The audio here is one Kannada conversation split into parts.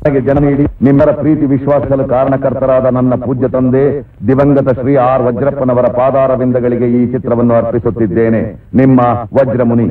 ಜನ ನೀಡಿ ನಿಮ್ಮರ ಪ್ರೀತಿ ವಿಶ್ವಾಸಗಳ ಕಾರಣಕರ್ತರಾದ ನನ್ನ ಪೂಜ್ಯ ತಂದೆ ದಿವಂಗತ ಶ್ರೀ ಆರ್ ವಜ್ರಪ್ಪನವರ ಪಾದಾರವಿಂದಗಳಿಗೆ ಈ ಚಿತ್ರವನ್ನು ಅರ್ಪಿಸುತ್ತಿದ್ದೇನೆ. ನಿಮ್ಮ ವಜ್ರಮುನಿ.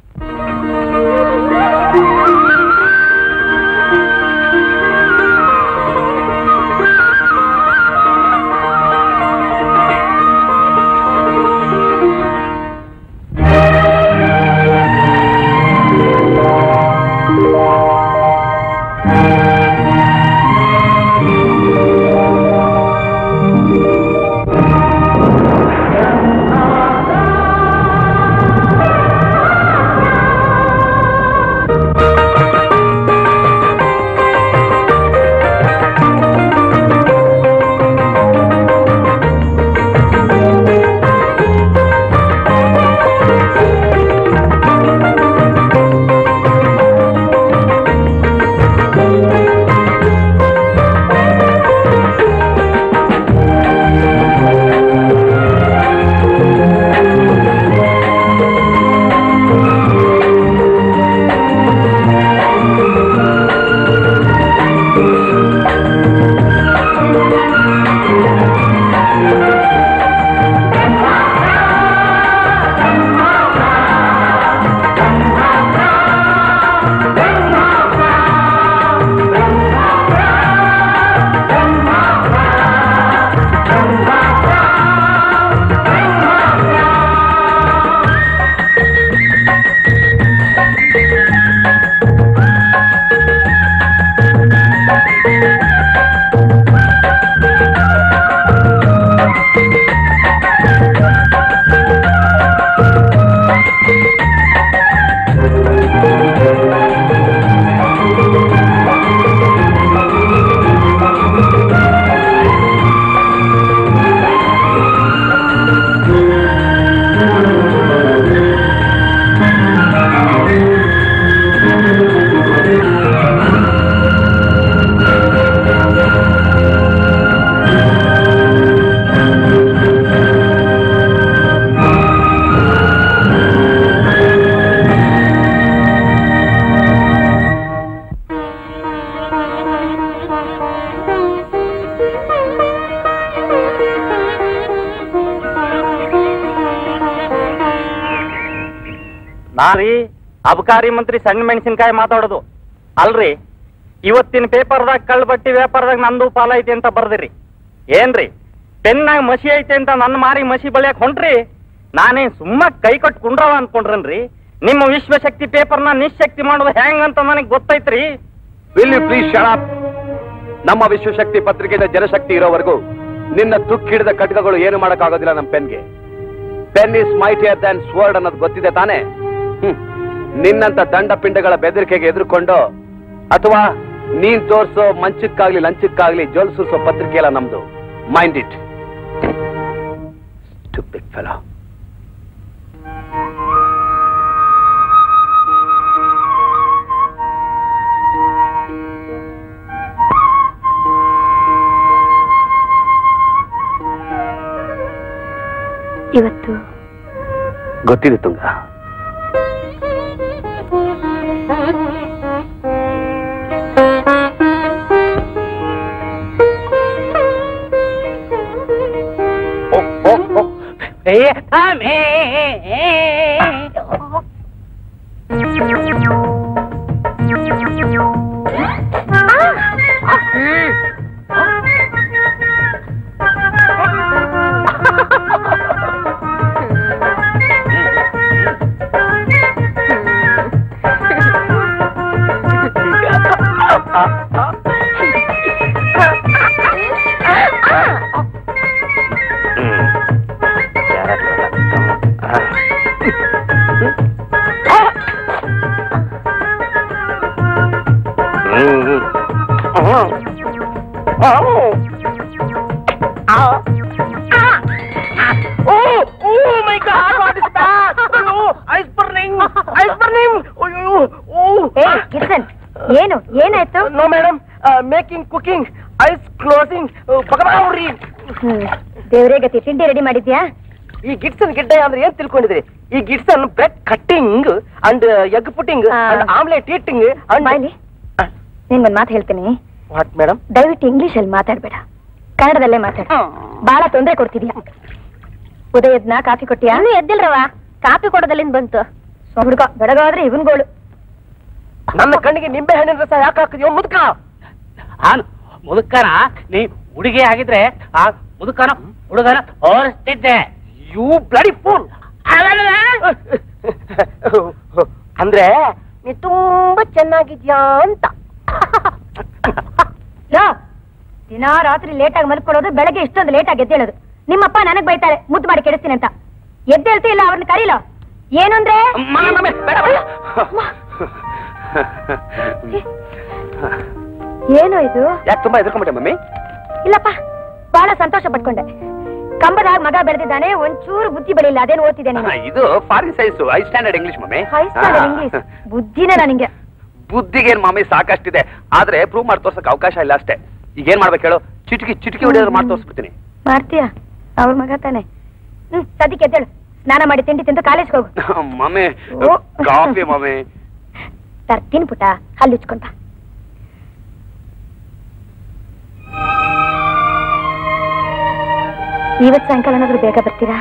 ನಾರಿ ಅಬಕಾರಿ ಮಂತ್ರಿ ಸಣ್ಣ ಮೆಣಸಿನಕಾಯಿ ಮಾತಾಡೋದು ಅಲ್ರಿ. ಇವತ್ತಿನ ಪೇಪರ್ದಾಗ ಕಳ್ಳ ಬಟ್ಟಿ ವ್ಯಾಪಾರದಾಗ ನಂದು ಪಾಲ ಐತಿ ಅಂತ ಬರ್ದಿರಿ. ಏನ್ರಿ ಪೆನ್ನಾಗ ಮಸಿ ಐತೆ ಅಂತ ನನ್ನ ಮಾರಿ ಮಸಿ ಬಳಿಯಕ್ ಹೊಂಟ್ರಿ. ನಾನೇ ಸುಮ್ಮ ಕೈ ಕಟ್ ಕುಂಡ್ರವ ಅನ್ಕೊಂಡ್ರನ್ರಿ. ನಿಮ್ಮ ವಿಶ್ವಶಕ್ತಿ ಪೇಪರ್ನ ನಿಶಕ್ತಿ ಮಾಡೋದು ಹೆಂಗ್ ಅಂತ ನನಗೆ ಗೊತ್ತೈತ್ರಿ. Will you please shut up? ನಮ್ಮ ವಿಶ್ವಶಕ್ತಿ ಪತ್ರಿಕೆಯಿಂದ ಜನಶಕ್ತಿ ಇರೋವರೆಗೂ ನಿನ್ನ ತುಕ್ಕಿಡಿದ ಕಟಕಗಳು ಏನು ಮಾಡಕ್ಕಾಗೋದಿಲ್ಲ. ನಮ್ಮ ಪೆನ್ಗೆ pen is mightier than sword ಅನ್ನೋದು ಗೊತ್ತಿದೆ ತಾನೇ? ನಿನ್ನಂತ ದಂಡ ಪಿಂಡಗಳ ಬೆದರಿಕೆಗೆ ಎದುರುಕೊಂಡು ಅಥವಾ ನೀನ್ ತೋರ್ಸೋ ಮಂಚಕ್ಕಾಗ್ಲಿ ಲಂಚಕ್ಕಾಗ್ಲಿ ಜೋಲ್ಸೋ ಪತ್ರಿಕೆ ಎಲ್ಲ ನಮ್ದು. Mind it. Stupid fellow. ಇವತ್ತು ಗೊತ್ತಿದೆ ತುಂಗ. ಏನು ಏನಾಯ್ತು? No madam, making cooking is closing. ದೇವರೇ ಗತಿ, ತಿಂಡಿ ರೆಡಿ ಮಾಡಿದ್ಯಾ? ಈ ಗಿಡ್ಸನ್ ಗಿಡ್ಡೆ ಅಂದ್ರೆ ಏನ್ ತಿಳ್ಕೊಂಡಿದ್ರಿ? ಈ ಗಿಡ್ಸನ್ bread cutting and egg putting and omelette eating and ನಿನ್ಗೊಂದ್ ಮಾತು ಹೇಳ್ತೀನಿ. What madam? ದಯವಿಟ್ಟು ಇಂಗ್ಲಿಷ್ ಅಲ್ಲಿ ಮಾತಾಡ್ಬೇಡ, ಕನ್ನಡದಲ್ಲೇ ಮಾತಾಡ. ಬಹಳ ತೊಂದರೆ ಕೊಡ್ತಿದ್ಯಾ. ಉದಯದ್ನ ಕಾಫಿ ಕೊಟ್ಟಿಯಾ? ಇನ್ನೂ ಎದ್ದಿಲ್ರವ. ಕಾಫಿ ಕೊಡೋದಲ್ಲಿಂದ ಬಂತು. ಹುಡುಗ ಬೆಳಗಾದ್ರೆ ಇವನ್ಗೋಳು. ನನ್ನ ಕಣ್ಣಿಗೆ ನಿಂಬೆ ಹಣ್ಣಿನ ರಸ ಯಾಕೆ ಹಾಕಿದ್ಯೋ ಮುದುಕ? ಮುದುಕನ ನೀ ಹುಡುಗಿ ಆಗಿದ್ರೆ ಆ ಮುದುಕನ ಹುಡುಗನ ಓಡಿಸ್ತಿದ್ದೆ. You bloody pool. ಅಂದ್ರೆ ನೀ ತುಂಬಾ ಚೆನ್ನಾಗಿದ್ಯಾ ಅಂತ. ದಿನಾ ರಾತ್ರಿ ಲೇಟಾಗಿ ಮಲ್ಕೊಳ್ಳೋದು, ಬೆಳಗ್ಗೆ ಇಷ್ಟೊಂದು ಲೇಟಾಗಿ ಎದ್ದೇಳೋದು. ನಿಮ್ಮಪ್ಪ ನನಗ್ ಬೈತಾರೆ ಮುದ್ದು ಮಾಡಿ ಕೆಡಿಸ್ತೀನಿ ಅಂತ. ಎದ್ದೇಳ್ತಿ ಇಲ್ಲ ಅವ್ರನ್ನ ಕರೀಲೋ. ಏನು ಅಂದ್ರೆ ಏನೋ ಇದು? ಯಾಕೆ ತುಂಬಾ ಎದುರ್ಕೊಂಡ್ಬಿಟ್ಟೆ ಮಮ್ಮಿ? ಇಲ್ಲಪ್ಪ, ಬಹಳ ಸಂತೋಷ ಪಟ್ಕೊಂಡೆ. ಕಂಬದಾಗ ಮಗ ಬೆಳೆದಿದ್ದಾನೆ, ಒಂಚೂರು ಬುದ್ಧಿ ಬೆಳಿಲ್ಲ. ಅದೇನು ಓದ್ತಿದ್ದೇನೆ? ಇದು foreign science, high standard English mummy. High standard English ಬುದ್ಧಿನೇ ನನಗೆ. ಬುದ್ಧಿಗೇನ್ ಮಮ್ಮಿ ಸಾಕಷ್ಟಿದೆ, ಆದ್ರೆ ಪ್ರೂವ್ ಮಾಡಿ ತೋರ್ಸಕ್ ಅವಕಾಶ ಇಲ್ಲ ಅಷ್ಟೇ. ಈಗ ಏನ್ ಮಾಡ್ಬೇಕು ಹೇಳು? ಚಿಟಕಿ ಹೊಡೆಯೋದು ಮಾಡಿ ತೋರಿಸ್ಬಿಡ್ತೀನಿ. ಮಾಡ್ತೀಯಾ? ಅವ್ರ ಮಗ ತಾನೆ. ಸದ್ಯಕ್ಕೆ ಎದ್ದೇಳು, ಸ್ನಾನ ಮಾಡಿ ತಿಂಡಿ ತಿಂದು ಕಾಲೇಜ್ಗೆ ಹೋಗು. Mummy coffee mummy. ತರ್ತೀನಿ ಪುಟ, ಹಲ್ಲುಚ್ಕೊಂಡ. ಇವತ್ತು ಸಾಯಂಕಾಲ ಏನಾದ್ರು ಬೇಗ ಬರ್ತೀರಾ?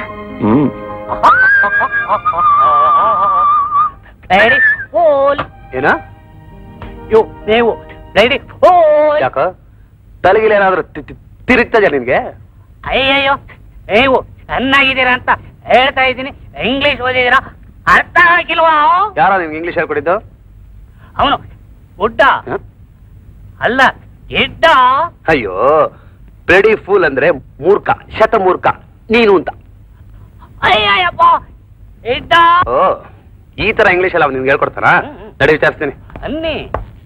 ಏನ ನೀವು ಯಾಕ ತಲೆಗಿಲ್ಲ ಏನಾದ್ರು ತಿರುಗ್ತದೆ ನಿನ್ಗೆ? ಅಯ್ಯಯ್ಯೋ, ನೀವು ಚೆನ್ನಾಗಿದ್ದೀರಾ ಅಂತ ಹೇಳ್ತಾ ಇದ್ದೀನಿ. ಇಂಗ್ಲಿಷ್ ಓದಿದ್ದೀರಾ? ಅರ್ಥ ಆಗಿಲ್ವಾ? ಯಾರ ನಿಮ್ಗೆ ಇಂಗ್ಲಿಷ್ ಹೇಳ್ಕೊಟ್ಟಿದ್ದು? ಅವನು ಗುಡ್ಡ ಅಲ್ಲ, ಗಿಡ್ಡ. ಅಯ್ಯೋ, ಬ್ಲಡಿ ಫೂಲ್ ಅಂದ್ರೆ ಮೂರ್ಖ, ಶತಮೂರ್ಖ ನೀನು ಅಂತ. ಅಯ್ಯಯ್ಯಪ್ಪ, ಗಿಡ್ಡ. ಓ, ಈ ತರ ಇಂಗ್ಲಿಷ್ ಎಲ್ಲ ನಿಮ್ಗೆ ಹೇಳ್ಕೊಡ್ತಾರ? ನಡಿ ವಿಚಾರಿಸ್ತೀನಿ. ಅನ್ನಿ.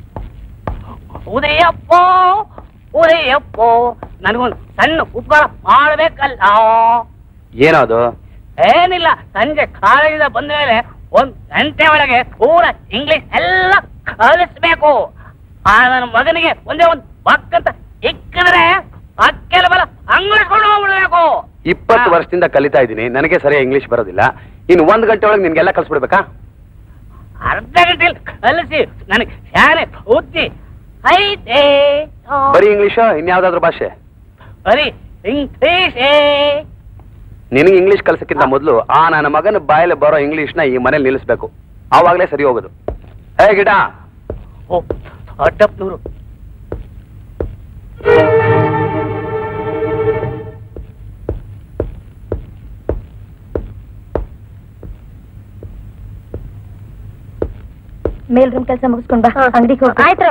ಉದಯಪ್ಪ ಉದಯಪ್ಪ, ನನಗೊಂದು ಸಣ್ಣ ಉಪಕಾರ ಮಾಡ್ಬೇಕಲ್ಲ. ಏನದು? ಏನಿಲ್ಲ, ಸಂಜೆ ಕಾಲೇಜಿಂದ ಬಂದ ಮೇಲೆ 1 ಗಂಟೆ ಒಳಗೆ ಪೂರ ಇಂಗ್ಲಿಷ್ ಎಲ್ಲ ಕಲಿಸ್ಬೇಕು. ಆ ನನ್ನ ಮಗನಿಗೆ ಒಂದೇ ಒಂದು ಬಕ್ಕಂತ ಇಕ್ಕಿದ್ರೆ ಅಕ್ಕೆಲ ಬಲ ಅಂಗಡಿಸ್ಕೊಂಡು ಹೋಗ್ಬಿಡ್ಬೇಕು. 20 ವರ್ಷದಿಂದ ಕಲಿತಾ ಇದ್ದೀನಿ, ನನಗೆ ಸರಿಯಾಗಿ ಇಂಗ್ಲಿಷ್ ಬರೋದಿಲ್ಲ. ಇನ್ನು 1 ಗಂಟೆ ಒಳಗೆ ನಿನ್ಗೆಲ್ಲ ಕಲ್ಸ್ಬಿಡ್ಬೇಕಾ? ಅರ್ಧ ಗಂಟೆಯಲ್ಲಿ ಕಲಿಸಿ ನನಗೆ ಶಾಲೆ ಬುದ್ಧಿ ಐತೆ. ಬರೀ ಇಂಗ್ಲಿಷ್, ಇನ್ಯಾವ್ದಾದ್ರು ಭಾಷೆ? ಬರೀ ಇಂಗ್ಲಿಷೇ. ನಿನಗೆ ಇಂಗ್ಲಿಷ್ ಕಲ್ಸಕ್ಕಿಂತ ಮೊದಲು ಆ ನನ್ನ ಮಗನ ಬಾಯಲ್ಲಿ ಬರೋ ಇಂಗ್ಲಿಷ್ ನ ಈ ಮನೇಲಿ ನಿಲ್ಲಿಸ್ಬೇಕು. ಆವಾಗಲೇ ಸರಿ ಹೋಗೋದು. ಹೇ ಗಿಡ, ಓ ಅಡ್ಡಪ್ನೂರು. ಮೇಲ್ ರೂಮ್ ಕೆಲಸ ಮುಗಿಸ್ಕೊಂಡ್ ಬಾ, ಅಂಗಡಿಗೆ ಹೋಗ. ಆಯ್ತ್ರವ.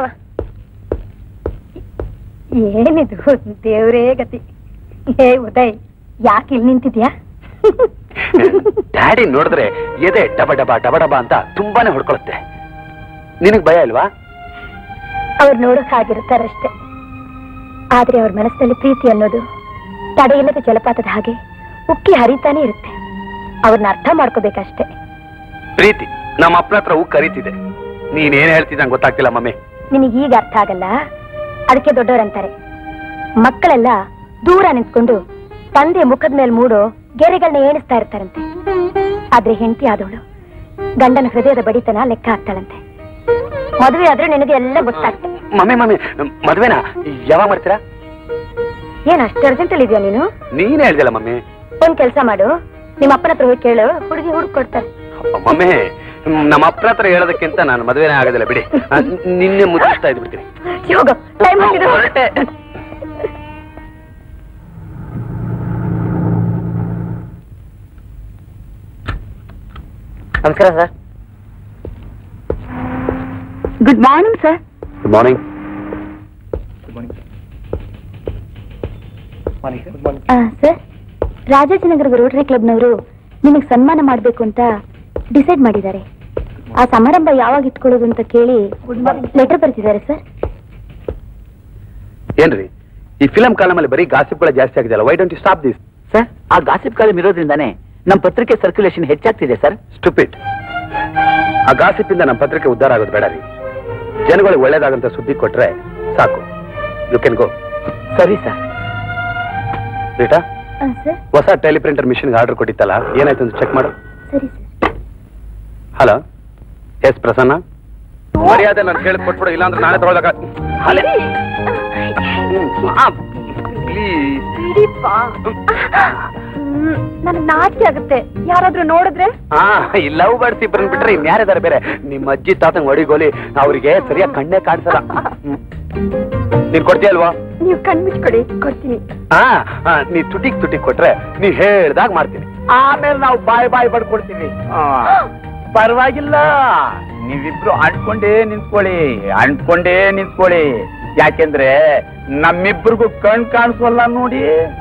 ಏನಿದು ದೇವ್ರೇ ಗತಿ. ಹೇ ಉದಯ್, ಯಾಕೆ ಇಲ್ಲಿ ನಿಂತಿದ್ಯಾ? ಡ್ಯಾಡಿ ನೋಡಿದ್ರೆ ಎದೆ ಡಬ ಡಬ ಡಬ ಡಬ ಅಂತ ತುಂಬಾನೇ ಹೊಡ್ಕೊಳುತ್ತೆ. ನಿನಗ್ ಭಯ ಇಲ್ವಾ? ಅವ್ರು ನೋಡಕ್ ಹಾಗಿರ್ತಾರಷ್ಟೇ, ಆದ್ರೆ ಅವ್ರ ಮನಸ್ಸಿನಲ್ಲಿ ಪ್ರೀತಿ ಅನ್ನೋದು ತಡೆಯಿಲ್ಲದ ಜಲಪಾತದ ಹಾಗೆ ಉಕ್ಕಿ ಹರಿತಾನೆ ಇರುತ್ತೆ. ಅವ್ರನ್ನ ಅರ್ಥ ಮಾಡ್ಕೋಬೇಕಷ್ಟೇ. ಪ್ರೀತಿ ನಮ್ಮ ಅಪ್ಪನ ಹತ್ರ ಉಕ್ಕಿ ಹರಿತಿದೆ. ನೀನೇನ್ ಹೇಳ್ತಿದ್ದ ನಂಗೆ ಗೊತ್ತಾಗ್ತಿಲ್ಲ ಮಮ್ಮಿ. ನಿನಗೀಗ ಅರ್ಥ ಆಗಲ್ಲ, ಅದಕ್ಕೆ ದೊಡ್ಡವರಂತಾರೆ. ಮಕ್ಕಳೆಲ್ಲ ದೂರ ನಿಂತ್ಕೊಂಡು ತಂದೆ ಮುಖದ ಮೇಲೆ ಮೂಡೋ ಗೆರೆಗಳನ್ನ ಎಣಿಸ್ತಾ ಇರ್ತಾರಂತೆ. ಆದ್ರೆ ಹೆಂಡತಿ ಆದವಳು ಗಂಡನ ಹೃದಯದ ಬಡಿತನ ಲೆಕ್ಕ ಹಾಕ್ತಾಳಂತೆ. ಮದುವೆ ಆದ್ರೆ ನಿನಗೆ ಎಲ್ಲ ಗೊತ್ತಾಗ್ತದೆ. ಮಮ್ಮಿ ಮಮ್ಮಿ, ಮದ್ವೆನಾ ಯಾವಾಗ ಮಾಡ್ತೀರಾ? ಏನ್ ಅಷ್ಟು ಅರ್ಜೆಂಟ್ ಅಲ್ಲಿ ಇದೆಯಾ ನೀನು? ನೀನ್ ಹೇಳ್ದಿಲ್ಲ ಮಮ್ಮಿ. ಒಂದ್ ಕೆಲ್ಸ ಮಾಡು, ನಿಮ್ಮ ಅಪ್ಪನ ಹತ್ರ ಹೋಗಿ ಕೇಳು, ಹುಡುಗಿ ಹುಡುಕ್ ಕೊಡ್ತಾರೆ. ಮಮ್ಮಿ, ನಮ್ಮ ಅಪ್ಪನ ಹತ್ರ ಹೇಳೋದಕ್ಕಿಂತ ನಾನು ಮದುವೆನೇ ಆಗೋದಿಲ್ಲ ಬಿಡಿ. ನಿನ್ನೆ ಮುಗಿಸ್ತಾ ಇದ್ಬಿಡ್ತೀನಿ. ಹೋಗು, ಟೈಮ್ ಆಗಿದೆ. ನಮಸ್ಕಾರ sir. Good morning sir. Good morning. Sir, ರಾಜಾಜಿನಗರದ ರೋಟರಿ ಕ್ಲಬ್ನವರು ನಿಮಗೆ ಸನ್ಮಾನ ಮಾಡಬೇಕು ಅಂತ ಡಿಸೈಡ್ ಮಾಡಿದ್ದಾರೆ. ಆ ಸಮಾರಂಭ ಯಾವಾಗ ಇಟ್ಕೊಳ್ಳೋದು ಅಂತ ಕೇಳಿ ಲೆಟರ್ ಬರ್ತಿದ್ದಾರೆ ಸರ್. ಏನ್ರಿ, ಈ ಫಿಲಂ ಕಾಲಮಲ್ಲಿ ಬರೀ ಗಾಸಿಪ್ಗಳ ಜಾಸ್ತಿ ಆಗಿದೆ ಅಲ್ಲ? Why don't you stop this? Sir, ಆ ಗಾಸಿಪ್ ಕಾಲಮ್ ಇರೋದ್ರಿಂದಾನೇ ನಮ್ಮ ಪತ್ರಿಕೆ ಸರ್ಕ್ಯುಲೇಷನ್ ಹೆಚ್ಚಾಗ್ತಿದೆ ಸರ್. ಸ್ಟುಪಿಡ್. ಆ ಗಾಸಿಪ್ ಇಂದ ನಮ್ಮ ಪತ್ರಿಕೆ ಉದ್ಧಾರ ಆಗೋದು ಬೇಡ ರೀ. ಜನಗಳಿಗೆ ಒಳ್ಳೇದಾಗಂತ ಸುದ್ದಿ ಕೊಟ್ರೆ ಸಾಕು. You can go. ಸರಿ ಸರ್. Rita, sir. ಹೊಸ ಟೆಲಿಪ್ರಿಂಟರ್ ಮಿಷನ್ಗೆ ಆರ್ಡರ್ ಕೊಟ್ಟಿತ್ತಲ್ಲ, ಏನಾಯ್ತು ಅಂತ ಚೆಕ್ ಮಾಡು. ಸರಿ ಸರ್. Hello, S Prasanna. ಮರ್ಯಾದೆ ನಾನು ಕೇಳಿ ಕೊಟ್ಬಿಡು, ಇಲ್ಲಾಂದ್ರೆ ನಾನೇ ತಗೊಳ್ಳಕ. ನನ್ ನಾಚಿ ಆಗುತ್ತೆ, ಯಾರಾದ್ರೂ ನೋಡಿದ್ರೆ. ಲವ್ ಬರ್ಡ್ಸ್ ಇಬ್ಬರನ್ನ ಬಿಟ್ರೆ ಇನ್ಯಾರಿದಾರೆ ಬೇರೆ? ನಿಮ್ಮ ಅಜ್ಜಿ ತಾತಂಗ್ ಹೊಡಿಗೋಲಿ, ಅವ್ರಿಗೆ ಸರಿಯಾಗಿ ಕಣ್ಣೇ ಕಾಣಿಸಲ್ಲ. ನೀನ್ ಕೊಡ್ತೀಯಲ್ವಾ? ನೀವು ಕಣ್ಮುಚ್ಕೊಡಿ, ಕೊಡ್ತೀನಿ. ನೀ ತುಟಿಗ್ ಕೊಟ್ರೆ ನೀ ಹೇಳ್ದಾಗ ಮಾಡ್ತೀನಿ. ಆಮೇಲೆ ನಾವು ಬಾಯ್ ಬಡ್ಕೊಡ್ತೀವಿ. ಪರವಾಗಿಲ್ಲ, ನೀವಿಬ್ರು ಅಂಟ್ಕೊಂಡೇ ನಿಂತ್ಕೊಳ್ಳಿ. ಯಾಕೆಂದ್ರೆ ನಮ್ಮಿಬ್ರಿಗೂ ಕಣ್ ಕಾಣಿಸೋಲ್ಲ ನೋಡಿ.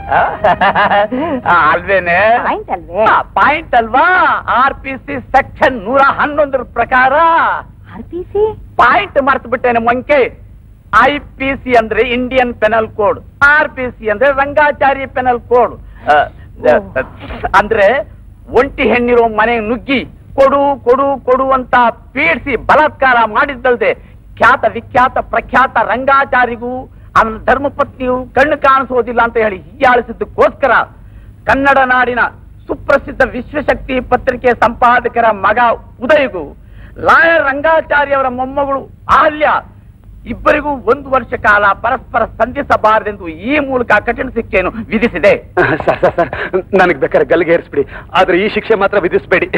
ಅಲ್ವೇನೆ? ಪಾಯಿಂಟ್ ಅಲ್ವಾ? RPC ಸೆಕ್ಷನ್ 111 ಪ್ರಕಾರ ಪಾಯಿಂಟ್ ಮರ್ತು ಬಿಟ್ಟೇನೆ ಮಂಕೆ. IPC ಅಂದ್ರೆ ಇಂಡಿಯನ್ ಪೆನಲ್ ಕೋಡ್, RPC ಅಂದ್ರೆ ರಂಗಾಚಾರಿ ಪೆನಲ್ ಕೋಡ್. ಅಂದ್ರೆ ಒಂಟಿ ಹೆಣ್ಣಿರೋ ಮನೆಗೆ ನುಗ್ಗಿ ಕೊಡು ಅಂತ ಪೀಡಿಸಿ ಬಲಾತ್ಕಾರ ಮಾಡಿದ್ದಲ್ದೆ ಖ್ಯಾತ ವಿಖ್ಯಾತ ಪ್ರಖ್ಯಾತ ರಂಗಾಚಾರಿಗೂ ಅವನ ಧರ್ಮಪತ್ನಿಯು ಕಣ್ಣು ಕಾಣಿಸೋದಿಲ್ಲ ಅಂತ ಹೇಳಿ ಹೀಯಾಳಿಸಿದ್ದಕ್ಕೋಸ್ಕರ ಕನ್ನಡ ನಾಡಿನ ಸುಪ್ರಸಿದ್ಧ ವಿಶ್ವಶಕ್ತಿ ಪತ್ರಿಕೆ ಸಂಪಾದಕರ ಮಗ ಉದಯಗೂ ಲಾಯರ್ ರಂಗಾಚಾರ್ಯವರ ಮೊಮ್ಮಗಳು ಅಹಲ್ಯ ಇಬ್ಬರಿಗೂ 1 ವರ್ಷ ಕಾಲ ಪರಸ್ಪರ ಸಂಧಿಸಬಾರದೆಂದು ಈ ಮೂಲಕ ಕಠಿಣ ಶಿಕ್ಷೆಯನ್ನು ವಿಧಿಸಿದೆ. ಸರ್, ನನಗೆ ಬೇಕಾದ್ರೆ ಗಲ್ಲಿಗೆ ಏರಿಸ್ಬಿಡಿ, ಆದ್ರೆ ಈ ಶಿಕ್ಷೆ ಮಾತ್ರ ವಿಧಿಸಬೇಡಿ.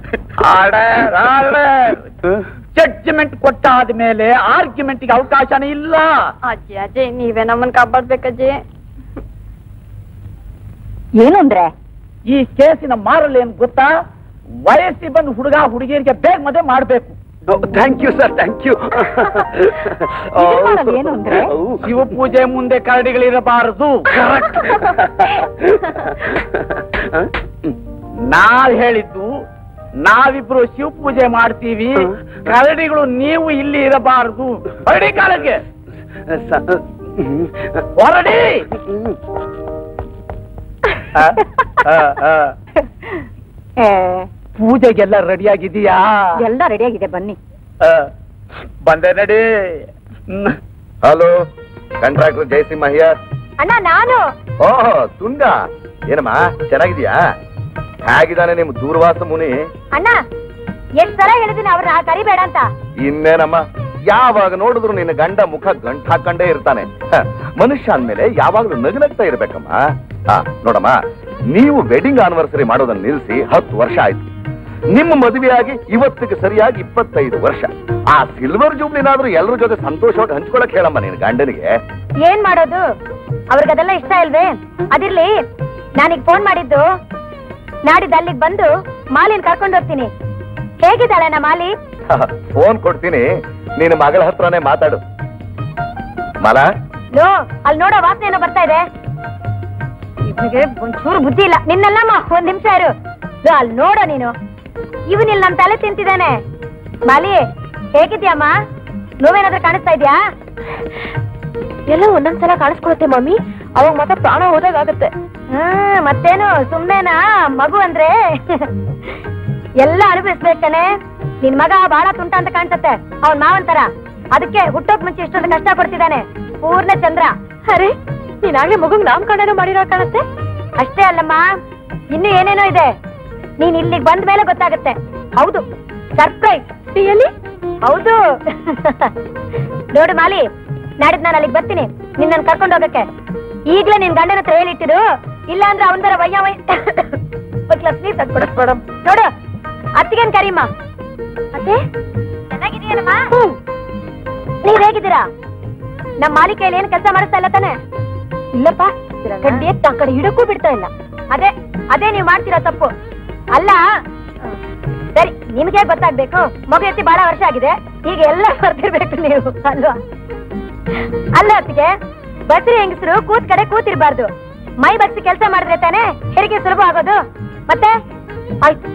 ಜಡ್ಜ್ಮೆಂಟ್ ಕೊಟ್ಟಾದ ಮೇಲೆ ಆರ್ಗ್ಯುಮೆಂಟ್ಗೆ ಅವಕಾಶನೇ ಇಲ್ಲ. ಅಜ್ಜಿ ನೀವೇ ನಮ್ಮನ್ ಕಾಪಾಡ್ಬೇಕಜ್ಜಿ. ಏನು ಅಂದ್ರೆ ಈ ಕೇಸಿನ ಮಾರಲ್ ಏನ್ ಗೊತ್ತಾ? ವಯಸ್ಸಿ ಬಂದು ಹುಡುಗಿಯರಿಗೆ ಬೇಗ ಮದುವೆ ಮಾಡ್ಬೇಕು. Thank you sir, thank you. ಏನು ಅಂದ್ರೆ ಶಿವ ಪೂಜೆ ಮುಂದೆ ಕರಡಿಗಳಿರಬಾರದು. ನಾವ್ ಹೇಳಿದ್ದು ನಾವಿಬ್ರು ಶಿವ ಪೂಜೆ ಮಾಡ್ತೀವಿ, ಕರಡಿಗಳು ನೀವು ಇಲ್ಲಿ ಇರಬಾರದು. ಹೊರಡಿ ಕಾಲಕ್ಕೆ, ಹೊರಡಿ. ಪೂಜೆಗೆಲ್ಲ ರೆಡಿಯಾಗಿದೀಯಾ? ಎಲ್ಲ ರೆಡಿಯಾಗಿದೆ, ಬನ್ನಿ. ಬಂದೆ ನಡಿ. Hello, contractor Jayasimha here. ಅಣ್ಣ ನಾನು. ಓಹೋ ತುಂಗ, ಏನಮ್ಮ ಚೆನ್ನಾಗಿದ್ಯಾ? ಹೇಗಿದ್ದಾನೆ ನಿಮ್ ದೂರ್ವಾಸ ಮುನಿ? ಅಣ್ಣ ಎಷ್ಟ್ ಸಲ ಹೇಳಿದೀನಿ ಅವ್ರನ್ನ ಕರಿಬೇಡ ಅಂತ. ಇನ್ನೇನಮ್ಮ, ಯಾವಾಗ ನೋಡಿದ್ರು ನಿನ್ನ ಗಂಡ ಮುಖ ಗಂಟ್ ಹಾಕೊಂಡೇ ಇರ್ತಾನೆ. ಮನುಷ್ಯ ಅಂದ್ಮೇಲೆ ಯಾವಾಗ್ಲೂ ನಗನಗ್ತಾ ಇರ್ಬೇಕಮ್ಮ. ನೋಡಮ್ಮ, ನೀವು ವೆಡ್ಡಿಂಗ್ ಆನಿವರ್ಸರಿ ಮಾಡೋದನ್ನ ನಿಲ್ಸಿ 10 ವರ್ಷ ಆಯ್ತು. ನಿಮ್ಮ ಮದುವೆಯಾಗಿ ಇವತ್ತಿಗೆ ಸರಿಯಾಗಿ 25 ವರ್ಷ. ಆ ಸಿಲ್ವರ್ ಜೂಬ್ಲಿನಾದ್ರೂ ಎಲ್ಲರ ಜೊತೆ ಸಂತೋಷವಾಗಿ ಹಂಚ್ಕೊಳಕ್ ಹೇಳಮ್ಮ ನಿನ್ ಗಂಡನಿಗೆ. ಏನ್ ಮಾಡೋದು, ಅವ್ರಿಗದೆಲ್ಲ ಇಷ್ಟ ಇಲ್ವೇ? ಅದಿರ್ಲಿ, ನಾನೀಗ ಫೋನ್ ಮಾಡಿದ್ದು ನಾಡಿದ್ದು ಅಲ್ಲಿಗೆ ಬಂದು ಮಾಲಿನ ಕರ್ಕೊಂಡು ಹೋಗ್ತೀನಿ. ಹೇಗಿದ್ದಾಳೆ ಮಾಲಿ? ಫೋನ್ ಕೊಡ್ತೀನಿ, ನಿನ್ನ ಮಗಳ ಹತ್ರನೇ ಮಾತಾಡು. ಮಾಲಾ, ಲೋ, ಅಲ್ಲಿ ನೋಡೋ ವಾಸನೆ ಏನೋ ಬರ್ತಾ ಇದೆ. ಇವನಿಗೆ ಒಂಚೂರು ಬುದ್ಧಿ ಇಲ್ಲ. ನಿನ್ನೆಲ್ಲಮ್ಮ ಒಂದ್ ನಿಮಿಷ ಇರು. ಅಲ್ಲಿ ನೋಡೋ ನೀನು, ಇವನಿಲ್ಲಿ ನಮ್ ತಲೆ ತಿಂತಿದ್ದಾನೆ. ಮಾಲಿ, ಹೇಗಿದ್ಯಮ್ಮ? ನೋವೇನಾದ್ರೂ ಕಾಣಿಸ್ತಾ ಇದ್ಯಾ? ಎಲ್ಲ ಒಂದೊಂದ್ಸಲ ಕಾಣಿಸ್ಕೊಳುತ್ತೆ ಮಮ್ಮಿ, ಅವಾಗ ಮತ್ತೆ ಪ್ರಾಣ ಹೋದಾಗತ್ತೆ. ಮತ್ತೇನು ಸುಮ್ನೆನಾ? ಮಗು ಅಂದ್ರೆ ಎಲ್ಲ ಅನುಭವಿಸ್ಬೇಕನೆ. ನಿನ್ ಮಗ ಬಹಳ ತುಂಟ ಅಂತ ಕಾಣ್ಸತ್ತೆ, ಅವ್ನ್ ಮಾವಂತರ. ಅದಕ್ಕೆ ಹುಟ್ಟೋಕ್ ಮುಂಚೆ ಇಷ್ಟೊಂದು ಕಷ್ಟ ಪಡ್ತಿದ್ದಾನೆ. ಪೂರ್ಣ ಚಂದ್ರ. ಅರೆ, ನೀನಾಗ್ಲೇ ಮಗುಗ್ ನಾಮಕರಣ ಮಾಡಿರೋ ಕಾಣತ್ತೆ. ಅಷ್ಟೇ ಅಲ್ಲಮ್ಮ, ಇನ್ನು ಏನೇನೋ ಇದೆ. ನೀನ್ ಇಲ್ಲಿಗೆ ಬಂದ ಮೇಲೆ ಗೊತ್ತಾಗುತ್ತೆ. ಹೌದು, ಸರ್ಪ್ರೈಸ್. ರಿಯಲಿ? ಹೌದು. ನೋಡು ಮಾಲಿ, ನಾಡಿದ್ ನಾನು ಅಲ್ಲಿಗೆ ಬರ್ತೀನಿ ನಿನ್ನ ಕರ್ಕೊಂಡು ಹೋಗಕ್ಕೆ. ಈಗ್ಲೇ ನಿನ್ ಗಂಡನ ಹತ್ರ ಹೇಳಿಟ್ಟಿರು, ಇಲ್ಲ ಅಂದ್ರೆ ಅವನ್ ಬರ ವಯ್ಯ ನೀರ್ ತಗ್ಬಿಡ. ನೋಡು, ಅತ್ತಿಗೇನ್ ಕರೀಮ್ಮ. ಮತ್ತೆ ಚೆನ್ನಾಗಿದೀಯಲ್ಲಮ್ಮ? ನೀವ್ ಹೇಗಿದ್ದೀರಾ? ನಮ್ ಮಾಲಿಕೆಯಲ್ಲಿ ಏನ್ ಕೆಲಸ ಮಾಡಿಸ್ತಾ ಇಲ್ಲ ತಾನೆ? ಇಲ್ಲಪ್ಪ, ಗಡ್ಡಿ ಎತ್ತ ಆ ಕಡೆ ಇಡಕ್ಕೂ ಬಿಡ್ತಾ ಇಲ್ಲ. ಅದೇ ನೀವ್ ಮಾಡ್ತೀರಾ ತಪ್ಪು. ಅಲ್ಲ ಸರಿ, ನಿಮ್ಗೆ ಗೊತ್ತಾಗ್ಬೇಕು. ಮಗು ಎತ್ತಿ ಬಹಳ ವರ್ಷ ಆಗಿದೆ, ಈಗ ಎಲ್ಲ ಬರ್ತಿರ್ಬೇಕು ನೀವು ಅಲ್ವಾ? ಅಲ್ಲ ಅತ್ತಿಗೆ, ಬಸ್ರಿ ಹೆಂಗಸರು ಕೂತ್ ಕಡೆ ಕೂತಿರ್ಬಾರ್ದು. ಮೈ ಬಗ್ಸಿ ಕೆಲಸ ಮಾಡಿದ್ರೆ ತಾನೆ ಹೆರಿಗೆ ಸುಲಭ ಆಗೋದು. ಮತ್ತೆ ಆಯ್ತು.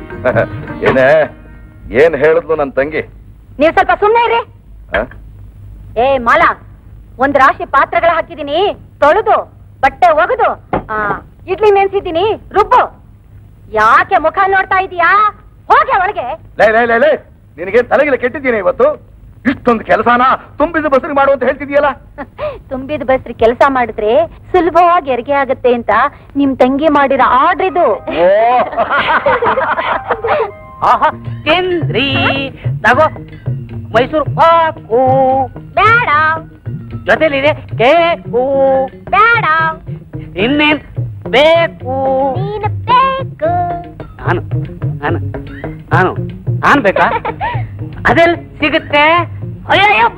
ಏನ್ ಹೇಳಿದ್ಲು ನನ್ ತಂಗಿ? ನೀವ್ ಸ್ವಲ್ಪ ಸುಮ್ನೆ ಇರಿ. ಏ ಮಾಲಾ, ಒಂದ್ ರಾಶಿ ಪಾತ್ರೆಗಳ ಹಾಕಿದೀನಿ, ತೊಳೆದು ಬಟ್ಟೆ ಒಗೆದು ಇಡ್ಲಿ ನೆನ್ಸಿದ್ದೀನಿ, ರುಬ್ಬು. ಯಾಕೆ ಮುಖ ನೋಡ್ತಾ ಇದೀಯಾ? ಹೋಗೆ ಒಳಗೆ. ನಿನಗೆ ತಲೆಗಿಲ್ಲ ಕೆಟ್ಟಿದ್ದೀನಿ ಇವತ್ತು. ಇಷ್ಟೊಂದು ಕೆಲಸನ ತುಂಬಿದ ಬಸರಿ ಮಾಡು ಅಂತ ಹೇಳ್ತಿದೀಯಲ್ಲ. ತುಂಬಿದ ಬಸ್ರಿ ಕೆಲಸ ಮಾಡಿದ್ರೆ ಸುಲಭವಾಗಿ ಹೆರಿಗೆ ಆಗತ್ತೆ ಅಂತ ನಿಮ್ ತಂಗಿ ಮಾಡಿರೋ ಆರ್ಡರ್ ಇದು. ತಿಂದ್ರಿ ತಗೋ, ಮೈಸೂರು ಪಾಕು ಬೇಡ. ಜೊತೆಲಿದೆ ಕೇಕು ಬೇಡ. ಇನ್ನೇನ್ ಬೇಕು? ನೀನು ಬೇಕು. ನಾನು ನಾನು ನಾನು ನಾನು ಬೇಕಾ? ಅದೆಲ್ಲ ಸಿಗುತ್ತೆ? ಅಯ್ಯಯ್ಯಪ್ಪ,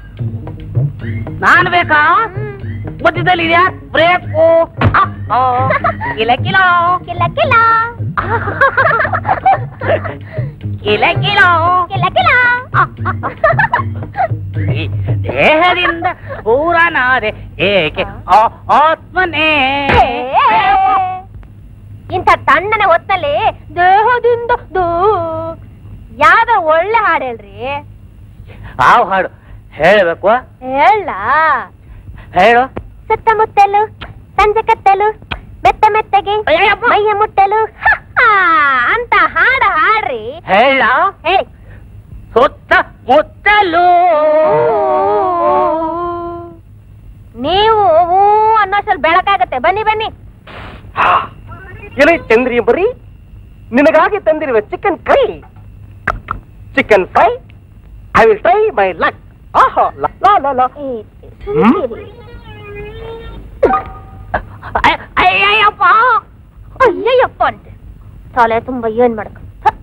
ನಾನು ಬೇಕಾ? ಮಧ್ಯದಲ್ಲಿ ಇದೆಯಾ ಬ್ರೇಕು? ಕಿಲ ಕಿಲೋ ಕಿಲ ಕಿಲ ಕಿಲ ಕಿಲೋ ಕಿಲ ಕಿಲ. ದೇಹದಿಂದ ಪೂರನಾದೆ ಏಕೆ ಆತ್ಮನೇ. ಇಂಥ ತಣ್ಣನೆ ಹೊತ್ತಲ್ಲಿ ದೇಹದಿಂದ ಯಾವ್ದೋ ಒಳ್ಳೆ ಹಾಡು ಹೇಳ್ರಿ. ಯಾವ ಹಾಡು ಹೇಳಬೇಕು? ಹೇಳ. ಹೇಳು. ಸುತ್ತಮುತ್ತಲು ಸಂಜೆ ಕತ್ತಲು ಮೆತ್ತ ಮೆತ್ತಗೆ ಮೈಯ ಮುಟ್ಟಲು ಅಂತ ಹಾಡು ಹಾಡ್ರಿ. ಹೇಳ. ಹೇಳಿ. ಸುತ್ತ ಮುತ್ತಲು. ನೀವು ಹೂ ಅನ್ನೋಷ್ಟಲ್ಲಿ ಬೆಳಕಾಗತ್ತೆ. ಬನ್ನಿ ಬನ್ನಿ. ಎಲ್ಲಿ ಚಂದ್ರಿ ಬರೀ ನಿನಗಾಗಿ ತಂದಿರುವ chicken fry. Chicken fry I will try my luck. ಆಹಾ ಲಾ ಲಾ ಲಾ. ಅಯ್ಯಯ್ಯಪ್ಪ ಅಯ್ಯಯ್ಯಪ್ಪ ಅಂತ ತಲೆ ತುಂಬ ಏನ್ ಮಾಡ್ಕ.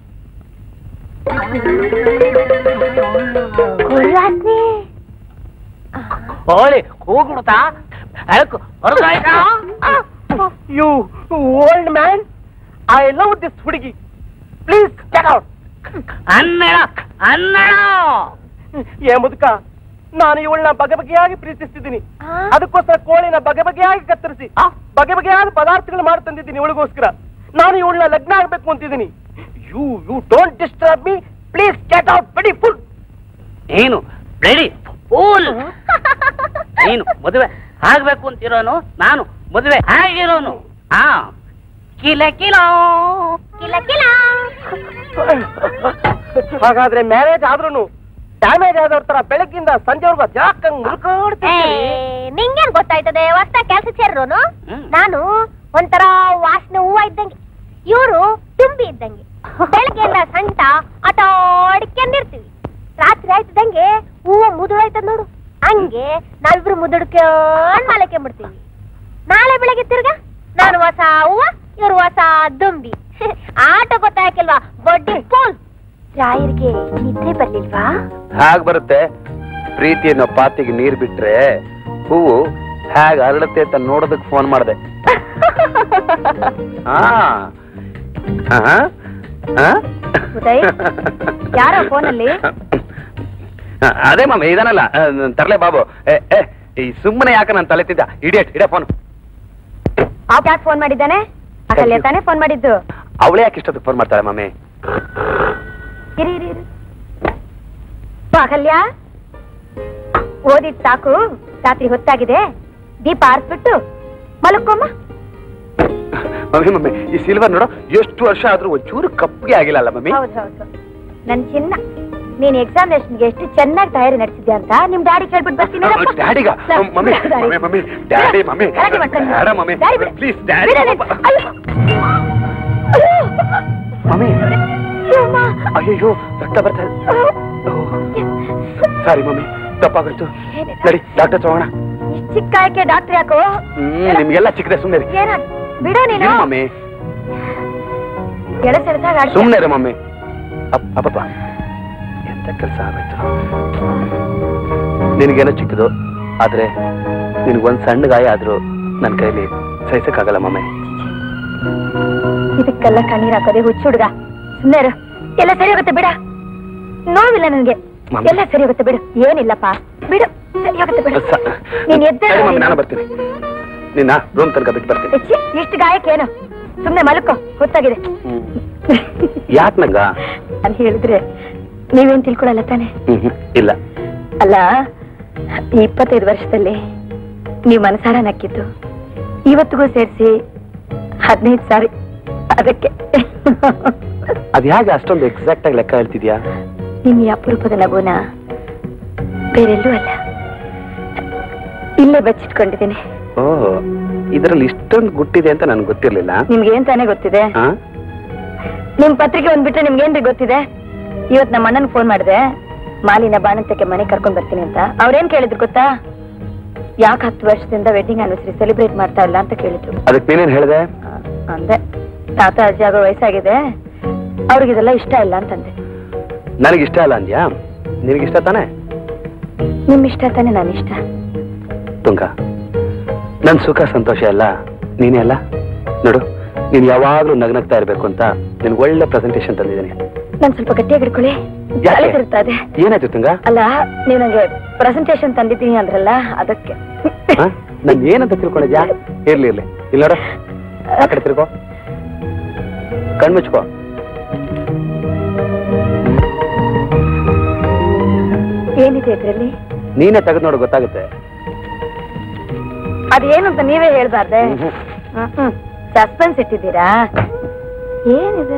ಹೋಳಿ ಕೂಗುಡ್ತಾ ಅಳಕು ಹೊರಗಾಯ್ತಾ? You old man, I love this ಹುಡುಗಿ, ಪ್ಲೀಸ್ ಗೆಟ್ ಔಟ್. ಅನ್ನಡ ಅನ್ನಡ. ಏ ಮುದುಕ, ನಾನು ಇವಳನ್ನ ಬಗೆ ಬಗೆಯಾಗಿ ಪ್ರೀತಿಸ್ತಿದ್ದೀನಿ. ಅದಕ್ಕೋಸ್ಕರ ಕೋಳಿನ ಬಗೆ ಬಗೆಯಾಗಿ ಕತ್ತರಿಸಿ ಬಗೆ ಬಗೆಯಾದ ಪದಾರ್ಥಗಳು ಮಾಡಿ ತಂದಿದ್ದೀನಿ ಇವಳಿಗೋಸ್ಕರ. ನಾನು ಇವಳನ್ನ ಲಗ್ನ ಆಗ್ಬೇಕು ಅಂತಿದ್ದೀನಿ. You you don't disturb me, please get out. Ready full. ನೀನು ರೆಡಿ ಫುಲ್. ನೀನು ಮದುವೆ ಆಗ್ಬೇಕು ಅಂತಿರೋನು, ನಾನು ಮದುವೆ ಆಗಿರೋನು. ಹಾ ಕಿಲ ಕಿಲೋ ಕಿಲ ಕಿಲ. ಹಾಗಾದ್ರೆ ಮ್ಯಾರೇಜ್ ಆದ್ರೂ ಡ್ಯಾಮೇಜ್ ಆದವ್ರ ತರ ಬೆಳಗ್ಗಿಂದ ಸಂಜೆವರೆಗೂ ಜಾಕಂಗ್ ಮುಳ್ಕೊಡ್ತೀನಿ. ನಿಂಗೇನ್ ಗೊತ್ತಾಯ್ತದೆ ಹೊಸ ಕೆಲಸ ಸೇರೋನು? ನಾನು ಒಂಥರ ವಾಸನೆ ಹೂವ ಇದ್ದಂಗೆ, ಇವರು ತುಂಬಿ ಇದ್ದಂಗೆ. ಬೆಳಗ್ಗೆ ಎಲ್ಲ ಸಂಟ ಆಟ ಆಡ್ಕೊಂಡಿರ್ತೀವಿ, ರಾತ್ರಿ ಆಯ್ತದಂಗೆ ಹೂವ ಮುದುಡಾಯ್ತದ ನೋಡು, ಹಂಗೆ ನಾವಿಬ್ರು ಮುದುಡ್ಕೊಂಡ್ ಮಾಲಕ್ಕೆ ಬಿಡ್ತೀವಿ. ನಾಳೆ ಬೆಳಗ್ಗೆ ತಿರ್ಗ ನಾನು ಹೊಸ ಹೂವ, ಇವ್ರು ಹೊಸ ದುಂಬಿ. ಆಟ ಗೊತ್ತಾಯ್ಕಿಲ್ವಾ ಬಡ್ಡಿ ಪೋಲ್. ರಾಯರ್ಗೆ ನಿದ್ರೆ ಬರ್ಲಿಲ್ವಾ? ಹಾಗ್ ಬರುತ್ತೆ. ಪ್ರೀತಿ ಅನ್ನೋ ಪಾತಿಗೆ ನೀರ್ ಬಿಟ್ರೆ ಹೂವು ಹೇಗ್ ಅರಳುತ್ತೆ ಅಂತ ನೋಡೋದಕ್ ಫೋನ್ ಮಾಡಿದೆ. ಉದಯ್, ಯಾರೋ ಫೋನಲ್ಲಿ? ಅದೇ ಮಾಮ ಇದನ್ನಲ್ಲ ತರ್ಲೆ ಬಾಬು. ಈ ಸುಮ್ಮನೆ ಯಾಕ ನಾನು ತಲೆತಿದ್ದ ಇಡಿಯಟ್. ಇಡ ಫೋನ್. ಯಾಕೆ ಫೋನ್ ಮಾಡಿದ್ದಾನೆ? ಅಕಲ್ಯ ತಾನೇ ಫೋನ್ ಮಾಡಿದ್ದು. ಅವಳೇ ಯಾಕೆ ಇಷ್ಟೊತ್ತಿಗೆ ಫೋನ್ ಮಾಡ್ತಾಳೆ ಮಾಮಿ? ಇರಿ ಇರಿ ಇರಿ. ಅಕಲ್ಯ, ಓದಿದ್ ಸಾಕು, ರಾತ್ರಿ ಹೊತ್ತಾಗಿದೆ, ದೀಪ ಆರಿಸ್ಬಿಟ್ಟು ಮಲಕ್ಕೊಮ್ಮ. ಮಮ್ಮಿ ಮಮ್ಮಿ, ಈ ಸಿಲ್ವರ್ ನೋಡು, ಎಷ್ಟು ವರ್ಷ ಆದ್ರೂ ಒಂಚೂರು ಕಪ್ಪಿಗೆ ಆಗಿಲ್ಲ ಅಲ್ಲ ಮಮ್ಮಿ? ಹೌದು ಹೌದು. ನನ್ ಚಿನ್ನ, ನೀನ್ ಎಕ್ಸಾಮಿನೇಷನ್ಗೆ ಎಷ್ಟು ಚೆನ್ನಾಗಿ ತಯಾರಿ ನಡೆಸಿದ್ಯಾ ಅಂತ ನಿಮ್ ಡ್ಯಾಡಿ ಕೇಳ್ಬಿಟ್ಟು ಬರ್ತೀನಿ. ಡ್ಯಾಡಿಗ? ಮಮ್ಮಿ ಮಮ್ಮಿ ಡ್ಯಾಡಿ ಮಮ್ಮಿ ಬೇಡ ಮಮ್ಮಿ ಪ್ಲೀಸ್ ಡ್ಯಾಡಿ. ಮಮ್ಮಿ ಅಯ್ಯೋ ರಕ್ತ ಬರ್ತಾ ಇದೆ. ಸಾರಿ ಮಮ್ಮಿ, ತಪ್ಪಾಗೋಯ್ತು. ನಡಿ ಡಾಕ್ಟರ್ ತಗೋಣ. ಚಿಕ್ಕ ಆಯ್ಕೆ ಡಾಕ್ಟರ್ ಯಾಕೋ? ನಿಮ್ಗೆಲ್ಲ ಚಿಕ್ಕದೆ ಸುಮ್ಮನೆ ಏನ ಬಿಡೋ ನೀನು. ಮಮ್ಮಿ ಕೆಲಸ ಸುಮ್ಮನೆ ರೀ ಮಮ್ಮಿ. ಅಪ್ಪಪ್ಪ ಎಂತ ಕೆಲಸ ಆಗೋಯ್ತು. ನಿನಗೇನೋ ಚಿಕ್ಕದು, ಆದ್ರೆ ನಿನಗೊಂದ್ ಸಣ್ಣ ಗಾಯ ಆದ್ರೂ ನನ್ನ ಕೈಲಿ ಸಹಿಸಕ್ಕಾಗಲ್ಲ ಮಮ್ಮಿ. ಇದಕ್ಕೆಲ್ಲ ಕಣ್ಣೀರ್ ಹಾಕೋದೆ ಹುಚ್ಚು ಹುಡುಗ. ಸುಮ್ಮನೆ ಎಲ್ಲ ಸರಿ ಹೋಗುತ್ತೆ ಬಿಡ. ನೋವಿಲ್ಲ ನನ್ಗೆ, ಎಲ್ಲ ಸರಿ ಹೋಗುತ್ತೆ ಬಿಡು. ಏನಿಲ್ಲಪ್ಪ ಬಿಡು, ಸರಿ ಹೋಗುತ್ತೆ ಬಿಡು. ನೀನ್ ಎದ್ದ ನಾನು ಬರ್ತೀನಿ, ನಿನ್ನ ರೂಮ್ ತನಕ ಬಿಟ್ಟು ಬರ್ತೀನಿ. ಇಷ್ಟು ಗಾಯಕ್ಕೇನು, ಸುಮ್ನೆ ಮಲ್ಕೋ, ಗೊತ್ತಾಗಿದೆ. ಯಾಕೆ ನಂಗ ನಾನು ಹೇಳಿದ್ರೆ ನೀವೇನ್ ತಿಳ್ಕೊಳಲ್ಲ ತಾನೆ? ಇಲ್ಲ. ಅಲ್ಲ, ಈ 25 ವರ್ಷದಲ್ಲಿ ನೀವು ಮನಸಾರ ನಕ್ಕಿದ್ದು ಇವತ್ತಿಗೂ ಸೇರಿಸಿ 15 ಸಾರಿ. ಅದಕ್ಕೆ ಅದ್ ಹೇಗೆ ಅಷ್ಟೊಂದು ಎಕ್ಸಾಕ್ಟ್ ಆಗಿ ಲೆಕ್ಕ ಹೇಳ್ತಿದ್ಯಾ? ನಿಮ್ ಈ ಅಪರೂಪದ ನಗುನ ಬೇರೆಲ್ಲೂ ಅಲ್ಲ, ಇಲ್ಲೇ ಬಚ್ಚಿಟ್ಕೊಂಡಿದ್ದೀನಿ. ಓ, ಇದರಲ್ಲಿ ಇಷ್ಟೊಂದು ಗುಟ್ಟಿದೆ ಅಂತ ನನ್ಗೆ ಗೊತ್ತಿರ್ಲಿಲ್ಲ. ನಿಮ್ಗೆ ಏನ್ ತಾನೇ ಗೊತ್ತಿದೆ? ನಿಮ್ ಪತ್ರಿಕೆ ಒಂದ್ಬಿಟ್ರೆ ನಿಮ್ಗೇನ್ರಿ ಗೊತ್ತಿದೆ? ಇವತ್ ನಮ್ಮ ಅಣ್ಣನ್ ಫೋನ್ ಮಾಡಿದೆ, ಮಾಲಿನ ಬಾಣಂತಕ್ಕೆ ಮನೆ ಕರ್ಕೊಂಡ್ ಬರ್ತೀನಿ ಅಂತ. ಅವ್ರೇನ್ ಕೇಳಿದ್ರು ಗೊತ್ತಾ? ಯಾಕೆ 10 ವರ್ಷದಿಂದ ವೆಡ್ಡಿಂಗ್ ಆನಿವರ್ಸರಿ ಸೆಲೆಬ್ರೇಟ್ ಮಾಡ್ತಾ ಇಲ್ಲ ಅಂತ ಕೇಳಿದ್ರು. ಅದಕ್ಕೆ ನೀನೇನ್ ಹೇಳಿದೆ? ಅಂದೆ ತಾತ ಅಜ್ಜಿ ಆಗೋ ವಯಸ್ಸಾಗಿದೆ, ಅವ್ರಿಗಿದೆಲ್ಲ ಇಷ್ಟ ಇಲ್ಲ ಅಂತಂದೆ. ನನಗಿಷ್ಟ ಇಲ್ಲ ಅಂದ್ಯಾ? ನಿನಗಿಷ್ಟ ತಾನೆ? ನಿಮ್ ಇಷ್ಟ ತಾನೆ ನನ್ನ ಇಷ್ಟ. ತುಂಗ, ನನ್ ಸುಖ ಸಂತೋಷ ಎಲ್ಲ ನೀನೇ ಅಲ್ಲ. ನೋಡು, ನೀನ್ ಯಾವಾಗ್ಲೂ ನಗ್ನಗ್ತಾ ಇರ್ಬೇಕು ಅಂತ ನಿನ್ಗೆ ಒಳ್ಳೆ ಪ್ರೆಸೆಂಟೇಶನ್ ತಂದಿದ್ದೀನಿ. ನಾನ್ ಸ್ವಲ್ಪ ಗಟ್ಟಿಯಾಗಿ ಹಿಡ್ಕೊಳ್ಳಿ, ಇರ್ತದೆ. ಏನಾಯ್ತು ತುಂಗ? ಅಲ್ಲ, ನೀವ್ ನಂಗೆ ಪ್ರೆಸೆಂಟೇಶನ್ ತಂದಿದ್ದೀನಿ ಅಂದ್ರಲ್ಲ, ಅದಕ್ಕೆ. ನನ್ ಏನಂತ ತಿಳ್ಕೊಂಡಿದ್ಯಾ? ಇರ್ಲಿ ಇರ್ಲಿ, ಇಲ್ಲ ನೋಡ, ಆ ಕಡೆ ತಿರ್ಕೋ, ಕಣ್ಮುಚ್ಕೋ. ಏನಿದೆ ಇದ್ರಲ್ಲಿ? ನೀನೇ ತೆಗೆದು ನೋಡು, ಗೊತ್ತಾಗುತ್ತೆ. ಅದೇನು ಅಂತ ನೀವೇ ಹೇಳ್ಬಾರ್ದೆ. ಸಸ್ಪೆನ್ಸ್ ಇಟ್ಟಿದ್ದೀರಾ? ಏನಿದು?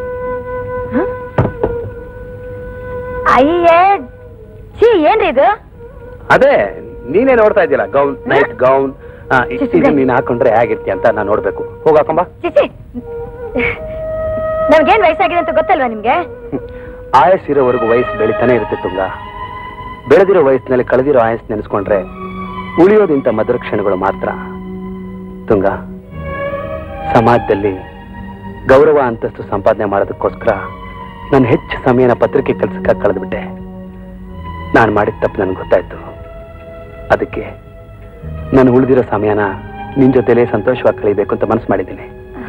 ಅಯ್ಯೇ, ಛೀ, ಏನ್ರಿ ಇದು? ಅದೇ ನೀನೇ ನೋಡ್ತಾ ಇದ್ದೀರಾ, ಗೌನ್, ನೈಟ್ ಗೌನ್. ನೀನ್ ಹಾಕೊಂಡ್ರೆ ಹೇಗಿರ್ತೀಯ ಅಂತ ನಾನು ನೋಡ್ಬೇಕು. ಹೋಗಾಕೊಂಬ. ಚಿಚಿ, ನಮ್ಗೇನ್ ವಯಸ್ಸಾಗಿದೆ ಅಂತ ಗೊತ್ತಲ್ವಾ ನಿಮ್ಗೆ? ಆಯಸ್ಸಿರೋವರೆಗೂ ವಯಸ್ಸು ಬೆಳಿತಾನೆ ಇರುತ್ತೆ ತುಂಗ. ಬೆಳೆದಿರೋ ವಯಸ್ಸಿನಲ್ಲಿ ಕಳೆದಿರೋ ಆಯಸ್ಸು ನೆನೆಸ್ಕೊಂಡ್ರೆ ಉಳಿಯೋದಿಂತ ಮಧುರ ಕ್ಷಣಗಳು ಮಾತ್ರ. ತುಂಗ, ಸಮಾಜದಲ್ಲಿ ಗೌರವ ಅಂತಸ್ತು ಸಂಪಾದನೆ ಮಾಡೋದಕ್ಕೋಸ್ಕರ ನಾನು ಹೆಚ್ಚು ಸಮಯನ ಪತ್ರಿಕೆ ಕೆಲಸಕ್ಕೆ ಕಳೆದ್ಬಿಟ್ಟೆ. ನಾನು ಮಾಡಿದ ತಪ್ಪು ನನಗೆ ಗೊತ್ತಾಯ್ತು. ಅದಕ್ಕೆ ನಾನು ಉಳಿದಿರೋ ಸಮಯನ ನಿನ್ ಜೊತೆಲೇ ಸಂತೋಷವಾಗಿ ಕಳೀಬೇಕು ಅಂತ ಮನಸ್ಸು ಮಾಡಿದ್ದೀನಿ.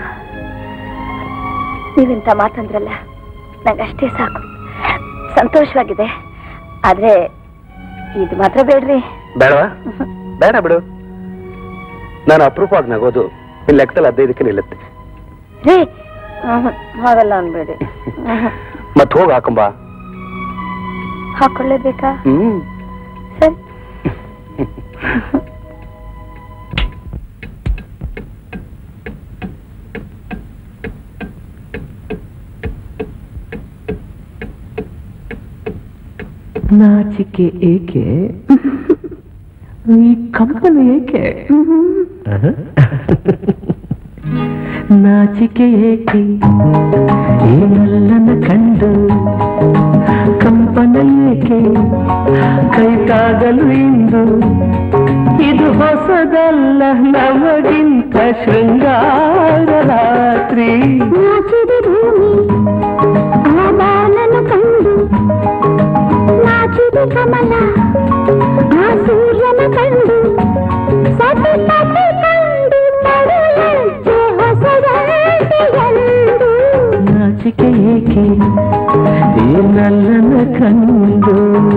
ನೀವಿಂತ ಮಾತಂದ್ರಲ್ಲ, ನಂಗಷ್ಟೇ ಸಾಕು. ಸಂತೋಷವಾಗಿದೆ. ಆದ್ರೆ ಇದು ಮಾತ್ರ ಬೇಡ್ರಿ. ಬೇಡವಾ? ಬೇಡ ಬಿಡು. ನಾನು ಅಪರೂಪವಾಗಿ ನಗೋದು ನಿನ್ ಲೆಕ್ಕದಲ್ಲಿ 15ಕ್ಕೆ ನಿಲ್ಲುತ್ತೆ. ರೀ, ಹಾಗಲ್ಲ ಅನ್ಬೇಡಿ. ಮತ್ ಹೋಗಿ ಹಾಕೊಂಬ. ಹಾಕೊಳ್ಳೇಬೇಕಾ? ಸರಿ. ನಾಚಿಕೆ ಏಕೆ? ಈ ಕಂಪನಿ ಏಕೆ? ನಾಚಿಕೆ ಏಕೆ ಈ ನಲ್ಲನ ಕಂಡು? ಕಂಪನ ಏಕೆ ಕೈತಾಗಲು ಇಂದು? ಇದು ಹೊಸದಲ್ಲ ನಮಗಿಂತ ಶೃಂಗಾರ ರಾತ್ರಿ. ನಾಚಿದೆ ಭೂಮಿ ಆ ಬಾಲನು ಕಂಡು, ನಾಚಿದೆ ಕಮಲ ಆ ಸೂರ್ಯನ ಕಂಡು, ಸತಿ ಪತಿ ಕಂಡು ಪಡೆಯಂತೆ ಹೊಸದಂತೆಯಂದು. ನಾಚಿಕೆ ಏಕೆ ಈ ನಲ್ಲನ ಕಂಡು?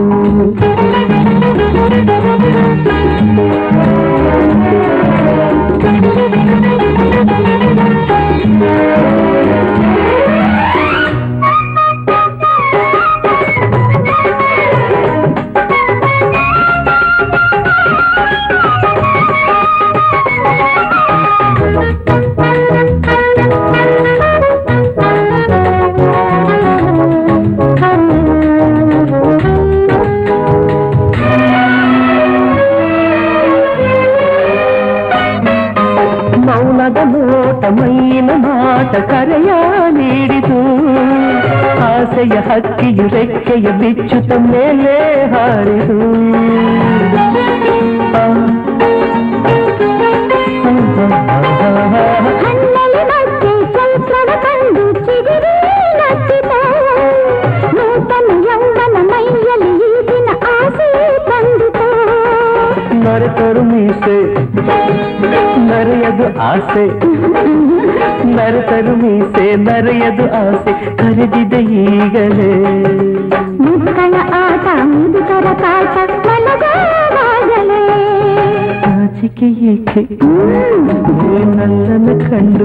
ಮೈನ ಮಾಟ ಕರೆಯ ನೀಡಿತು, ಆಸೆಯ ಹಕ್ಕಿಯು ರೆಕ್ಕೆಯ ಬಿಚ್ಚುತ್ತ ಮೇಲೆ ಹಾರಿದು. ಹಣ್ಣಲ್ಲಿ ಮತ್ತೆ ಚೈತ್ರವ ಕಂಡು ಚಿಗುರಿ ನಚ್ಚಿತ, ನೂತನ ಯೌವನ ಮೈಯಲ್ಲಿ ಈ ದಿನ ಆಸೆ ತಂದಿತು. ನರೆತರು ಮೀಸೆ ನರೆಯದು ಆಸೆ, ನರೆತರು ಮೀಸೆ ನರೆಯದು ಆಸೆ ಕರೆದಿದೆ ಈಗಲೇ. ಮುಕ್ಕಳ ಆಟ ಮುದುಕರ ಕಾಟ ಮಲಗವಾಗಲೇ. ನಾಚಿಕೆ ಏಕೆ ನಲ್ಲನ ಕಂಡು?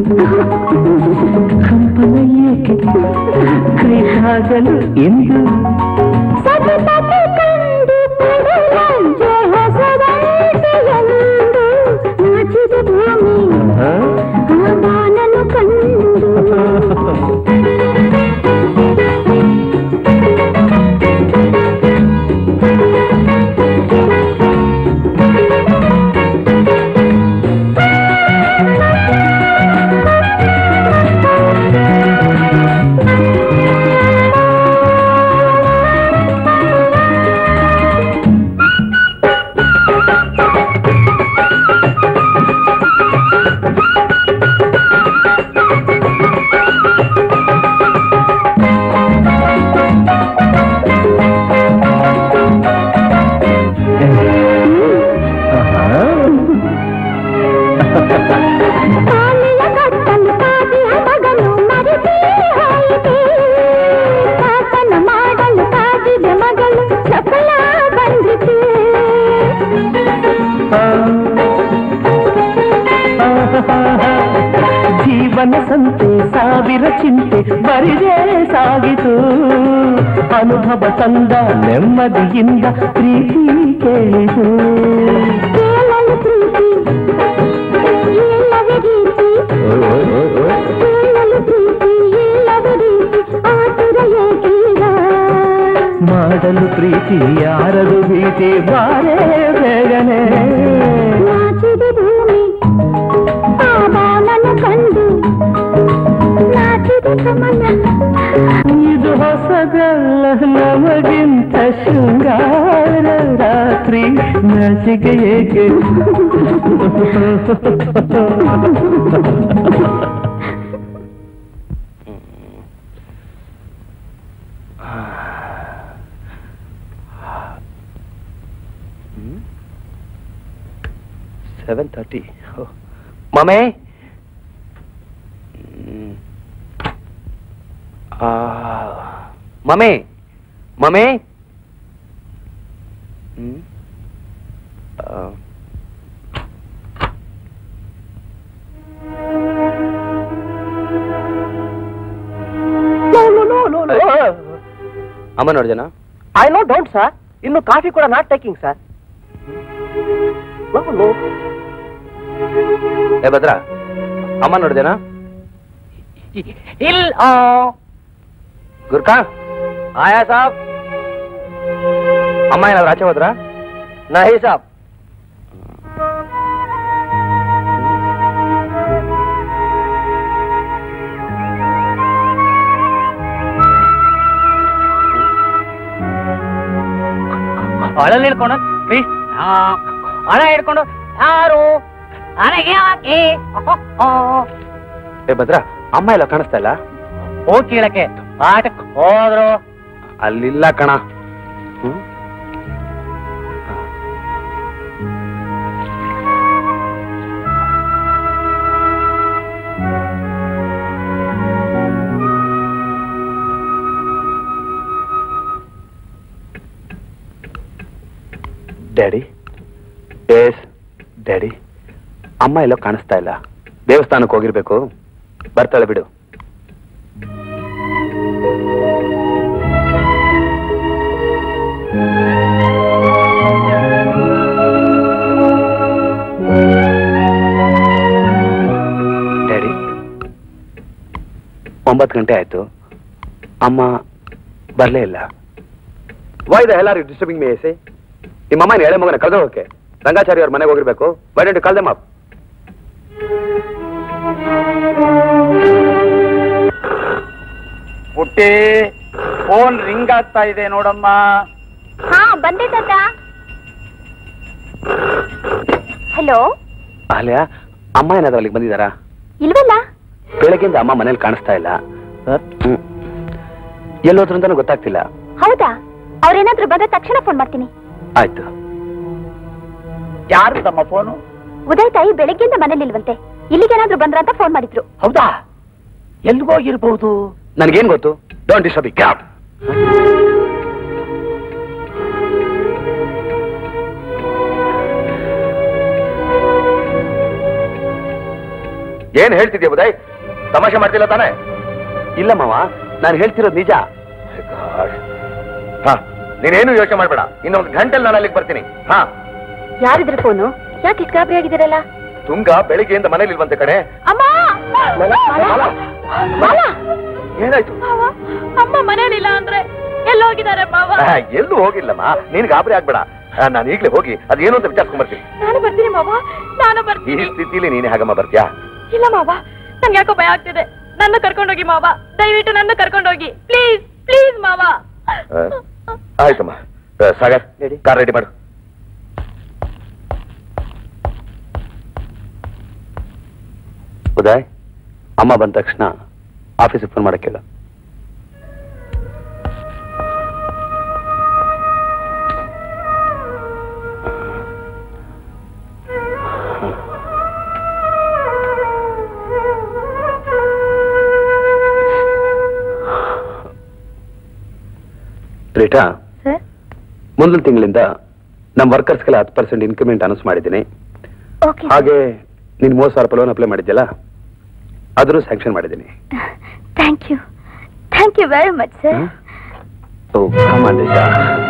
ಕಂಪನ ಏಕೆ ಕೈಹಾಗಲು ಎಂದು? ಸತಿ ಪತಿ ಕಂಡು ಪಡೆಯಂತೆ ಹೊಸದಂತೆಯಂದು. ನಾಚಿದೆ ಭೂಮಿ ಆ ಬಾಲನು ಕಂಡು. ಚಿಂತೆ ಬರಿದೇ ಸಾಗಿತು. ಅನುಭವ ತಂದ ನೆಮ್ಮದಿಯಿಂದ ಪ್ರೀತಿ ಕೇಳಿತು. ಕೇಳಲು ಪ್ರೀತಿ ಇಲ್ಲವೇ ರೀತಿ, ಕೇಳಲು ಪ್ರೀತಿ ಇಲ್ಲವೇ ರೀತಿ, ಆತುರ ಏಕೀಗ ಮಾಡಲು ಪ್ರೀತಿ ಯಾರದು ಭೀತಿ ಬಾರೇ ಬೇಗನೆ. ನಾಚಿದೆ ಭೂಮಿ ಆ ಬಾನನ್ನು ಕಂಡು, ನಾಚಿದೆ ಕಮಲ ಇದು ಹೊಸದಲ್ಲ ನಮಗಿಂತ ಶೃಂಗಾರ ರಾತ್ರಿ ನಾಚಿಕೆ ಏಕೆ. $7:30. ಮಮ್ಮಿ ಮಮ್ಮಿ ಮಮ್ಮಿ ಅಮ್ಮ ನೋಡಿದೆನಾ? I no doubt sir. ಇನ್ನು ಕಾಫಿ ಕೂಡ ನಾಟ್ ಟೇಕಿಂಗ್ ಸರ್. ಏ ಭದ್ರಾ, ಅಮ್ಮ ನೋಡಿದೆನಾ? ಇಲ್ಲ. ಗುರ್ಕಾ ಆಯಾ ಸಾಬ್. ಅಮ್ಮ ಏನಾದ್ರು ಆಚೆ ಹೋದ್ರಾ? ನಹಿ ಸಾಬ್. ಅಳಲ್ಲಿ ಹಿಡ್ಕೊಂಡು ಪ್ಲೀಸ್. ಹಣ ಹಿಡ್ಕೊಂಡು ಯಾರು ನನಗೆ ಹಾಕಿ. ಏ ಭದ್ರಾ, ಅಮ್ಮ ಎಲ್ಲ ಕಾಣಿಸ್ತಾ ಇಲ್ಲ? ಹೋಗಿ ಕೇಳಕ್ಕೆ ಆಟಕ್ಕೆ ಹೋದ್ರು. ಅಲ್ಲಿಲ್ಲ ಕಣ. ಡ್ಯಾಡಿ, ಎಸ್ ಡ್ಯಾಡಿ, ಅಮ್ಮ ಎಲ್ಲೋ ಕಾಣಿಸ್ತಾ ಇಲ್ಲ. ದೇವಸ್ಥಾನಕ್ಕೆ ಹೋಗಿರ್ಬೇಕು. ಬರ್ತಾಳೆ ಬಿಡು. ಡ್ಯಾಡಿ, 9 ಗಂಟೆ ಆಯ್ತು, ಅಮ್ಮ ಬರ್ಲೇ ಇಲ್ಲ. Why the hell are you disturbing me? ಎಸೆ ನಿಮ್ಮ ಅಮ್ಮನ ಎಳೆ ಮಗನ ಕಳೆದು ಹೋಗಕ್ಕೆ ರಂಗಾಚಾರ್ಯ ಅವ್ರ ಮನೆಗೆ ಹೋಗಿರ್ಬೇಕು. Why don't you call them up? ಪುಟ್ಟಿ, ಫೋನ್ ರಿಂಗ್ ಆಗ್ತಾ ಇದೆ ನೋಡಮ್ಮ. ಹಾ ಬಂದೆ ತಾತ. ಹಲೋ. ಅಲ್ಯಾ, ಅಮ್ಮ ಏನಾದ್ರು ಅಲ್ಲಿಗೆ ಬಂದಿದ್ದಾರಾ? ಇಲ್ವಲ್ಲ. ಬೆಳಗ್ಗೆಯಿಂದ ಅಮ್ಮ ಮನೇಲಿ ಕಾಣಿಸ್ತಾ ಇಲ್ಲ. ಎಲ್ಲೋದ್ರು ಅಂತಾನು ಗೊತ್ತಾಗ್ತಿಲ್ಲ. ಹೌದಾ? ಅವ್ರೇನಾದ್ರೂ ಬಂದ ತಕ್ಷಣ ಫೋನ್ ಮಾಡ್ತೀನಿ. ಆಯ್ತು. ಯಾರು ತಮ್ಮ ಫೋನು? ಉದಯ್ ತಾಯಿ ಬೆಳಗ್ಗೆಯಿಂದ ಮನೇಲಿಲ್ವಂತೆ, ಇಲ್ಲಿಗೇನಾದ್ರೂ ಬಂದ್ರ ಅಂತ ಫೋನ್ ಮಾಡಿದ್ರು. ಹೌದಾ? ಎಲ್ಗೋಗಿರ್ಬಹುದು? ನನ್ಗೇನ್ ಗೊತ್ತು? Don't disturb. ಕ್ಯಾಪ್. ಏನ್ ಹೇಳ್ತಿದ್ಯಾ ಉದಯ್? ತಮಾಷೆ ಮಾಡ್ತಿಲ್ಲ ತಾನೆ? ಇಲ್ಲ ಮಾವ, ನಾನು ಹೇಳ್ತಿರೋದು ನಿಜ. ಹಾ, ನೀನೇನು ಯೋಚನೆ ಮಾಡ್ಬೇಡ. ಇನ್ನೊಂದು ಗಂಟೆಲಿ ನಾನು ಅಲ್ಲಿಗೆ ಬರ್ತೀನಿ. ಹಾ. ಯಾರಿದ್ರ ಫೋನು? ಯಾಕೆ ಇಷ್ಟು ಗಾಬರಿ ಆಗಿದ್ದೀರಲ್ಲ? ತುಂಗ ಬೆಳಿಗ್ಗೆಯಿಂದ ಮನೇಲಿ ಇಲ್ವಂತೆ ಕಣೆ. ಅಮ್ಮ! ಏನಾಯ್ತು? ಅಮ್ಮ ಮನೇಲಿಲ್ಲ ಅಂದ್ರೆ ಎಲ್ಲೋಗಿದ್ದಾರೆ ಮಾವ? ಎಲ್ಲೂ ಹೋಗಿಲ್ಲಮ್ಮ, ನೀನ್ ಗಾಬರಿ ಆಗ್ಬೇಡ. ನಾನು ಈಗ್ಲೇ ಹೋಗಿ ಅದೇನು ಅಂತ ವಿಚಾರಿಸ್ಕೊಂಡ್ ಬರ್ತೀನಿ. ನಾನು ಬರ್ತೀನಿ ಮಾವ, ನಾನು ಈ ಬರ್ತೀನಿ. ಸ್ಥಿತಿಲಿ ನೀನೇ ಹಾಗಮ್ಮ ಬರ್ತೀಯಾ? ಇಲ್ಲ ಮಾವ, ನಂಗೆ ಯಾಕೋ ಭಯ ಆಗ್ತಿದೆ. ನನ್ನ ಕರ್ಕೊಂಡೋಗಿ ಮಾವ, ದಯವಿಟ್ಟು ನನ್ನ ಕರ್ಕೊಂಡೋಗಿ ಪ್ಲೀಸ್ ಪ್ಲೀಸ್ ಮಾವ. ಆಯ್ತಮ್ಮ. ಸಾಗರ್, ಕಾರ್ ರೆಡಿ ಮಾಡು. ಉದಯ್, ಅಮ್ಮ ಬಂದ ತಕ್ಷಣ ಆಫೀಸಿಗೆ ಫೋನ್ ಮಾಡಕ್ಕೆ ಹೇಳು. ರೀಟಾ, ಮುಂದಿನ ತಿಂಗಳಿಂದ ನಮ್ಮ ವರ್ಕರ್ಸ್ಗೆಲ್ಲ 10% ಇನ್ಕ್ರಿಮೆಂಟ್ ಅನೌನ್ಸ್ ಮಾಡಿದ್ದೀನಿ. ಹಾಗೆ ನೀನು 30,000 ರೂಪಾಯಿ ಲೋನ್ ಅಪ್ಲೈ ಮಾಡಿದ್ಯಲ್ಲ, ಅದನ್ನು ಸ್ಯಾಂಕ್ಷನ್ ಮಾಡಿದ್ದೀನಿ. Thank you very much sir. Oh come on Disha.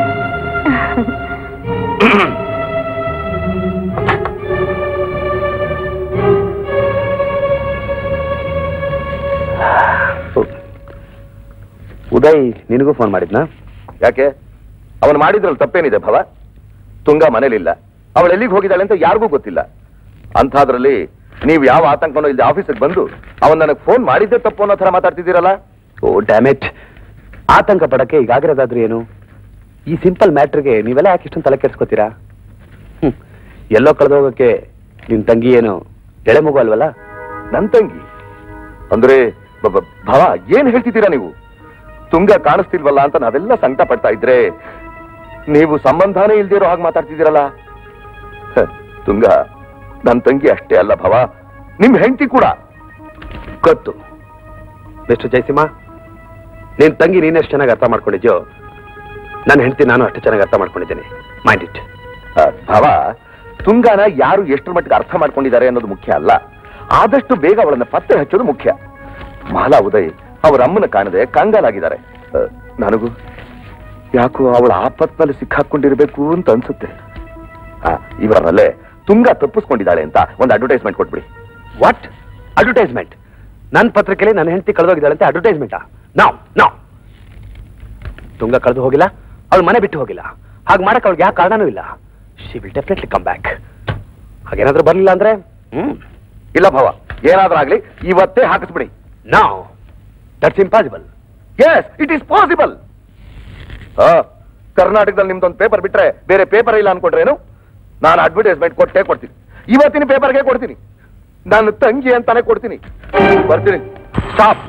Uday ನಿನಗೂ ಫೋನ್ ಮಾಡಿದ್ನಾ? ಯಾಕೆ? ಅವನು ಮಾಡಿದ್ರಲ್ಲಿ ತಪ್ಪೇನಿದೆ ಭವ? ತುಂಗ ಮನೇಲಿಲ್ಲ, ಅವಳು ಎಲ್ಲಿಗೆ ಹೋಗಿದ್ದಾಳೆ ಅಂತ ಯಾರಿಗೂ ಗೊತ್ತಿಲ್ಲ. ಅಂಥದ್ರಲ್ಲಿ ನೀವು ಯಾವ ಆತಂಕನೋ ಇಲ್ಲಿ ಆಫೀಸಿಗೆ ಬಂದು ಅವನು ನನಗೆ ಫೋನ್ ಮಾಡಿದ್ದೆ ತಪ್ಪು ಅನ್ನೋ ಥರ ಮಾತಾಡ್ತಿದ್ದೀರಲ್ಲ. ಓ ಡ್ಯಾಮೇಟ್, ಆತಂಕ ಪಡಕ್ಕೆ ಈಗಾಗಿರೋದಾದ್ರೂ ಏನು? ಈ ಸಿಂಪಲ್ ಮ್ಯಾಟ್ರಿಗೆ ನೀವೆಲ್ಲ ಯಾಕೆ ಇಷ್ಟೊಂದು ತಲೆ ಕೆಡ್ಸ್ಕೊತೀರಾ? ಎಲ್ಲೋ ಕಳೆದೋಗಕ್ಕೆ ನಿನ್ ತಂಗಿ ಏನು ಎಳೆ ಮಗು ಅಲ್ವಲ್ಲ? ನನ್ ತಂಗಿ ಅಂದ್ರೆ ಭವ ಏನ್ ಹೇಳ್ತಿದ್ದೀರಾ ನೀವು? ತುಂಗ ಕಾಣಿಸ್ತಿಲ್ವಲ್ಲ ಅಂತ ನಾವೆಲ್ಲ ಸಂಕಟ ಪಡ್ತಾ ಇದ್ರೆ ನೀವು ಸಂಬಂಧನೇ ಇಲ್ದಿರೋ ಹಾಗೆ ಮಾತಾಡ್ತಿದ್ದೀರಲ್ಲ. ತುಂಗ ನನ್ ತಂಗಿ ಅಷ್ಟೇ ಅಲ್ಲ ಭವ, ನಿಮ್ ಹೆಂಡತಿ ಕೂಡ. ಗೊತ್ತು ಮಿಸ್ಟರ್ ಜಯಸಿಂಹ, ನಿನ್ ತಂಗಿ ನೀನೆಷ್ಟು ಚೆನ್ನಾಗಿ ಅರ್ಥ ಮಾಡ್ಕೊಂಡಿದ್ಯೋ ನನ್ನ ಹೆಂಡತಿ ನಾನು ಅಷ್ಟು ಚೆನ್ನಾಗಿ ಅರ್ಥ ಮಾಡ್ಕೊಂಡಿದ್ದೇನೆ. Mind it. ಭವ, ತುಂಗಾನ ಯಾರು ಎಷ್ಟರ ಮಟ್ಟಿಗೆ ಅರ್ಥ ಮಾಡ್ಕೊಂಡಿದ್ದಾರೆ ಅನ್ನೋದು ಮುಖ್ಯ ಅಲ್ಲ, ಆದಷ್ಟು ಬೇಗ ಅವಳನ್ನ ಪತ್ತೆ ಹಚ್ಚೋದು ಮುಖ್ಯ. ಮಾಲಾ ಉದಯ್ ಅವರ ಅಮ್ಮನ ಕಾಣದೆ ಕಂಗಾಲಾಗಿದ್ದಾರೆ. ನನಗೂ ಯಾಕೋ ಅವಳ ಆಪತ್ನಲ್ಲಿ ಸಿಕ್ಕಾಕೊಂಡಿರ್ಬೇಕು ಅಂತ ಅನ್ಸುತ್ತೆ. ಇವರಲ್ಲೇ ತುಂಗ ತಪ್ಪಿಸ್ಕೊಂಡಿದ್ದಾಳೆ ಅಂತ ಒಂದು ಅಡ್ವರ್ಟೈಸ್ಮೆಂಟ್ ಕೊಟ್ಬಿಡಿ. What advertisement? ನನ್ನ ಪತ್ರಿಕೆಯಲ್ಲಿ ನನ್ನ ಹೆಂಡತಿ ಕಳೆದೋಗಿದ್ದಾಳೆ ಅಂತ ಅಡ್ವರ್ಟೈಸ್ಮೆಂಟಾ? ನಾವ್ ತುಂಗ ಕಳೆದು ಹೋಗಿಲ್ಲ, ಅವಳು ಮನೆ ಬಿಟ್ಟು ಹೋಗಿಲ್ಲ. ಹಾಗೆ ಮಾಡಕ್ ಅವಳಿಗೆ ಯಾವ ಕಾರಣನೂ ಇಲ್ಲ. She will definitely come back. ಹಾಗೇನಾದ್ರೂ ಬರ್ಲಿಲ್ಲ ಅಂದ್ರೆ ಇಲ್ಲ ಭವ, ಏನಾದ್ರೂ ಆಗ್ಲಿ ಇವತ್ತೇ ಹಾಕಿಸ್ಬಿಡಿ. ನಾವ್ that's impossible. Yes, it is possible. ಕರ್ನಾಟಕದಲ್ಲಿ ನಿಮ್ದೊಂದು ಪೇಪರ್ ಬಿಟ್ರೆ ಬೇರೆ ಪೇಪರ್ ಇಲ್ಲ ಅನ್ಕೊಂಡ್ರೇನು? ನಾನು ಅಡ್ವರ್ಟೈಸ್ಮೆಂಟ್ ಕೊಟ್ಟೇ ಕೊಡ್ತೀನಿ. ಇವತ್ತಿನ ಪೇಪರ್ಗೆ ಕೊಡ್ತೀನಿ. ನನ್ನ ತಂಗಿ ಅಂತಾನೆ ಕೊಡ್ತೀನಿ. ಬರ್ತೀನಿ. ಸ್ಟಾಪ್.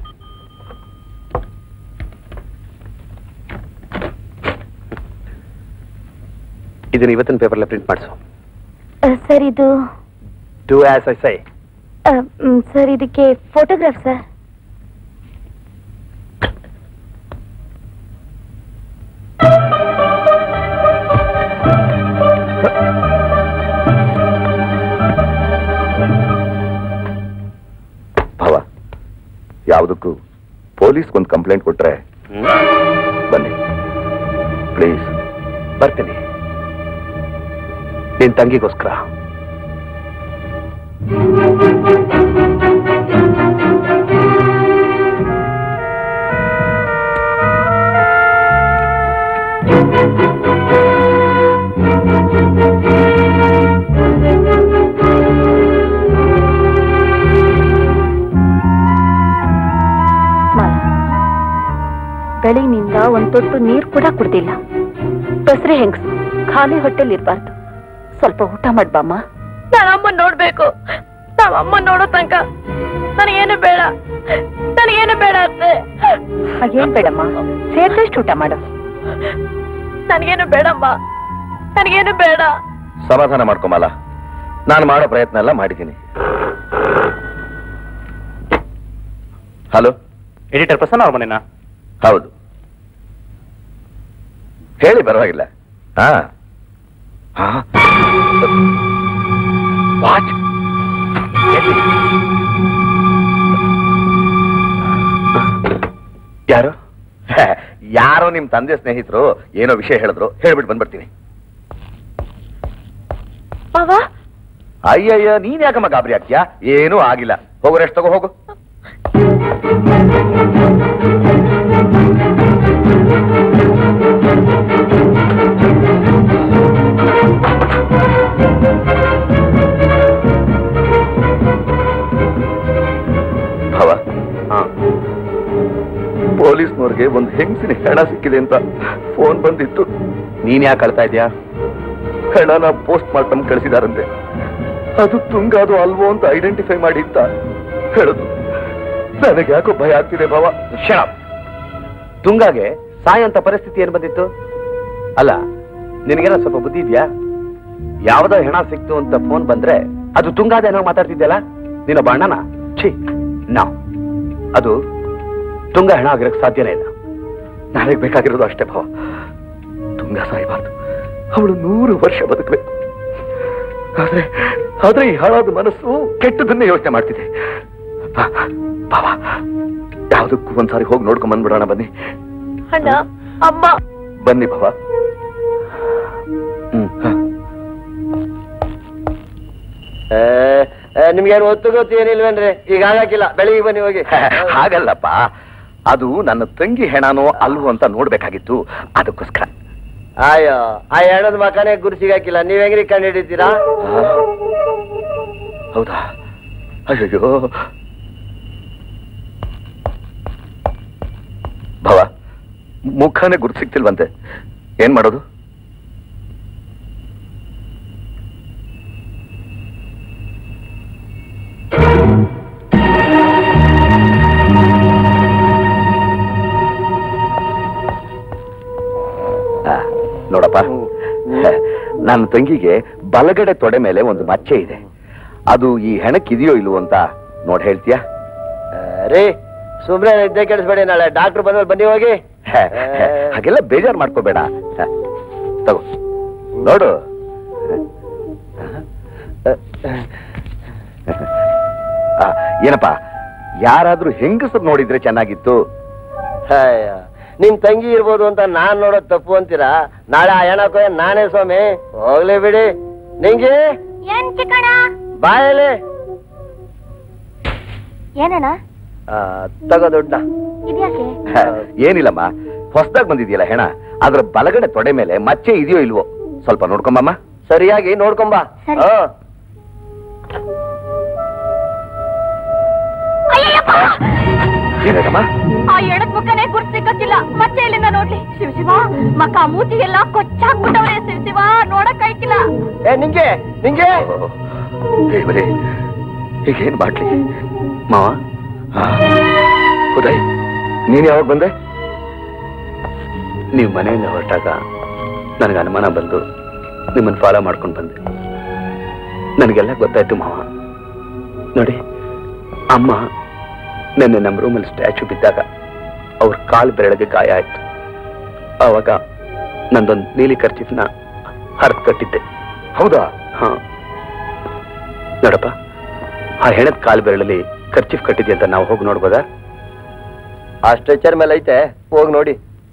ಇದನ್ನ ಇವತ್ತಿನ ಪೇಪರ್ಲೆ ಪ್ರಿಂಟ್ ಮಾಡಿಸು. ಸರ್ ಇದು do as I say. Sir ಇದಕ್ಕೆ ಫೋಟೋಗ್ರಾಫ್ ಸರ್. ಭವ, ಯಾವುದಕ್ಕೂ ಪೊಲೀಸ್ಗೊಂದು ಕಂಪ್ಲೇಂಟ್ ಕೊಟ್ರೆ ಬನ್ನಿ ಪ್ಲೀಸ್. ಬರ್ತೀನಿ ನಿನ್ ತಂಗಿಗೋಸ್ಕರ. ಬೆಳಿಗ್ನಿಂದ ಒಂದ್ ತೊಟ್ಟು ನೀರು ಕೂಡ ಕುಡ್ದಿಲ್ಲ. ಬಸ್ರೆ ಹೆಂಗಸು ಖಾಲಿ ಹೊಟ್ಟೆಲ್ ಇರ್ಬಾರ್ದು. ಸ್ವಲ್ಪ ಊಟ ಮಾಡ್ಬಮ್ಮ. ನಾನಮ್ಮ ನೋಡ್ಬೇಕು. ನಾವಮ್ಮ ನೋಡೋ ತನಕ ನನಗೇನು ಬೇಡ, ನನಗೇನು ಬೇಡ ಅತ್ತೆ. ಹಾಗೇನ್ ಬೇಡಮ್ಮ, ಸೇರ್ದಷ್ಟು ಊಟ ಮಾಡು. ನನಗೇನು ಬೇಡಮ್ಮ, ನನಗೇನು ಬೇಡ. ಸಮಾಧಾನ ಮಾಡ್ಕೊಮಲ್ಲ, ನಾನು ಮಾಡೋ ಪ್ರಯತ್ನ ಎಲ್ಲ ಮಾಡಿದ್ದೀನಿ. ಹಲೋ, ಎಡಿಟರ್ ಪ್ರಸನ್ನ ಅವ್ರ ಮನೆನಾ? ಹೌದು, ಹೇಳಿ, ಪರವಾಗಿಲ್ಲ. ವಾಟ್? ಯಾರು? ಯಾರೋ ನಿಮ್ ತಂದೆ ಸ್ನೇಹಿತರು ಏನೋ ವಿಷಯ ಹೇಳಿದ್ರು, ಹೇಳ್ಬಿಟ್ಟು ಬಂದ್ಬಿಡ್ತೀನಿ. ಅಯ್ಯಯ್ಯ, ನೀನ್ ಯಾಕಮ್ಮ ಗಾಬರಿ ಆಗ್ತೀಯಾ? ಏನೂ ಆಗಿಲ್ಲ. ಹೋಗು, ರೆಸ್ಟ್ ತಗೋ, ಹೋಗು. ಭವ, ಪೊಲೀಸ್ನವ್ರಿಗೆ ಒಂದು ಹೆಂಗಸಿನ ಹೆಣ ಸಿಕ್ಕಿದೆ ಅಂತ ಫೋನ್ ಬಂದಿತ್ತು. ನೀನ್ ಯಾಕೆ ಕಳ್ತಾ ಇದೀಯಾ? ಹೆಣನ ಪೋಸ್ಟ್ ಮಾರ್ಟಮ್ ಕಳಿಸಿದಾರಂತೆ. ಅದು ತುಂಗಾದು ಅಲ್ವೋ ಅಂತ ಐಡೆಂಟಿಫೈ ಮಾಡಿ ಅಂತ ಹೇಳುದು. ನನಗೆ ಯಾಕೋ ಭಯ ಆಗ್ತಿದೆ ಭವ. ಶಟ್. ತುಂಗಾಗೆ ಸಾಯಂತ ಪರಿಸ್ಥಿತಿ ಏನ್ ಬಂದಿತ್ತು? ಅಲ್ಲ, ನಿನಗೇನೋ ಸ್ವಲ್ಪ ಬುದ್ಧಿ ಇದೆಯಾ? ಯಾವ್ದೋ ಹೆಣ ಸಿಕ್ತು ಅಂತ ಫೋನ್ ಬಂದ್ರೆ ಅದು ತುಂಗಾದ ಏನೋ ಮಾತಾಡ್ತಿದ್ಯಲ್ಲ ನೀನು ಬಣ್ಣನ? ಛೀ, ನಾವ್ ಅದು ತುಂಗ ಹೆಣ ಆಗಿರಕ್ ಸಾಧ್ಯನೇ ಇಲ್ಲ. ನನಗೆ ಬೇಕಾಗಿರೋದು ಅಷ್ಟೇ ಭವ, ತುಂಗ ಸಾಯಬಾರ್ದು, ಅವಳು 100 ವರ್ಷ ಬದುಕಬೇಕು. ಆದ್ರೆ ಈ ಹಾಳಾದ ಮನಸ್ಸು ಕೆಟ್ಟದನ್ನೇ ಯೋಚನೆ ಮಾಡ್ತಿದೆ. ಬಾವಾ, ಯಾವ್ದಕ್ಕೂ ಒಂದ್ಸಾರಿ ಹೋಗಿ ನೋಡ್ಕೊಂಡ್ ಬಂದ್ಬಿಡೋಣ. ಬನ್ನಿ ಅಣ್ಣ, ಅಮ್ಮ. ಬನ್ನಿ ಬಾವಾ. ನಿಮ್ಗೇನು ಗೊತ್ತು ಏನಿಲ್ವೇನ್ರಿ? ಈಗ ಹಾಗಾಕಿಲ್ಲ, ಬೆಳಿಗ್ಗೆ ಬನ್ನಿ ಹೋಗಿ. ಹಾಗಲ್ಲಪ್ಪ, ಅದು ನನ್ನ ತಂಗಿ ಹೆಣನೋ ಅಲ್ವೋ ಅಂತ ನೋಡ್ಬೇಕಾಗಿತ್ತು, ಅದಕ್ಕೋಸ್ಕರ. ಅಯ್ಯೋ, ಆ ಹೆಣದ ಮಕನೇ ಗುರುಸಿಗಾಕಿಲ್ಲ, ನೀವ್ ಹೆಂಗ್ರಿ ಕಂಡು ಹಿಡಿತೀರಾ? ಹೌದಾ? ಅಯ್ಯೋ ಭಾವ, ಮುಖನೇ ಗುರ್ತು ಸಿಗ್ತಿಲ್ವಂತೆ, ಏನ್ ಮಾಡೋದು? ನೋಡಪ್ಪ, ನನ್ನ ತಂಗಿಗೆ ಬಲಗಡೆ ತೊಡೆ ಮೇಲೆ ಒಂದು ಮಚ್ಚೆ ಇದೆ. ಅದು ಈ ಹೆಣಕ್ಕಿದೆಯೋ ಇಲ್ವೋ ಅಂತ ನೋಡ್ ಹೇಳ್ತೀಯಾ? ರೀ, ಸುಮ್ನೆ ಇದ್ದೇ ಕೆಡಿಸ್ಬೇಡಿ, ನಾಳೆ ಡಾಕ್ಟರ್ ಬಂದ್ಮೇಲೆ ಬನ್ನಿ ಹೋಗಿ. ಹಾಗೆಲ್ಲ ಬೇಜಾರು ಮಾಡ್ಕೋಬೇಡ. ತಗೋ ನೋಡು. ಏನಪ್ಪ, ಯಾರಾದ್ರೂ ಹೆಂಗಸರು ನೋಡಿದ್ರೆ ಚೆನ್ನಾಗಿತ್ತು. ನಿಮ್ ತಂಗಿ ಇರ್ಬೋದು ಅಂತ ನಾನ್ ನೋಡೋದ್ ತಪ್ಪು ಅಂತೀರಾ? ನಾಳೆ ಆ ಹೆಣಕ್ಕೋ ನಾನೇ ಸ್ವಾಮಿ, ಹೋಗ್ಲಿ ಬಿಡಿ. ನಿಂಗೆ ಏನ್ ಚಿಕ್ಕಣ? ಬಾಯಲ್ಲಿ ಏನಣ್ಣ? ತಗೋ ದುಡ್ಡ. ಇದ್ಯಾಕೆ? ಏನಿಲ್ಲಮ್ಮ, ಹೊಸದಾಗಿ ಬಂದಿದೆಯಲ್ಲ ಹೆಣ, ಅದ್ರ ಬಲಗಡೆ ತೊಡೆ ಮೇಲೆ ಮಚ್ಚೆ ಇದೆಯೋ ಇಲ್ವೋ ಸ್ವಲ್ಪ ನೋಡ್ಕೊಂಬಮ್ಮ. ಸರಿಯಾಗಿ ನೋಡ್ಕೊಂಬ. ಏನಮ್ಮ? ಆ ಎಣದ್ ಮುಖನೇ ಗುರ್ತು ಸಿಕ್ಕಕ್ಕಿಲ್ಲ, ಮತ್ತೆ ಎಲ್ಲಿಂದ ನೋಡ್ಲಿ? ಶಿವ ಶಿವ, ಮಕ್ಕ ಮೂತಿ ಎಲ್ಲ ಕೊಚ್ಚಾಕ್ಬಿಟ್ಟವ್ರೆ. ಶಿವ ಶಿವ, ನೋಡಕ್ ಆಯ್ಕಿಲ್ಲ. ನಿಂಗೆ ನಿಂಗೆ ದೇವರೇ, ಈಗೇನ್ ಮಾಡ್ಲಿ? ಮಾವ, ಉದಯ್, ನೀನ್ ಯಾವಾಗ ಬಂದೆ? ನೀವು ಮನೆಯಿಂದ ಹೊರಟಾಗ ನನಗೆ ಅನುಮಾನ ಬಂದು ನಿಮ್ಮನ್ನು ಫಾಲೋ ಮಾಡ್ಕೊಂಡು ಬಂದೆ. ನನಗೆಲ್ಲ ಗೊತ್ತಾಯ್ತು ಮಾವ. ನೋಡಿ, ಅಮ್ಮ ನೆನ್ನೆ ನಮ್ಮ ರೂಮಲ್ಲಿ ಸ್ಟ್ಯಾಚು ಬಿದ್ದಾಗ ಅವ್ರ ಕಾಲು ಬೆರಳಿಗೆ ಗಾಯ ಆಯ್ತು. ಆವಾಗ ನಂದೊಂದು ನೀಲಿ ಕರ್ಚಿಫ್ನ ಹರಿದು ಕಟ್ಟಿದ್ದೆ. ಹೌದಾ? ಹಾ, ನೋಡಪ್ಪ, ಆ ಹೆಣದ ಕಾಲು ಬೆರಳಲ್ಲಿ ಕರ್ಚಿಫ್ ಕಟ್ಟಿದ್ದೆ ಅಂತ ನಾವು ಹೋಗಿ ನೋಡ್ಬೋದಾ? ಆ ಸ್ಟ್ರೆಚರ್ ಮೇಲೆ ಐತೆ, ಹೋಗಿ ನೋಡಿ.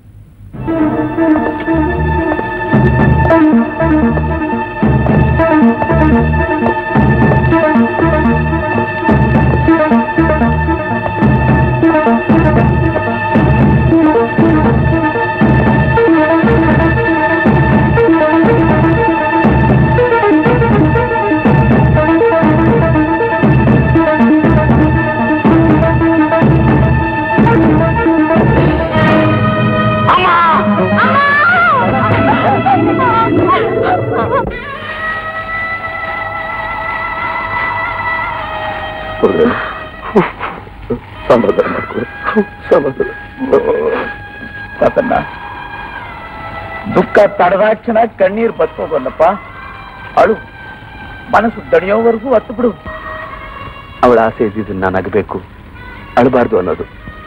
ಸಮಾಧಾನ ಮಾಡ್ಕೊ, ಸಮಾಧಾನ. ಸಾಕಣ್ಣ, ದುಃಖ ತಡದಾಕ್ಷಣ ಕಣ್ಣೀರ್ ಬತ್ತೋಗಲ್ಲಪ್ಪ. ಅಳು, ಮನಸ್ಸು ದಣಿಯೋವರೆಗೂ ಹತ್ತು ಬಿಡು. ಅವಳ ಆಸೆ ಇದ್ದಿದ್ದು ನಾನು ಆಗಬೇಕು, ಅಳಬಾರ್ದು ಅನ್ನೋದು.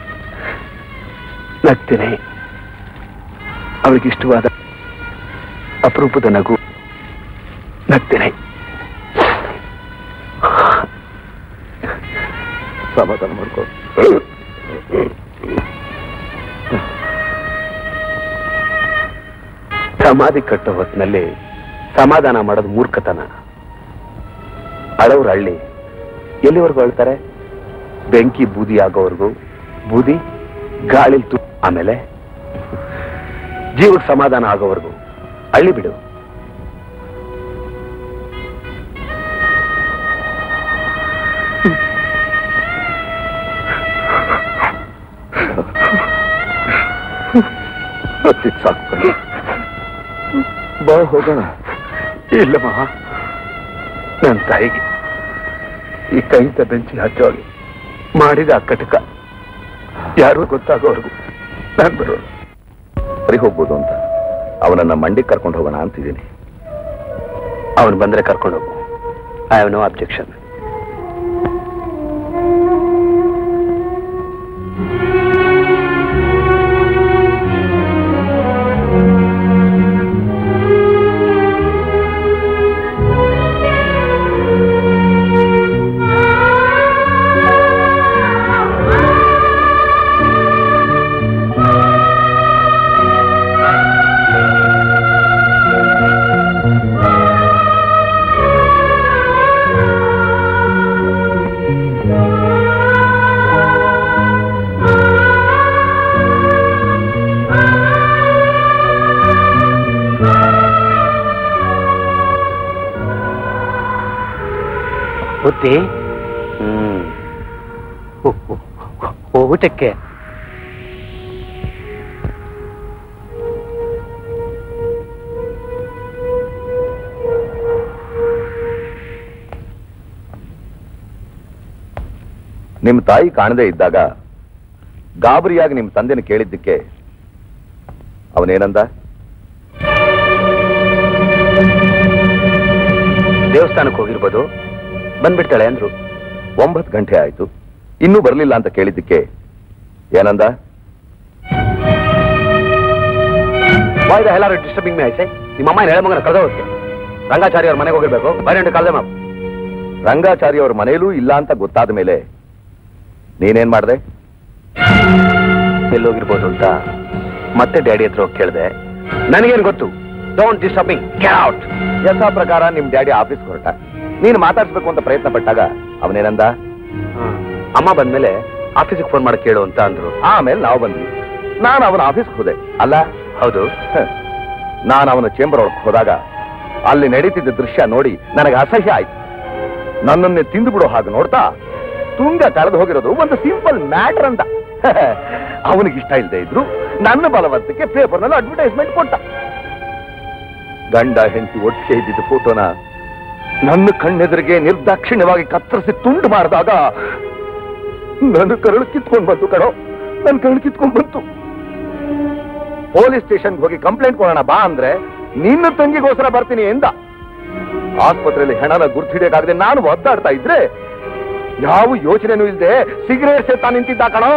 ನಗ್ತೇನೆ, ಅವಳಿಗಿಷ್ಟವಾದ ಅಪರೂಪದ ನಗು ನಗ್ತೇನೆ. ಸಮಾಧಾನ ಮಾಡ್ಕೊ. ಸಮಾಧಿ ಕಟ್ಟೋ ಹೊತ್ತಿನಲ್ಲಿ ಸಮಾಧಾನ ಮಾಡೋದು ಮೂರ್ಖತನ. ಅಳವ್ರು ಹಳ್ಳಿ ಎಲ್ಲಿವರೆಗೂ ಅಳ್ತಾರೆ? ಬೆಂಕಿ ಬೂದಿ ಆಗೋವರೆಗೂ, ಬೂದಿ ಗಾಳಿಲ್ ತು, ಆಮೇಲೆ ಜೀವಕ್ಕೆ ಸಮಾಧಾನ ಆಗೋವರೆಗೂ ಹಳ್ಳಿ ಬಿಡು. ಸಾಕು, ಬಾ ಹೋಗೋಣ. ಇಲ್ಲ ಮಹಾ, ನನ್ನ ತಾಯಿಗೆ ಈ ಕೈಯಿಂದ ಬೆಂಚಿ ಹಚ್ಚೋಗಿ ಮಾಡಿದ ಆ ಕಟಕ ಯಾರು ಗೊತ್ತಾಗೋವರೆಗೂ ನಾನು ಬರೋಣ. ಸರಿ, ಹೋಗ್ಬೋದು ಅಂತ ಅವನನ್ನ ಮಂಡಿಗೆ ಕರ್ಕೊಂಡು ಹೋಗೋಣ ಅಂತಿದ್ದೀನಿ. ಅವನು ಬಂದ್ರೆ ಕರ್ಕೊಂಡು ಹೋಗು. I have no objection. ಬುದ್ಧಿ ಊಟಕ್ಕೆ ನಿಮ್ ತಾಯಿ ಕಾಣದೇ ಇದ್ದಾಗ ಗಾಬರಿಯಾಗಿ ನಿಮ್ ತಂದೆನ ಕೇಳಿದ್ದಕ್ಕೆ ಅವನೇನಂದ? ದೇವಸ್ಥಾನಕ್ಕೆ ಹೋಗಿರ್ಬೋದು, ಬಂದ್ಬಿಡ್ತಾಳೆ ಅಂದ್ರು. 9 ಗಂಟೆ ಆಯ್ತು, ಇನ್ನೂ ಬರ್ಲಿಲ್ಲ ಅಂತ ಕೇಳಿದ್ದಕ್ಕೆ ಏನಂದ? Why the hell are you disturbing me, I say? ನಿಮ್ಮ ಅಮ್ಮ ಹೇಳ ಮಗನ ಕಳೆದ ಹೋಗ್ತೀನಿ. ರಂಗಾಚಾರಿ ಅವ್ರ ಮನೆಗೆ ಹೋಗಿರ್ಬೇಕು. ಬೈರಂಟು ಕಾಲ್ದೆ ಮಾಪ್. ರಂಗಾಚಾರಿ ಅವ್ರ ಮನೆಯಲ್ಲೂ ಇಲ್ಲ ಅಂತ ಗೊತ್ತಾದ ಮೇಲೆ ನೀನೇನ್ ಮಾಡ್ದೆ? ಎಲ್ಲೋಗಿರ್ಬೋದು ಅಂತ ಮತ್ತೆ ಡ್ಯಾಡಿ ಹತ್ರ ಹೋಗಿ ಕೇಳಿದೆ. ನನಗೇನು ಗೊತ್ತು? Don't disturb me, get out. ಯಥಾ ಪ್ರಕಾರ ನಿಮ್ ಡ್ಯಾಡಿ ಆಫೀಸ್ ಹೊರಟ. ನೀನು ಮಾತಾಡ್ಸ್ಬೇಕು ಅಂತ ಪ್ರಯತ್ನ ಪಟ್ಟಾಗ ಅವನೇನಂದ? ಅಮ್ಮ ಬಂದ್ಮೇಲೆ ಆಫೀಸಿಗೆ ಫೋನ್ ಮಾಡಿ ಕೇಳು ಅಂತ ಅಂದ್ರು. ಆಮೇಲೆ ನಾವು ಬಂದ್ವಿ. ನಾನು ಅವನ ಆಫೀಸ್ಗೆ ಹೋದೆ ಅಲ್ಲ? ಹೌದು. ನಾನು ಅವನ ಚೇಂಬರ್ ಒಳಗೆ ಹೋದಾಗ ಅಲ್ಲಿ ನಡೀತಿದ್ದ ದೃಶ್ಯ ನೋಡಿ ನನಗೆ ಅಸಹ್ಯ ಆಯ್ತು. ನನ್ನನ್ನೇ ತಿಂದು ಬಿಡೋ ಹಾಗೆ ನೋಡ್ತಾ ತುಂಗ ಕಳೆದು ಹೋಗಿರೋದು ಒಂದು ಸಿಂಪಲ್ ಮ್ಯಾಟರ್ ಅಂತ. ಅವನಿಗೆ ಇಷ್ಟ ಇಲ್ಲದೆ ಇದ್ರು ನನ್ನ ಬಲವಂತಕ್ಕೆ ಪೇಪರ್ನಲ್ಲಿ ಅಡ್ವರ್ಟೈಸ್ಮೆಂಟ್ ಕೊಟ್ಟ. ಗಂಡ ಹೆಂಡತಿ ಒಟ್ಟಿಗೆ ಇದ್ದಿದ್ದ ಫೋಟೋನ ನನ್ನ ಕಣ್ಣೆದುರಿಗೆ ನಿರ್ದಾಕ್ಷಿಣ್ಯವಾಗಿ ಕತ್ತರಿಸಿ ತುಂಡು ಮಾಡಿದಾಗ ನನ್ನ ಕರಳು ಕಿತ್ಕೊಂಡು ಬಂತು ಕಣೋ, ನನ್ನ ಕರಳು ಕಿತ್ಕೊಂಡು ಬಂತು. ಪೊಲೀಸ್ ಸ್ಟೇಷನ್ಗೆ ಹೋಗಿ ಕಂಪ್ಲೇಂಟ್ ಕೊಡೋಣ ಬಾ ಅಂದ್ರೆ ನಿನ್ನ ತಂಗಿಗೋಸ್ಕರ ಬರ್ತೀನಿ ಎಂದ. ಆಸ್ಪತ್ರೆಯಲ್ಲಿ ಹೆಣನ ಗುರ್ತಿಡಿಯಕ್ಕಾಗದೆ ನಾನು ಒದ್ದಾಡ್ತಾ ಇದ್ರೆ ಯಾವ ಯೋಚನೆನೂ ಇಲ್ಲದೆ ಸಿಗರೇಟ್ ಸೇತಾ ನಿಂತಿದ್ದ ಕಣೋ.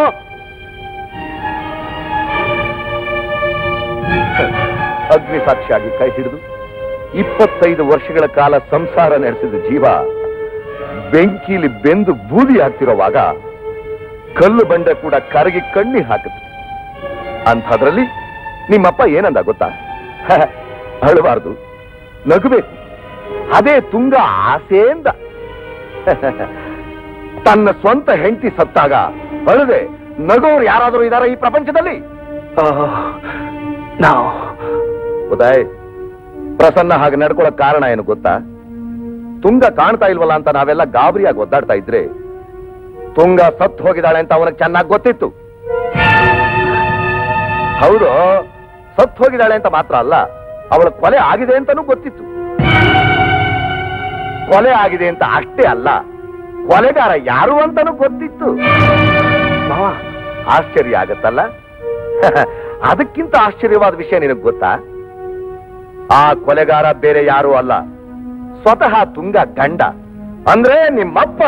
ಅಗ್ನಿ ಸಾಕ್ಷಿಯಾಗಿ ಕೈ ಹಿಡಿದು 25 ವರ್ಷಗಳ ಕಾಲ ಸಂಸಾರ ನಡೆಸಿದ ಜೀವ ಬೆಂಕಿಲಿ ಬೆಂದು ಬೂದಿ ಆಗ್ತಿರೋವಾಗ ಕಲ್ಲು ಬಂಡೆ ಕೂಡ ಕರಗಿ ಕಣ್ಣಿ ಹಾಕುತ್ತೆ. ಅಂಥದ್ರಲ್ಲಿ ನಿಮ್ಮಪ್ಪ ಏನಂದ ಗೊತ್ತಾ? ಅಳಬಾರ್ದು, ನಗಬೇಕು, ಅದೇ ತುಂಗ ಆಸೆಯಿಂದ. ತನ್ನ ಸ್ವಂತ ಹೆಂಡತಿ ಸತ್ತಾಗ ಅಳದೆ ನಗೋರು ಯಾರಾದರೂ ಇದಾರ ಈ ಪ್ರಪಂಚದಲ್ಲಿ? ಉದಯ್, ಪ್ರಸನ್ನ ಹಾಗೆ ನಡ್ಕೊಳ್ಳೋ ಕಾರಣ ಏನು ಗೊತ್ತಾ? ತುಂಗ ಕಾಣ್ತಾ ಇಲ್ವಲ್ಲ ಅಂತ ನಾವೆಲ್ಲ ಗಾಬರಿಯಾಗಿ ಒದ್ದಾಡ್ತಾ ಇದ್ರೆ ತುಂಗ ಸತ್ತು ಹೋಗಿದ್ದಾಳೆ ಅಂತ ಅವನಿಗೆ ಚೆನ್ನಾಗಿ ಗೊತ್ತಿತ್ತು. ಹೌದು, ಸತ್ತು ಹೋಗಿದ್ದಾಳೆ ಅಂತ ಮಾತ್ರ ಅಲ್ಲ, ಅವಳ ಕೊಲೆ ಆಗಿದೆ ಅಂತಾನೂ ಗೊತ್ತಿತ್ತು. ಕೊಲೆ ಆಗಿದೆ ಅಂತ ಅಷ್ಟೇ ಅಲ್ಲ, ಕೊಲೆಗಾರ ಯಾರು ಅಂತಾನೂ ಗೊತ್ತಿತ್ತು. ಮಾವ, ಆಶ್ಚರ್ಯ ಆಗತ್ತಲ್ಲ? ಅದಕ್ಕಿಂತ ಆಶ್ಚರ್ಯವಾದ ವಿಷಯ ನಿನಗೆ ಗೊತ್ತಾ? ಆ ಕೊಲೆಗಾರ ಬೇರೆ ಯಾರೂ ಅಲ್ಲ, ಸ್ವತಃ ತುಂಗ ಗಂಡ, ಅಂದ್ರೆ ನಿಮ್ಮಪ್ಪ.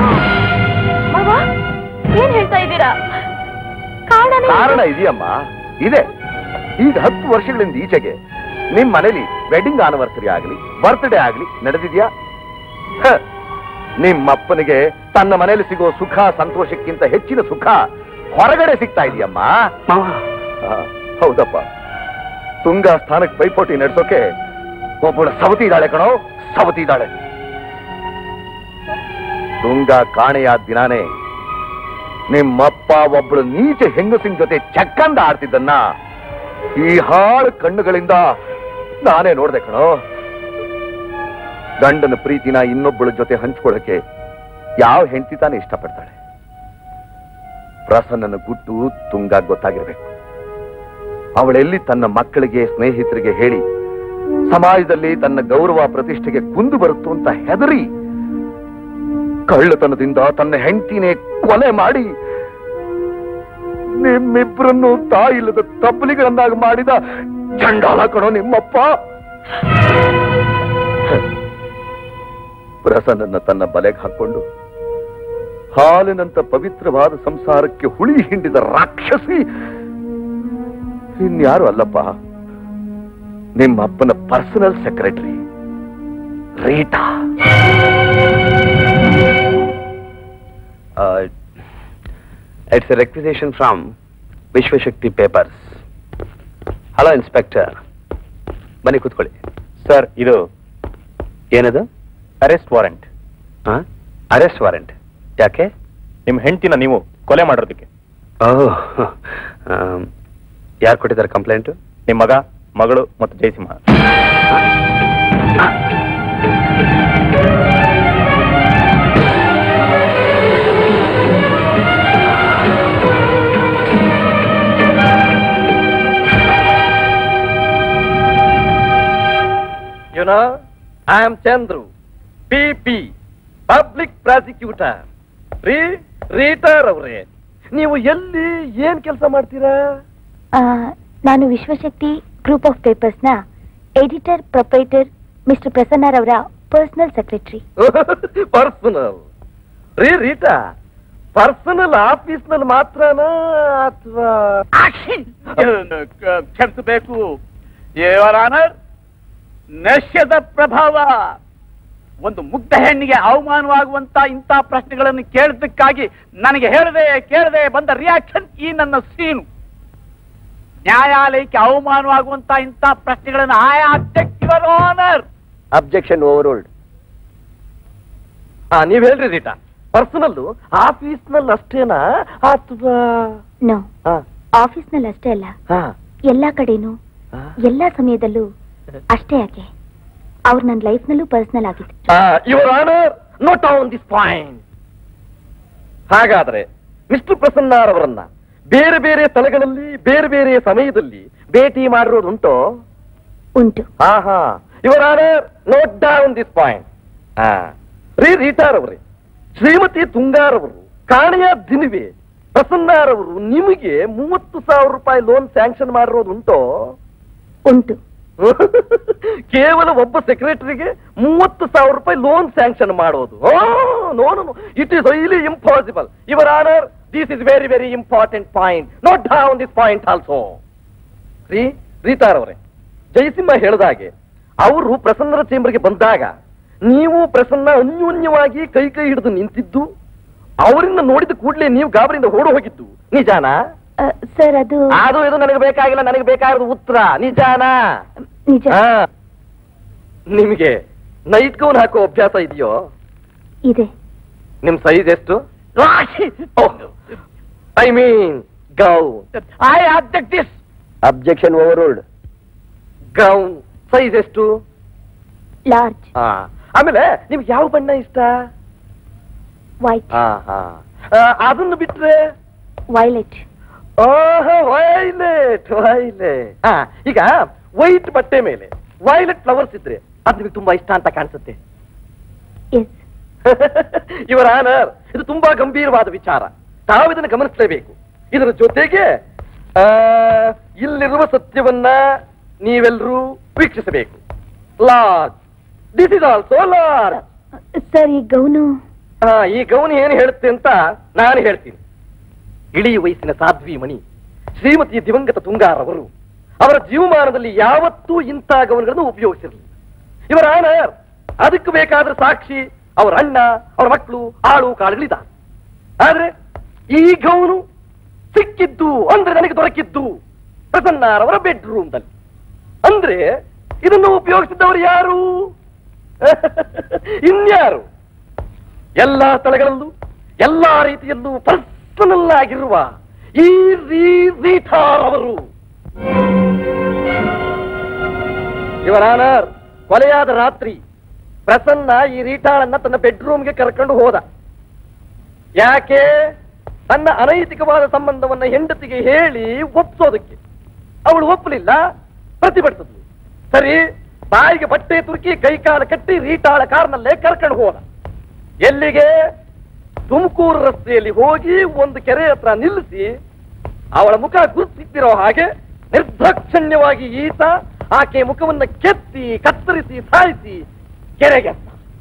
ಏನ್ ಹೇಳ್ತಾ ಇದ್ದೀರಾ? ಕಾರಣ ಇದೆಯಮ್ಮ, ಇದೆ. ಈಗ 10 ವರ್ಷಗಳಿಂದ ಈಚೆಗೆ ನಿಮ್ ಮನೇಲಿ ವೆಡ್ಡಿಂಗ್ ಆನಿವರ್ಸರಿ ಆಗ್ಲಿ, ಬರ್ತ್ಡೇ ಆಗ್ಲಿ ನಡೆದಿದ್ಯಾ? ನಿಮ್ಮಪ್ಪನಿಗೆ ತನ್ನ ಮನೇಲಿ ಸಿಗೋ ಸುಖ ಸಂತೋಷಕ್ಕಿಂತ ಹೆಚ್ಚಿನ ಸುಖ ಹೊರಗಡೆ ಸಿಗ್ತಾ ಇದೆಯಮ್ಮ. ಹೌದಪ್ಪ, ತುಂಗ ಸ್ಥಾನಕ್ಕೆ ಪೈಪೋಟಿ ನಡೆಸೋಕೆ ಒಬ್ಬಳು ಸವತಿ ಇದ್ದಾಳೆ ಕಣೋ, ಸವತಿ ಇದ್ದಾಳೆ. ತುಂಗ ಕಾಣೆಯಾದ ದಿನಾನೇ ನಿಮ್ಮಪ್ಪ ಒಬ್ಬಳು ನೀಚ ಹೆಂಗಸಿನ ಜೊತೆ ಚಕ್ಕಂದ ಆಡ್ತಿದ್ದನ್ನ ಈ ಹಾಳು ಕಣ್ಣುಗಳಿಂದ ನಾನೇ ನೋಡ್ದೆ ಕಣೋ. ಗಂಡನ ಪ್ರೀತಿನ ಇನ್ನೊಬ್ಬಳ ಜೊತೆ ಹಂಚ್ಕೊಳ್ಳಕ್ಕೆ ಯಾವ ಹೆಂಡತಿ ತಾನೇ ಇಷ್ಟಪಡ್ತಾಳೆ? ಪ್ರಸನ್ನನ ಗುಟ್ಟು ತುಂಗ ಗೊತ್ತಾಗಿರ್ಬೇಕು. ಅವಳೆಲ್ಲಿ ತನ್ನ ಮಕ್ಕಳಿಗೆ ಸ್ನೇಹಿತರಿಗೆ ಹೇಳಿ ಸಮಾಜದಲ್ಲಿ ತನ್ನ ಗೌರವ ಪ್ರತಿಷ್ಠೆಗೆ ಕುಂದು ಬರುತ್ತೋ ಅಂತ ಹೆದರಿ ಕಳ್ಳತನದಿಂದ ತನ್ನ ಹೆಂಡತಿನೇ ಕೊಲೆ ಮಾಡಿ ನಿಮ್ಮಿಬ್ಬರನ್ನು ತಾಯಿಲ್ಲದ ತಪ್ಪಲಿಗಳನ್ನಾಗಿ ಮಾಡಿದ ಚಂಡಾಲ ಕಣೋ ನಿಮ್ಮಪ್ಪ. ಪ್ರಸನ್ನನ್ನ ತನ್ನ ಬಲೆಗೆ ಹಾಕೊಂಡು ಹಾಲಿನಂತ ಪವಿತ್ರವಾದ ಸಂಸಾರಕ್ಕೆ ಹುಳಿ ಹಿಂಡಿದ ರಾಕ್ಷಸಿ ಇನ್ಯಾರು ಅಲ್ಲಪ್ಪ, ನಿಮ್ಮಪ್ಪನ personal secretary Rita. It's a requisition from Vishwashakti Papers. Hello, Inspector. ಬನ್ನಿ ಕೂತ್ಕೊಳ್ಳಿ. ಸರ್, ಇದು ಏನದು? Arrest warrant. ಅರೆಸ್ಟ್ ವಾರೆಂಟ್ ಯಾಕೆ? ನಿಮ್ಮ ಹೆಂಡತಿನ ನೀವು ಕೊಲೆ ಮಾಡಿರೋದಕ್ಕೆ. ಯಾರು ಕೊಟ್ಟಿದ್ದಾರೆ ಕಂಪ್ಲೇಂಟ್? ನಿಮ್ಮ ಮಗ, ಮಗಳು ಮತ್ತು ಜಯಸಿಂಹ. I am Chandru, PP, public prosecutor. Rita ಅವರೇ, ನೀವು ಎಲ್ಲಿ ಏನ್ ಕೆಲಸ ಮಾಡ್ತೀರಾ? ನಾನು ವಿಶ್ವಶಕ್ತಿ ಗ್ರೂಪ್ ಆಫ್ ಪೇಪರ್ಸ್ ನ ಎಡಿಟರ್ ಪ್ರೊಪರೇಟರ್ ಮಿಸ್ಟರ್ ಪ್ರಸನ್ನರವರ personal secretary. Personal Rita, personal office ನಲ್ಲಿ ಮಾತ್ರನಾ ಅಥವಾ? ಕ್ಷಮಿಸಬೇಕು ಯುವರ್ ಆನರ್, ನಶ್ಯದ ಪ್ರಭಾವ. ಒಂದು ಮುಗ್ಧ ಹೆಣ್ಣಿಗೆ ಅವಮಾನವಾಗುವಂತ ಇಂಥ ಪ್ರಶ್ನೆಗಳನ್ನು ಕೇಳಿದ್ದಕ್ಕಾಗಿ ನನಗೆ ಕೇಳದೆ ಬಂದ ರಿಯಾಕ್ಷನ್ ಈ ನನ್ನ ಸೀನು. ನ್ಯಾಯಾಲಯಕ್ಕೆ ಅವಮಾನವಾಗುವಂತ ಇಂಥ ಪ್ರಶ್ನೆಗಳನ್ನು ಯುವರ್ ಆನರ್. ಅಬ್ಜೆಕ್ಷನ್ ಓವರ್ರೂಲ್ಡ್. ನೀವ್ ಹೇಳ್ರಿ ರೀಟಾ, ಪರ್ಸನಲ್ ಆಫೀಸ್ ನಲ್ಲಿ ಅಷ್ಟೇನಾ ಅಥವಾ? ನೋ, ಆಫೀಸ್ ನಲ್ಲಿ ಅಷ್ಟೇ ಅಲ್ಲ, ಎಲ್ಲಾ ಕಡೆನೂ ಎಲ್ಲಾ ಸಮಯದಲ್ಲೂ ಅಷ್ಟೇ. ಯಾಕೆ ಅವ್ರು ನನ್ನ ಲೈಫ್ ನಲ್ಲೂ ಪರ್ಸನಲ್ ಆಗಿತ್ತು. Your honour, note on this point. ಹಾಗಾದ್ರೆ ಮಿಸ್ಟರ್ ಪ್ರಸನ್ನರವರನ್ನ ಬೇರೆ ಬೇರೆ ಸ್ಥಳಗಳಲ್ಲಿ ಬೇರೆ ಬೇರೆ ಸಮಯದಲ್ಲಿ ಭೇಟಿ ಮಾಡಿರೋದುಂಟೋ? ಉಂಟು. Your honour, note down this point. Rita ಅವರೇ, ಶ್ರೀಮತಿ ತುಂಗಾರವರು ಕಾಣೆಯ ದಿನವೇ ಪ್ರಸನ್ನರವರು ನಿಮಗೆ 30,000 ರೂಪಾಯಿ ಲೋನ್ ಸ್ಯಾಂಕ್ಷನ್ ಮಾಡಿರೋದುಂಟೋ? ಉಂಟು. ಕೇವಲ ಒಬ್ಬ ಸೆಕ್ರೆಟರಿಗೆ 30,000 ರೂಪಾಯಿ ಲೋನ್ ಸ್ಯಾಂಕ್ಷನ್ ಮಾಡೋದು? No, it is really impossible. Your honour, this is very very important point. Note down this point also. Rita ಅವರೇ, ಜಯಸಿಂಹ ಹೇಳಿದಾಗೆ ಅವರು ಪ್ರಸನ್ನರ ಚೇಂಬರ್ಗೆ ಬಂದಾಗ ನೀವು ಪ್ರಸನ್ನ ಅನ್ಯೋನ್ಯವಾಗಿ ಕೈ ಹಿಡಿದು ನಿಂತಿದ್ದು, ಅವರಿಂದ ನೋಡಿದ ಕೂಡಲೇ ನೀವು ಗಾಬರಿಯಿಂದ ಓಡಿ ಹೋಗಿದ್ದು ನಿಜಾನಾ? ಸರ್, ಅದು ಇದು ನನಗೆ ಬೇಕಾಗಿಲ್ಲ. ನನಗೆ ಬೇಕಾಗಿರೋದು ಉತ್ತರ. ನಿಜಾನಾ? ನಿಜ. ನಿಮಗೆ ನೈಟ್ ಗೌನ್ ಹಾಕೋ ಅಭ್ಯಾಸ ಇದೆಯೋ? ಇದೆ. ನಿಮ್ ಸೈಜ್ ಎಷ್ಟು? I mean gown. I object this. Objection overruled. Gown size ಎಷ್ಟು? ಲಾರ್ಜ್. ಆಮೇಲೆ ನಿಮ್ಗೆ ಯಾವ ಬಣ್ಣ ಇಷ್ಟ? ವೈಟ್. ಅದನ್ನು ಬಿಟ್ರೆ? ವೈಲೆಟ್. ವೈಲೆಟ್. ಈಗ ವೈಟ್ ಬಟ್ಟೆ ಮೇಲೆ ವೈಲೆಟ್ ಫ್ಲವರ್ಸ್ ಇದ್ರೆ ಅದು ನಿಮಗೆ ತುಂಬಾ ಇಷ್ಟ ಅಂತ ಕಾಣಿಸುತ್ತೆ. ಯುವರ್ ಆನರ್, ಇದು ತುಂಬಾ ಗಂಭೀರವಾದ ವಿಚಾರ. ತಾವು ಇದನ್ನು ಗಮನಿಸಲೇಬೇಕು. ಇದರ ಜೊತೆಗೆ ಇಲ್ಲಿರುವ ಸತ್ಯವನ್ನ ನೀವೆಲ್ಲರೂ ವೀಕ್ಷಿಸಬೇಕು. Large. This is also large. Sir, ಈ ಗೌನು ಏನು ಹೇಳುತ್ತೆ ಅಂತ ನಾನು ಹೇಳ್ತೀನಿ. ಇಳಿ ವಯಸ್ಸಿನ ಸಾಧ್ವಿ ಮಣಿ ಶ್ರೀಮತಿ ದಿವಂಗತ ತುಂಗಾರವರು ಅವರ ಜೀವಮಾನದಲ್ಲಿ ಯಾವತ್ತೂ ಇಂಥ ಗೌನ್ಗಳನ್ನು ಉಪಯೋಗಿಸಿರಲಿಲ್ಲ. ಇವರ ಆನರ್, ಅದಕ್ಕೆ ಬೇಕಾದ್ರೆ ಸಾಕ್ಷಿ ಅವರ ಅಣ್ಣ, ಅವರ ಮಕ್ಕಳು, ಆಳು ಕಾಳುಗಳಿದ್ದಾರೆ. ಆದ್ರೆ ಈ ಗೌನು ಸಿಕ್ಕಿದ್ದು ಅಂದ್ರೆ ನನಗೆ ದೊರಕಿದ್ದು ಪ್ರಸನ್ನರವರ ಬೆಡ್ರೂಮ್ದಲ್ಲಿ. ಅಂದ್ರೆ ಇದನ್ನು ಉಪಯೋಗಿಸಿದ್ದವರು ಯಾರು? ಇನ್ಯಾರು? ಎಲ್ಲಾ ಸ್ಥಳಗಳಲ್ಲೂ ಎಲ್ಲಾ ರೀತಿಯಲ್ಲೂ ಪರ್ಸನಲ್ ಆಗಿರುವ ಈ ರೀಟಾರ್ ಅವರು. ಇವರ ಆನರ್, ಕೊಲೆಯಾದ ರಾತ್ರಿ ಪ್ರಸನ್ನ ಈ ರೀಟಾಳನ್ನ ತನ್ನ ಬೆಡ್ರೂಮ್ಗೆ ಕರ್ಕೊಂಡು ಹೋದ. ಯಾಕೆ? ತನ್ನ ಅನೈತಿಕವಾದ ಸಂಬಂಧವನ್ನ ಹೆಂಡತಿಗೆ ಹೇಳಿ ಒಪ್ಸೋದಕ್ಕೆ. ಅವಳು ಒಪ್ಪಲಿಲ್ಲ, ಪ್ರತಿಭಟಿಸಿದ್ಲು. ಸರಿ, ಬಾಯಿಗೆ ಬಟ್ಟೆ ತುರುಕಿ ಕೈಕಾಲು ಕಟ್ಟಿ ರೀಟಾಳ ಕಾರ್ನಲ್ಲೇ ಕರ್ಕೊಂಡು ಹೋದ. ಎಲ್ಲಿಗೆ? ತುಮಕೂರು ರಸ್ತೆಯಲ್ಲಿ ಹೋಗಿ ಒಂದು ಕೆರೆ ಹತ್ರ ನಿಲ್ಲಿಸಿ ಅವಳ ಮುಖ ಗುರುತಿಸಿರೋ ಹಾಗೆ ನಿರ್ದಾಕ್ಷಣ್ಯವಾಗಿ ಈತ ಆಕೆ ಮುಖವನ್ನು ಕೆತ್ತಿ ಕತ್ತರಿಸಿ ಸಾಯಿಸಿ ಕೆರೆಗೆ.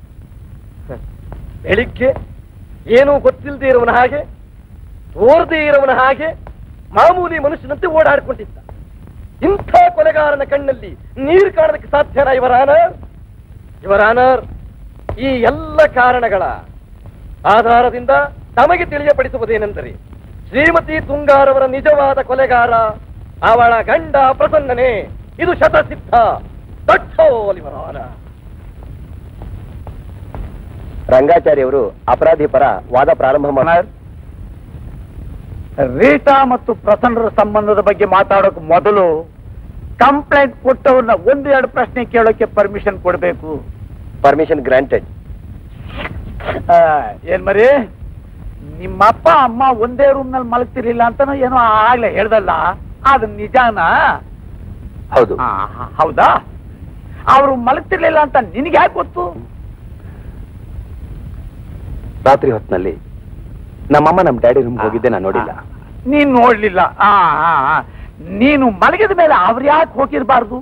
ಬೆಳಿಗ್ಗೆ ಏನೂ ಗೊತ್ತಿಲ್ಲದೆ ಇರುವನ ಹಾಗೆ, ತೋರದೇ ಇರುವನ ಹಾಗೆ ಮಾಮೂಲಿ ಮನುಷ್ಯನಂತೆ ಓಡಾಡಿಕೊಂಡಿದ್ದ. ಇಂಥ ಕೊಲೆಗಾರನ ಕಣ್ಣಲ್ಲಿ ನೀರು ಕಾಣೋದಕ್ಕೆ ಸಾಧ್ಯನಾ? ಇವರ ಆನರ್, ಈ ಎಲ್ಲ ಕಾರಣಗಳ ಆಧಾರದಿಂದ ತಮಗೆ ತಿಳಿಯಪಡಿಸುವುದೇನೆಂದರೆ ಶ್ರೀಮತಿ ತುಂಗಾರವರ ನಿಜವಾದ ಕೊಲೆಗಾರ ಅವಳ ಗಂಡ ಪ್ರಸನ್ನನೇ. ಇದು ಶತಸಿದ್ಧ. ಇವರ ಆನರ್. ರಂಗಾಚಾರ್ಯವರು ಅಪರಾಧಿ ಪರ ವಾದ ಪ್ರಾರಂಭ ಮಾಡಿ. ರೀಟಾ ಮತ್ತು ಪ್ರಸನ್ನರ ಸಂಬಂಧದ ಬಗ್ಗೆ ಮಾತಾಡೋಕೆ ಮೊದಲು ಕಂಪ್ಲೇಂಟ್ ಕೊಟ್ಟವ್ರನ್ನ 1-2 ಪ್ರಶ್ನೆ ಕೇಳೋಕೆ ಪರ್ಮಿಷನ್ ಕೊಡಬೇಕು. Permission granted. ಏನ್ ಮರಿ, ನಿಮ್ಮಪ್ಪ ಅಮ್ಮ ಒಂದೇ ರೂಮ್ ನಲ್ಲಿ ಮಲಗ್ತಿರ್ಲಿಲ್ಲ ಅಂತಾನು ಏನೋ ಆಗ್ಲೇ ಹೇಳ್ದಲ್ಲ, ಅದು ನಿಜಾನಾ? ಹೌದು. ಹೌದಾ? ಅವರು ಮಲಗ್ತಿರ್ಲಿಲ್ಲ ಅಂತ ನಿನಗೆ ಯಾಕೆ ಗೊತ್ತು? ರಾತ್ರಿ ಹೊತ್ತಿನಲ್ಲಿ ನಮ್ಮಮ್ಮ ನಮ್ಮ ಡ್ಯಾಡಿ ರೂಮ್ಗೆ ಹೋಗಿದ್ದೆ, ನಾನು ನೋಡಿಲ್ಲ. ನೀನ್ ನೋಡ್ಲಿಲ್ಲ? ನೀನು ಮಲಗಿದ ಮೇಲೆ ಅವ್ರು ಯಾಕೆ ಹೋಗಿರ್ಬಾರ್ದು?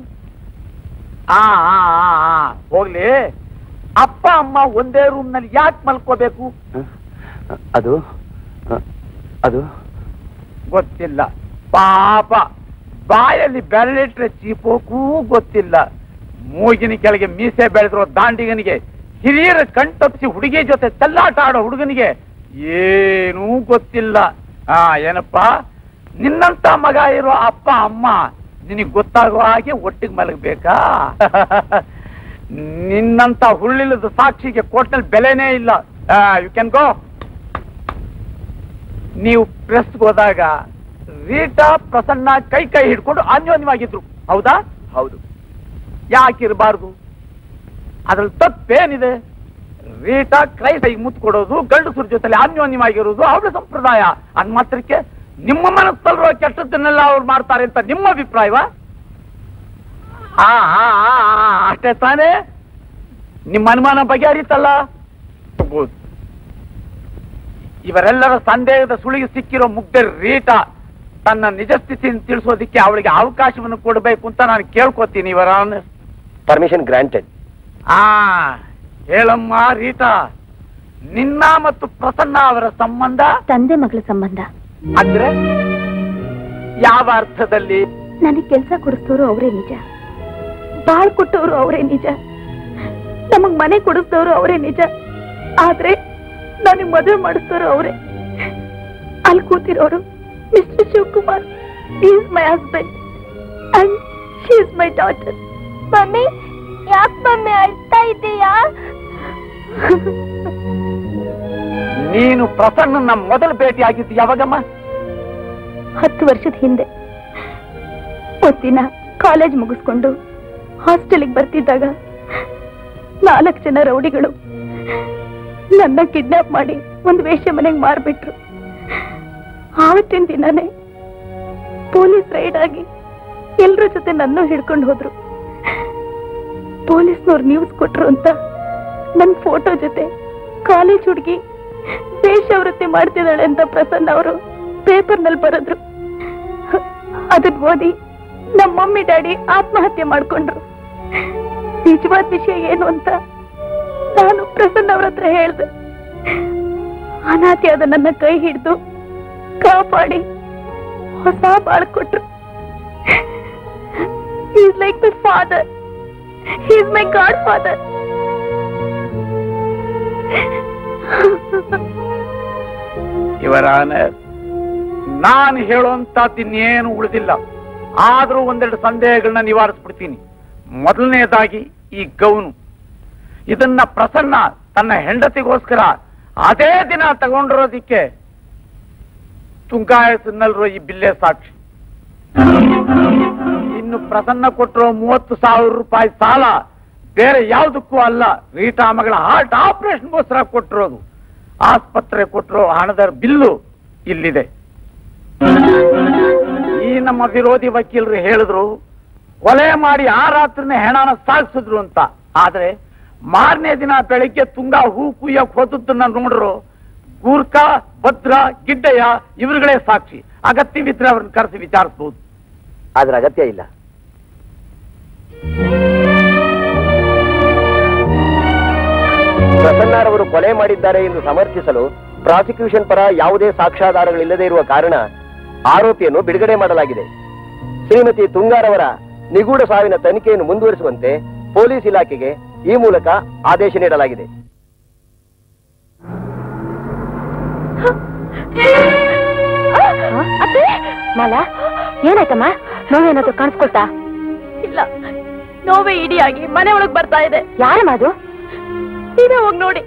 ಹೋಗ್ಲಿ, ಅಪ್ಪ ಅಮ್ಮ ಒಂದೇ ರೂಮ್ ನಲ್ಲಿ ಯಾಕೆ ಮಲ್ಕೋಬೇಕು? ಅದು ಅದು ಗೊತ್ತಿಲ್ಲ ಪಾಪ. ಬಾಯಲ್ಲಿ ಬೆರಳಿಟ್ರೆ ಚೀಪೋಕೂ ಗೊತ್ತಿಲ್ಲ. ಮೂಗಿನ ಕೆಳಗೆ ಮೀಸೆ ಬೆಳೆದಿರೋ ದಾಂಡಿಗನಿಗೆ, ಹಿರಿಯರ ಕಣ್ತಪ್ಪಿಸಿ ಹುಡುಗಿ ಜೊತೆ ಚೆಲ್ಲಾಟ ಆಡೋ ಹುಡುಗನಿಗೆ ಏನೂ ಗೊತ್ತಿಲ್ಲ. ಏನಪ್ಪ, ನಿನ್ನಂತ ಮಗ ಇರೋ ಅಪ್ಪ ಅಮ್ಮ ನಿನಗೆ ಗೊತ್ತಾಗೋ ಹಾಗೆ ಒಟ್ಟಿಗೆ ಮಲಗಬೇಕಾ? ನಿನ್ನಂತ ಹುಳ್ಳಿಲ್ಲದ ಸಾಕ್ಷಿಗೆ ಕೋರ್ಟ್ನಲ್ಲಿ ಬೆಲೆನೇ ಇಲ್ಲ. You can go. ನೀವು ಪ್ರೆಸ್ಗೆ ಹೋದಾಗ ರೀಟಾ ಪ್ರಸನ್ನ ಕೈ ಕೈ ಹಿಡ್ಕೊಂಡು ಅನ್ಯೋನ್ಯವಾಗಿದ್ರು, ಹೌದಾ? ಹೌದು. ಯಾಕಿರಬಾರ್ದು? ಅದ್ರಲ್ಲಿ ತಪ್ಪೇನಿದೆ? ರೀಟಾ ಕ್ರೈಸ್ಟಿಗೆ ಮುತ್ತು ಕೊಡೋದು, ಗಂಡಸರ ಜೊತೆಲಿ ಅನ್ಯೋನ್ಯವಾಗಿರೋದು ಅವಳ ಸಂಪ್ರದಾಯ. ಅನ್ ಮಾತ್ರಕ್ಕೆ ನಿಮ್ಮ ಮನಸ್ಸಲ್ಲಿರುವ ಕೆಟ್ಟದ್ದನ್ನೆಲ್ಲ ಅವ್ರು ಮಾಡ್ತಾರೆ ಅಂತ ನಿಮ್ಮ ಅಭಿಪ್ರಾಯವಾ? ಅಷ್ಟೇ ತಾನೇ? ನಿಮ್ಮ ಅನುಮಾನ ಬಗೆಹರಿತಲ್ಲ? ಇವರೆಲ್ಲರ ಸಂದೇಹದ ಸುಳಿಗೆ ಸಿಕ್ಕಿರೋ ಮುಗ್ಧ ರೀಟಾ ತನ್ನ ನಿಜ ಸ್ಥಿತಿಯನ್ನು ತಿಳಿಸೋದಿಕ್ಕೆ ಅವಳಿಗೆ ಅವಕಾಶವನ್ನು ಕೊಡಬೇಕು ಅಂತ ನಾನು ಕೇಳ್ಕೊತೀನಿ. ಇವರ ಪರ್ಮಿಷನ್ ಗ್ರಾಂಟೆಡ್. ಹೇಳಮ್ಮ ರೀಟಾ, ನಿನ್ನ ಮತ್ತು ಪ್ರಸನ್ನ ಅವರ ಸಂಬಂಧ ತಂದೆ ಮಗಳ ಸಂಬಂಧ. ಅಂದ್ರೆ ಯಾವ ಅರ್ಥದಲ್ಲಿ? ನನಗೆ ಕೆಲಸ ಕೊಡಿಸ್ತವ್ರು ಅವರೇ ನಿಜ, ಬಾಳ್ ಕೊಟ್ಟವರು ಅವರೇ ನಿಜ, ನಮಗ್ ಮನೆ ಕೊಡಿಸ್ತವ್ರು ಅವರೇ ನಿಜ. ಆದ್ರೆ ನನಗೆ ಮದುವೆ ಮಾಡಿಸ್ತವ್ರು ಅವರೇ. ಅಲ್ಲಿ ಕೂತಿರೋರು mister Shivakumar. Is my husband and she is my daughter. Mummy, ಯಾಕೆ ಮಮ್ಮಿ ಅಳ್ತಾ ಇದ್ದೀಯಾ? ನೀನು ಪ್ರಸನ್ನ ಮೊದಲು ಭೇಟಿ ಆಗಿದ್ದು ಯಾವಾಗಮ್ಮ? 10 ವರ್ಷದ ಹಿಂದೆ. ಒಂದಿನ ಕಾಲೇಜ್ ಮುಗಿಸ್ಕೊಂಡು ಹಾಸ್ಟೆಲ್ಗೆ ಬರ್ತಿದ್ದಾಗ 4 ಜನ ರೌಡಿಗಳು ನನ್ನ ಕಿಡ್ನಾಪ್ ಮಾಡಿ ಒಂದು ವೇಶ್ಯ ಮನೆಗೆ ಮಾರ್ಬಿಟ್ರು. ಆವತ್ತಿನ ದಿನನೇ ಪೊಲೀಸ್ ರೈಡ್ ಆಗಿ ಎಲ್ರ ಜೊತೆ ನನ್ನ ಹಿಡ್ಕೊಂಡು ಹೋದ್ರು. ಪೊಲೀಸ್ನವ್ರು ನ್ಯೂಸ್ ಕೊಟ್ರು ಅಂತ ನನ್ನ ಫೋಟೋ ಜೊತೆ ಕಾಲೇಜ್ ಹುಡುಗಿ ವೇಶ್ಯಾವೃತ್ತಿ ಮಾಡ್ತಿದ್ದಾಳೆ ಅಂತ ಪ್ರಸನ್ನ ಅವರು ಪೇಪರ್ನಲ್ಲಿ ಬರೆದ್ರು. ಅದನ್ನ ಓದಿ ನಮ್ಮ ಮಮ್ಮಿ ಡ್ಯಾಡಿ ಆತ್ಮಹತ್ಯೆ ಮಾಡ್ಕೊಂಡ್ರು. ನಿಜವಾದ ವಿಷಯ ಏನು ಅಂತ ನಾನು ಪ್ರಸನ್ನ ಅವ್ರ ಹತ್ರ ಹೇಳ್ದೆ. ಅನಾಥಿಯಾದ ನನ್ನ ಕೈ ಹಿಡಿದು ಕಾಪಾಡಿ ಹೊಸ ಬಾಳ್ ಕೊಟ್ರು. Is like my father, is my godfather. ಇವರ ನಾನು ಹೇಳುವಂತಹದ್ದಿನ್ನೇನು ಉಳಿದಿಲ್ಲ. ಆದ್ರೂ ಒಂದೆರಡು ಸಂದೇಹಗಳನ್ನ ನಿವಾರಿಸ್ಬಿಡ್ತೀನಿ. ಮೊದಲನೇದಾಗಿ ಈ ಗೌನು, ಇದನ್ನ ಪ್ರಸನ್ನ ತನ್ನ ಹೆಂಡತಿಗೋಸ್ಕರ ಅದೇ ದಿನ ತಗೊಂಡಿರೋದಿಕ್ಕೆ ತುಂಗಾಯಸ್ನಲ್ಲಿರೋ ಈ ಬಿಲ್ಲೆ ಸಾಕ್ಷಿ. ಇನ್ನು ಪ್ರಸನ್ನ ಕೊಟ್ಟಿರೋ 30,000 ರೂಪಾಯಿ ಸಾಲ ಬೇರೆ ಯಾವುದಕ್ಕೂ ಅಲ್ಲ, ರೀಟಾ ಮಗಳ ಹಾರ್ಟ್ ಆಪರೇಷನ್ಗೋಸ್ಕರ ಕೊಟ್ಟಿರೋದು. ಆಸ್ಪತ್ರೆ ಕೊಟ್ಟಿರೋ ಹಣದ ಬಿಲ್ಲು ಇಲ್ಲಿದೆ. ಈ ನಮ್ಮ ವಿರೋಧಿ ವಕೀಲರು ಹೇಳಿದ್ರು ಕೊಲೆ ಮಾಡಿ ಆ ರಾತ್ರಿನೇ ಹೆಣನ ಸಾಗಿಸಿದ್ರು ಅಂತ. ಆದ್ರೆ ಮಾರನೇ ದಿನ ಬೆಳಿಗ್ಗೆ ತುಂಗಾ ಹೂ ಕುಯ್ಯಕ್ ಹೋದದ್ದನ್ನ ನೋಡ್ರು ಗೂರ್ಖಾ, ಭದ್ರ, ಗಿಡ್ಡಯ್ಯ ಇವರುಗಳೇ ಸಾಕ್ಷಿ. ಅಗತ್ಯವಿದ್ರೆ ಅವ್ರನ್ನ ಕರೆಸಿ ವಿಚಾರಿಸಬಹುದು. ಆದ್ರೆ ಅಗತ್ಯ ಇಲ್ಲ. ಪ್ರಸನ್ನರವರು ಕೊಲೆ ಮಾಡಿದ್ದಾರೆ ಎಂದು ಸಮರ್ಥಿಸಲು ಪ್ರಾಸಿಕ್ಯೂಷನ್ ಪರ ಯಾವುದೇ ಸಾಕ್ಷ್ಯಾಧಾರಗಳಿಲ್ಲದೆ ಇರುವ ಕಾರಣ ಆರೋಪಿಯನ್ನು ಬಿಡುಗಡೆ ಮಾಡಲಾಗಿದೆ. ಶ್ರೀಮತಿ ತುಂಗಾರವರ ನಿಗೂಢ ಸಾವಿನ ತನಿಖೆಯನ್ನು ಮುಂದುವರಿಸುವಂತೆ ಪೊಲೀಸ್ ಇಲಾಖೆಗೆ ಈ ಮೂಲಕ ಆದೇಶ ನೀಡಲಾಗಿದೆ. ಮಾಲ, ಏನಾಯ್ತಮ್ಮ? ನೋವೇನಾದ್ರು ಕಾಣಿಸ್ಕೊಳ್ತಾ? ಇಲ್ಲ, ನೋವೇ ಇಡಿಯಾಗಿ ಮನೆ ಒಳಗ್ ಬರ್ತಾ ಇದೆ. ಯಾರಮ್ಮ ಅದು? ನೀವೇ ಹೋಗಿ ನೋಡಿ.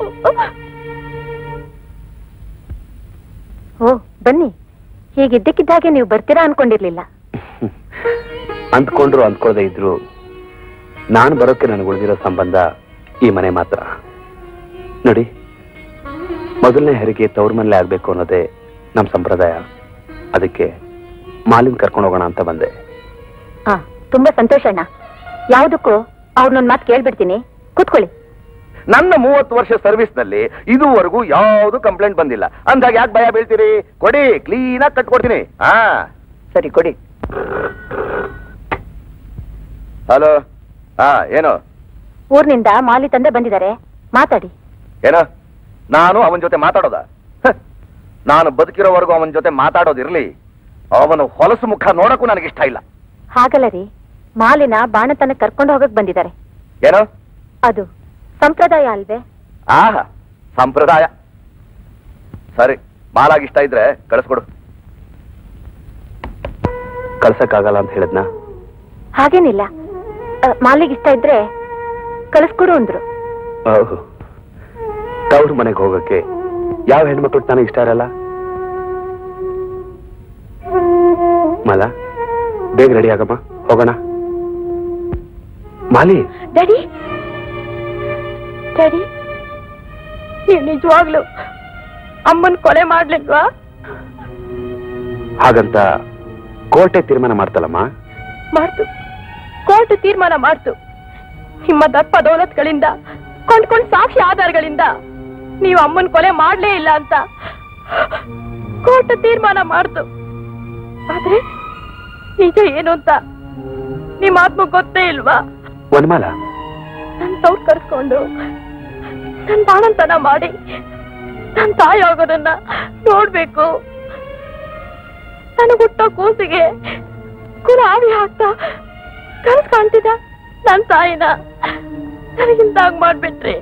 ಓ, ಬನ್ನಿ. ಹೀಗಿದ್ದಕ್ಕಿದ್ದಾಗೆ ನೀವು ಬರ್ತೀರಾ ಅನ್ಕೊಂಡಿರ್ಲಿಲ್ಲ. ಅಂದ್ಕೊಂಡ್ರು ಅಂದ್ಕೊಳ್ಳದೆ ಇದ್ರು ನಾನು ಬರೋಕೆ ನನಗೆ ಉಳಿದಿರೋ ಸಂಬಂಧ ಈ ಮನೆ ಮಾತ್ರ. ನೋಡಿ, ಮೊದಲನೇ ಹೆರಿಗೆ ತವ್ರ ಮನೇಲೆ ಆಗ್ಬೇಕು ಅನ್ನೋದೇ ನಮ್ಮ ಸಂಪ್ರದಾಯ. ಅದಕ್ಕೆ ಮಾಲಿನ್ ಕರ್ಕೊಂಡು ಹೋಗೋಣ ಅಂತ ಬಂದೆ. ತುಂಬಾ ಸಂತೋಷ ಅಣ್ಣ. ಯಾವುದಕ್ಕೂ ಅವ್ರನ್ನೊಂದ್ ಮಾತು ಕೇಳ್ಬಿಡ್ತೀನಿ, ಕೂತ್ಕೊಳ್ಳಿ. ನನ್ನ 30 ವರ್ಷ ಸರ್ವಿಸ್ ನಲ್ಲಿ ಇದುವರೆಗೂ ಯಾವ್ದು ಕಂಪ್ಲೇಂಟ್ ಬಂದಿಲ್ಲ. ಅಂದಾಗ ಯಾಕೆ ಭಯ ಬೀಳ್ತೀರಿ? ಕೊಡಿ, ಕ್ಲೀನ್ ಆಗಿ ಕಟ್ಕೊಡ್ತೀನಿ. ಹಾ ಸರಿ ಕೊಡಿ. ಹಲೋ. ಹಾ ಏನು? ಊರ್ನಿಂದ ಮಾಲಿ ತಂದೆ ಬಂದಿದ್ದಾರೆ, ಮಾತಾಡಿ. ಏನೋ ನಾನು ಅವನ ಜೊತೆ ಮಾತಾಡೋದ? ನಾನು ಬದುಕಿರೋವರೆಗೂ ಅವನ ಜೊತೆ ಮಾತಾಡೋದಿರ್ಲಿ, ಅವನ ಹೊಲಸು ಮುಖ ನೋಡಕ್ಕೂ ನನಗಿಷ್ಟ ಇಲ್ಲ. ಹಾಗಲ್ಲ ರೀ, ಮಾಲಿನ ಬಾಣತನ ಕರ್ಕೊಂಡು ಹೋಗಕ್ ಬಂದಿದ್ದಾರೆ. ಏನೋ? ಅದು ಸಂಪ್ರದಾಯ ಅಲ್ವೇ? ಆಹಾ, ಸಂಪ್ರದಾಯ. ಸರಿ, ಮಾಲಾಗಿಷ್ಟ ಇದ್ರೆ ಕಳಿಸ್ಕೊಡು. ಕಳ್ಸಕ್ಕಾಗಲ್ಲ ಅಂತ ಹೇಳಿದ್ನಾ? ಹಾಗೇನಿಲ್ಲ, ಮಾಲಿಗಿಷ್ಟ ಇದ್ರೆ ಕಳಿಸ್ಕೊಡು ಅಂದ್ರು. ತವ್ರ ಮನೆಗೆ ಹೋಗಕ್ಕೆ ಯಾವ ಹೆಣ್ಮಕ್ಳು ತಾನೇ ಇಷ್ಟ ಇರಲ್ಲ? ಮಾಲಾ, ಬೇಗ ರೆಡಿ ಆಗಮ್ಮ, ಹೋಗೋಣ. ಮಾಲಿ. ಡ್ಯಾಡಿ, ಡ್ಯಾಡಿ, ನೀವು ನಿಜವಾಗ್ಲು ಅಮ್ಮನ್ ಕೊಲೆ ಮಾಡ್ಲಿಲ್ವಾ? ಹಾಗಂತ ಕೋರ್ಟೆ ತೀರ್ಮಾನ ಮಾಡ್ತಲ್ಲಮ್ಮ. ಮಾಡ್ತು, ಕೋರ್ಟ್ ತೀರ್ಮಾನ ಮಾಡ್ತು. ನಿಮ್ಮ ದಪ್ಪ ದೌಲತ್ಗಳಿಂದ ಕೊಂಡ್ಕೊಂಡ್ ಸಾಕ್ಷಿ ಆಧಾರಗಳಿಂದ ನೀವು ಅಮ್ಮನ್ ಕೊಲೆ ಮಾಡ್ಲೇ ಇಲ್ಲ ಅಂತ ಕೋರ್ಟ್ ತೀರ್ಮಾನ ಮಾಡ್ತು. ಆದ್ರೆ ನಿಜ ಏನು ಅಂತ ನಿಮ್ಮ ಆತ್ಮ ಗೊತ್ತೇ ಇಲ್ವಾ? ವನಮಾಲ, ನನ್ ತವ್ರು ಕರ್ಸ್ಕೊಂಡು ನನ್ ಬಾಣಂತನ ಮಾಡಿ ನನ್ ತಾಯಿ ಆಗೋದನ್ನ ನೋಡ್ಬೇಕು. ನನಗೆ ಹುಟ್ಟೋ ಕೂಸಿಗೆ ಕುಲಾವಿ ಹಾಕ್ತಾ ಕನಸು ಕಾಣ್ತಿದ್ದ ನನ್ ತಾಯಿನ ನನಗಿಂತಾಗ್ ಮಾಡ್ಬಿಟ್ರಿ.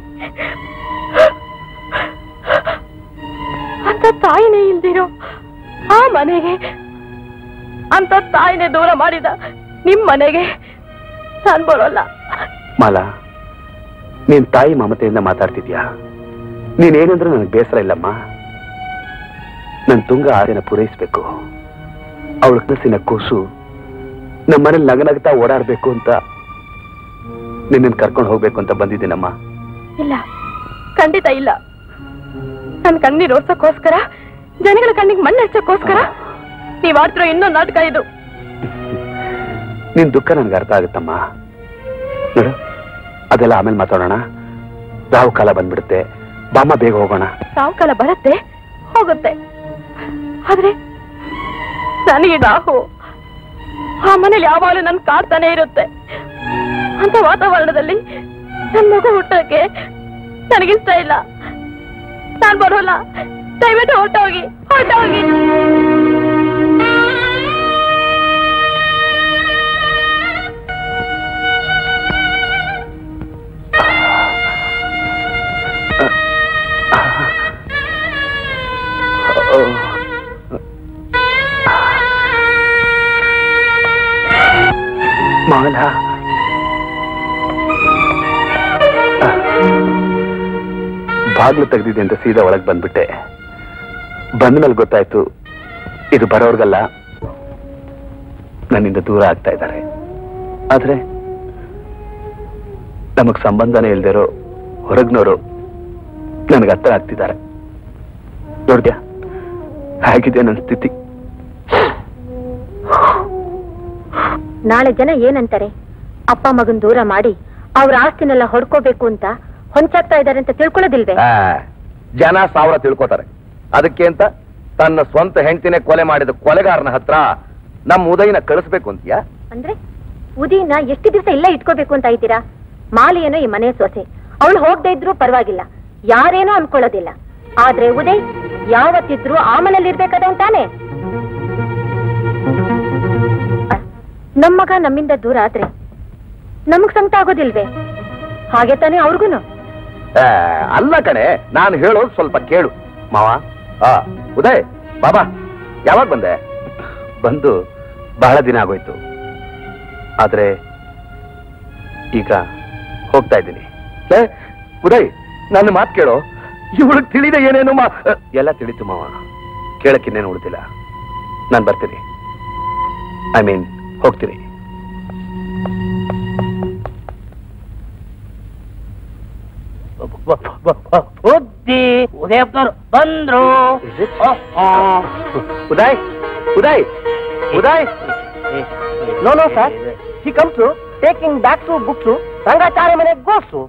ಅಂತ ತಾಯಿನೇ ಇಲ್ದಿರೋ ಆ ಮನೆಗೆ, ಅಂತ ತಾಯಿನೇ ದೂರ ಮಾಡಿದ ನಿಮ್ ಮನೆಗೆ ನಾನ್ ಬರೋಲ್ಲ. ಮಾಲಾ, ನೀನ್ ತಾಯಿ ಮಮತೆಯಿಂದ ಮಾತಾಡ್ತಿದ್ಯಾ? ನೀನೇನಂದ್ರೂ ನನಗೆ ಬೇಸರ ಇಲ್ಲಮ್ಮ. ನನ್ ತುಂಗ ಆಸೆನ ಪೂರೈಸ್ಬೇಕು. ಅವಳ ಕನಸಿನ ಕೂಸು ನಮ್ಮನೇಲಿ ನಗನಗ್ತಾ ಓಡಾಡ್ಬೇಕು ಅಂತ ನಿನ್ನ ಕರ್ಕೊಂಡು ಹೋಗ್ಬೇಕು ಅಂತ ಬಂದಿದ್ದೀನಮ್ಮ. ಇಲ್ಲ, ಖಂಡಿತ ಇಲ್ಲ. ನನ್ ಕಣ್ಣೀರ್ ಓಡ್ಸಕ್ಕೋಸ್ಕರ, ಜನಗಳ ಕಣ್ಣಿಗೆ ಮಣ್ಣು ಹಚ್ಚಕ್ಕೋಸ್ಕರ ನೀವ್ ಆಡ್ತಿರೋ ಇನ್ನೊಂದು ನಾಟಕ ಇದು. ನಿನ್ ದುಃಖ ನನ್ಗೆ ಅರ್ಥ ಆಗುತ್ತಮ್ಮ. ನೋಡು, ಅದೆಲ್ಲ ಆಮೇಲೆ ಮಾತಾಡೋಣ. ರಾವು ಕಾಲ ಬಂದ್ಬಿಡುತ್ತೆ, ಬಾಮ್ಮ ಬೇಗ ಹೋಗೋಣ. ರಾವು ಕಾಲ ಬರುತ್ತೆ, ಹೋಗುತ್ತೆ. ಆದ್ರೆ ನನಗೆ ರಾಹು ಆ ಮನೇಲಿ ಯಾವಾಗಲೂ ನನ್ ಕಾಡ್ತಾನೆ ಇರುತ್ತೆ. ಅಂತ ವಾತಾವರಣದಲ್ಲಿ ನನ್ ಮಗು ಹುಟ್ಟಕ್ಕೆ ನನಗಿಷ್ಟ ಇಲ್ಲ. ನಾನ್ ಬರೋಲ್ಲ, ದಯವಿಟ್ಟು ಹೊರಟೋಗಿ, ಹೊರಟೋಗಿ. ಮಾಲಾ, ಬಾಗ್ಲು ತೆಗೆದಿದೆ ಅಂತ ಸೀದಾ ಒಳಗೆ ಬಂದ್ಬಿಟ್ಟೆ. ಬಂದ್ಮೇಲೆ ಗೊತ್ತಾಯ್ತು ಇದು ಬರೋರ್ಗಲ್ಲ, ನನ್ನಿಂದ ದೂರ ಆಗ್ತಾ ಇದ್ದಾರೆ. ಆದ್ರೆ ನಮಗ್ ಸಂಬಂಧನೇ ಇಲ್ದಿರೋ ಹೊರಗ್ನವರು ನನಗೆ ಹತ್ರ ಆಗ್ತಿದ್ದಾರೆ. ನೋಡ್ದ್ಯಾ ಹೇಗಿದೆ ನನ್ನ ಸ್ಥಿತಿ? ನಾಳೆ ಜನ ಏನಂತಾರೆ? ಅಪ್ಪ ಮಗನ್ ದೂರ ಮಾಡಿ ಅವ್ರ ಆಸ್ತಿನೆಲ್ಲ ಹೊಡ್ಕೋಬೇಕು ಅಂತ ಹೊಂಚಾಗ್ತಾ ಇದ್ದಾರೆ ಅಂತ ತಿಳ್ಕೊಳ್ಳೋದಿಲ್ವೇ? ಜನ 1000 ತಿಳ್ಕೋತಾರೆ. ಅದಕ್ಕೆ ಅಂತ ತನ್ನ ಸ್ವಂತ ಹೆಂಡತಿನೇ ಕೊಲೆ ಮಾಡಿದ ಕೊಲೆಗಾರನ ಹತ್ರ ನಮ್ಮ ಉದಯನ ಕಳಿಸ್ಬೇಕು ಅಂತೀಯಾ? ಅಂದ್ರೆ ಉದಯನ ಎಷ್ಟು ದಿವಸ ಇಲ್ಲ ಇಟ್ಕೋಬೇಕು ಅಂತ ಇದ್ದೀರಾ? ಮಾಲಿ ಏನೋ ಈ ಮನೆ ಸೊಸೆ, ಅವಳು ಹೋಗದೆ ಇದ್ರು ಪರವಾಗಿಲ್ಲ, ಯಾರೇನೋ ಅನ್ಕೊಳ್ಳೋದಿಲ್ಲ. ಆದ್ರೆ ಉದಯ್ ಯಾವತ್ತಿದ್ರು ಆ ಮನೇಲಿ ಇರ್ಬೇಕಾದಂತಾನೆ. ನಮ್ ಮಗ ನಮ್ಮಿಂದ ದೂರ ಆದ್ರೆ ನಮಗ್ ಸಂಕಟ ಆಗೋದಿಲ್ವೇ? ಹಾಗೆ ತಾನೇ ಅವ್ರಿಗೂನು. ಅಲ್ಲ ಕಣೆ, ನಾನು ಹೇಳೋದು ಸ್ವಲ್ಪ ಕೇಳು ಮಾವ. ಉದಯ್ ಬಾಬಾ, ಯಾವಾಗ ಬಂದೆ? ಬಂದು ಬಹಳ ದಿನ ಆಗೋಯ್ತು. ಆದ್ರೆ ಈಗ ಹೋಗ್ತಾ ಇದ್ದೀನಿ. ಉದಯ್, ನನ್ನ ಮಾತು ಕೇಳೋ. ಇವಳಿಗೆ ತಿಳಿದ ಏನೇನು ಎಲ್ಲ ತಿಳಿತು ಮಾವ, ಕೇಳಕ್ಕಿನ್ನೇನು ಉಳಿದಿಲ್ಲ. ನಾನು ಬರ್ತೀನಿ, ಐ ಮೀನ್ ಹೋಗ್ತೀನಿ. ಬುದ್ಧಿ ಉದಯಪ್ಪನವ್ರು ಬಂದ್ರು. Uday, Uday, Uday. No no sir, he comes. Taking bags books Rangacharya ಮನೆ ಗೋಸು.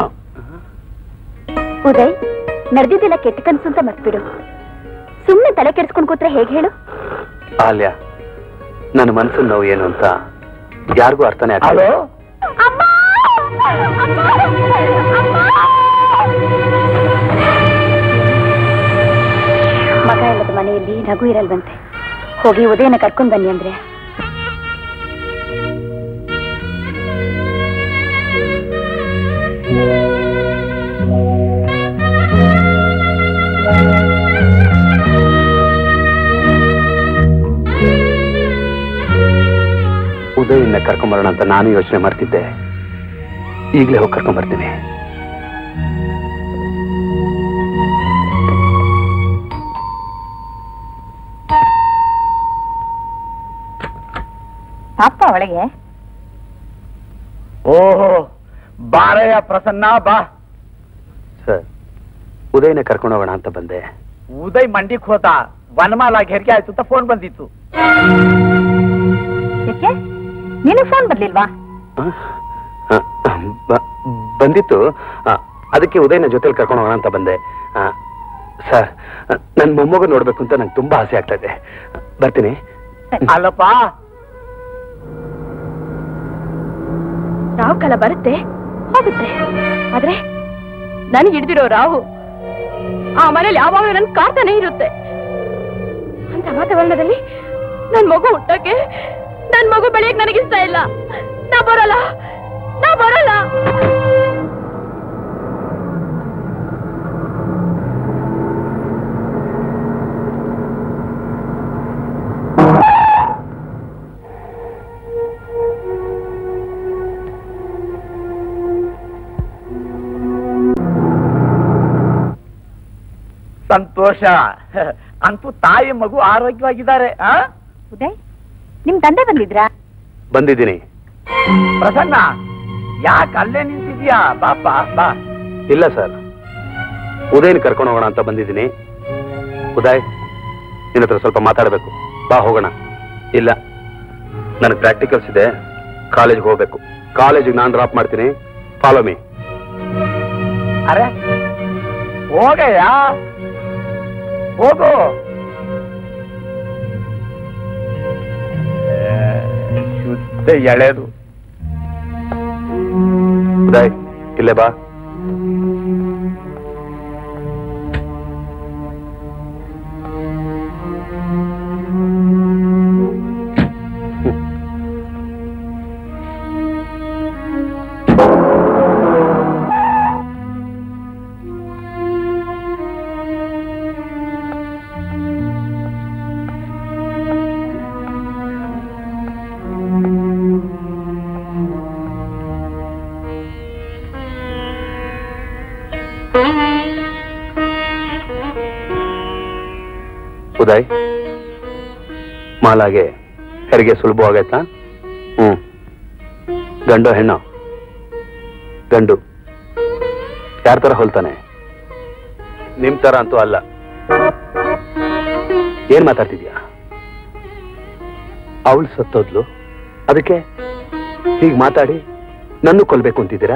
ಉದಯ್, ನಡೆದಿದ್ದೆಲ್ಲ ಕೆಟ್ಟ ಕನ್ಸು ಅಂತ ಮರ್ತ್ಬಿಡು. ಸುಮ್ಮನೆ ತಲೆ ಕೆಡಿಸ್ಕೊಂಡು ಕೂತ್ರೆ ಹೇಗೆ ಹೇಳು? ಆಲ್ಯ, ನನ್ನ ಮನಸ್ಸಿನ ನೋವು ಏನು ಅಂತ ಯಾರಿಗೂ ಅರ್ಥನೇ ಆಗಲ್ಲ. ಮಗ ಇಲ್ಲದ ಮನೆಯಲ್ಲಿ ನಗು ಇರಲ್ವಂತೆ. ಹೋಗಿ ಉದಯನ ಕರ್ಕೊಂಡ್ ಬನ್ನಿ ಅಂದ್ರೆ. ಉದಯನ್ನ ಕರ್ಕೊಂಬರೋಣ ಅಂತ ನಾನು ಯೋಚನೆ ಮಾಡ್ತಿದ್ದೆ. ಈಗಲೇ ಹೋಗಿ ಕರ್ಕೊಂಡ್ಬರ್ತೀನಿ. ಅಪ್ಪ ಒಳಗೆ. ಓಹೋ, ಬಾರಯ್ಯ ಪ್ರಸನ್ನ, ಬಾ. ಸರ್, ಉದಯನ ಕರ್ಕೊಂಡು ಹೋಗೋಣ ಅಂತ ಬಂದೆ. ಉದಯ್ ಮಂಡಿಕ್ ಹೋದ, ವನಮಾಲಾಗಿ ಹೆರಿಗೆ ಆಯ್ತು ಅಂತ ಫೋನ್ ಬಂದಿತ್ತು. ನೀನು ಫೋನ್ ಬರ್ಲಿಲ್ವಾ? ಬಂದಿತ್ತು, ಅದಕ್ಕೆ ಉದಯನ ಜೊತೆಲಿ ಕರ್ಕೊಂಡು ಹೋಗೋಣ ಅಂತ ಬಂದೆ. ಸರ್, ನನ್ನ ಮೊಮ್ಮಗ ನೋಡ್ಬೇಕು ಅಂತ ನಂಗೆ ತುಂಬಾ ಆಸೆ ಆಗ್ತಾ ಇದೆ. ಬರ್ತೀನಿ. ಅಲ್ಲಪ್ಪ, ರಾವು ಕಾಲ ಬರುತ್ತೆ ಹೋಗುತ್ತೆ, ಆದ್ರೆ ನನಗೆ ಹಿಡ್ದಿರೋ ರಾವು ಆ ಮನೇಲಿ ಯಾವಾಗಲೂ ನನ್ ಕಾಡ್ತಾನೆ ಇರುತ್ತೆ. ಅಂತ ವಾತಾವರಣದಲ್ಲಿ ನನ್ ಮಗು ಹುಟ್ಟಕ್ಕೆ, ನನ್ ಮಗು ಬೆಳೆಯಕ್ ನನಗಿಷ್ಟ ಇಲ್ಲ. ನಾ ಬರಲ್ಲ. ಸಂತೋಷ. ಅಂತೂ ತಾಯಿ ಮಗು ಆರೋಗ್ಯವಾಗಿದ್ದಾರೆ. ಉದಯ್, ನಿಮ್ ತಂದೆ ಬಂದಿದ್ರಾ? ಬಂದಿದ್ದೀನಿ. ಪ್ರಸನ್ನ, ಯಾಕೆ ಅಲ್ಲೇ ನಿಂತಿದ್ಯಾ? ಬಾಪ ಬಾ. ಇಲ್ಲ ಸರ್, ಉದಯನ ಕರ್ಕೊಂಡು ಹೋಗೋಣ ಅಂತ ಬಂದಿದ್ದೀನಿ. ಉದಯ್, ನಿನ್ನ ಹತ್ರ ಸ್ವಲ್ಪ ಮಾತಾಡಬೇಕು. ಬಾ ಹೋಗೋಣ. ಇಲ್ಲ, ನನಗೆ ಪ್ರಾಕ್ಟಿಕಲ್ಸ್ ಇದೆ, ಕಾಲೇಜ್ಗೆ ಹೋಗ್ಬೇಕು. ಕಾಲೇಜಿಗೆ ನಾನು ಡ್ರಾಪ್ ಮಾಡ್ತೀನಿ. Follow me. ಅರೆ ಹೋಗಯ್ಯ, ಹೋಗು. ಶುದ್ಧ ಎಳೆದು. ಉದಯ್, ಇಲ್ಲೇ ಬಾ. ಉದಯ್, ಮಾಲಾಗೆ ಹೆರಿಗೆ ಸುಲಭವಾಗೈತಾ? ಗಂಡು ಹೆಣ್ಣು? ಗಂಡು. ಯಾರ ತರ ಹೊಲ್ತಾನೆ? ನಿಮ್ ತರ ಅಂತೂ ಅಲ್ಲ. ಏನ್ ಮಾತಾಡ್ತಿದ್ಯಾ? ಅವಳು ಸತ್ತೋದ್ಲು, ಅದಕ್ಕೆ ಹೀಗ್ ಮಾತಾಡಿ ನನ್ನ ಕೊಲ್ಬೇಕು ಅಂತಿದ್ದೀರಾ?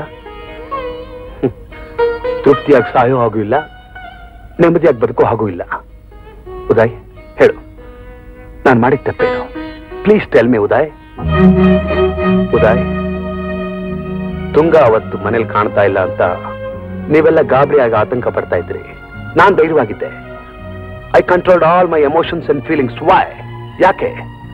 ತೃಪ್ತಿಯಾಗಿ ಸಾಯೋ ಹಾಗೂ ಇಲ್ಲ, ನೆಮ್ಮದಿಯಾಗಿ ಬದುಕೋ ಹಾಗೂ ಇಲ್ಲ. ಉದಯ್, ಹೇಳು, ನಾನು ಮಾಡಿದ ತಪ್ಪೇನು? Please tell me Uday. Uday, Tunga ಅವತ್ತು ಮನೇಲಿ ಕಾಣ್ತಾ ಇಲ್ಲ ಅಂತ ನೀವೆಲ್ಲ ಗಾಬರಿಯಾಗಿ ಆತಂಕ ಪಡ್ತಾ ಇದ್ರಿ. ನಾನ್ ಧೈರ್ಯವಾಗಿದ್ದೆ. I controlled all my emotions and feelings. Why? ಯಾಕೆ?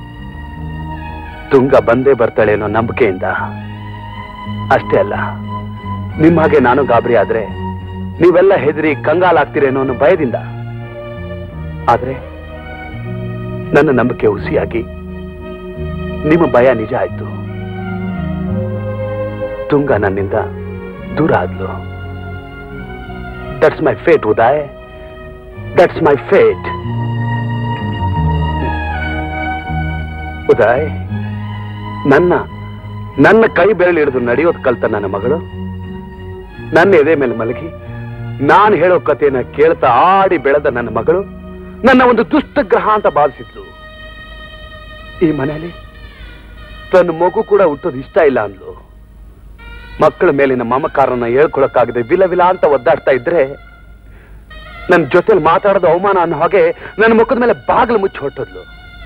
ತುಂಗ ಬಂದೇ ಬರ್ತಾಳೆ ಅನ್ನೋ ನಂಬಿಕೆಯಿಂದ. ಅಷ್ಟೇ ಅಲ್ಲ, ನಿಮ್ಮ ಹಾಗೆ ನಾನು ಗಾಬರಿ ಆದ್ರೆ ನೀವೆಲ್ಲ ಹೆದರಿ ಕಂಗಾಲಾಗ್ತೀರೇನೋ ಅನ್ನೋ ಭಯದಿಂದ. ಆದ್ರೆ ನನ್ನ ನಂಬಿಕೆ ಹುಸಿಯಾಗಿ ನಿಮ್ಮ ಭಯ ನಿಜ ಆಯ್ತು. ತುಂಗ ನನ್ನಿಂದ ದೂರ ಆದ್ಲು. That's my fate Uday, that's my fate. Uday, ನನ್ನ ಕೈ ಬೆರಳು ಹಿಡಿದು ನಡೆಯೋದು ಕಲ್ತ ನನ್ನ ಮಗಳು ನನ್ನ ಎದೆ ಮೇಲೆ ಮಲಗಿ ನಾನು ಹೇಳೋ ಕಥೆಯನ್ನ ಕೇಳ್ತಾ ಆಡಿ ಬೆಳೆದ ನನ್ನ ಮಗಳು ನನ್ನ ಒಂದು ದುಷ್ಟ ಗ್ರಹ ಅಂತ ಭಾವಿಸಿದ್ಲು. ಈ ಮನೆಯಲ್ಲಿ ತನ್ನ ಮಗು ಕೂಡ ಹುಟ್ಟೋದು ಇಷ್ಟ ಇಲ್ಲ ಅಂದ್ಲು. ಮಕ್ಕಳ ಮೇಲಿನ ಮಮಕಾರನ ಹೇಳ್ಕೊಳಕ್ಕಾಗದೆ ವಿಲ ವಿಲ ಅಂತ ಒದ್ದಾಡ್ತಾ ಇದ್ರೆ ನನ್ನ ಜೊತೆಲಿ ಮಾತಾಡೋದು ಅವಮಾನ ಅನ್ನೋ ಹಾಗೆ ನನ್ನ ಮುಖದ ಮೇಲೆ ಬಾಗಿಲು ಮುಚ್ಚಿ ಹೊಟ್ಟೋದ್ಲು.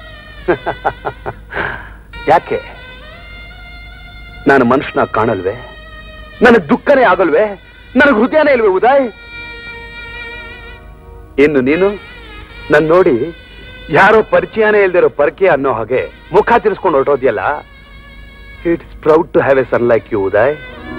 ಯಾಕೆ? ನಾನು ಮನುಷ್ಯನಾಗಿ ಕಾಣಲ್ವೇ? ನನಗೆ ದುಃಖನೇ ಆಗಲ್ವೇ? ನನಗೆ ಹೃದಯನೇ ಇಲ್ವೇ ಉದಯ್? ಇನ್ನು ನೀನು ನನ್ ನೋಡಿ ಯಾರೋ ಪರಿಚಯನೇ ಇಲ್ದಿರೋ ಪರಕೆ ಅನ್ನೋ ಹಾಗೆ ಮುಖ ತಿರ್ಸ್ಕೊಂಡು ಹೊರಟೋದ್ಯಲ್ಲ. It's proud to have a son like you Uday.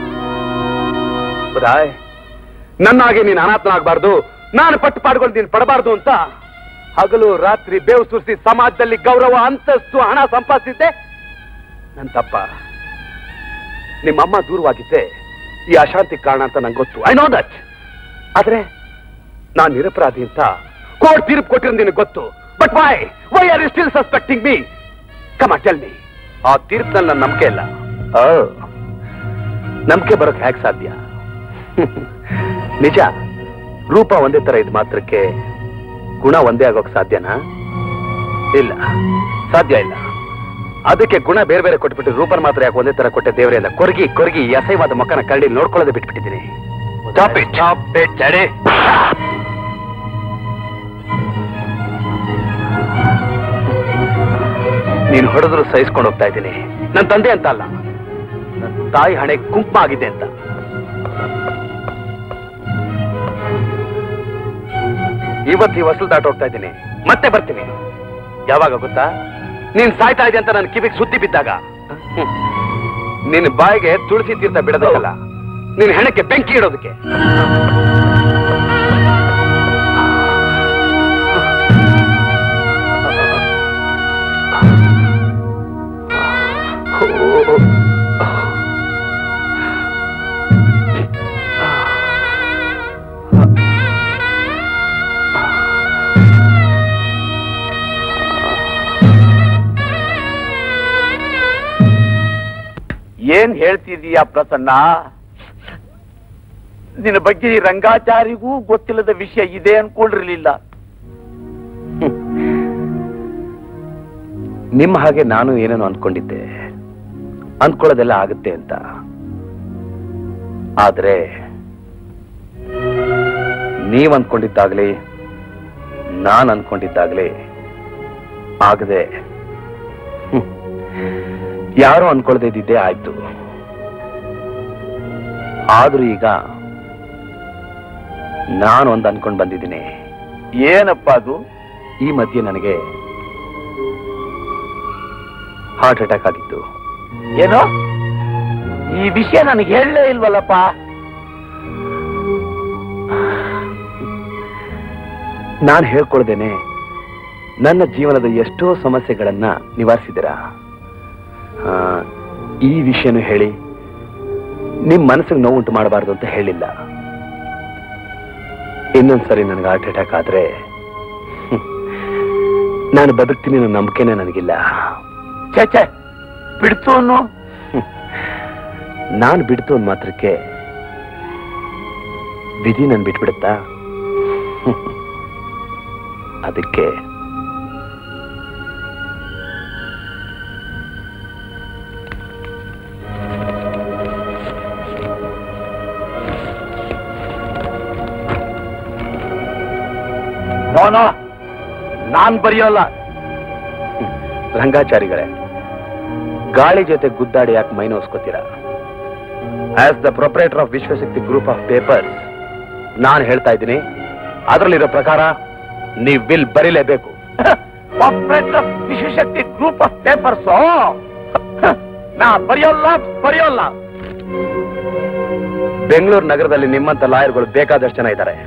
Uday, ನನ್ನಾಗೆ ನೀನು ಅನಾಥನಾಗಬಾರ್ದು, ನಾನು ಪಟ್ಟು ಪಾಡ್ಕೊಂಡು ನೀನು ಪಡಬಾರ್ದು ಅಂತ ಹಗಲು ರಾತ್ರಿ ಬೇವು ಸುರಿಸಿ ಸಮಾಜದಲ್ಲಿ ಗೌರವ, ಅಂತಸ್ತು, ಹಣ ಸಂಪಾದಿಸಿದ್ದೆ ನನ್ ತಪ್ಪ. ನಿಮ್ಮಮ್ಮ ದೂರವಾಗಿದ್ದೆ ಈ ಅಶಾಂತಿ ಕಾರಣ ಅಂತ ನಂಗೆ ಗೊತ್ತು. I know that. ಆದ್ರೆ ನಾನು ನಿರಪರಾಧಿ ಅಂತ ಕೋರ್ಟ್ ತೀರ್ಪು ಕೊಟ್ಟಿರೋದು ನಿನಗೆ ಗೊತ್ತು. But why are you still suspecting me? Come on tell me. ಆ ತೀರ್ಪಿನಲ್ಲಿ ನನ್ನ ನಂಬಿಕೆ ಇಲ್ಲ. ನಂಬಿಕೆ ಬರೋಕ್ ಹೇಗೆ ಸಾಧ್ಯ? ನಿಜ, ರೂಪ ಒಂದೇ ತರ ಇದ್ ಮಾತ್ರಕ್ಕೆ ಗುಣ ಒಂದೇ ಆಗೋಕ್ ಸಾಧ್ಯನಾ? ಇಲ್ಲ, ಸಾಧ್ಯ ಇಲ್ಲ. ಅದಕ್ಕೆ ಗುಣ ಬೇರೆ ಬೇರೆ ಕೊಟ್ಬಿಟ್ಟು ರೂಪನ ಮಾತ್ರ ಯಾಕೆ ಒಂದೇ ತರ ಕೊಟ್ಟೆ ದೇವರೇ ಅಂತ ಕೊರಗಿ ಕೊರಗಿ ಈ ಅಸಹ್ಯವಾದ ಮಕ್ಕನ ಕರಡಿ ನೋಡ್ಕೊಳ್ಳೋದೇ ಬಿಟ್ಬಿಟ್ಟಿದ್ದೀನಿ. ನೀನು ಹೊಡೆದ್ರು ಸಹಿಸ್ಕೊಂಡು ಹೋಗ್ತಾ ಇದ್ದೀನಿ. ನನ್ನ ತಂದೆ ಅಂತ ಅಲ್ಲ, ನನ್ನ ತಾಯಿ ಹಣೆ ಕುಂಕುಮ ಆಗಿದೆ ಅಂತ. ಇವತ್ತು ಈ ವಸಲು ದಾಟ ಹೋಗ್ತಾ ಇದ್ದೀನಿ, ಮತ್ತೆ ಬರ್ತೀನಿ. ಯಾವಾಗ ಗೊತ್ತಾ? ನೀನ್ ಸಾಯ್ತಾ ಇದೆ ಅಂತ ನನ್ನ ಕಿವಿಗೆ ಸುದ್ದಿ ಬಿದ್ದಾಗ. ನಿನ್ನ ಬಾಯಿಗೆ ತುಳಸಿ ತೀರ್ಥ ಬಿಡೋದಕ್ಕಲ್ಲ, ನಿನ್ನ ಹೆಣಕ್ಕೆ ಬೆಂಕಿ ಇಡೋದಕ್ಕೆ. ಏನ್ ಹೇಳ್ತಿದೀಯ ಪ್ರಸನ್ನ? ನಿನ್ನ ಬಗ್ಗೆ ರಂಗಾಚಾರಿಗೂ ಗೊತ್ತಿಲ್ಲದ ವಿಷಯ ಇದೆ ಅನ್ಕೊಂಡಿರ್ಲಿಲ್ಲ. ನಿಮ್ಮ ಹಾಗೆ ನಾನು ಏನೇನೋ ಅನ್ಕೊಂಡಿದ್ದೆ, ಅನ್ಕೊಳ್ಳೋದೆಲ್ಲ ಆಗುತ್ತೆ ಅಂತ. ಆದ್ರೆ ನೀವ್ ಅನ್ಕೊಂಡಿದ್ದಾಗ್ಲಿ ನಾನ್ ಅನ್ಕೊಂಡಿದ್ದಾಗ್ಲಿ ಆಗದೆ ಯಾರೋ ಅನ್ಕೊಳ್ದೇ ಇದ್ದಿದ್ದೇ ಆಯ್ತು. ಆದ್ರೂ ಈಗ ನಾನು ಒಂದು ಅನ್ಕೊಂಡ್ ಬಂದಿದ್ದೀನಿ. ಏನಪ್ಪ ಅದು? ಈ ಮಧ್ಯೆ ನನಗೆ ಹಾರ್ಟ್ ಅಟ್ಯಾಕ್ ಆಗಿತ್ತು. ಏನೋ ಈ ವಿಷಯ ನನಗೆ ಹೇಳಲೇ ಇಲ್ವಲ್ಲಪ್ಪ. ನಾನು ಹೇಳ್ಕೊಳ್ದೇನೆ ನನ್ನ ಜೀವನದ ಎಷ್ಟೋ ಸಮಸ್ಯೆಗಳನ್ನ ನಿವಾರಿಸಿದ್ದೀರಾ. ಈ ವಿಷಯನೂ ಹೇಳಿ ನಿಮ್ ಮನಸ್ಸಿಗೆ ನೋವುಂಟು ಮಾಡಬಾರ್ದು ಅಂತ ಹೇಳಿಲ್ಲ. ಇನ್ನೊಂದ್ಸರಿ ನನಗೆ ಹಾರ್ಟ್ ಅಟ್ಯಾಕ್ ಆದ್ರೆ ನಾನು ಬದುಕ್ತೀನಿ ಅನ್ನೋ ನಂಬಿಕೆನೇ ನನಗಿಲ್ಲ. ಛೇ, ಬಿಡ್ತು ಅನ್ನೋ. ನಾನು ಬಿಡ್ತು ಅಂದ್ ಮಾತ್ರಕ್ಕೆ ವಿಧಿ ನನ್ ಬಿಟ್ಬಿಡುತ್ತಾ? ಅದಕ್ಕೆ ನಾನ್ ಬರೆಯೋಲ್ಲ. ರಂಗಾಚಾರಿಗಳೇ, ಗಾಳಿ ಜೊತೆ ಗುದ್ದಾಡಿ ಯಾಕೆ ಮೈ ನೋಸ್ಕೋತೀರಾ? As the proprietor of Vishwashakti group of papers ನಾನು ಹೇಳ್ತಾ ಇದ್ದೀನಿ, ಅದರಲ್ಲಿರೋ ಪ್ರಕಾರ ನೀವು ಬಿಲ್ ಬರೀಲೇಬೇಕು. Proprietor of Vishwashakti group of papers ನಾ ಬರೆಯೋಲ್ಲ. ಬೆಂಗಳೂರು ನಗರದಲ್ಲಿ ನಿಮ್ಮಂತ ಲಾಯರ್ಗಳು ಬೇಕಾದಷ್ಟು ಜನ ಇದ್ದಾರೆ.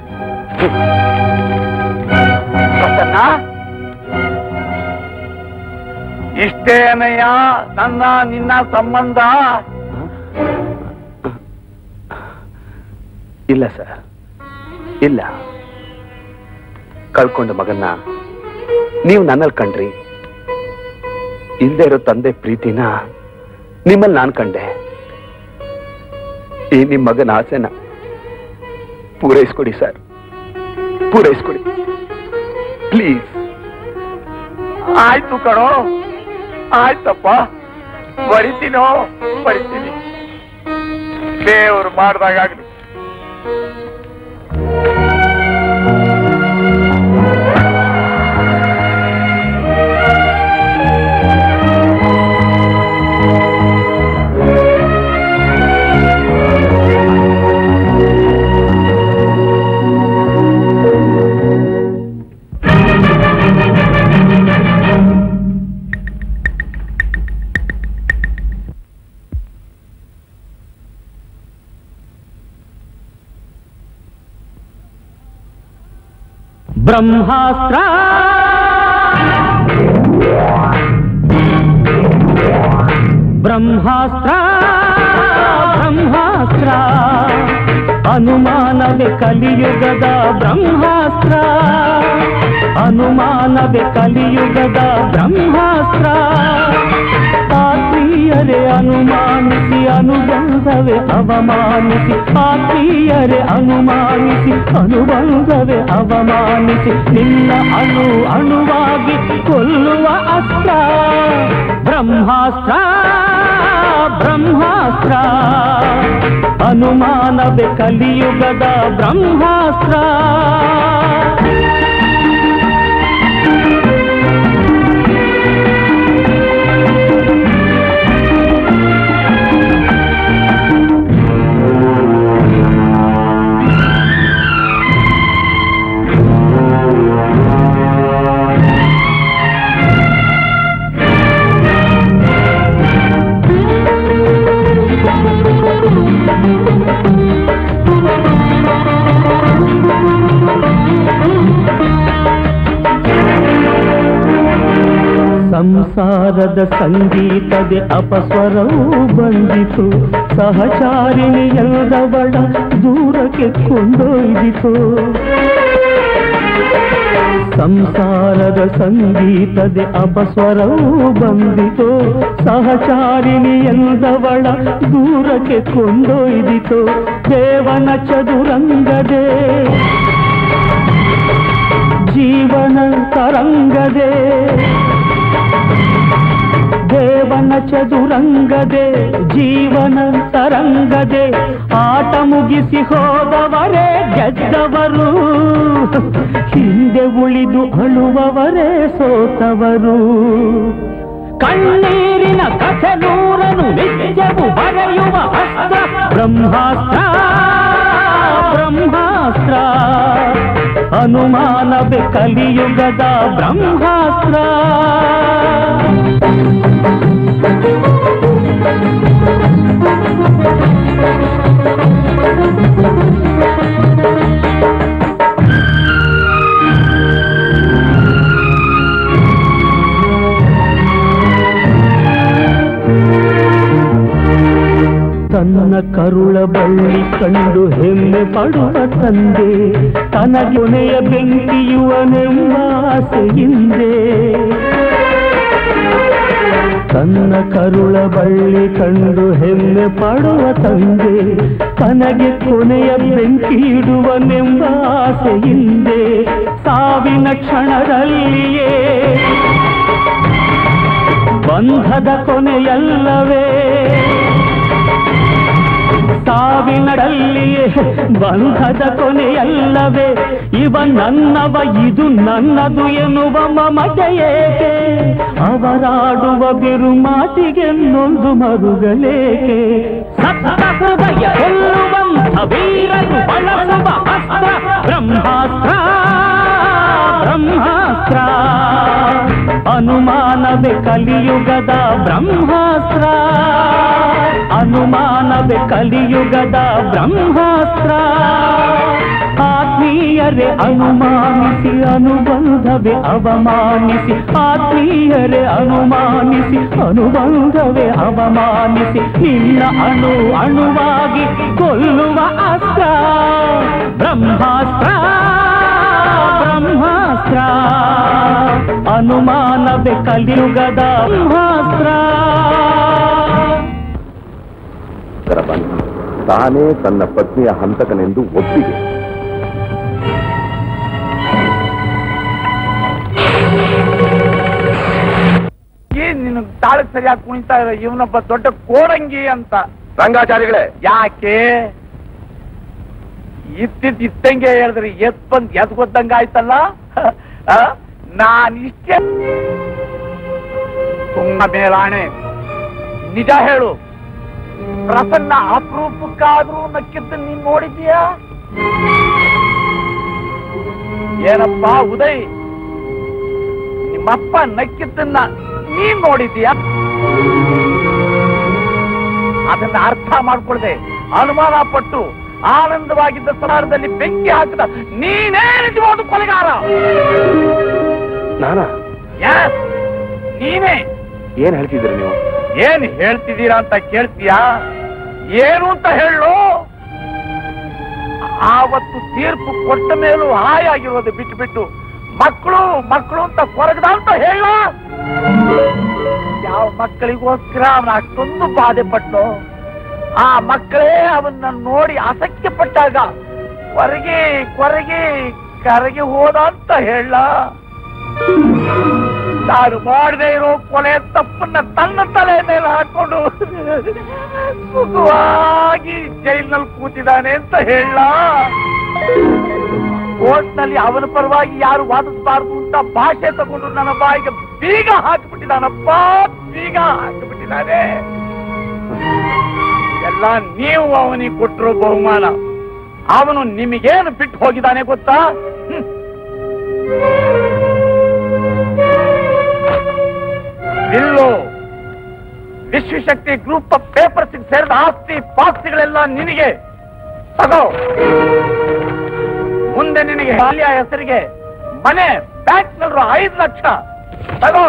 ಇಷ್ಟೇನಯ್ಯ ನನ್ನ ನಿನ್ನ ಸಂಬಂಧ? ಇಲ್ಲ ಸರ್, ಇಲ್ಲ. ಕಳ್ಕೊಂಡ ಮಗನ್ನ ನೀವು ನನ್ನಲ್ಲಿ ಕಂಡ್ರಿ. ಇಲ್ಲದೆ ಇರೋ ತಂದೆ ಪ್ರೀತಿನ ನಿಮ್ಮಲ್ಲಿ ನಾನು ಕಂಡೆ. ಈ ನಿಮ್ಮ ಮಗನ ಆಸೆನ ಪೂರೈಸ್ಕೊಡಿ ಸರ್, ಪೂರೈಸ್ಕೊಡಿ ಪ್ಲೀಸ್. ಆಯ್ತು ಕಣೋ, ಆಯ್ತಪ್ಪ, ಬರಿತೀನೋ ಬರಿತೀನಿ, ದೇವ್ರು ಮಾಡ್ದಾಗಲಿ. ಬ್ರಹ್ಮಾಸ್ತ್ರ ಬ್ರಹ್ಮಾಸ್ತ್ರ ಬ್ರಹ್ಮಾಸ್ತ್ರ ಅನುಮಾನವೇ ಕಲಿಯುಗದ ಬ್ರಹ್ಮಾಸ್ತ್ರ ಅನುಮಾನವೇ ಕಲಿಯುಗದ ಬ್ರಹ್ಮಾಸ್ತ್ರ ಆತ್ಮೀಯರೇ ಅನುಮಾನಿಸಿ ಅನುಬಂಧವೇ ಅವಮಾನಿಸಿ ಆತ್ಮೀಯರೇ ಅನುಮಾನಿಸಿ ಅನುಬಂಧವೇ ಅವಮಾನಿಸಿ ನಿನ್ನ ಅಣುವಾಗಿ ಕೊಲ್ಲುವ ಅಸ್ತ್ರ ಬ್ರಹ್ಮಾಸ್ತ್ರ ಬ್ರಹ್ಮಾಸ್ತ್ರ ಅನುಮಾನವೇ ಕಲಿಯುಗದ ಬ್ರಹ್ಮಾಸ್ತ್ರ ಸಂಸಾರದ ಸಂಗೀತದೆ ಅಪಸ್ವರವೂ ಬಂದಿತು ಸಹಚಾರಿಣಿಯಲ್ಲದವಳ ದೂರಕ್ಕೆ ಕೊಂಡೊಯ್ದಿತು ಸಂಸಾರದ ಸಂಗೀತದೆ ಅಪಸ್ವರವೂ ಬಂದಿತು ಸಹಚಾರಿಣಿಯಲ್ಲದವಳ ದೂರಕ್ಕೆ ಕೊಂಡೊಯ್ದಿತು ದೇವನ ಚದುರಂಗದೆ ಜೀವನ ತರಂಗದೆ ದೇವನ ಚದುರಂಗದೆ ಜೀವನ ತರಂಗದೆ ಆಟ ಮುಗಿಸಿ ಹೋದವರೇ ಗೆದ್ದವರು ಹಿಂದೆ ಉಳಿದು ಅಳುವವರೇ ಸೋತವರು ಕಣ್ಣೀರಿನ ಕಥೆ ನೂರನು ನಿತ್ಯವೂ ಬರೆಯುವ ಅಸ್ತ್ರ ಬ್ರಹ್ಮಾಸ್ತ್ರ ಬ್ರಹ್ಮಾಸ್ತ್ರ ಅನುಮಾನವೇ ಕಲಿಯುಗದ ಬ್ರಹ್ಮಾಸ್ತ್ರ ತನ್ನ ಕರುಳ ಬಳ್ಳಿ ಕಂಡು ಹೆಮ್ಮೆ ಪಡುವ ತಂದೆ ತನಗೊನೆಯ ಬೆಂಕಿಯುವನೆಂಬ ಆಸೆಯಿಂದೆ ತನ್ನ ಕರುಳ ಬಳ್ಳಿ ಕಂಡು ಹೆಮ್ಮೆ ಪಡುವ ತಂದೆ ತನಗೆ ಕೊನೆಯ ಬೆಂಕಿ ಇಡುವನೆಂಬ ಆಸೆಯಿಂದೆ ಸಾವಿನ ಕ್ಷಣದಲ್ಲಿಯೇ ಬಂಧದ ಕೊನೆಯಲ್ಲವೇ ಸಾವಿನಡಲ್ಲಿಯೇ ಬಂಧದ ಕೊನೆಯಲ್ಲವೇ ಇವ ನನ್ನವ ಇದು ನನ್ನದು ಎನ್ನುವ ಮಮತೆಯೇಕೆ ಅವರಾಡುವ ಬಿರುಮಾತಿಗೆ ನೊಂದು ಮರುಗಲೇಕೆ ಸತ್ತ ಹೃದಯ ಕೊಲ್ಲುವಂಥ ವೀರರು ಬಳಸುವ ಅಸ್ತ್ರ ಬ್ರಹ್ಮಾಸ್ತ್ರ ಬ್ರಹ್ಮಾಸ್ತ್ರ ಅನುಮಾನವೇ ಕಲಿಯುಗದ ಬ್ರಹ್ಮಾಸ್ತ್ರ ಅನುಮಾನವೇ ಕಲಿಯುಗದ ಬ್ರಹ್ಮಾಸ್ತ್ರ ಆತ್ಮೀಯರೇ ಅನುಮಾನಿಸಿ ಅನುಬಂಧವೇ ಅವಮಾನಿಸಿ ಆತ್ಮೀಯರೇ ಅನುಮಾನಿಸಿ ಅನುಬಂಧವೇ ಅವಮಾನಿಸಿ ನಿನ್ನ ಅಣುವಾಗಿ ಕೊಲ್ಲುವ ಅಸ್ತ್ರ ಬ್ರಹ್ಮಾಸ್ತ್ರ ಬ್ರಹ್ಮಾಸ್ತ್ರ ಅನುಮಾನವೇ ಕಲಿಯುಗದ ಬ್ರಹ್ಮಾಸ್ತ್ರ ತಾನೇ ತನ್ನ ಪತ್ನಿಯ ಹಂತಕನೆಂದು ಒಪ್ಪಿಗೆ ಏನ್ ನಿನ್ನ ತಾಳಕ್ ಸರಿಯಾಗಿ ಕುಣಿತಾ ಇರೋ ಇವನೊಬ್ಬ ದೊಡ್ಡ ಕೋಡಂಗಿ ಅಂತ. ರಂಗಾಚಾರಿಗಳೇ, ಯಾಕೆ ಇತ್ತಂಗೆ ಹೇಳಿದ್ರಿ ಎತ್ ಬಂದ್ ಎದ್ ಗೊತ್ತಂಗ ಆಯ್ತಲ್ಲ. ನಾನಿಷ್ಟೇ ತುಂಬ ಮೇಲಾಣೆ ನಿಜ ಹೇಳು, ಪ್ರಸನ್ನ ಅಪರೂಪಕ್ಕಾದ್ರೂ ನಕ್ಕಿದ್ದು ನೀನ್ ನೋಡಿದ್ಯಾ? ಏನಪ್ಪಾ ಉದಯ್, ನಿಮ್ಮಪ್ಪ ನಕ್ಕಿದ್ದನ್ನ ನೀನ್ ನೋಡಿದ್ಯಾ? ಅದನ್ನ ಅರ್ಥ ಮಾಡ್ಕೊಳ್ದೆ ಅನುಮಾನ ಪಟ್ಟು ಆನಂದವಾಗಿದ್ದ ಸಮಾರದಲ್ಲಿ ಬೆಂಕಿ ಹಾಕಿದ ನೀನೇ ನಿಜವಾದ ಕೊಲೆಗಾರ. ನಾನಾ? ನೀನೇ. ಏನ್ ಹೇಳ್ತಿದ್ದೀರಿ ನೀವು? ಏನ್ ಹೇಳ್ತಿದ್ದೀರಾ ಅಂತ ಕೇಳ್ತೀಯಾ? ಏನು ಅಂತ ಹೇಳು. ಆವತ್ತು ತೀರ್ಪು ಕೊಟ್ಟ ಮೇಲೂ ಹಾಯಾಗಿರೋದು ಬಿಟ್ಟು ಮಕ್ಕಳು ಮಕ್ಕಳು ಅಂತ ಕೊರಗದ ಅಂತ ಹೇಳ. ಯಾವ ಮಕ್ಕಳಿಗೋಸ್ಕರ ಅವನ ಅಷ್ಟೊಂದು ಬಾಧೆ ಪಟ್ಟು ಆ ಮಕ್ಕಳೇ ಅವನ್ನ ನೋಡಿ ಅಸಖ್ಯ ಪಟ್ಟಾಗ ಕೊರಗಿ ಕೊರಗಿ ಕರಗಿ ಹೋದ ಅಂತ ಹೇಳ. ನಾನು ಮಾಡದೆ ಇರೋ ಕೊಲೆ ತಪ್ಪನ್ನ ತನ್ನ ತಲೆ ಮೇಲೆ ಹಾಕೊಂಡು ಸುಖವಾಗಿ ಜೈಲಿನಲ್ಲಿ ಕೂತಿದ್ದಾನೆ ಅಂತ ಹೇಳ. ಕೋರ್ಟ್ನಲ್ಲಿ ಅವನ ಪರವಾಗಿ ಯಾರು ವಾದಿಸಬಾರ್ದು ಅಂತ ಭಾಷೆ ತಗೊಂಡು ನನ್ನ ಬಾಯಿಗೆ ಬೀಗ ಹಾಕಿಬಿಟ್ಟಿದ್ದಾನಪ್ಪ, ಬೀಗ ಹಾಕಿಬಿಟ್ಟಿದ್ದಾನೆ. ಎಲ್ಲ ನೀವು ಅವನಿಗೆ ಕೊಟ್ಟರು ಬಹುಮಾನ. ಅವನು ನಿಮಗೇನು ಬಿಟ್ಟು ಹೋಗಿದ್ದಾನೆ ಗೊತ್ತಾ? ಇಲ್ಲೋ ವಿಶ್ವಶಕ್ತಿ ಗ್ರೂಪ್ ಆಫ್ ಪೇಪರ್ಸ್ ಸೇರಿದ ಆಸ್ತಿ ಪಾಸ್ತಿಗಳೆಲ್ಲ ನಿನಗೆ ತಗೋ. ಮುಂದೆ ನಿನಗೆ ಬಾಲ್ಯ ಹೆಸರಿಗೆ ಮನೆ, ಬ್ಯಾಂಕ್ನಲ್ಲೂ 5 ಲಕ್ಷ ತಗೋ.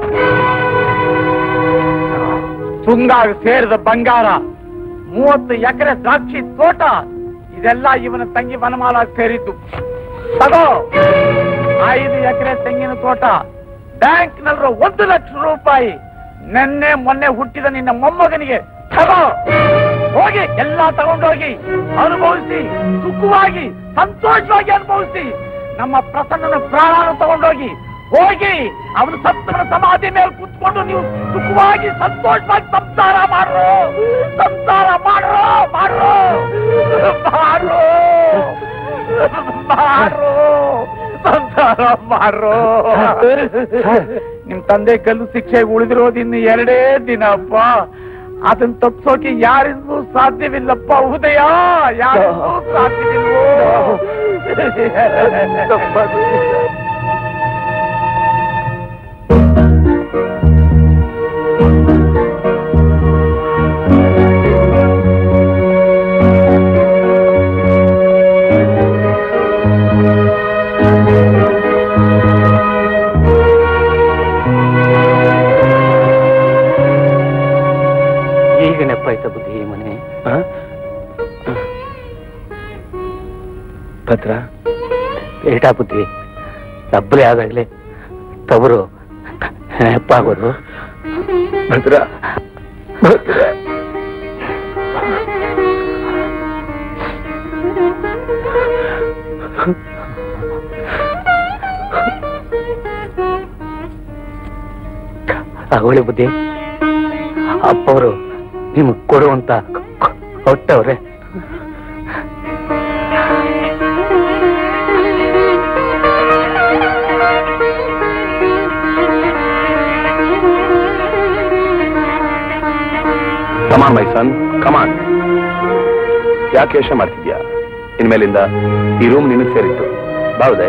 ತುಂಗಾಗ ಸೇರಿದ ಬಂಗಾರ, 30 ಎಕರೆ ದ್ರಾಕ್ಷಿ ತೋಟ, ಇದೆಲ್ಲ ಇವನ ತಂಗಿ ವನಮಾಲ ಸೇರಿದ್ದು ತಗೋ. 5 ಎಕರೆ ತೆಂಗಿನ ತೋಟ, ಬ್ಯಾಂಕ್ನಲ್ಲೂ 1 ಲಕ್ಷ ರೂಪಾಯಿ, ನೆನ್ನೆ ಮೊನ್ನೆ ಹುಟ್ಟಿದ ನಿನ್ನ ಮೊಮ್ಮಗನಿಗೆ ತಗೋ. ಹೋಗಿ ಎಲ್ಲ ತಗೊಂಡೋಗಿ ಅನುಭವಿಸಿ, ಸುಖವಾಗಿ ಸಂತೋಷವಾಗಿ ಅನುಭವಿಸಿ. ನಮ್ಮ ಪ್ರಸನ್ನನ ಪ್ರಾಣ ತಗೊಂಡೋಗಿ ಹೋಗಿ ಅವನು ಸತ್ತನ ಸಮಾಧಿ ಮೇಲೆ ಕೂತ್ಕೊಂಡು ನೀವು ಸುಖವಾಗಿ ಸಂತೋಷವಾಗಿ ಸಂಸಾರ ಮಾಡ್ರು, ಸಂಸಾರ ಮಾಡ್ರು, ಮಾಡ್ರು, ಮಾಡ್ರು, ಮಾಡ್ರು, ಸಂಸಾರ ಮಾಡ್ರು. ನಿಮ್ ತಂದೆ ಗಲ್ಲು ಶಿಕ್ಷೆಗೆ ಉಳಿದಿರೋದು ಇನ್ನು 2 ದಿನಪ್ಪ. ಅದನ್ನ ತಪ್ಪಿಸೋಕೆ ಯಾರಿಂದಲೂ ಸಾಧ್ಯವಿಲ್ಲಪ್ಪ ಉದಯ, ಯಾರಿಂದಲೂ ಸಾಧ್ಯವಿಲ್ವೋ. ಈಗ ನೆಪ್ಪಾಯ್ತ ಬುದ್ಧಿ ಈ ಮನೆ. ಭದ್ರ ಏಟಾ ಬುದ್ಧಿ ತಬ್ಬಲೆ ಆದಾಗ್ಲೇ ತವರು ನೆಪ್ಪಾಗೋದು. ಭದ್ರ ಭದ್ರ ಆಗೋಳಿ ಬುದ್ಧಿ, ಅಪ್ಪವರು ನಿಮಗ್ ಕೊಡುವಂತ ಹೊಟ್ಟವ್ರೆ. ಕಮಾನ್ ಮೈ ಸನ್, ಕಮಾನ್. ಯಾಕೆ ಯೋಚನೆ ಮಾಡ್ತಿದ್ಯಾ? ಇನ್ಮೇಲಿಂದ ಈ ರೂಮ್ ನಿನಗೆ ಸೇರಿತ್ತು. ಬಾವುದೇ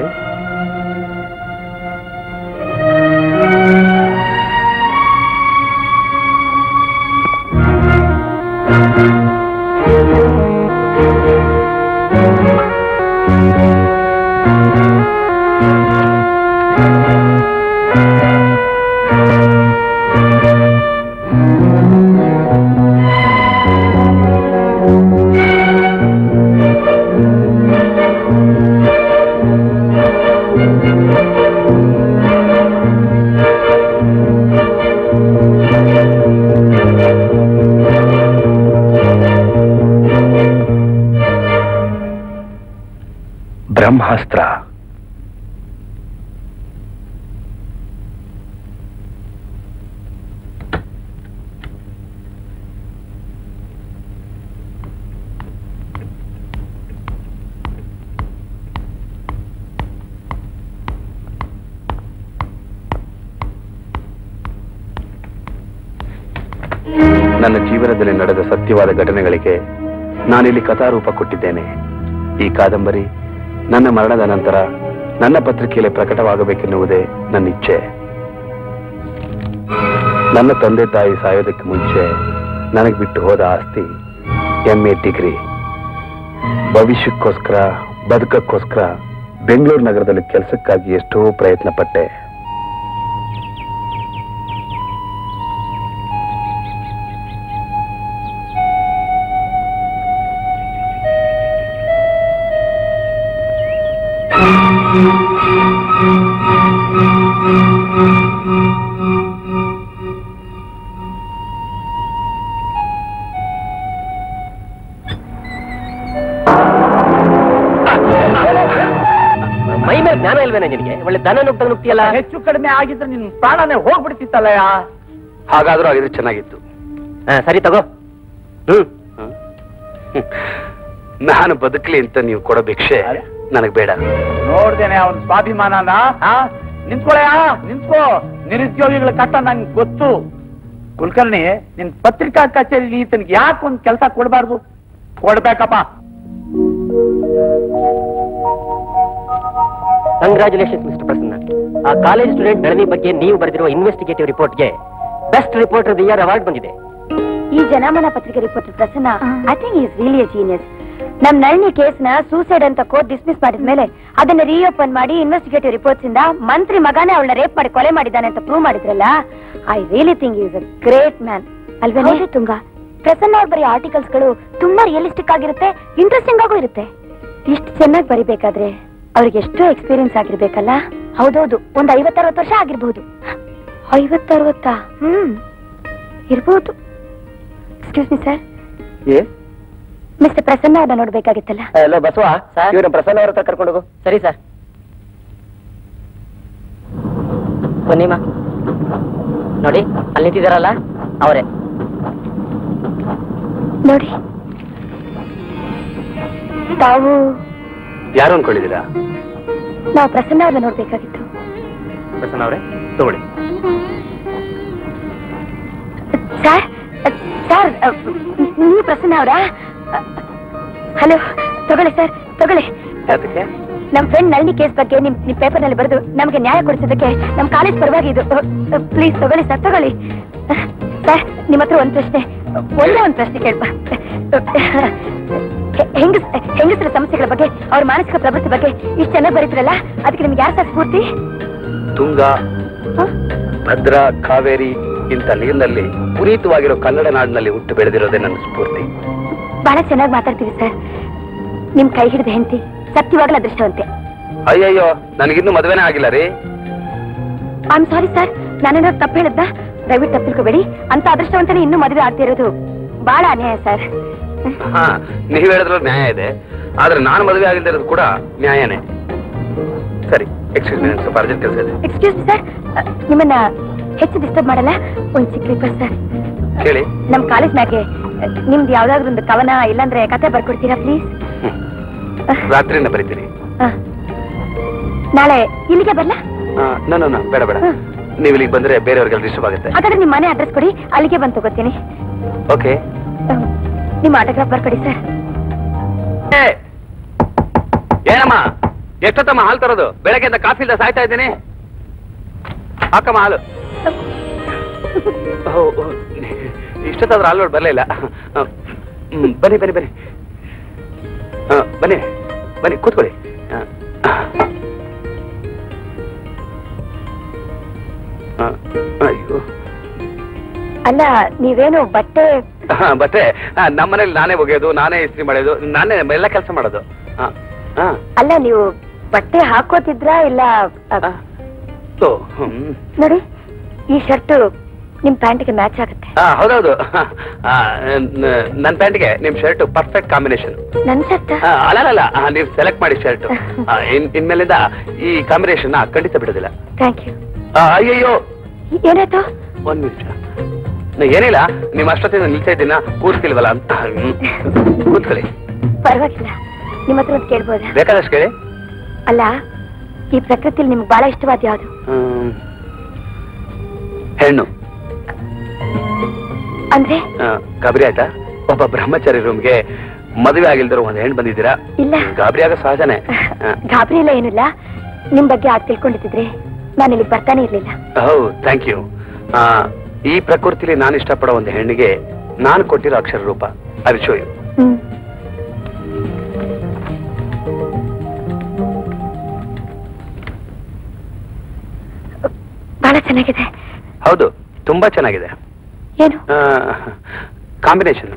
ಬ್ರಹ್ಮಾಸ್ತ್ರ. ನನ್ನ ಜೀವನದಲ್ಲಿ ನಡೆದ ಸತ್ಯವಾದ ಘಟನೆಗಳಿಗೆ ನಾನಿಲ್ಲಿ ಕಥಾರೂಪ ಕೊಟ್ಟಿದ್ದೇನೆ. ಈ ಕಾದಂಬರಿ ನನ್ನ ಮರಣದ ನಂತರ ನನ್ನ ಪತ್ರಿಕೆಯಲ್ಲಿ ಪ್ರಕಟವಾಗಬೇಕೆನ್ನುವುದೇ ನನ್ನ ಇಚ್ಛೆ. ನನ್ನ ತಂದೆ ತಾಯಿ ಸಾಯೋದಕ್ಕೆ ಮುಂಚೆ ನನಗೆ ಬಿಟ್ಟು ಹೋದ ಆಸ್ತಿ MA ಡಿಗ್ರಿ. ಭವಿಷ್ಯಕ್ಕೋಸ್ಕರ ಬದುಕಕ್ಕೋಸ್ಕರ ಬೆಂಗಳೂರು ನಗರದಲ್ಲಿ ಕೆಲಸಕ್ಕಾಗಿ ಎಷ್ಟೋ ಪ್ರಯತ್ನ ಪಟ್ಟೆ. ಮೈ ಮೇಲೆ ಜ್ಞಾನ ಇಲ್ವೇನೆ ನಿನಗೆ? ಒಳ್ಳೆ ದನ ನುಗ್ತಿಯಲ್ಲ. ಹೆಚ್ಚು ಕಡಿಮೆ ಆಗಿದ್ರೆ ನಿನ್ ಪ್ರಾಣನೇ ಹೋಗ್ಬಿಡ್ತಿತ್ತಲ್ಲಯ್ಯ. ಹಾಗಾದ್ರೂ ಆಗಿದ್ರೆ ಚೆನ್ನಾಗಿತ್ತು. ಸರಿ ತಗೋ. ನಾನು ಬದುಕಲಿ ಅಂತ ನೀವು ಕೊಡೋ ಭಿಕ್ಷೆ ನನಗ್ ಬೇಡ. ನೋಡ್ದೇನೆ ಅವನ್ ಸ್ವಾಭಿಮಾನನ. ನಿಂತ್ಕೊಳಯ್ಯ, ನಿಂತ್ಕೋ. ನಿರುದ್ಯೋಗಿಗಳ ಕಟ್ಟ ನಂಗೆ ಗೊತ್ತು. ಕುಲಕರ್ಣಿ, ನಿನ್ ಪತ್ರಿಕಾ ಕಚೇರಿ ಈತನಿಗೆ ಯಾಕೆ ಒಂದ್ ಕೆಲಸ ಕೊಡ್ಬಾರ್ದು? ಕೊಡ್ಬೇಕಪ್ಪ. Congratulations mister Prasanna. ಆ ಕಾಲೇಜ್ ಸ್ಟೂಡೆಂಟ್ ನಳಿನಿ ಬಗ್ಗೆ ನೀವು ಬರೆದಿರುವ ಇನ್ವೆಸ್ಟಿಗೇಟಿವ್ ರಿಪೋರ್ಟ್ಗೆ best reporter of the year award ಬಂದಿದೆ. ಈ ಜನಮನ ಪತ್ರಿಕೆ reporter Prasanna, I think is really a genius. ನಮ್ ನಳಿನಿ ಕೇಸ್ನ ಸೂಸೈಡ್ ಅಂತ ಕೋರ್ಟ್ ಡಿಸ್ಮಿಸ್ ಮಾಡಿದ್ಮೇಲೆ ಅದನ್ನ ರೀಓಪನ್ ಮಾಡಿ ಇನ್ವೆಸ್ಟಿಗೇಟಿವ್ ರಿಪೋರ್ಟ್ಸ್ ಇಂದ ಮಂತ್ರಿ ಮಗನೇ ಅವಳನ್ನ ರೇಪ್ ಮಾಡಿ ಕೊಲೆ ಮಾಡಿದ್ದಾನೆ ಅಂತ ಪ್ರೂವ್ ಮಾಡಿದ್ರಲ್ಲ, I really think is a great man. ಅಲ್ವೇ ತುಂಗ? ಪ್ರಸನ್ನ ಅವ್ರ ಬರೀ ಆರ್ಟಿಕಲ್ಸ್ ಗಳು ತುಂಬಾ ರಿಯಲಿಸ್ಟಿಕ್ ಆಗಿರುತ್ತೆ, ಇಂಟ್ರೆಸ್ಟಿಂಗ್ ಆಗೂ ಇರುತ್ತೆ. ಇಷ್ಟು ಚೆನ್ನಾಗಿ ಬರಿಬೇಕಾದ್ರೆ ಅವ್ರಿಗೆ ಎಷ್ಟೋ ಎಕ್ಸ್ಪೀರಿಯನ್ಸ್ ಆಗಿರ್ಬೇಕಲ್ಲ? ಹೌದೌದು, ಒಂದ್ 50-60 ವರ್ಷ ಆಗಿರ್ಬಹುದು. 50-60? ಇರ್ಬೋದು. Excuse me sir, mister Prasanna ಅವ್ರನ್ನ ನೋಡ್ಬೇಕಾಗಿತ್ತಲ್ಲ. ಹಲೋ ಬಸವ, ಇವ್ರನ್ನ ಪ್ರಸನ್ನ ಅವ್ರ ಹತ್ರ ಕರ್ಕೊಂಡು ಹೋಗು. ಸರಿ ಸರ್. ಬನ್ನಿಮ್ಮ. ನೋಡಿ ಅಲ್ಲಿ ನಿಂತಿದಾರಲ್ಲ ಅವರೇ. ನೋಡಿ, ತಾವು ಯಾರು ಅನ್ಕೊಂಡಿದ್ದೀರಾ? ನಾವು ಪ್ರಸನ್ನ ಅವ್ರನ್ನ ನೋಡ್ಬೇಕಾಗಿತ್ತು. ಪ್ರಸನ್ನ ಅವರೇ ತಗೊಳ್ಳಿ. ಸರ್, ಸರ್, ನೀವು ಪ್ರಸನ್ನ ಅವರಾ? ಹಲೋ, ತಗೊಳ್ಳಿ ಸರ್, ತಗೊಳ್ಳಿ. ಯಾತಕ್ಕೆ? ನಮ್ ಫ್ರೆಂಡ್ ನಳಿನಿ ಕೇಸ್ ಬಗ್ಗೆ ನಿಮ್ ಪೇಪರ್ ನಲ್ಲಿ ಬರೆದು ನಮ್ಗೆ ನ್ಯಾಯ ಕೊಡಿಸೋದಕ್ಕೆ ನಮ್ ಕಾಲೇಜ್ ಪರವಾಗಿ ಇದು. ಪ್ಲೀಸ್ ತಗೊಳ್ಳಿ ಸರ್, ತಗೊಳ್ಳಿ. ಸರ್, ನಿಮ್ಮ ಹತ್ರ ಒಂದ್ ಪ್ರಶ್ನೆ, ಒಂದೇ ಒಂದ್ ಪ್ರಶ್ನೆ ಕೇಳ್ಪ. ಹೆಂಗಸರ ಸಮಸ್ಯೆಗಳ ಬಗ್ಗೆ, ಅವ್ರ ಮಾನಸಿಕ ಪ್ರವೃತ್ತಿ ಬಗ್ಗೆ ಇಷ್ಟು ಚೆನ್ನಾಗಿ ಬರೀತಿರಲ್ಲ, ಅದಕ್ಕೆ ನಿಮ್ಗೆ ಯಾರು ಸರ್ ಸ್ಫೂರ್ತಿ? ತುಂಗಾ, ಭದ್ರಾ, ಕಾವೇರಿ ಇಂಥ ನೀರಿನಲ್ಲಿ ಪುನೀತವಾಗಿರೋ ಕನ್ನಡ ನಾಡಿನಲ್ಲಿ ಹುಟ್ಟು ಬೆಳೆದಿರೋದೇ ನನ್ನ ಸ್ಫೂರ್ತಿ. ಬಹಳ ಚೆನ್ನಾಗಿ ಮಾತಾಡ್ತೀವಿ ಸರ್. ನಿಮ್ ಕೈ ಹಿಡಿದ ಹೆಂಡತಿ ಸತ್ಯವಾಗ್ಲೂ ಅದೃಷ್ಟವಂತೆ. ಅಯ್ಯಯ್ಯೋ, ನನಗಿನ್ನೂ ಮದುವೆನೇ ಆಗಿಲ್ಲ ರೀ. ಐ ಆಮ್ ಸಾರಿ ಸರ್, ನಾನೇನಾದ್ರು ತಪ್ಪು ಹೇಳಿದ್ದ? ದಯವಿಟ್ಟು ತಪ್ಪು ತಿಳ್ಕೋಬೇಡಿ. ಅಂತ ಅದೃಷ್ಟವಂತನೇ ಇನ್ನೂ ಮದುವೆ ಆಗ್ತಿರೋದು ಬಹಳ ಅನ್ಯಾಯ ಸರ್. ಹಾ, ನೀವ್ ಹೇಳಿದ್ರು ನ್ಯಾಯ ಇದೆ, ಆದ್ರೆ ನಾನು ಮದುವೆ ಆಗಿಲ್ದಿರೋದು ಕೂಡ ನ್ಯಾಯನೇ. ಸರಿ, ಎಕ್ಸ್ಕ್ಯೂಸ್ ಮೀ, ಸ್ವಲ್ಪ ಅರ್ಜೆಂಟ್ ಕೆಲಸ ಇದೆ. ಎಕ್ಸ್ಕ್ಯೂಸ್ ಮಿ ಸರ್, ನಿಮ್ಮನ್ನ ಹೆಚ್ಚು ಡಿಸ್ಟರ್ಬ್ ಮಾಡಲ್ಲ, ಒಂದ್ ಚಿಕ್ಕ ರಿಕ್ವೆಸ್ಟ್ ಸರ್. ಹೇಳಿ. ನಮ್ ಕಾಲೇಜ್ ಮ್ಯಾಗೆ ನಿಮ್ದು ಯಾವ್ದಾದ್ರು ಒಂದು ಕವನ ಇಲ್ಲಾಂದ್ರೆ ಕತೆ ಬರ್ಕೊಡ್ತೀರಾ ಪ್ಲೀಸ್? ರಾತ್ರಿಯಿಂದ ಬರೀತೀನಿ. ನಾಳೆ ಇಲ್ಲಿಗೆ ಬರ್ಲಾ? ನೋ ಬೇಡ ಬೇಡ, ನೀವು ಇಲ್ಲಿಗೆ ಬಂದ್ರೆ ಬೇರೆಯವ್ರಿಗೆಲ್ಲ ಡಿಸ್ಟರ್ಬ್ ಆಗುತ್ತೆ. ಹಾಗಾದ್ರೆ ನಿಮ್ ಮನೆ ಅಡ್ರೆಸ್ ಕೊಡಿ, ಅಲ್ಲಿಗೆ ಬಂದು ತಗೋತೀನಿ. ಓಕೆ. ನಿಮ್ಮ ಆಟೋಗ್ರಾಫ್ ಬರ್ಕೊಡಿ ಸರ್. ಏನಮ್ಮ, ಎಷ್ಟೊತ್ತಮ್ಮ ಹಾಲು ತರೋದು? ಬೆಳಗ್ಗೆಯಿಂದ ಕಾಫಿ ಇಲ್ದ ಸಾಯ್ತಾ ಇದ್ದೀನಿ. ಹಾಕಮ್ಮ ಹಾಲು. ಇಷ್ಟೊತ್ತಾದ್ರೂ ಹಾಲು ಬರಲಿಲ್ಲ. ಬನ್ನಿ ಬನ್ನಿ ಬನ್ನಿ ಬನ್ನಿ ಬನ್ನಿ, ಕೂತ್ಕೊಳ್ಳಿ. ಅಯ್ಯೋ, ಅಲ್ಲ ನೀವೇನು ಬಟ್ಟೆ ನಮ್ಮನೇಲಿ ನಾನೇ ಒಗೆಯೋದು, ನಾನೇ ಇಸ್ತ್ರಿ ಮಾಡೋದು, ನಾನೇ ಎಲ್ಲ ಕೆಲಸ ಮಾಡೋದು. ಅಲ್ಲ ನೀವು ಬಟ್ಟೆ ಹಾಕೋತಿದ್ರಾ ಇಲ್ಲ? ನೋಡಿ, ಈ ಶರ್ಟ್ ನಿಮ್ ಪ್ಯಾಂಟ್ಗೆ ಮ್ಯಾಚ್ ಆಗುತ್ತೆ. ಹೌದೌದು, ನನ್ನ ಪ್ಯಾಂಟ್ಗೆ ನಿಮ್ ಶರ್ಟ್ ಪರ್ಫೆಕ್ಟ್ ಕಾಂಬಿನೇಷನ್. ನನ್ ಶರ್ಟ್ ಅಲ್ಲ, ನೀವು ಸೆಲೆಕ್ಟ್ ಮಾಡಿ ಶರ್ಟ್. ಇನ್ಮೇಲಿಂದ ಈ ಕಾಂಬಿನೇಷನ್ ಖಂಡಿತ ಬಿಡೋದಿಲ್ಲ. Thank you. ಅಯ್ಯಯ್ಯೋ, ಏನಾಯ್ತು? ಒಂದ್ ನಿಮಿಷ. ಏನಿಲ್ಲ, ನಿಮ್ ಅಷ್ಟೊತ್ತಿನ ನಿಲ್ತಾ ಇದ್ದೀನ, ಕೂರ್ತಿಲ್ವಲ್ಲ ಅಂತ. ಕೂತ್ಕೊಳ್ಳಿ. ಪರವಾಗಿಲ್ಲ, ನಿಮ್ಮ ಹತ್ರ ಒಂದು ಕೇಳ್ಬೋದಾ? ಬೇಕಾದಷ್ಟು ಕೇಳಿ. ಅಲ್ಲ, ಈ ಪ್ರಕೃತಿಲಿ ನಿಮ್ಗೆ ಬಹಳ ಇಷ್ಟವಾದ ಯಾವುದು? ಹೆಣ್ಣು. ಅಂದ್ರೆ ಗಾಬರಿ ಆಯ್ತಾ? ಒಬ್ಬ ಬ್ರಹ್ಮಚಾರಿ ರೂಮ್ಗೆ ಮದುವೆ ಆಗಿಲ್ದಿರೋ ಒಂದು ಹೆಣ್ಣು ಬಂದಿದ್ದೀರಾ? ಇಲ್ಲ, ಗಾಬರಿ ಆಗ ಸಹಜನೇ. ಗಾಬರಿ ಇಲ್ಲ, ಏನಿಲ್ಲ. ನಿಮ್ ಬಗ್ಗೆ ಆಗ ತಿಳ್ಕೊಂಡಿದ್ರೆ ನಾನು ಇಲ್ಲಿ ಬರ್ತಾನೆ ಇರ್ಲಿಲ್ಲ. Thank you. ಈ ಪ್ರಕೃತಿಲಿ ನಾನು ಇಷ್ಟಪಡೋ ಒಂದು ಹೆಣ್ಣಿಗೆ ನಾನು ಕೊಟ್ಟಿರೋ ಅಕ್ಷರ ರೂಪ ಅದು ಶೋ ಯು. ಬಹಳ ಚೆನ್ನಾಗಿದೆ. ಹೌದು, ತುಂಬಾ ಚೆನ್ನಾಗಿದೆ. ಏನು ಕಾಂಬಿನೇಷನ್?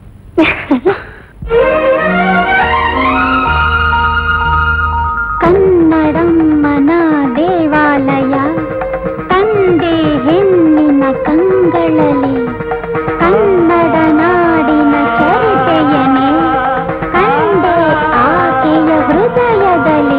ಕನ್ನಡಮ್ಮನ ದೇವಾಲಯ ತಂದೆ ಹೆಣ್ಣಿನ ಕಂಗಳಲ್ಲಿ ಕನ್ನಡ ನಾಡಿನ ಚರಿತೆಯನೇ ಕಂಡೆ ಆಕೆಯ ಹೃದಯದಲ್ಲಿ.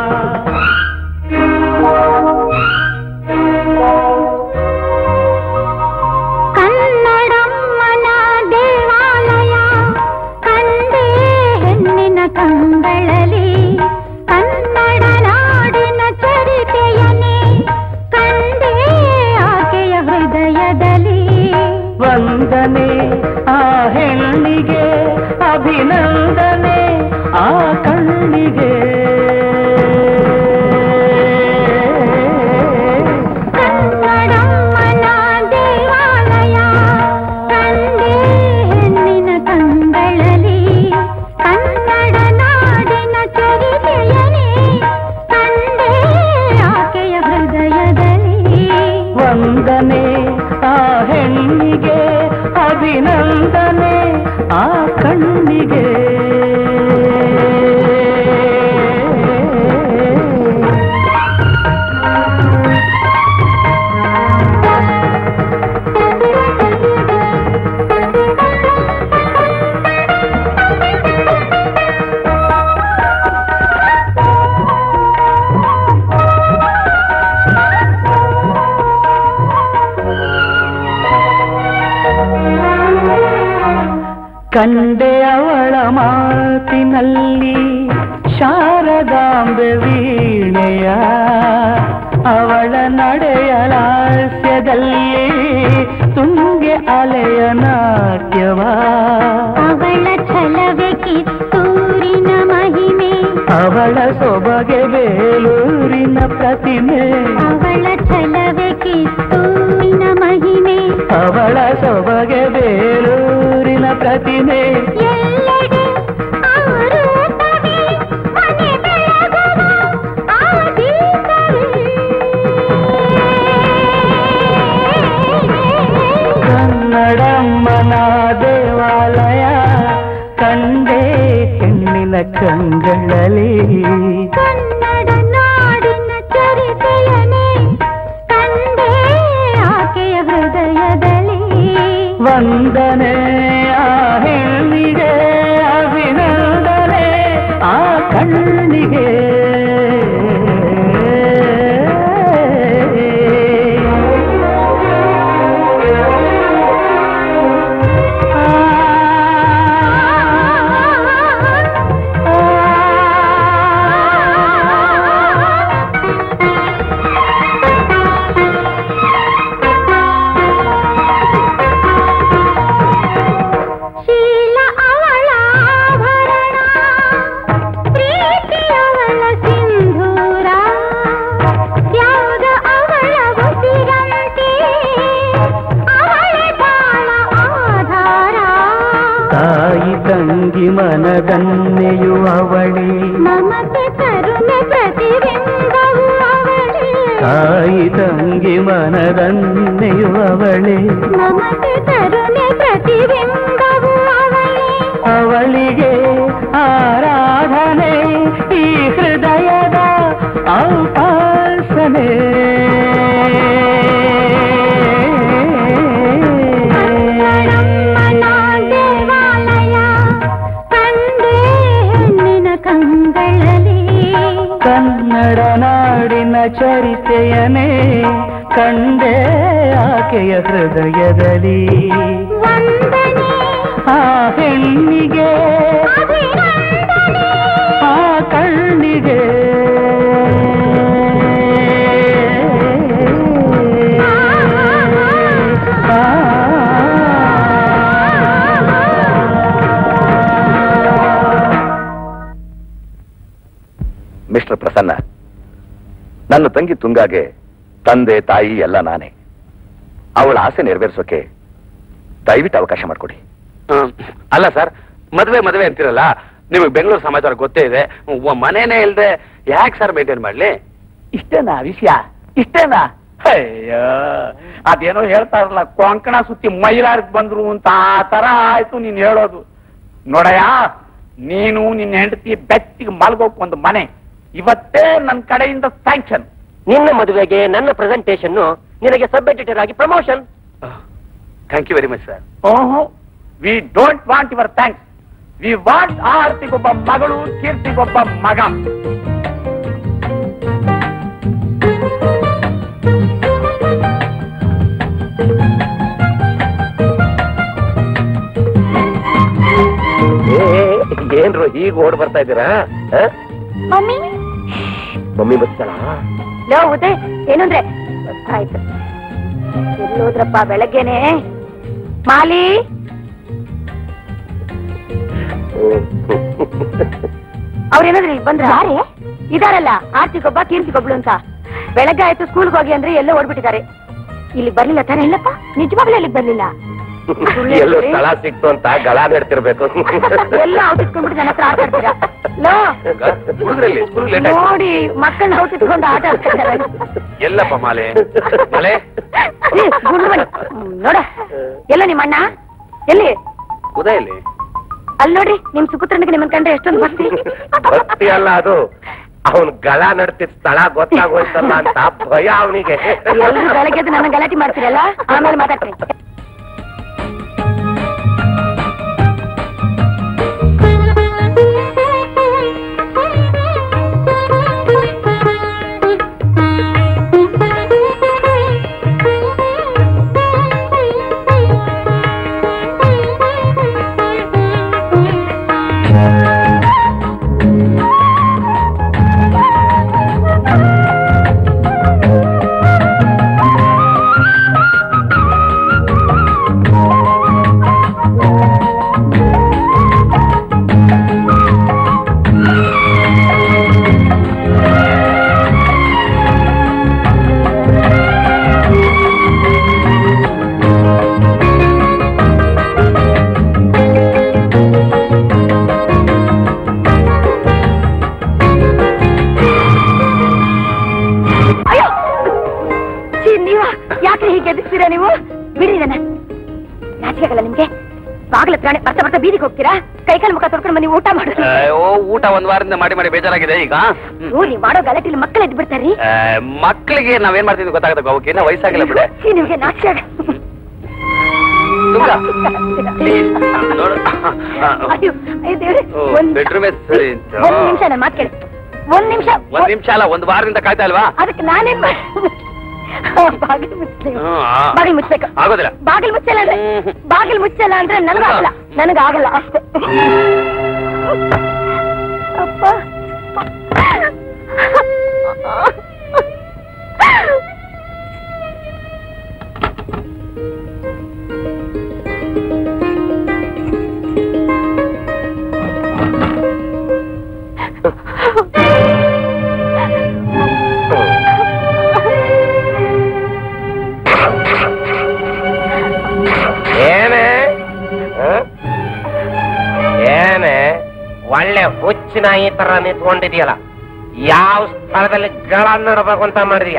ಕನ್ನಡಮ್ಮನ ದೇವಾಲಯ ಕಂಡೆ ಹೆಣ್ಣಿನ ಕಂಗಳಲ್ಲಿ ಕನ್ನಡ ನಾಡಿನ ಚರಿತೆಯನೇ ಕಂಡೆ ಆಕೆಯ ಹೃದಯದಲ್ಲಿ. ವಂದನೆ ಆ ಹೆಣ್ಣಿಗೆ, ಅಭಿನಂದನೆ ಆ ಕಣ್ಣಿಗೆ. ಕನ್ನಡಮ್ಮನ ದೇವಾಲಯ ಕಂಡೆ ಹೆಣ್ಣಿನ ಕಂಗಳಲ್ಲಿ ಕನ್ನಡ ನಾಡಿನ ಚರಿತೆಯನೇ ಕಂಡೆ ಆಕೆಯ ಹೃದಯದಲ್ಲಿ. ವಂದನೆ ಆ ಹೆಣ್ಣಿಗೆ, ಅಭಿನಂದನೆ ಆ ಕಣ್ಣಿಗೆ. ಕಂಡೆ ಅವಳ ಮಾತಿನಲ್ಲಿ ಶಾರದಾಂಬೆ ವೀಣೆಯ, ಅವಳ ನಡೆಯ ಲಾಸ್ಯದಲ್ಲಿ ತುಂಗೆ ಅಲೆಯ ನಾಟ್ಯವ. ಅವಳ ಛಲವೆ ಕಿತ್ತೂರಿನ ಮಹಿಮೆ, ಅವಳ ಸೊಬಗೆ ಬೇಲೂರಿನ ಪ್ರತಿಮೆ. ಅವಳ ಛಲವೆ ಕಿತ್ತೂರಿನ ಮಹಿಮೆ, ಅವಳ ಸೊಬಗೆ ಬೇಲೂರಿನ ಪ್ರತಿಮೆ. ಎಲ್ಲೆಡೆ ಆ ರೂಪವೇ ಮನೆ ಬೆಳಗುವ ಆ ದೀಪವೇ. ಕನ್ನಡಮ್ಮನ ದೇವಾಲಯ ಕಂಡೆ ಹೆಣ್ಣಿನ ಕಂಗಳಲ್ಲಿ ಕನ್ನಡ ನಾಡಿನ ಚರಿತೆಯನೇ ಕಂಡೆ ಆಕೆಯ ಹೃದಯದಲ್ಲಿ. ವಂದನೆ ಆ ಹೆಣ್ಣಿಗೆ, ಅಭಿನಂದನೆ ಆ ಕಣ್ಣಿಗೆ. ಶೀಲ ಅವಳ ಆಭರಣ, ಪ್ರೀತಿ ಅವಳ ಸಿಂಧೂರ, ತ್ಯಾಗ ಅವಳ ಉಸಿರಂತೆ ಅವಳೆ ಬಾಳ ಆಧಾರ. ತಾಯಿ ತಂಗಿ ಮನದನ್ನೆಯು ಅವಳೇ, ಮಮತೆ ಕರುಣೆ ಪ್ರತಿಬಿಂಬವು ಅವಳೇ. ತಾಯಿ ತಂಗಿ ಮನದನ್ನೆಯು ಅವಳೇ, ಮಮತೆ ಕರುಣೆ ಪ್ರತಿಬಿಂಬವು ಅವಳೇ. ಅವಳಿಗೆ ಆರಾಧನೆ ಈ ಹೃದಯದ ಔಪಾಸನೆ. ಕನ್ನಡಮ್ಮನ ದೇವಾಲಯ ಕಂಡೆ ಹೆಣ್ಣಿನ ಕಂಗಳಲ್ಲಿ ಕನ್ನಡ ನಾಡಿನ ಚರಿತೆಯನೇ ಕಂಡೆ ಆಕೆಯ ಹೃದಯದಲ್ಲಿ. ವಂದನೆ ಆ ಹೆಣ್ಣಿಗೆ, ಅಭಿನಂದನೆ ಆ ಕಣ್ಣಿಗೆ. ಆ ಮಿಸ್ಟರ್ ಪ್ರಸನ್ನ, ನನ್ನ ತಂಗಿ ತುಂಗಾಗೆ ತಂದೆ ತಾಯಿ ಎಲ್ಲ ನಾನೇ. ಅವಳ ಆಸೆ ನೆರವೇರಿಸೋಕೆ ದಯವಿಟ್ಟು ಅವಕಾಶ ಮಾಡಿಕೊಡಿ. ಅಲ್ಲ ಸರ್, ಮದುವೆ ಅಂತಿರಲ್ಲ, ನಿಮಗೆ ಬೆಂಗಳೂರು ಸಮಾಚಾರ ಗೊತ್ತೇ ಇದೆ. ಮನೇನೇ ಇಲ್ಲದೆ ಯಾಕೆ ಸರ್ ಮೇಂಟೈನ್ ಮಾಡ್ಲಿ? ಇಷ್ಟೇನಾ ವಿಷಯ? ಇಷ್ಟೇನಾ? ಅಯ್ಯೋ, ಅದೇನೋ ಹೇಳ್ತಾರಲ್ಲ, ಕೊಂಕಣ ಸುತ್ತಿ ಮೈಲಾರಕ್ಕೆ ಬಂದ್ರು ಅಂತ, ಆ ತರ ಆಯ್ತು ನೀನ್ ಹೇಳೋದು. ನೋಡಯ್ಯ, ನೀನು ನಿನ್ನ ಹೆಂಡತಿ ಬೆಟ್ಟಿಗೆ ಮಲ್ಗೋಕ್ ಒಂದು ಮನೆ ಇವತ್ತೇ ನನ್ನ ಕಡೆಯಿಂದ ಸ್ಯಾಂಕ್ಷನ್. ನಿನ್ನ ಮದುವೆಗೆ ನನ್ನ ಪ್ರೆಸೆಂಟೇಷನ್ ನಿನಗೆ ಸಬ್ ಎಡಿಟರ್ ಆಗಿ promotion. Thank you very much sir. ಓಹೋ, we don't want your thanks. We want ಆರ್ತಿಗೊಬ್ಬ ಮಗಳು, ಕೀರ್ತಿಗೊಬ್ಬ ಮಗ. ಏನ್ರು ಈಗ ಓಡ್ ಬರ್ತಾ ಇದ್ದೀರಾ? ಮಮ್ಮಿ ಮಮ್ಮಿ ಬರ್ತಾಳ? ಲೋ ಉದಯ್, ಏನಂದ್ರೆ ಆಯ್ತು. ಎಲ್ಲೋದ್ರಪ್ಪ ಬೆಳಗ್ಗೆನೆ? ಮಾಲಿ ಅವ್ರೇನಾದ್ರೂ ಇಲ್ಲಿ ಬಂದ್ರ? ಇದಾರಲ್ಲ, ಆರ್ತಿಗೊಬ್ಬ ಕೀರ್ತಿಗೊಬ್ಳು ಅಂತ. ಬೆಳಗ್ಗೆ ಆಯ್ತು ಸ್ಕೂಲ್ಗೆ ಹೋಗಿ ಅಂದ್ರೆ ಎಲ್ಲೋ ಓಡ್ಬಿಟ್ಟಿದ್ದಾರೆ. ಇಲ್ಲಿ ಬರ್ಲಿಲ್ಲ ತಾನೆ? ಇಲ್ಲಪ್ಪ, ನಿಜವಾಗ್ಲೂ ಇಲ್ಲಿಗೆ ಬರ್ಲಿಲ್ಲ. ಎಲ್ಲೋ ಸ್ಥಳ ಸಿಕ್ತು ಅಂತ ಗಳ ನೆಡ್ತಿರ್ಬೇಕು. ಎಲ್ಲ ಔಟಿಟ್ಕೊಂಡ್ಬಿಟ್ಟು ನನ್ನ ಹತ್ರ ಆಟ ಆಡ್ತೀರಾ? ಲೋ ನೋಡಿ, ಮಕ್ಕಳನ್ನ ಔಟಿಟ್ಕೊಂಡು ಆಟ ಆಡ್ತಿದ್ದಾರೆ. ಎಲ್ಲಪ್ಪ ಮಾಲೆ? ನೋಡ, ಎಲ್ಲ ನಿಮ್ಮ ಅಣ್ಣ ಎಲ್ಲಿ? ಉದಯಲ್ಲಿ. ಅಲ್ಲಿ ನೋಡ್ರಿ ನಿಮ್ ಸುಪುತ್ರನಿಗೆ ನಿಮ್ಮನ್ ಕಂಡ್ರೆ ಎಷ್ಟೊಂದು ಭಕ್ತಿ. ಭಕ್ತಿ ಅಲ್ಲ ಅದು, ಅವನ್ ಗಳ ನಡ್ತಿದ್ ಸ್ಥಳ ಗೊತ್ತಾಗೋಯ್ತಲ್ಲ ಅಂತ ಭಯ ಅವನಿಗೆ. ಎಲ್ರು ಬೆಳಗ್ಗೆ ಎದ್ದು ನನ್ನ ಗಲಾಟೆ ಮಾಡ್ತೀರಲ್ಲ, ಆಮೇಲೆ ಮಾತಾಡ್ತೀನಿ. ನೀವು ಬಿಡಿ ನನ್ನ ನಾಚಿಕೆಗಲ್ಲ ನಿಮ್ಗೆ. ಬಾಗ್ಲ ಹತ್ರ ಬರ್ತಾ ಬರ್ತಾ ಬೀದಿಗೆ ಹೋಗ್ತೀರಾ? ಕೈಕಾಲು ಮುಖ ತೊಳ್ಕೊಂಡು ನೀವು ಊಟ ಮಾಡಿ. ಊಟ ಒಂದ್ ವಾರದಿಂದ ಮಾಡಿ ಮಾಡಿ ಬೇಜಾರಾಗಿದೆ ಈಗ. ನೀವು ಮಾಡೋ ಗಲಾಟೆಲಿ ಮಕ್ಕಳು ಎದ್ದು ಬಿಡ್ತಾರ್ರಿ. ಮಕ್ಕಳಿಗೆ ನಾವೇನ್ ಮಾಡ್ತೀವಿ ಗೊತ್ತಾಗತ್ತೆ, ಅವಕ್ಕೆ ಏನೋ ವಯಸ್ಸಾಗಿಲ್ಲ ಬಿಡ. ನಿಮ್ಗೆ ನಾಚಿಕೆ. ಬೆಡ್ರೂಮ್ ಒಂದ್ ನಿಮಿಷ ನನ್ನ ಮಾತು ಕೇಳಿ. ಒಂದ್ ನಿಮಿಷ ಅಲ್ಲ, ಒಂದ್ ವಾರದಿಂದ ಕಾಯ್ತಾ ಇಲ್ವಾ? ಅದಕ್ಕೆ ನಾನೇನ್ ಬಾಗಿಲು ಮುಚ್ಚಬೇಕು. ಆಗೋದಿಲ್ಲ. ಬಾಗಿಲು ಮುಚ್ಚಲ್ಲ ಅಂದ್ರೆ ನನಗಾಗಲ್ಲ, ನನಗಾಗಲ್ಲ ಅಷ್ಟೇ. ಅಪ್ಪ ಒಳ್ಳೆ ಹುಚ್ಚಿನ ಈ ತರ ನಿಂತ್ಕೊಂಡಿದೆಯಲ್ಲ, ಯಾವ ಸ್ಥಳದಲ್ಲಿ ಗಳ ನಡಬೇಕು ಅಂತ ಮಾಡಿದೀಯ?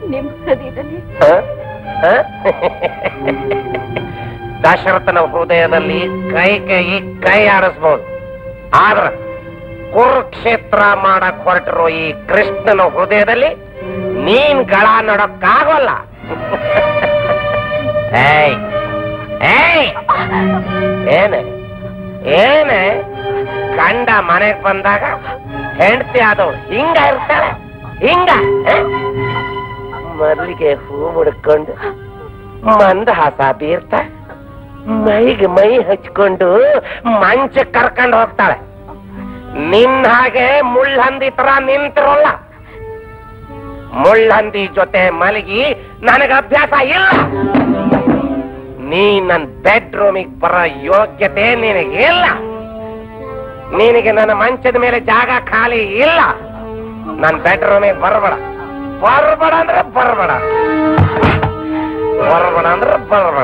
ದಶರಥನ ಹೃದಯದಲ್ಲಿ ಕೈ ಆಡಿಸ್ಬೋದು, ಆದ್ರ ಕುರುಕ್ಷೇತ್ರ ಮಾಡಕ್ ಹೊರಟಿರೋ ಈ ಕೃಷ್ಣನ ಹೃದಯದಲ್ಲಿ ನೀನ್ ಗಳ ನಡಕ್ಕಾಗೋಲ್ಲ. ಏನೇ ಗಂಡ ಮನೆಗ್ ಬಂದಾಗ ಹೆಂಡತಿ ಆದವಳು ಹಿಂಗ ಇರ್ತಾಳೆ, ಹಿಂಗ ಮಲ್ಲಿಗೆ ಹೂ ಮುಡ್ಕೊಂಡು ಮಂದಹಾಸ ಬೀರ್ತ ಮೈಗೆ ಮೈ ಹಚ್ಕೊಂಡು ಮಂಚ ಕರ್ಕೊಂಡು ಹೋಗ್ತಾಳೆ. ನಿನ್ನ ಹಾಗೆ ಮುಳ್ಳಂದಿ ತರ ನಿಂತಿರೋಲ್ಲ. ಮುಳ್ಳಂದಿ ಜೊತೆ ಮಲಗಿ ನನಗ ಅಭ್ಯಾಸ ಇಲ್ಲ. ನೀ ನನ್ನ ಬೆಡ್ರೂಮಿಗೆ ಬರೋ ಯೋಗ್ಯತೆ ನಿನಗೆ ಇಲ್ಲ. ನಿನಗೆ ನನ್ನ ಮಂಚದ ಮೇಲೆ ಜಾಗ ಖಾಲಿ ಇಲ್ಲ. ನನ್ ಬೆಡ್ರೂಮಿಗೆ ಬರಬೇಡ ಬರಬೇಡ ಅಂದ್ರೆ ಬರಬೇಡ ಬರಬೇಡ ಅಂದ್ರೆ ಬರಬೇಡ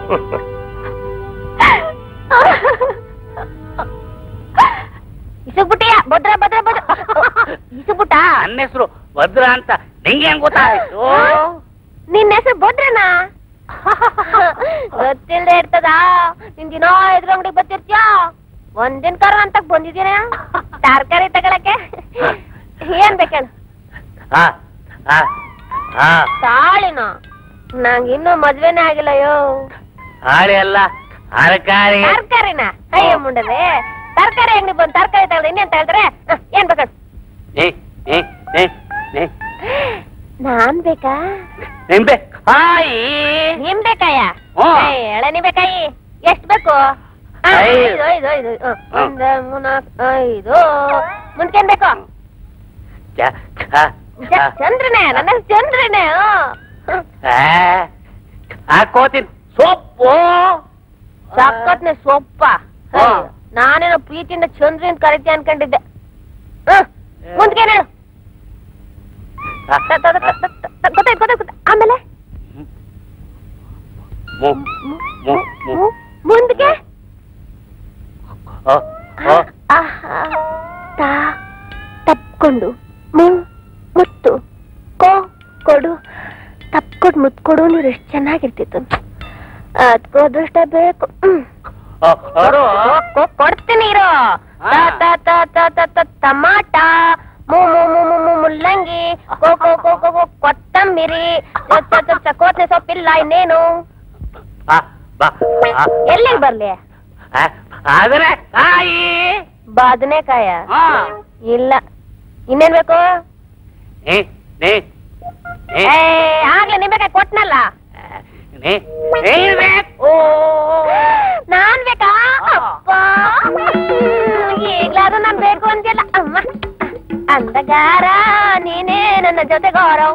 ಇಸುಗ್ಬಿಟ್ಟಿಯ ಭದ್ರ ಭದ್ರ ಭದ್ರ ಇಸುಗ್ಬಿಟ್ಟ. ನನ್ನ ಹೆಸರು ಭದ್ರ ಅಂತ ನಿಂಗೆ ಹೆಂಗ್ ಗೊತ್ತಾಯ್ತು? ನಿನ್ನ ಹೆಸರು ಭದ್ರನಾ? ಗೊತ್ತಿಲ್ದೆ ಇರ್ತದ. ನಿನ್ ದಿನ ಎದುರಂಗಡಿಗೆ ಬರ್ತಿರ್ತೀಯ. ಒಂದಿನ ಕರ ಅಂತ ಬಂದಿದ್ದೀನ ತರಕಾರಿ ತಗೊಳಕ್ಕೆ. ಏನ್ ಬೇಕೇಳ? ತಾಳಿನ ನಂಗೆ ಇನ್ನೂ ಮದ್ವೆನೇ ಆಗಿಲ್ಲಯ್ಯೋ. ಹಾಳಿ ಅಲ್ಲ ತರಕಾರಿ. ತರಕಾರಿನ? ಅಯ್ಯ ಮುಂಡದೆ ತರಕಾರಿ ಅಂಗಡಿ ಬಂದು ತರಕಾರಿ ತಗೊಳ್ಳಿ ಇನ್ನೇಂತ ಹೇಳ್ತಾರೆ. ಏನ್ ಬೇಕ? ನಾನ್ ಬೇಕಾ? ನಿಂಬೆ ನಿಂಬೆಕಾಯ? ಎಳನಿ ಬೇಕಾಯಿ? ಎಷ್ಟ್ ಬೇಕು? 5 1 2 3 4 5 ಮುಂದ್ಕೇನ್ ಬೇಕು? ಚಂದ್ರನೇ ನನ್ನ ಚಂದ್ರನೇ. ಹಾಕೋತೀನಿ ಸೊಪ್ಪು. ಸಕ್ಕತ್ನೆ ಸೊಪ್ಪ. ನಾನೇನೋ ಪ್ರೀತಿಯಿಂದ ಚಂದ್ರನ್ ಕರಿತಿ ಅನ್ಕೊಂಡಿದ್ದೆ. ಮುಂದ್ಕೇನು ಹೇಳು? ಗೊತ್ತಾಯ್ತು. ಆಮೇಲೆ ಮುಂದಕ್ಕೆ ತಪ್ಕೊಂಡು ಮುತ್ತು ಕೊಡು ತಪ್ಕೊಂಡು ಮುತ್ತು ಕೊಡು. ನೀರು ಎಷ್ಟು ಚೆನ್ನಾಗಿರ್ತಿತ್ತು. ಅದಕ್ಕೂ ಅದೃಷ್ಟ ಬೇಕು. ಕೊಡ್ತೀನಿ ಇರೋ. ಟಮಾಟ ಮುಲ್ಲಂಗಿ ಕೊತ್ತಂಬರಿ ಚಕೋತ್ನೆ ಸೊಪ್ಪಿಲ್ಲ ಇನ್ನೇನು. ಎಲ್ಲಿಗೆ ಬರ್ಲಿ? ಬದನೆಕಾಯ ಇಲ್ಲ. ಇನ್ನೇನ್ ಬೇಕು? ಆಗ್ಲೇ ನಿಂಬೆಕಾಯಿ ಕೊಟ್ನಲ್ಲ. ನಾನ್ ಬೇಕಾ? ಅಪ್ಪ ಈಗ್ಲಾದ್ರೂ ನಾನ್ ಬೇಕು ಅಂತಿಲ್ಲ. ಅಮ್ಮ ಅಂದಗಾರ ನೀನೇ ನನ್ನ ಜೊತೆ ಗೌರವ್.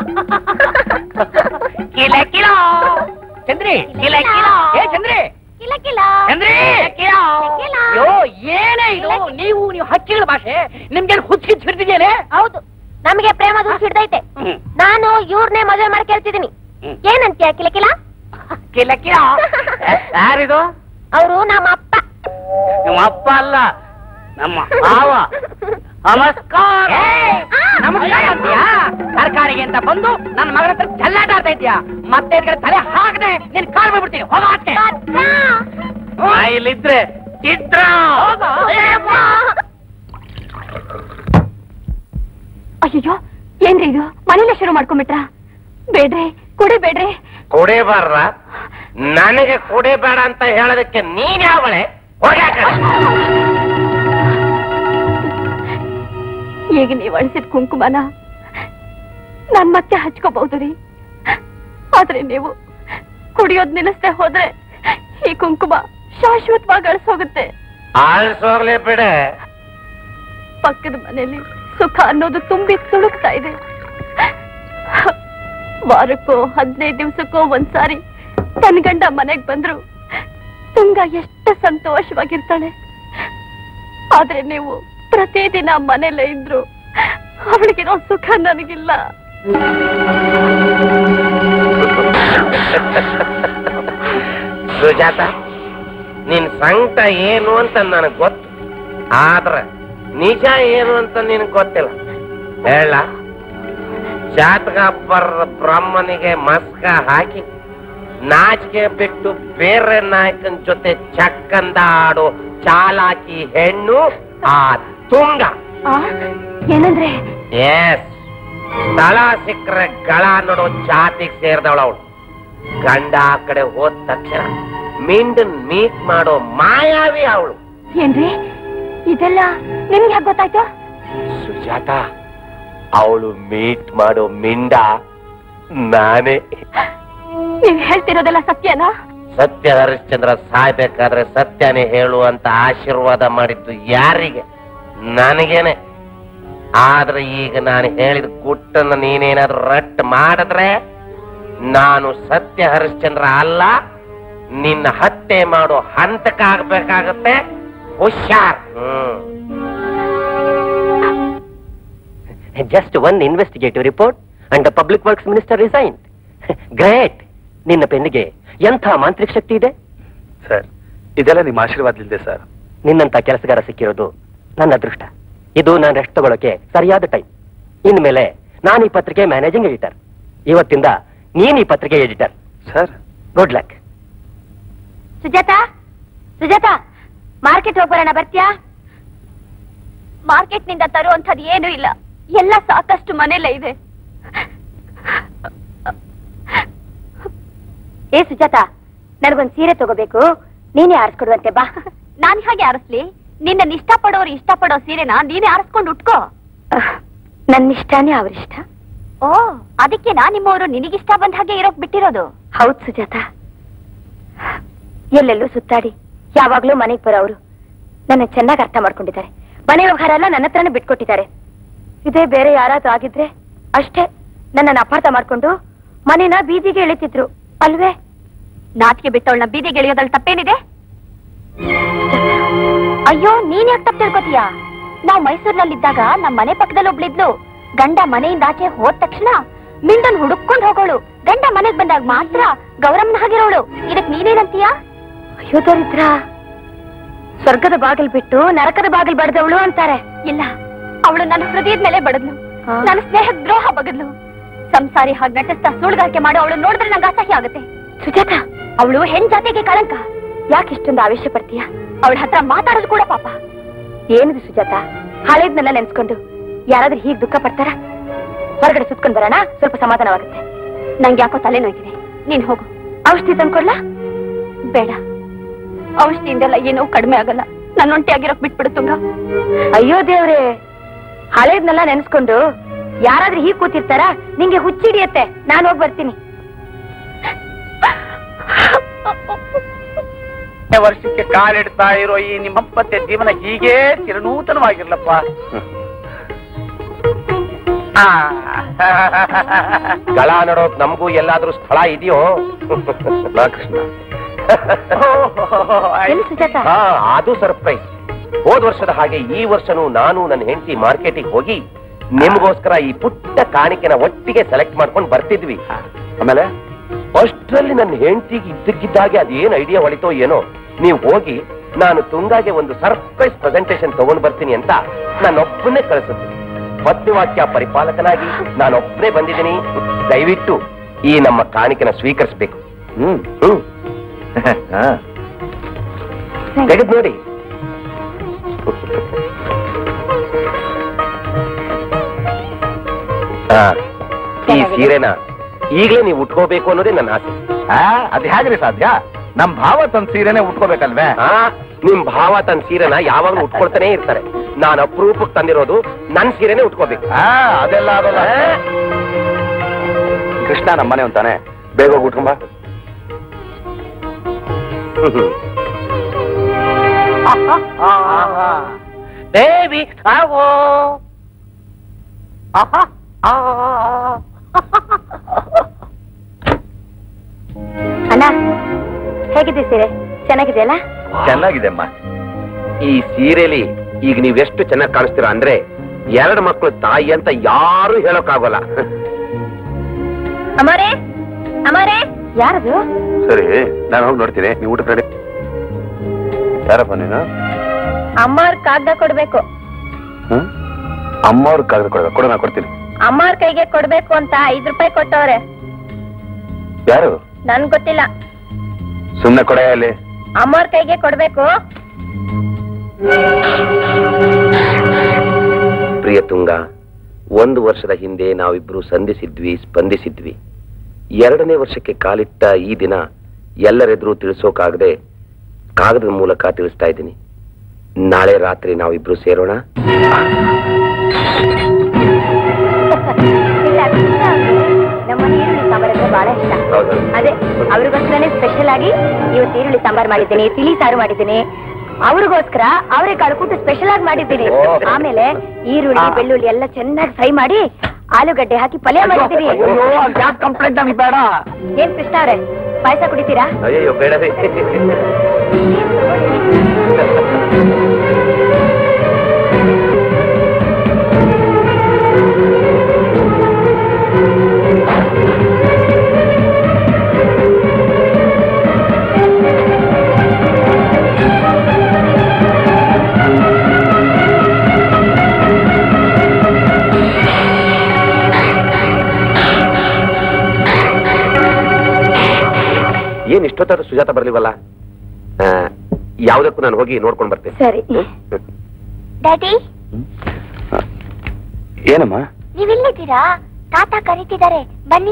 ಕಿಲ ಕಿಲೋ ಚಂದ್ರಿ ಕಿಲ ಕಿಲೋ. ಏ ಚಂದ್ರಿ ಕಿಲ ಕಿಲ ಚಂದ್ರಿ ಕಿಲೋ. ಅಯ್ಯೋ ಏನೇ ಇದು? ನೀವು ಹಕ್ಕಿಗಳ ಭಾಷೆ ನಿಮ್ಗೆ ಹುಚ್ಚಿದ್ ಹಿಡ್ದಿದ್ದೇನೆ. ಹೌದು, ನಮಗೆ ಪ್ರೇಮ ದೂರ ಹಿಡ್ದೈತೆ. ನಾನು ಇವ್ರನ್ನೇ ಮದುವೆ ಮಾಡಿ ಕೇಳ್ತಿದ್ದೀನಿ. ಏನಂತೀಯ ಕಿಲ ಕಿಲ? ಕಿಲ ಕಿಲೋ ಯಾರಿದು? ಅವರು ನಮ್ಮ ಅಪ್ಪ. ನಿಮ್ಮ ಅಪ್ಪ ಅಲ್ಲ, ನಮ್ಮ ಮಾವ. ನಮಸ್ಕಾರ. ನಮಸ್ಕಾರ ಅಂತೀಯಾ? ತರಕಾರಿಗೆ ಅಂತ ಬಂದು ನನ್ನ ಮಗನ ಹತ್ರ ಚೆಲ್ಲಾಟ ಆಡ್ತಾ ಇದ್ಯಾ? ಮತ್ತೆ ತಲೆ ಹಾಕದೆ ನೀನ್ ಕಾಲ್ ಮಾಡ್ಬಿಡ್ತೀನಿ. ಹೋಗಕ್ಕೆ ಇಲ್ಲಿದ್ರೆ ಚಿತ್ರ. ಅಯ್ಯೋ ಏನ್ರಿ ಇದು? ಮನೇಲೆ ಶುರು ಮಾಡ್ಕೊಂಡ್ಬಿಟ್ರ? ಬೇಡ್ರಿ ಕುಡಿಬೇಡ್ರಿ. ಕುಡಿಬಾರ್ದ? ನನಗೆ ಕುಡಿಬೇಡ ಅಂತ ಹೇಳೋದಕ್ಕೆ ನೀನ್ ಯಾವಳೆ? ಈಗ ನೀವ್ ಅಳಿಸಿದ ಕುಂಕುಮನ ನಾನ್ ಮತ್ತೆ ಹಚ್ಕೋಬಹುದು ರೀ. ಆದ್ರೆ ನೀವು ಕುಡಿಯೋದ್ ನಿಲ್ಲಿಸದೆ ಹೋದ್ರೆ ಈ ಕುಂಕುಮ ಶಾಶ್ವತವಾಗಿ ಅಳಿಸೋಗುತ್ತೆ. ಆಳ್ಸೋಗ್ಲಿ ಬಿಡೆ. ಪಕ್ಕದ ಮನೆಯಲ್ಲಿ ಸುಖ ಅನ್ನೋದು ತುಂಬಿ ತುಳುಕ್ತಾ ಇದೆ. ವಾರಕ್ಕೋ 15 ದಿವಸಕ್ಕೋ ಒಂದ್ಸಾರಿ ತನ್ನ ಗಂಡ ಮನೆಗ್ ಬಂದ್ರು ತುಂಗ ಎಷ್ಟು ಸಂತೋಷವಾಗಿರ್ತಾಳೆ. ಆದ್ರೆ ನೀವು ಪ್ರತಿದಿನ ಮನೇಲೆ ಇದ್ರು ಅವಳಿಗಿರೋ ಸುಖ ನನಗಿಲ್ಲ. ಸುಜಾತ, ನಿನ್ ಸಂಕಟ ಏನು ಅಂತ ನನಗ್ ಗೊತ್ತು. ಆದ್ರೆ ನಿಜ ಏನು ಅಂತ ನಿನಗ್ ಗೊತ್ತಿಲ್ಲ. ಹೇಳ, ಜಾತಕ ಬರ ಬ್ರಹ್ಮನಿಗೆ ಮಸ್ಕ ಹಾಕಿ ನಾಚಿಕೆ ಬಿಟ್ಟು ಬೇರೆ ನಾಯಕನ ಜೊತೆ ಚಕ್ಕಂದ ಆಡೋ ಚಾಲಾಕಿ ಹೆಣ್ಣು ಆ ತುಂಗ. ಏನಂದ್ರೆ? ಎಸ್, ಸ್ಥಳ ಸಿಕ್ಕರೆ ಗಳ ನೋಡೋ ಜಾತಿಗೆ ಸೇರಿದವಳು ಅವಳು. ಗಂಡ ಆ ಕಡೆ ಹೋದ ತಕ್ಷಣ ಮಿಂಡನ್ ಮೀಟ್ ಮಾಡೋ ಮಾಯಾವಿ ಅವಳು. ಏನ್ರಿ ಇದೆಲ್ಲ ನಿಮ್ಗೆ ಯಾಕೆ ಗೊತ್ತಾಯ್ತು? ಸುಜಾತ, ಅವಳು ಮೀಟ್ ಮಾಡೋ ಮಿಂಡ ನಾನೇ. ನೀವ್ ಹೇಳ್ತಿರೋದೆಲ್ಲ ಸತ್ಯನಾ? ಸತ್ಯ ಹರಿಶ್ಚಂದ್ರ ಸಾಯ್ಬೇಕಾದ್ರೆ ಸತ್ಯನೇ ಹೇಳು ಅಂತ ಆಶೀರ್ವಾದ ಮಾಡಿದ್ದು ಯಾರಿಗೆ? ನನಗೇನೆ. ಆದ್ರೆ ಈಗ ನಾನು ಹೇಳಿದ ಗುಟ್ಟನ್ನು ನೀನೇನಾದ್ರೂ ರಟ್ ಮಾಡಿದ್ರೆ ನಾನು ಸತ್ಯ ಹರಿಶ್ಚಂದ್ರ ಅಲ್ಲ, ನಿನ್ನ ಹತ್ಯೆ ಮಾಡೋ ಹಂತಕ್ಕಾಗಬೇಕಾಗತ್ತೆ. ಹುಷಾರ್. Just one investigative report and the public works minister resigned. Great. ನಿನ್ನ ಪೆನ್ನಿಗೆ ಎಂಥ ಮಾಂತ್ರಿಕ ಶಕ್ತಿ ಇದೆ ಸರ್. ಇದೆಲ್ಲ ನಿಮ್ಮ ಆಶೀರ್ವಾದಲಿದೆ ಸರ್. ನಿನ್ನಂತ ಕೆಲಸಗಾರ ಸಿಕ್ಕಿರೋದು ನನ್ನ ಅದೃಷ್ಟ. ಇದು ನಾನು ರೆಸ್ಟ್ ತಗೊಳ್ಳೋಕೆ ಸರಿಯಾದ ಟೈಮ್. ಇನ್ಮೇಲೆ ನಾನು ಈ ಪತ್ರಿಕೆ ಮ್ಯಾನೇಜಿಂಗ್ ಎಡಿಟರ್. ಇವತ್ತಿಂದ ನೀನ್ ಈ ಪತ್ರಿಕೆ editor. Sir good luck. Sujata market ಹೋಗ್ಬರೋಣ, ಬರ್ತೀಯಾ? ಮಾರ್ಕೆಟ್ ನಿಂದ ತರುವಂಥದ್ದು ಏನೂ ಇಲ್ಲ, ಎಲ್ಲ ಸಾಕಷ್ಟು ಮನೆಯಲ್ಲೇ ಇದೆ. ಏ ಸುಜಾತಾ, ನನಗೊಂದು ಸೀರೆ ತಗೋಬೇಕು, ನೀನೇ ಆರಿಸ್ಕೊಡುವಂತೆ ಬಾ. ನಾನು ಹಾಗೆ ಆರಿಸ್ಲಿ? ನಿನ್ನ ಇಷ್ಟಪಡೋರು ಇಷ್ಟಪಡೋ ಸೀರೆನ ನೀನೇ ಆರಿಸ್ಕೊಂಡು ಉಟ್ಕೋ. ನನ್ನ ಇಷ್ಟನೇ ಅವ್ರಿಷ್ಟ. ಓ, ಅದಕ್ಕೆ ನಿಮ್ಮವರು ನಿನಗಿಷ್ಟ ಬಂದ ಹಾಗೆ ಇರೋಕ್ ಬಿಟ್ಟಿರೋದು? ಹೌದು ಸುಜಾತಾ, ಎಲ್ಲೆಲ್ಲೂ ಸುತ್ತಾಡಿ ಯಾವಾಗ್ಲೂ ಮನೆಗೆ ಬರೋರು ನನ್ನ ಚೆನ್ನಾಗಿ ಅರ್ಥ ಮಾಡ್ಕೊಂಡಿದ್ದಾರೆ. ಮನೆ ವ್ಯವಹಾರ ಎಲ್ಲ ನನ್ನ ಹತ್ರನೇ ಬಿಟ್ಕೊಟ್ಟಿದ್ದಾರೆ. ಇದೇ ಬೇರೆ ಯಾರಾದ್ರೂ ಆಗಿದ್ರೆ ಅಷ್ಟೇ ನನ್ನನ್ನು ಅಪಾರ್ಥ ಮಾಡ್ಕೊಂಡು ಮನೇನ ಬೀದಿಗೆ ಎಳಿತಿದ್ರು ಅಲ್ವೇ? ನಾಚಿಕೆ ಬಿಟ್ಟವಳನ್ನ ಬೀದಿಗೆ ಎಳೆಯೋದ್ರಲ್ಲಿ ತಪ್ಪೇನಿದೆ? ಅಯ್ಯೋ, ನೀನ್ ಯಾಕೆ ತಪ್ಪು ತಿಳ್ಕೊತೀಯಾ? ನಾವು ಮೈಸೂರಿನಲ್ಲಿದ್ದಾಗ ನಮ್ಮ ಮನೆ ಪಕ್ಕದಲ್ಲಿ ಒಬ್ಳಿದ್ಲು. ಗಂಡ ಮನೆಯಿಂದ ಆಚೆ ಹೋದ ತಕ್ಷಣ ಮಿಂಡನ್ ಹುಡುಕೊಂಡು ಹೋಗೋಳು. ಗಂಡ ಮನೆಗ್ ಬಂದಾಗ ಮಾತ್ರ ಗೌರಮ್ಮನ ಹಾಗಿರೋಳು. ಇದಕ್ ನೀನೇನಂತೀಯಾ? ಅಯ್ಯೋ ದರಿದ್ರ, ಸ್ವರ್ಗದ ಬಾಗಿಲು ಬಿಟ್ಟು ನರಕದ ಬಾಗಿಲು ಬಡ್ದವಳು ಅಂತಾರೆ. ಇಲ್ಲ, ಅವಳು ನನ್ನ ಹೃದಯದ ಮೇಲೆ ಬಡದ್ಲು, ನನ್ನ ಸ್ನೇಹಕ್ಕೆ ದ್ರೋಹ ಬಗದ್ಲು. ಸಂಸಾರಿ ಹಾಗೆ ನಟಿಸ್ತಾ ಸುಳ್ಗಾರಿಕೆ ಮಾಡೋ ಅವಳು ನೋಡಿದ್ರೆ ನಂಗೆ ಅಸಹ್ಯ ಆಗುತ್ತೆ. ಸುಜಾತಾ, ಅವಳು ಹೆಣ್ ಜಾತಿಗೆ ಕಳಂಕ. ಯಾಕೆ ಇಷ್ಟೊಂದು ಆವೇಶ ಪಡ್ತೀಯ? ಅವಳ ಹತ್ರ ಮಾತಾಡೋದು ಕೂಡ ಪಾಪ. ಏನಿದು ಸುಜಾತಾ, ಹಳೇದ್ನೆಲ್ಲ ನೆನ್ಸ್ಕೊಂಡು ಯಾರಾದ್ರೂ ಹೀಗೆ ದುಃಖ ಪಡ್ತಾರ? ಹೊರಗಡೆ ಸುತ್ಕೊಂಡ್ ಬರೋಣ, ಸ್ವಲ್ಪ ಸಮಾಧಾನವಾಗುತ್ತೆ. ನಂಗೆ ಯಾಕೋ ತಲೆನೋಯ್ತಿದೆ, ನೀನ್ ಹೋಗು. ಔಷಧಿ ತಂದ್ಕೊಡ್ಲಾ? ಬೇಡ, ಔಷಧಿಯಿಂದೆಲ್ಲ ಏನೂ ಕಡಿಮೆ ಆಗಲ್ಲ. ನನ್ನ ಒಂಟಿಯಾಗಿರೋಕ್ ಬಿಟ್ಬಿಡು ತುಂಗ. ಅಯ್ಯೋ ದೇವ್ರೆ, ಹಳೇದ್ನೆಲ್ಲ ನೆನ್ಸ್ಕೊಂಡು ಯಾರಾದ್ರೂ ಹೀಗ್ ಕೂತಿರ್ತಾರ? ನಿಂಗೆ ಹುಚ್ಚಿಡಿಯತ್ತೆ. ನಾನು ಹೋಗಿ ಬರ್ತೀನಿ. ವರ್ಷಕ್ಕೆ ಕಾಲಿಡ್ತಾ ಇರೋ ಈ ನಿಮ್ಮಪ್ಪತ್ತೆ ಜೀವನ ಹೀಗೆ ಚಿರನೂತನವಾಗಿರ್ಲಪ್ಪ. ಗಳ ನೋಡೋಕ್ ನಮಗೂ ಎಲ್ಲಾದ್ರೂ ಸ್ಥಳ ಇದೆಯೋ? ಕೃಷ್ಣ, ಅದು ಸರ್ಪ್ರೈಸ್. ಹೋದ ವರ್ಷದ ಹಾಗೆ ಈ ವರ್ಷನೂ ನಾನು ನನ್ನ ಹೆಂಡತಿ ಮಾರ್ಕೆಟಿಗೆ ಹೋಗಿ ನಿಮ್ಗೋಸ್ಕರ ಈ ಪುಟ್ಟ ಕಾಣಿಕೆನ ಒಟ್ಟಿಗೆ ಸೆಲೆಕ್ಟ್ ಮಾಡ್ಕೊಂಡು ಬರ್ತಿದ್ವಿ. ಆಮೇಲೆ ಅಷ್ಟರಲ್ಲಿ ನನ್ನ ಹೆಂಡತಿಗೆ ಇದ್ದಕ್ಕಿದ್ದಾಗೆ ಅದೇನ್ ಐಡಿಯಾ ಹೊಳಿತೋ ಏನೋ, ನೀವು ಹೋಗಿ ನಾನು ತುಂಗಾಗೆ ಒಂದು ಸರ್ಪ್ರೈಸ್ ಪ್ರೆಸೆಂಟೇಶನ್ ತಗೊಂಡ್ ಬರ್ತೀನಿ ಅಂತ ನಾನೊಬ್ಬನೇ ಕಳಿಸಿದ್ವಿ. ಪತ್ನಿವಾಕ್ಯ ಪರಿಪಾಲಕನಾಗಿ ನಾನೊಬ್ಬನೇ ಬಂದಿದ್ದೀನಿ. ದಯವಿಟ್ಟು ಈ ನಮ್ಮ ಕಾಣಿಕೆನ ಸ್ವೀಕರಿಸಬೇಕು. ತೆಗೆದು ನೋಡಿ. ಈ ಸೀರೆನ ಈಗಲೇ ನೀವು ಉಟ್ಕೋಬೇಕು ಅನ್ನೋದೇ ನನ್ನ ಆಸೆ. ಅದ್ ಹೇಗ್ರಿ ಸಾಧ್ಯ? ನಮ್ ಭಾವ ತನ್ನ ಸೀರೆನೆ ಉಟ್ಕೋಬೇಕಲ್ವೇ? ನಿಮ್ ಭಾವ ತನ್ನ ಸೀರೆನ ಯಾವಾಗ್ಲೂ ಉಟ್ಕೊಳ್ತಾನೆ ಇರ್ತಾರೆ. ನಾನು ಅಪರೂಪಕ್ಕೆ ತಂದಿರೋದು ನನ್ ಸೀರೆನೆ ಉಟ್ಕೋಬೇಕು. ಅದೆಲ್ಲ ಆಗೋಲ್ಲ. ಕೃಷ್ಣ ನಮ್ಮನೆ ಅಂತಾನೆ, ಬೇಗ ಹೋಗಿ ಉಟ್ಕೊಂಬ. ಬೇಬಿ ಆಗೋ. ಅಣ್ಣ, ಹೇಗಿದೆ ಸೀರೆ? ಚೆನ್ನಾಗಿದೆಯಲ್ಲ? ಚೆನ್ನಾಗಿದೆ ಅಮ್ಮ. ಈ ಸೀರೆಲಿ ಈಗ ನೀವೆಷ್ಟು ಚೆನ್ನಾಗಿ ಕಾಣಿಸ್ತೀರಾ ಅಂದ್ರೆ 2 ಮಕ್ಕಳು ತಾಯಿ ಅಂತ ಯಾರು ಹೇಳೋಕ್ಕಾಗೋಲ್ಲ. ಅಮಾರೇ, ಅಮಾರೇ, ಯಾರದು? ಸರಿ, ನಾನು ಹೋಗಿ ನೋಡ್ತೀನಿ. ನೀವು ಊಟ ಕಡೆ ಯಾರಪ್ಪ ನೀನು? ಅಮ್ಮಾರ್ ಕಾಗ್ದ ಕೊಡ್ಬೇಕು. ಅಮ್ಮವ್ರ ಕಾಗದ ಕೊಡ್ಬೇಕು. ಕೊಡು, ನಾನು ಕೊಡ್ತೀನಿ. ಅಮ್ಮಾರ್ ಕೈಗೆ ಕೊಡ್ಬೇಕು ಅಂತ 5 ರೂಪಾಯಿ ಕೊಟ್ಟವ್ರೆ. ಯಾರು? ನನ್ ಗೊತ್ತಿಲ್ಲ. ಸುಮ್ನೆ ಕೊಡ. ಅಲ್ಲಿ ಅಮ್ಮಾರ್ ಕೈಗೆ ಕೊಡ್ಬೇಕು. ಪ್ರಿಯ ತುಂಗ, 1 ವರ್ಷದ ಹಿಂದೆ ನಾವಿಬ್ರು ಸಂಧಿಸಿದ್ವಿ, ಸ್ಪಂದಿಸಿದ್ವಿ. 2ನೇ ವರ್ಷಕ್ಕೆ ಕಾಲಿಟ್ಟ ಈ ದಿನ ಎಲ್ಲರೆದುರು ತಿಳಿಸೋಕಾಗದೆ ಕಾಗದದ ಮೂಲಕ ತಿಳಿಸ್ತಾ ಇದ್ದೀನಿ. ನಾಳೆ ರಾತ್ರಿ ನಾವಿಬ್ರು ಸೇರೋಣ. ನಮ್ಮನೆ ಈರುಳ್ಳಿ ಸಾಂಬಾರ್ ಅಂದ್ರೆ ಬಹಳ ಇಷ್ಟ. ಅದೇ ಅವ್ರಿಗೋಸ್ಕರನೇ ಸ್ಪೆಷಲ್ ಆಗಿ ಇವತ್ತು ಈರುಳ್ಳಿ ಸಾಂಬಾರ್ ಮಾಡಿದ್ದೀನಿ, ತಿಳಿ ಸಾರು ಮಾಡಿದ್ದೀನಿ. ಅವ್ರಿಗೋಸ್ಕರ ಅವರೆಕಾಳು ಕೂಟು ಸ್ಪೆಷಲ್ ಆಗಿ ಮಾಡಿದ್ದೀನಿ. ಆಮೇಲೆ ಈರುಳ್ಳಿ ಬೆಳ್ಳುಳ್ಳಿ ಎಲ್ಲ ಚೆನ್ನಾಗಿ ಫ್ರೈ ಮಾಡಿ ಆಲೂಗಡ್ಡೆ ಹಾಕಿ ಪಲ್ಯ ಮಾಡಿದ್ದೀನಿ. ಕಂಪ್ಲೇಂಟ್ ನಮಗೆ ಬೇಡ. ಏನ್ ಕೃಷ್ಣ ಅವ್ರೆ, ಪಾಯಸ ಕುಡಿತೀರಾ? ಅಯ್ಯೋ ಬೇಡವೇ. ಇಷ್ಟೊತ್ತಾದ್ರೂ ಸುಜಾತ ಬರ್ಲಿವಲ್ಲ. ಯಾವುದಕ್ಕೂ ನಾನು ಹೋಗಿ ನೋಡ್ಕೊಂಡು ಬರ್ತೇನೆ. ಸರಿ. ಡ್ಯಾಡಿ, ಏನಮ್ಮ? ನೀವಿಲ್ಲಿದ್ದೀರಾ? ತಾತ ಕರೀತಿದ್ದಾರೆ, ಬನ್ನಿ.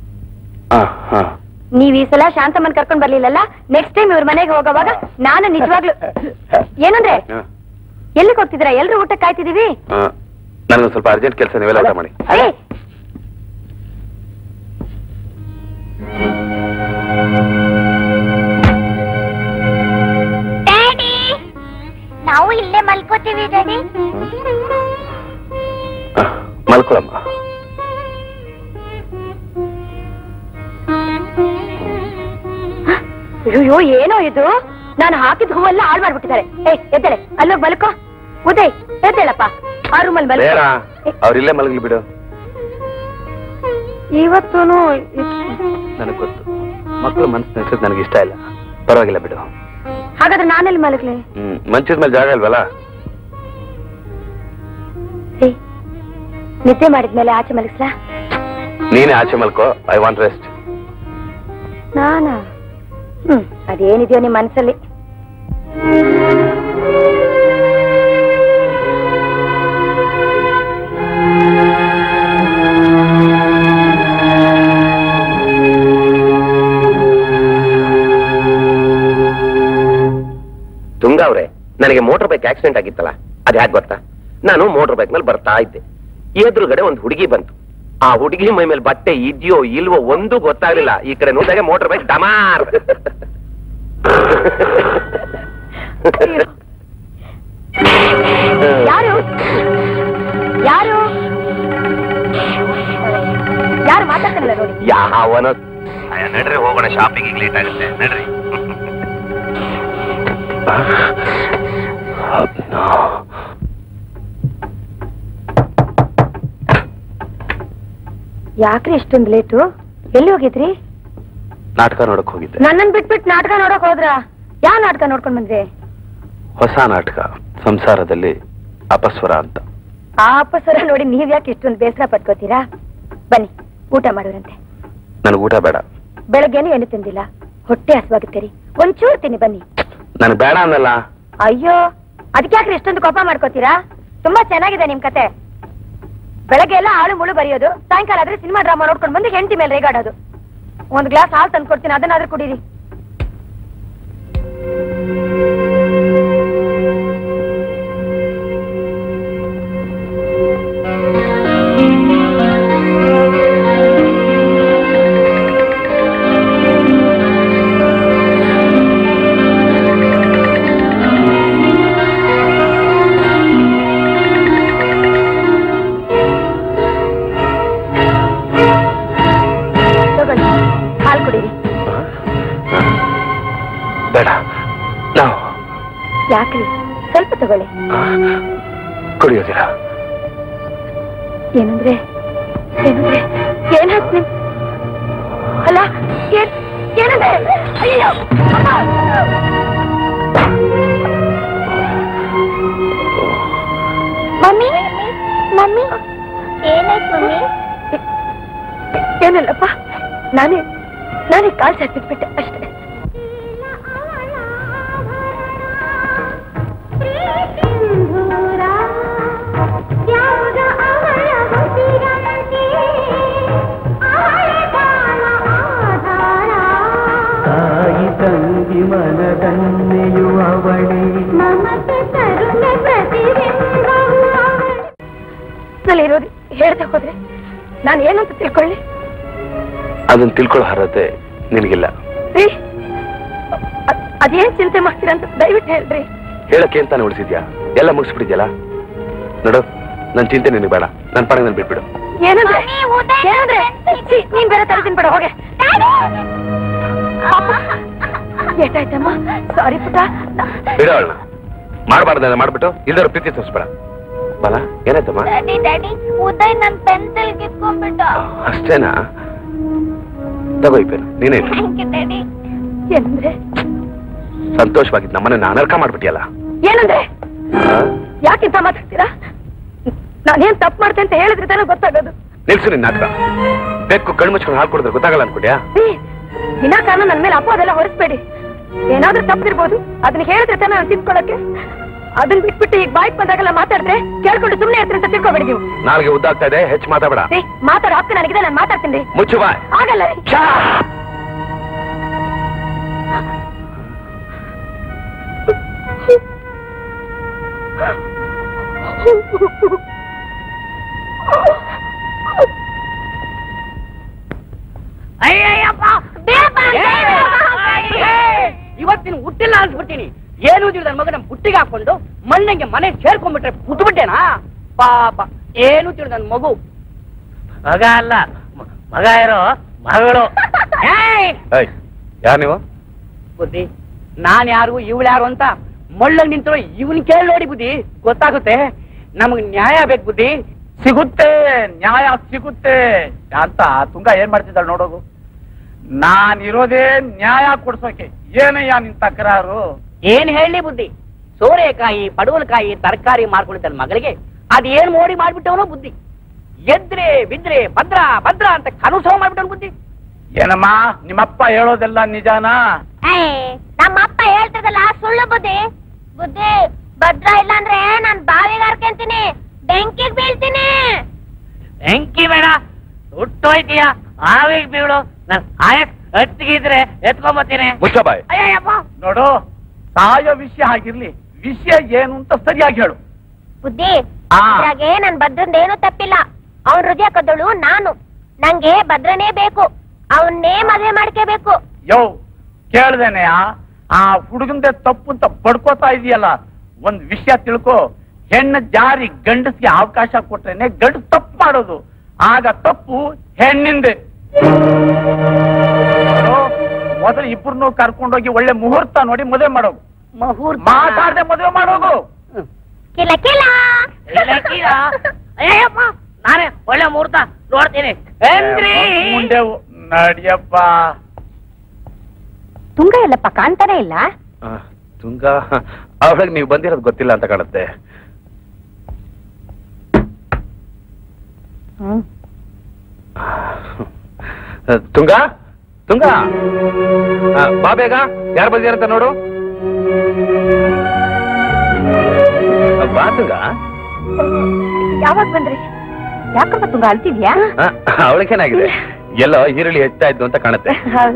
ನೀವ್ ಈ ಸಲ ಶಾಂತಮ್ಮನ್ ಕರ್ಕೊಂಡ್ ಬರ್ಲಿಲ್ಲಲ್ಲ, ನೆಕ್ಸ್ಟ್ ಟೈಮ್ ಇವ್ರ ಮನೆಗೆ ಹೋಗೋವಾಗ ನಾನು ನಿಜವಾಗ್ಲು ಏನಂದ್ರೆ ಎಲ್ಲಿಗೆ ಹೋಗ್ತಿದ್ದೀರಾ? ಎಲ್ರು ಊಟ ಕಾಯ್ತಿದೀವಿ. ನನಗೊಂದು ಸ್ವಲ್ಪ ಅರ್ಜೆಂಟ್ ಕೆಲಸ, ನೀವೆಲ್ಲ ಊಟ ಮಾಡಿ. ಡ್ಯಾಡಿ, ನಾವು ಇಲ್ಲೇ ಮಲ್ಕೋತೀವಿ ಡ್ಯಾಡಿ. ಮಲ್ಕೊಳಮ್ಮ. ಅಯ್ಯೋ, ಏನೋ ಇದು, ನಾನು ಹಾಕಿದ ಹೂವೆಲ್ಲ ಹಾಳು ಮಾಡ್ಬಿಟ್ಟಿದ್ದಾರೆ. ಎದ್ದೇಳೆ, ಅಲ್ಲೋಗ್ ಮಲ್ಕೋ. ಉದಯ್, ಎದ್ದೇಳಪ್ಪ, ಆ ರೂಮಲ್ಲಿ ಮಲ್ಕೋ. ಅವ್ರಿಲ್ಲೇ ಮಲಗಲಿ ಬಿಡು. ಇವತ್ತೂನು ನನಗೆ ಗೊತ್ತು, ಮಕ್ಕಳು ಮನಸ್ಸು ನೆನ್ಸೋದು ನನಗೆ ಇಷ್ಟ ಇಲ್ಲ. ಪರವಾಗಿಲ್ಲ ಬಿಡು. ಹಾಗಾದ್ರೆ ನಾನೆಲ್ಲಿ ಮಲಗ್ಲಿ? ಮಂಚದ ಮೇಲೆ ಜಾಗ ಇಲ್ವಲ್ಲ? ನಿದ್ದೆ ಮಾಡಿದ್ಮೇಲೆ ಆಚೆ ಮಲಗಿಸ್ಲಾ? ನೀನೇ ಆಚೆ ಮಲ್ಕೋ. I want rest. ನಾನಾ? ಅದೇನಿದೆಯೋ ನಿಮ್ ಮನಸ್ಸಲ್ಲಿ. ತುಂಗಾ ಅವ್ರೆ, ನನಗೆ ಮೋಟರ್ ಬೈಕ್ ಆಕ್ಸಿಡೆಂಟ್ ಆಗಿತ್ತಲ್ಲ, ಅದ್ ಯಾಕೆ ಗೊತ್ತಾ? ನಾನು ಮೋಟರ್ ಬೈಕ್ ಮೇಲೆ ಬರ್ತಾ ಇದ್ದೆ. ಎದುರುಗಡೆ ಒಂದು ಹುಡುಗಿ ಬಂತು. ಆ ಹುಡುಗಿ ಮೈ ಮೇಲೆ ಬಟ್ಟೆ ಇದೆಯೋ ಇಲ್ವೋ ಒಂದು ಗೊತ್ತಾಗ್ಲಿಲ್ಲ. ಈ ಕಡೆ ನೋಡಿದಾಗ ಮೋಟರ್ ಬೈಕ್ ಡಮಾರ್. ಯಾರು ಯಾರು ಯಾರು ಮಾತಾಡ್ತಾರಲ್ಲ ನೋಡಿ. ಯಾವನ ನಡ್ರಿ, ಹೋಗೋಣ, ಶಾಪಿಂಗ್ ಲೇಟ್ ಆಗುತ್ತೆ, ನಡ್ರಿ. ಯಾಕ್ರಿ ಇಷ್ಟೊಂದು ಲೇಟು? ಎಲ್ಲಿ ಹೋಗಿದ್ರಿ? ನಾಟಕ ನೋಡಕ್ ಹೋಗಿದ್ದೆ. ನನ್ನನ್ ಬಿಟ್ಬಿಟ್ಟು ನಾಟಕ ನೋಡಕ್ ಹೋದ್ರ? ಯಾವ ನಾಟಕ ನೋಡ್ಕೊಂಡ್ ಬಂದ್ರಿ? ಹೊಸ ನಾಟಕ, ಸಂಸಾರದಲ್ಲಿ ಅಪಸ್ವರ ಅಂತ. ಆ ಅಪಸ್ವರ ನೋಡಿ ನೀವ್ ಯಾಕೆ ಇಷ್ಟೊಂದು ಬೇಸರ ಪಟ್ಕೋತೀರಾ? ಬನ್ನಿ, ಊಟ ಮಾಡೋರಂತೆ. ನನಗೆ ಊಟ ಬೇಡ. ಬೆಳಗ್ಗೆನೂ ಏನು ತಿಂದಿಲ್ಲ, ಹೊಟ್ಟೆ ಹಸುವಾಗುತ್ತೀರಿ. ಒಂಚೂರು ತಿನ್ನಿ ಬನ್ನಿ. ನನಗೆ ಬೇಡ ಅನ್ನಲ್ಲ. ಅಯ್ಯೋ, ಅದಕ್ಕೆ ಯಾಕ್ರಿ ಇಷ್ಟೊಂದು ಕೋಪ ಮಾಡ್ಕೋತೀರಾ? ತುಂಬಾ ಚೆನ್ನಾಗಿದೆ ನಿಮ್ ಕತೆ. ಬೆಳಗ್ಗೆ ಎಲ್ಲ ಆಳು ಮುಳು ಬರೆಯೋದು, ಸಾಯಂಕಾಲ ಆದ್ರೆ ಸಿನಿಮಾ ಡ್ರಾಮಾ ನೋಡ್ಕೊಂಡು ಬಂದು ಹೆಂಡತಿ ಮೇಲೆ ರೇಗಾಡೋದು. ಒಂದ್ ಗ್ಲಾಸ್ ಹಾಲು ತಂದು ಕೊಡ್ತೀನಿ, ಅದನ್ನಾದ್ರೂ ಕುಡೀರಿ. ಯಾಕ್ರಿ, ಸ್ವಲ್ಪ ತಗೊಳ್ಳಿ. ಕುಡಿಯೋದಿಲ್ಲ. ಏನಂದ್ರೆ ಏನಂದ್ರೆ ಏನಾಯ್ತು ನಿಮ್? ಅಲ್ಲ, ಏನಂದ್ರೆ? ಅಯ್ಯೋ, ಮಮ್ಮಿ ಮಮ್ಮಿ, ಏನಾಯ್ತು ಮಮ್ಮಿ? ಏನಲ್ಲಪ್ಪ, ನಾನೇ ಕಾಲ್ ಚಾಚಿಟ್ಬಿಟ್ಟೆ ಅಷ್ಟೇ. ತಾಯಿ ತಂಗಿ ಮನದನ್ನೆಯು ಅವಳೇ, ಇರೋದು ಹೇಳ್ತಾ ಹೋದ್ರೆ ನಾನು ಏನಂತ ತಿಳ್ಕೊಳ್ಳಿ? ಅದನ್ನ ತಿಳ್ಕೊಳ್ಳೋ ಅರ್ಹತೆ ನಿನಗಿಲ್ಲ. ಅದೇನ್ ಚಿಂತೆ ಮಾಡ್ತೀರಾ ಅಂತ ದಯವಿಟ್ಟು ಹೇಳ್ರಿ. ಹೇಳಕ್ಕೆ ಅಂತಾನೆ ಉಳಿಸಿದ್ಯಾ? ಎಲ್ಲ ಮುಗಿಸ್ಬಿಟ್ಟಿದ್ಯಲ್ಲ ನೋಡು. ನನ್ ಚಿಂತೆ ನಿನಗೆ ಬೇಡ, ನನ್ ಪಾಡಿಗೆ ನನ್ ಬಿಟ್ಬಿಡು. ಏನಂದ್ರೆ ನೀನ್ ಬೇರೆ ತರ ತಿನ್ಬೇಡ, ಹೋಗೆ. ಏಟಾಯ್ತಮ್ಮ? ಸಾರಿ ಪುಟ. ಬಿಡೋಣ, ಮಾಡಬಾರ್ದ ಮಾಡ್ಬಿಟ್ಟು ಇಲ್ದವ್ರ ಪ್ರೀತಿ ತೋರಿಸ್ಬೇಡ. ಬಲ, ಏನಾಯ್ತಮ್ಮ? ಉದಯ್ ನನ್ ಪೆನ್ಸಿಲ್ ಕಿತ್ಕೊಂಡ್ಬಿಟ್ಟ. ಅಷ್ಟೇನಾ? ತಗೋ ಈ ಪೆನ್, ನೀನೇ. ಏನಂದ್ರೆ? ಸಂತೋಷವಾಗಿದ್ ನಮ್ಮನ್ನ ಅನರ್ಕ ಮಾಡ್ಬಿಟ್ಟಿಯಲ್ಲ. ಏನಂದ್ರೆ? ಯಾಕಿಂತ ಮಾತಾಡ್ತೀರಾ? ನಾನೇನ್ ತಪ್ಪು ಮಾಡ್ತೆ ಅಂತ ಹೇಳಿದ್ರೆ ತಾನೇ ಗೊತ್ತಾಗೋದು. ನಿಲ್ಸು ನಿನ್ನ ನಾಟಕ. ಬೆಕ್ಕು ಕಣ್ಣು ಮುಚ್ಕೊಂಡು ಹಾಲು ಕುಡಿದ್ರೆ ಗೊತ್ತಾಗಲ್ಲ ಅನ್ಕೊಡ್ಯಾ? ವಿನಾಕಾರಣ ನನ್ನ ಮೇಲೆ ಅಪೋದೆಲ್ಲ ಹೊರಿಸ್ಬೇಡಿ. ಏನಾದ್ರೂ ತಪ್ಪಿರ್ಬೋದು, ಅದನ್ನ ಹೇಳಿದ್ರೆ ತಾನೆ ನಾನು ತಿಳ್ಕೊಳಕ್ಕೆ. ಅದನ್ನ ಬಿಟ್ಬಿಟ್ಟು ಈಗ ಬಾಯ್ಕ್ ಬಂದಾಗೆಲ್ಲ ಮಾತಾಡಿದ್ರೆ ಕೇಳ್ಕೊಂಡು ಸುಮ್ಮನೆ ಇರ್ತೀರಿ ಅಂತ ತಿಳ್ಕೊಬೇಡಿ ನೀವು. ನಾಲ್ಗೆ ಉದ್ದಾಗ್ತಾ ಇದೆ, ಹೆಚ್ಚು ಮಾತಾಡ. ಮಾತಾಡೋ ಹಕ್ಕು ನನಗಿದೆ, ನಾನು ಮಾತಾಡ್ತೀನಿ. ಮುಚ್ಚು ಬಾಯ್. ಆಗಲ್ಲ. ಇವತ್ತಿನ ಹುಟ್ಟಿಲ್ಲ ಅನ್ಸ್ಬಿಡ್ತೀನಿ. ಏನು ತಿಳಿದ ಮಗನ ಬುಟ್ಟಿಗೆ ಹಾಕೊಂಡು ಮಣ್ಣಂಗೆ ಮನೆ ಸೇರ್ಕೊಂಡ್ಬಿಟ್ರೆ ಬಿಟ್ಬಿಟ್ಟೇನಾ ಪಾಪ. ಏನು ತಿಳಿದ ನನ್ ಮಗು. ಮಗ ಅಲ್ಲ, ಮಗ ಇರೋ ಮಗಳು. ಯಾರು ನೀವು? ಬುದ್ಧಿ, ನಾನ್ ಯಾರು ಇವಳು ಯಾರು ಅಂತ ಮಳ್ಳಂಗ್ ನಿಂತರೋ ಇವನ್ ಕೇಳಿ ನೋಡಿ ಬುದ್ಧಿ, ಗೊತ್ತಾಗುತ್ತೆ. ನಮಗ್ ನ್ಯಾಯ ಬೇಕು ಬುದ್ಧಿ. ಸಿಗುತ್ತೆ, ನ್ಯಾಯ ಸಿಗುತ್ತೆ ಅಂತ ತುಂಗ ಏನ್ ಮಾಡ್ತಿದ್ದಾಳೆ ನೋಡೋದು. ನಾನಿರೋದೇ ನ್ಯಾಯ ಕೊಡ್ಸೋಕೆ. ಏನಯ್ಯ ನಿನ್ ತಕರಾರು? ಏನ್ ಹೇಳಿ ಬುದ್ಧಿ, ಸೋರೆಕಾಯಿ ಪಡವಲಕಾಯಿ ತರಕಾರಿ ಮಾರ್ಕೊಂಡಿದ್ದ ಮಗಳಿಗೆ ಅದೇನ್ ಮೋಡಿ ಮಾಡ್ಬಿಟ್ಟವನೋ ಬುದ್ಧಿ. ಎದ್ರೆ ಬಿದ್ರೆ ಭದ್ರ ಭದ್ರ ಅಂತ ಕನುಸವ ಮಾಡ್ಬಿಟ್ಟವನು ಬುದ್ಧಿ. ಏನಮ್ಮ ನಿಮ್ಮಪ್ಪ ಹೇಳೋದೆಲ್ಲ ನಿಜಾನಾ? ನಮ್ಮಪ್ಪ ಹೇಳ್ತಿದ್ದಲ್ಲ ಸುಳ್ಳು ಬುದ್ಧಿ. ಬುದ್ಧಿ ಭದ್ರ ಇಲ್ಲ ಅಂದ್ರೆ ನಾನ್ ಬಾವಿಗೆ ಹಾರ್ಕೊಂತೀನಿ, ಬೆಂಕಿಗೆ ಬೀಳ್ತೀನಿ. ಬೆಂಕಿ ಬೇಡ, ಹುಟ್ಟೋಯ್ತೀಯ, ಆವಿಗೆ ಬೀಳು. ನಾನು ಆಯಕ್ ಹತ್ತಿಗಿದ್ರೆ ಎತ್ಕೊಂಬತ್ತೀನಿ. ಮುಚ್ಚಬಾಯ್. ನೋಡು, ಸಾಯೋ ವಿಷಯ ಆಗಿರ್ಲಿ, ವಿಷಯ ಏನು ಅಂತ ಸರಿಯಾಗಿ ಹೇಳು. ಬುದ್ಧಿ ಇದ್ರಾಗೆ ನನ್ ಭದ್ರಂದೇನು ತಪ್ಪಿಲ್ಲ. ಅವನ್ ಹೃದಯ ಕದ್ದಳು ನಾನು. ನಂಗೆ ಭದ್ರನೇ ಬೇಕು, ಅವನ್ನೇ ಮದುವೆ ಮಾಡ್ಕೋಬೇಕು. ಯೋ ಕೇಳ್ದೇನೆ, ಆ ಹುಡುಗಂದೆ ತಪ್ಪು ಅಂತ ಬಡ್ಕೋತಾ ಇದೆಯಲ್ಲ. ಒಂದ್ ವಿಷಯ ತಿಳ್ಕೊ, ಹೆಣ್ಣು ಜಾರಿ ಗಂಡಸ್ಗೆ ಅವಕಾಶ ಕೊಟ್ರೇನೆ ಗಂಡಸ್ ತಪ್ಪು ಮಾಡೋದು. ಆಗ ತಪ್ಪು ಹೆಣ್ಣಿಂದೆ. ಮೊದಲು ಇಬ್ಬರನ್ನು ಕರ್ಕೊಂಡೋಗಿ ಒಳ್ಳೆ ಮುಹೂರ್ತ ನೋಡಿ ಮದುವೆ ಮಾಡೋದು. ಮಾತಾಡದೆ ಮದುವೆ ಮಾಡೋದು. ಕಿಲ ಕಿಲ ನಾನೇ ಒಳ್ಳೆ ಮುಹೂರ್ತ ನೋಡ್ತೀನಿ. ಮುಂದೆ ನಡಿಯಪ್ಪ. ತುಂಗ ಎಲ್ಲಪ್ಪ ಕಾಣ್ತಾನೆ ಇಲ್ಲ. ತುಂಗ ಅವಳಿಗೆ ನೀವು ಬಂದಿರೋದು ಗೊತ್ತಿಲ್ಲ ಅಂತ ಕಾಣುತ್ತೆ. ತುಂಗ ತುಂಗ ಬಾ ಬೇಗ, ಯಾರು ಬಂದಿರಂತ ನೋಡು. ಬಾ ತುಂಗ. ಯಾವಾಗ ಬಂದ್ರಿ? ಯಾಕಪ್ಪ ತುಂಗ ಅಳ್ತಿದ್ಯಾ? ಅವಳಿಗೇನಾಗಿದೆ? ಎಲ್ಲೋ ಈರುಳ್ಳಿ ಹೆಚ್ಚಾ ಇದ್ದು ಅಂತ ಕಾಣುತ್ತೆ.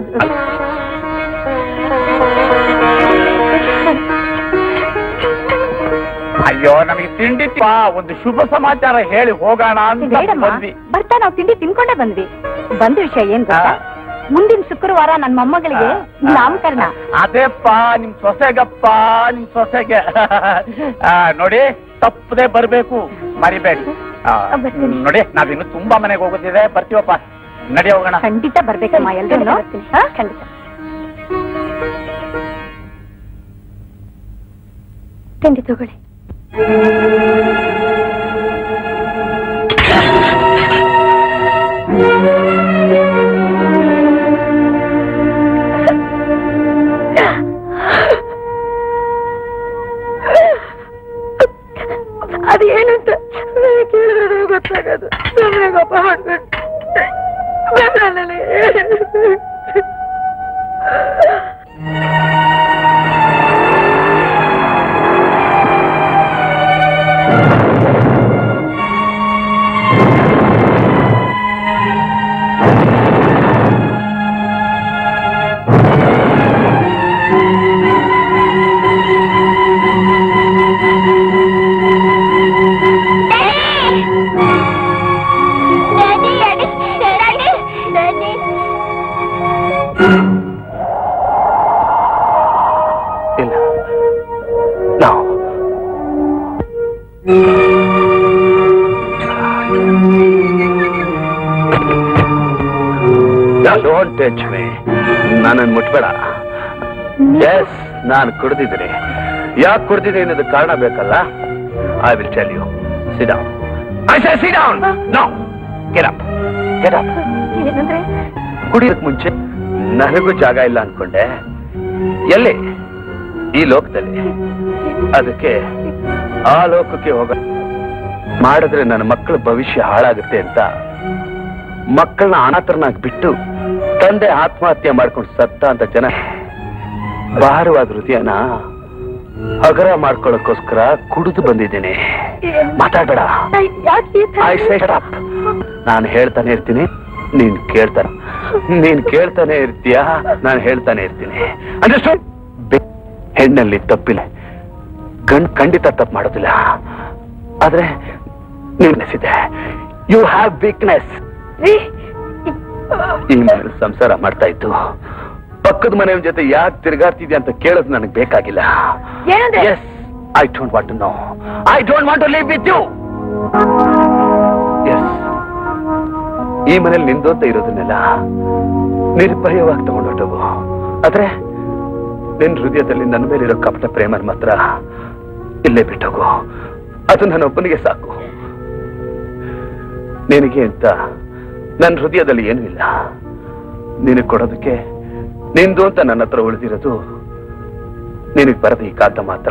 ಅಯ್ಯೋ ನಮಗೆ ತಿಂಡಿ ಒಂದು ಶುಭ ಸಮಾಚಾರ ಹೇಳಿ ಹೋಗೋಣ ಅಂತ ಬಂದ್ವಿ. ಬರ್ತಾ ನಾವು ತಿಂಡಿ ತಿನ್ಕೊಂಡೇ ಬಂದ್ವಿ. ಬಂದ ವಿಷಯ ಏನ್ ಗೊತ್ತಾ? ಮುಂದಿನ ಶುಕ್ರವಾರ ನನ್ನ ಮೊಮ್ಮಗಳಿಗೆ ನಾಮಕರಣ. ಅದೇಪ್ಪ ನಿಮ್ ಸೊಸೆಗಪ್ಪ, ನಿಮ್ ಸೊಸೆಗೆ. ನೋಡಿ ತಪ್ಪದೆ ಬರ್ಬೇಕು, ಮರಿಬೇಡಿ. ನೋಡಿ ನಾವಿನ್ನು ತುಂಬಾ ಮನೆಗೆ ಹೋಗೋದಿದೆ, ಬರ್ತೀವಪ್ಪ. ನಡಿ ಹೋಗೋಣ. ಖಂಡಿತ ಬರ್ಬೇಕಮ್ಮ ಎಲ್ರೂ. ಖಂಡಿತ. ತಿಂಡಿ ತಗೊಳ್ಳಿ. ಅದೇನಂತ ಕೇಳಿದ್ರೆ ಗೊತ್ತಾಗದು. ಸುಮ್ಮನೆ ಗಪ್ಪ ಮಾಡ್ಬಿಟ್ಟು ನನ್ನನ್ನು ಮುಟ್ಬೇಡ. ಎಸ್, ನಾನು ಕುಡ್ದಿದ್ದೀನಿ. ಯಾಕೆ ಕುಡ್ದಿದೆ ಅನ್ನೋದು ಕಾರಣ ಬೇಕಲ್ಲ. I will tell you. Sit down. I say sit down. No, get up. Get up. ಏನಂದ್ರೆ ಕುಡಿಯೋಕ್ ಮುಂಚೆ ನನಗೂ ಜಾಗ ಇಲ್ಲ ಅನ್ಕೊಂಡೆ. ಎಲ್ಲಿ? ಈ ಲೋಕದಲ್ಲಿ. ಅದಕ್ಕೆ ಆ ಲೋಕಕ್ಕೆ ಹೋಗ ಮಾಡಿದ್ರೆ ನನ್ನ ಮಕ್ಕಳ ಭವಿಷ್ಯ ಹಾಳಾಗುತ್ತೆ ಅಂತ ಮಕ್ಕಳನ್ನ ಅನಾಥರನ್ನಾಗಿ ಬಿಟ್ಟು ತಂದೆ ಆತ್ಮಹತ್ಯೆ ಮಾಡ್ಕೊಂಡು ಸತ್ತ ಅಂತ ಜನ ಭಾರವಾದ ಹೃದಯನ ಹಗರ ಮಾಡ್ಕೊಳ್ಳೋಕ್ಕೋಸ್ಕರ ಕುಡಿದು ಬಂದಿದ್ದೇನೆ. ಮಾತಾಡಬೇಡ. ನಾನು ಹೇಳ್ತಾನೆ ಇರ್ತೀನಿ, ನೀನ್ ಕೇಳ್ತಾನೆ ಇರ್ತೀಯ, ನಾನು ಹೇಳ್ತಾನೆ ಇರ್ತೀನಿ. ಅಂಡರ್ಸ್ಟ್ಯಾಂಡ್? ಹೆಣ್ಣಲ್ಲಿ ತಪ್ಪಿಲ್ಲ, ಖಂಡಿತ ತಪ್ಪು ಮಾಡೋದಿಲ್ಲ. ಆದ್ರೆ ನೀನೆಸಿದೆ, ಯು ಹ್ಯಾವ್ ವೀಕ್ನೆಸ್. ಈ ಮನೆ ಸಂಸಾರ ಮಾಡ್ತಾ ಇತ್ತು, ಪಕ್ಕದ ಮನೆಯ ಜೊತೆ ಯಾಕೆ ತಿರುಗಾಡ್ತಿದ್ಯಾ ಅಂತ ಕೇಳೋದು ನನಗೆ ಬೇಕಾಗಿಲ್ಲ. Yes, I don't want to know. I don't want to live with you. Yes, ಈ ಮನೇಲಿ ನಿಂದು ಅಂತ ಇರೋದನ್ನೆಲ್ಲ ನಿರ್ಭಯವಾಗಿ ತಗೊಂಡೋಗು. ಆದ್ರೆ ನಿನ್ ಹೃದಯದಲ್ಲಿ ನನ್ನ ಮೇಲಿರೋ ಕಪಟ ಪ್ರೇಮ ಮಾತ್ರ ಇಲ್ಲೇ ಬಿಟ್ಟೋಗು. ಅದು ನನ್ನೊಬ್ಬನಿಗೆ ಸಾಕು. ನಿನಗೆ ಅಂತ ನನ್ನ ಹೃದಯದಲ್ಲಿ ಏನೂ ಇಲ್ಲ. ನಿನಗೆ ಕೊಡೋದಕ್ಕೆ ನಿಂದು ಅಂತ ನನ್ನ ಹತ್ರ ಉಳಿದಿರೋದು ನಿನಗೆ ಬರದ ಈ ಕಾದ ಮಾತ್ರ.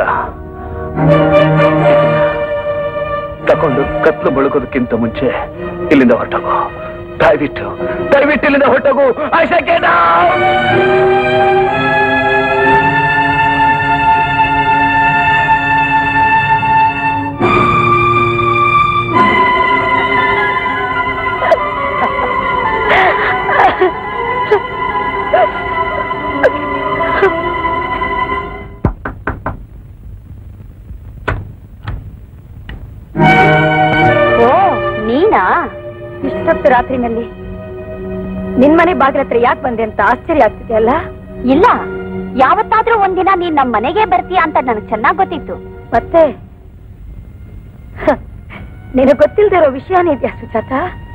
ತಕೊಂಡು ಕತ್ಲು ಬಳುಕೋದಕ್ಕಿಂತ ಮುಂಚೆ ಇಲ್ಲಿಂದ ಹೊರಟೋಗು. ದಯವಿಟ್ಟು ಇಲ್ಲಿಂದ ಹೊರಟೋಗು. ಇಷ್ಟೊತ್ತು ರಾತ್ರಿನಲ್ಲಿ ನಿನ್ ಮನೆ ಬಾಗಿಲ ಹತ್ರ ಯಾಕೆ ಬಂದೆ ಅಂತ ಆಶ್ಚರ್ಯ ಆಗ್ತಿದೆಯಲ್ಲ? ಇಲ್ಲ, ಯಾವತ್ತಾದ್ರೂ ಒಂದಿನ ನೀನ್ ನಮ್ ಮನೆಗೆ ಬರ್ತೀಯ ಅಂತ ನನಗೆ ಚೆನ್ನಾಗ್ ಗೊತ್ತಿತ್ತು. ಮತ್ತೆ ನಿನಗೆ ಗೊತ್ತಿಲ್ದೇ ಇರೋ ವಿಷಯನೇ ಇದೆಯಾ ಸುಜಾತ?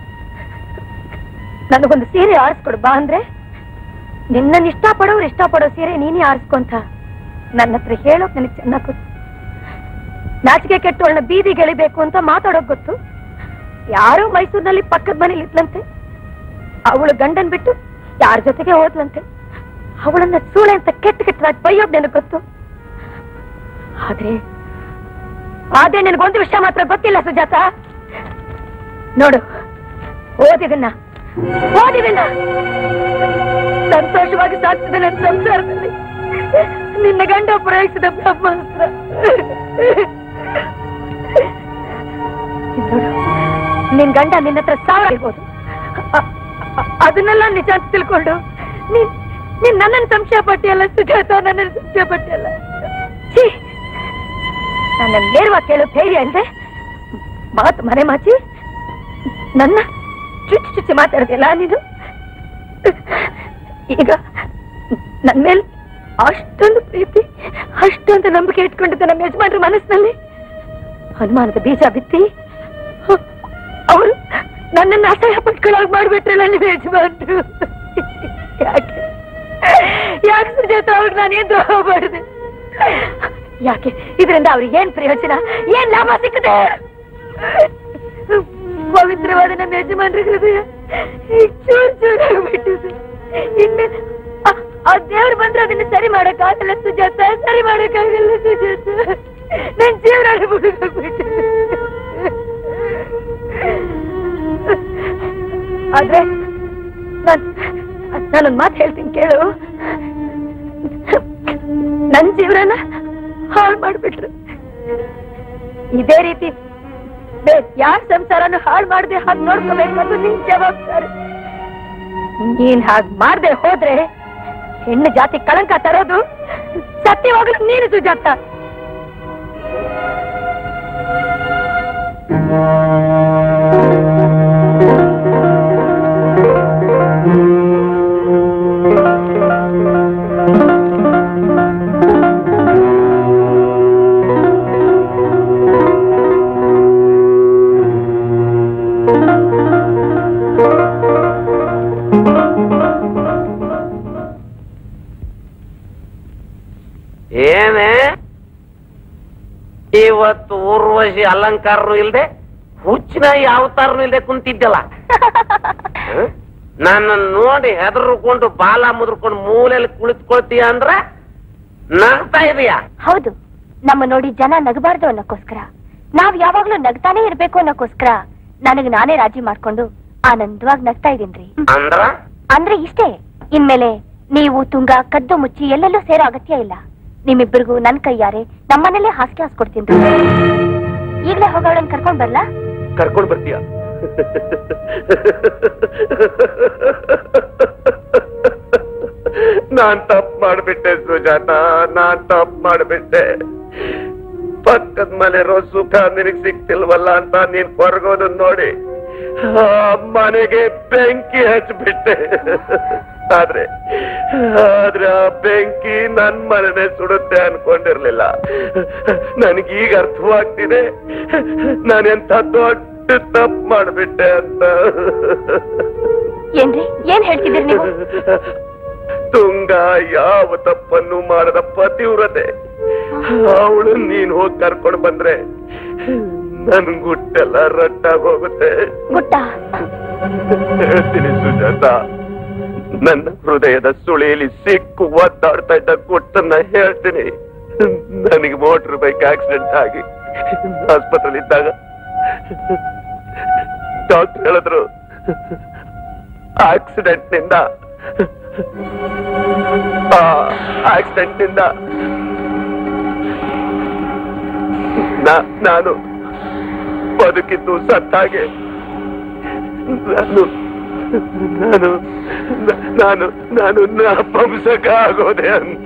ನನಗೊಂದು ಸೀರೆ ಆರಿಸ್ಕೊಡು ಬಾ ಅಂದ್ರೆ ನಿನ್ನನ್ನು ಇಷ್ಟಪಡೋ ಸೀರೆ ನೀನೇ ಆರಿಸ್ಕೊಂತ ನನ್ನ ಹತ್ರ ಹೇಳೋಕ್ ನನಗೆ ಚೆನ್ನಾಗ್ ಗೊತ್ತು. ನಾಚಿಕೆ ಕೆಟ್ಟವಳನ್ನ ಬೀದಿಗೆ ಎಳಿಬೇಕು ಅಂತ ಮಾತಾಡೋಕ್ ಗೊತ್ತು. ಯಾರೋ ಮೈಸೂರಿನಲ್ಲಿ ಪಕ್ಕದ ಮನೇಲಿ ಇದ್ಲಂತೆ, ಅವಳು ಗಂಡನ್ ಬಿಟ್ಟು ಯಾರ ಜೊತೆಗೆ ಹೋದ್ಲಂತೆ. ಅವಳನ್ನ ಸೂಳೆ ಅಂತ ಕೆಟ್ಟದಾಗಿ ಬೈಯೋದ್ ನನಗೆ ಗೊತ್ತು. ಆದ್ರೆ ನನಗೊಂದು ವಿಷಯ ಮಾತ್ರ ಗೊತ್ತಿಲ್ಲ ಸುಜಾತ. ನೋಡು, ಓದಿದನ್ನ ಸಂತೋಷವಾಗಿ ಸಾಕ್ತಿದ್ದ ನನ್ನ ಸಂಸಾರದಲ್ಲಿ ನಿನ್ನ ಗಂಡ ಪ್ರಯೋಗಿಸಿದ ಬ್ರಹ್ಮಾಸ್ತ್ರ. ನಿನ್ ಗಂಡ ನಿನ್ನ ಹತ್ರ ಸಾವಿರ ಇರ್ಬೋದು, ಅದನ್ನೆಲ್ಲ ನಿಜ ಅಂತ ತಿಳ್ಕೊಂಡು ನೀನ್ ನನ್ನನ್ನು ಸಂಶಯ ಪಟ್ಟಿಯಲ್ಲ ಸುಜಾತ, ನನ್ನನ್ನು ಸಂಶಯ ಪಟ್ಟಿಯಲ್ಲ. ನನ್ನ ನೇರವಾಗಿ ಕೇಳೋ ಧೈರ್ಯ ಇಲ್ಲದೆ ಮಾತು ಮನೆ ಮಾಚಿ ನನ್ನ ಚುಚ್ಚಿ ಮಾತಾಡ್ತಿಯಲ್ಲ ನೀನು. ಈಗ ನನ್ ಮೇಲೆ ಅಷ್ಟೊಂದು ಪ್ರೀತಿ, ಅಷ್ಟೊಂದು ನಂಬಿಕೆ ಇಟ್ಕೊಂಡಿದ್ದ ನಮ್ಮ ಯಜಮಾನ್ರ ಮನಸ್ಸಿನಲ್ಲಿ ಅನುಮಾನದ ಬೀಜ ಬಿತ್ತಿ ಅವರು ನನ್ನನ್ನು ಅಸಹ್ಯ ಪಟ್ಕೊಳ್ಳೋಗಿ ಮಾಡ್ಬಿಟ್ರಲ್ಲ ನಿಮ್ಮ ಯಜಮಾನ್ರು. ಯಾಕೆ ಸುಜಾತ ಅವ್ರಿಗೆ ನಾನೇನ್ ದ್ರೋಹ ಮಾಡಿದೆ? ಯಾಕೆ? ಇದರಿಂದ ಅವ್ರಿಗೆ ಏನ್ ಪ್ರಯೋಜನ, ಏನ್ ಲಾಭ ಸಿಕ್ಕದೆ? ಪವಿತ್ರವಾದ ನಮ್ಮ ಯಜಮಾನ್ರ ಹೃದಯ ಚೂರಾಗ್ಬಿಟ್ಟಿದೆ. ಇನ್ನು ಆ ದೇವ್ರು ಬಂದ್ರೆ ಅದನ್ನ ಸರಿ ಮಾಡಕ್ಕಾಗಲ್ಲ ಸುಜಾತ, ಸರಿ ಮಾಡಕ್ಕಾಗಲ್ಲ ಸುಜಾತ. ನನ್ ಜೀವನ ಬಿಡುಗೋಗ್ಬಿಟ್ಟಿದೆ. ಆದ್ರೆ ನಾನೊಂದ್ ಮಾತು ಹೇಳ್ತೀನಿ ಕೇಳು. ನನ್ ಜೀವನ ಹಾಳು ಮಾಡ್ಬಿಟ್ರು. ಇದೇ ರೀತಿ ಯಾರ ಸಂಸಾರನು ಹಾಳು ಮಾಡದೆ ಹಾಗೆ ನೋಡ್ಕೋಬೇಕು ನಿನ್ ಜವಾಬ್ದಾರಿ. ನೀನ್ ಹಾಗೆ ಮಾಡದೆ ಹೋದ್ರೆ ಹೆಣ್ಣು ಜಾತಿ ಕಳಂಕ ತರೋದು ಸತ್ಯವಾಗಲು ನೀನು ಸುಜಾತ. ಏನೇ ಇವತ್ತು ಊರ್ವಶಿ ಅಲಂಕಾರನು ಇಲ್ದೆ ಹುಚ್ಚಿನ ಅವತಾರನು ಇಲ್ದೆ ಕುಂತಿದ್ದಲ್ಲ. ನನ್ನ ನೋಡಿ ಹೆದರ್ಕೊಂಡು ಬಾಲ ಮುದ್ರಕೊಂಡು ಮೂಲೆಯಲ್ಲಿ ಕುಳಿತುಕೊಳ್ತೀಯ ಅಂದ್ರೆ ನಗ್ತಾ ಇದೀಯಾ? ಹೌದು, ನಮ್ಮ ನೋಡಿ ಜನ ನಗಬಾರ್ದು ಅನ್ನೋಕ್ಕೋಸ್ಕರ, ನಾವ್ ಯಾವಾಗ್ಲೂ ನಗ್ತಾನೆ ಇರ್ಬೇಕು ಅನ್ನೋಕ್ಕೋಸ್ಕರ ನನಗೆ ನಾನೇ ರಾಜಿ ಮಾಡ್ಕೊಂಡು ಆನಂದವಾಗಿ ನಗ್ತಾ ಇದೀನ್ರಿ. ಅಂದ್ರ ಅಂದ್ರೆ ಇಷ್ಟೇ. ಇನ್ಮೇಲೆ ನೀವು ತುಂಗ ಕದ್ದು ಮುಚ್ಚಿ ಎಲ್ಲೆಲ್ಲೂ ಸೇರೋ ಅಗತ್ಯ ಇಲ್ಲ. ನಿಮ್ಮಿಬ್ಬರಿಗೂ ನನ್ ಕೈಯಾರೆ ನಮ್ಮನೇಲೆ ಹಾಸಿಗೆ ಹಾಸ್ಕೊಡ್ತೀನಿ. ಈಗಲೇ ಹೋಗೋಳನ್ನ ಕರ್ಕೊಂಡ್ ಬರ್ಲಾ? ಕರ್ಕೊಂಡ್ ಬರ್ತೀಯ? ನಾನ್ ತಪ್ಪು ಮಾಡ್ಬಿಟ್ಟೆ ಸುಜಾತ, ನಾನ್ ತಪ್ಪು ಮಾಡ್ಬಿಟ್ಟೆ. ಪಕ್ಕದ ಮನೆರೋ ಸುಖ ನಿನಗ್ ಸಿಕ್ತಿಲ್ವಲ್ಲ ಅಂತ ನೀನ್ ಹೊರಗೋದು ನೋಡಿ ಮನೆಗೆ ಬೆಂಕಿ ಹಚ್ಬಿಟ್ಟೆ. ಆದ್ರೆ ಆ ಬೆಂಕಿ ನನ್ ಮನೆನೇ ಸುಡುತ್ತೆ ಅನ್ಕೊಂಡಿರ್ಲಿಲ್ಲ. ನನಗೀಗ ಅರ್ಥವಾಗ್ತಿದೆ ನಾನೆಂತ ದೊಡ್ಡ ತಪ್ಪು ಮಾಡ್ಬಿಟ್ಟೆ ಅಂತ. ಏನ್ರಿ ಏನ್ ಹೇಳ್ತಿದ್ದೀರಿ ನೀವು? ತುಂಗ ಯಾವ ತಪ್ಪನ್ನು ಮಾಡದ ಪತಿವ್ರತೆ. ಅವಳು ನೀನ್ ಹೋಗಿ ಕರ್ಕೊಂಡು ಬಂದ್ರೆ ನನ್ ಗುಟ್ಟೆಲ್ಲ ರಟ್ಟಾಗಿ ಹೋಗುತ್ತೆ. ಹೇಳ್ತೀನಿ ಸುಜಾತ, ನನ್ನ ಹೃದಯದ ಸುಳಿಯಲ್ಲಿ ಸಿಕ್ಕು ಒದ್ದಾಡ್ತಾ ಇದ್ದ ಗುಟ್ಟನ್ನ ಹೇಳ್ತೀನಿ. ನನಗೆ ಮೋಟರ್ ಬೈಕ್ ಆಕ್ಸಿಡೆಂಟ್ ಆಗಿ ಆಸ್ಪತ್ರೆಯಲ್ಲಿ ಇದ್ದಾಗ ಡಾಕ್ಟರ್ ಹೇಳಿದ್ರು ಆಕ್ಸಿಡೆಂಟ್ ನಿಂದ ನಾನು ಬದುಕಿದ್ದು ಸತ್ತಾಗೆ. ನಾನು ನಪುಂಸಕ ಆಗೋದೆ ಅಂತ.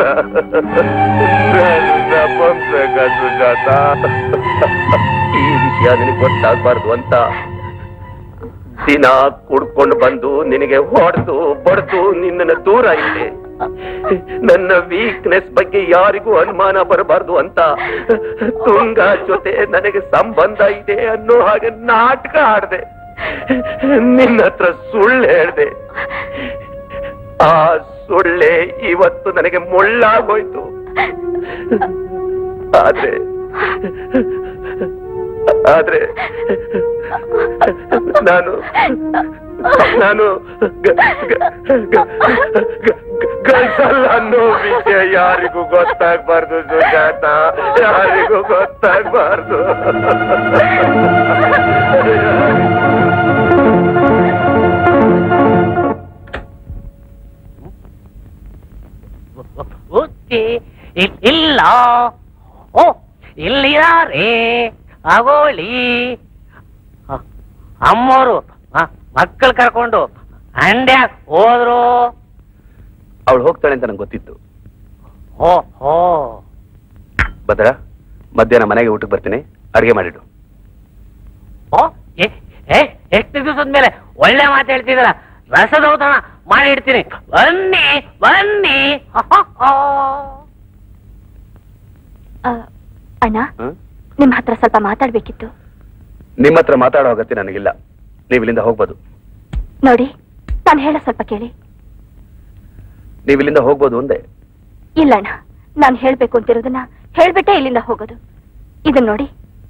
ನಪುಂಸಕ ಸುಜಾತ. ಈ ವಿಷಯ ನಿನಗೆ ಗೊತ್ತಾಗಬಾರ್ದು ಅಂತ ದಿನ ಕುಡ್ಕೊಂಡು ಬಂದು ನಿನಗೆ ಹೊಡೆದು ಬಡ್ದು ನಿನ್ನನ್ನು ದೂರ ಇದೆ. ನನ್ನ ವೀಕ್ನೆಸ್ ಬಗ್ಗೆ ಯಾರಿಗೂ ಅನುಮಾನ ಬರಬಾರ್ದು ಅಂತ ತುಂಗ ಜೊತೆ ನನಗೆ ಸಂಬಂಧ ಇದೆ ಅನ್ನೋ ಹಾಗೆ ನಾಟಕ ಆಡ್ದೆ. ನಿನ್ನ ಹತ್ರ ಸುಳ್ಳು ಹೇಳ್ದೆ. ಆ ಸುಳ್ಳೆ ಇವತ್ತು ನನಗೆ ಮುಳ್ಳಾಗೋಯ್ತು. ಆದ್ರೆ ನಾನು ಗಲ್ಸಲ್ಲ ಅನ್ನೋ ವಿಷಯ ಯಾರಿಗೂ ಗೊತ್ತಾಗ್ಬಾರ್ದು ಸುಜಾತ, ಯಾರಿಗೂ ಗೊತ್ತಾಗ್ಬಾರ್ದು. ಇಲ್ಲ ಓ ಇಲ್ಲಿರಾರೇ ಆಗೋಳಿ ಅಮ್ಮೋರು ಮಕ್ಕಳು ಕರ್ಕೊಂಡು ಅಂಡ್ಯಾಗ ಹೋದ್ರು. ಅವಳು ಹೋಗ್ತಾಳೆ ಅಂತ ನಂಗೆ ಗೊತ್ತಿತ್ತು. ಓ ಭದ್ರ, ಮಧ್ಯಾಹ್ನ ಮನೆಗೆ ಊಟಕ್ಕೆ ಬರ್ತೀನಿ, ಅಡಿಗೆ ಮಾಡಿಡು. ಎಷ್ಟು ದಿವಸದ ಮೇಲೆ ಒಳ್ಳೆ ಮಾತು ಹೇಳ್ತಿದ್ರ. ರಸದೌತಣ ಮಾಡಿ ಇಡ್ತೀನಿ. ಬನ್ನಿ ಬನ್ನಿ. ಅಣ್ಣ, ನಿಮ್ ಹತ್ರ ಸ್ವಲ್ಪ ಮಾತಾಡ್ಬೇಕಿತ್ತು. ನಿಮ್ಮ ಹತ್ರ ಮಾತಾಡೋ ಅಗತ್ಯ ನನಗಿಲ್ಲ. ನೀವು ಇಲ್ಲಿಂದ ಹೋಗ್ಬೋದು. ನೋಡಿ, ನಾನು ಹೇಳ ಸ್ವಲ್ಪ ಕೇಳಿ. ನೀವು ಇಲ್ಲಿಂದ ಹೋಗ್ಬೋದು ಒಂದೇ. ಇಲ್ಲ ಅಣ್ಣ, ನಾನು ಹೇಳ್ಬೇಕು ಅಂತಿರೋದನ್ನ ಹೇಳ್ಬಿಟ್ಟೆ ಇಲ್ಲಿಂದ ಹೋಗೋದು. ಇದನ್ನ ನೋಡಿ.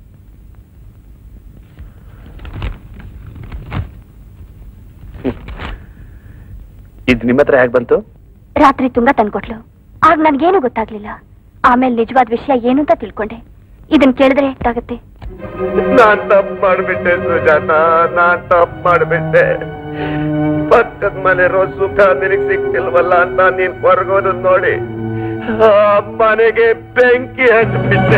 ಇದು ನಿಮ್ಮ ಹತ್ರ ಹೇಗೆ ಬಂತು? ರಾತ್ರಿ ತುಂಗ ತಂದ್ಕೊಟ್ಲು. ಆಗ ನನ್ಗೇನು ಗೊತ್ತಾಗ್ಲಿಲ್ಲ. ಆಮೇಲೆ ನಿಜವಾದ ವಿಷಯ ಏನು ಅಂತ ತಿಳ್ಕೊಂಡೆ. ಇದನ್ ಕೇಳಿದ್ರೆ ಎಷ್ಟಾಗತ್ತೆ? ನಾನ್ ತಪ್ಪು ಮಾಡ್ಬಿಟ್ಟೆ ಸುಜಾತ, ನಾನ್ ತಪ್ಪು ಮಾಡ್ಬಿಟ್ಟೆ. ಪಕ್ಕದ ಮನೆರೋ ಸುಖ ನಿನಗ್ ಸಿಕ್ತಿಲ್ವಲ್ಲ ಅಂತ ನೀನ್ ಹೊರಗೋದು ನೋಡಿ ಮನೆಗೆ ಬೆಂಕಿ ಹಚ್ಬಿಟ್ಟೆ.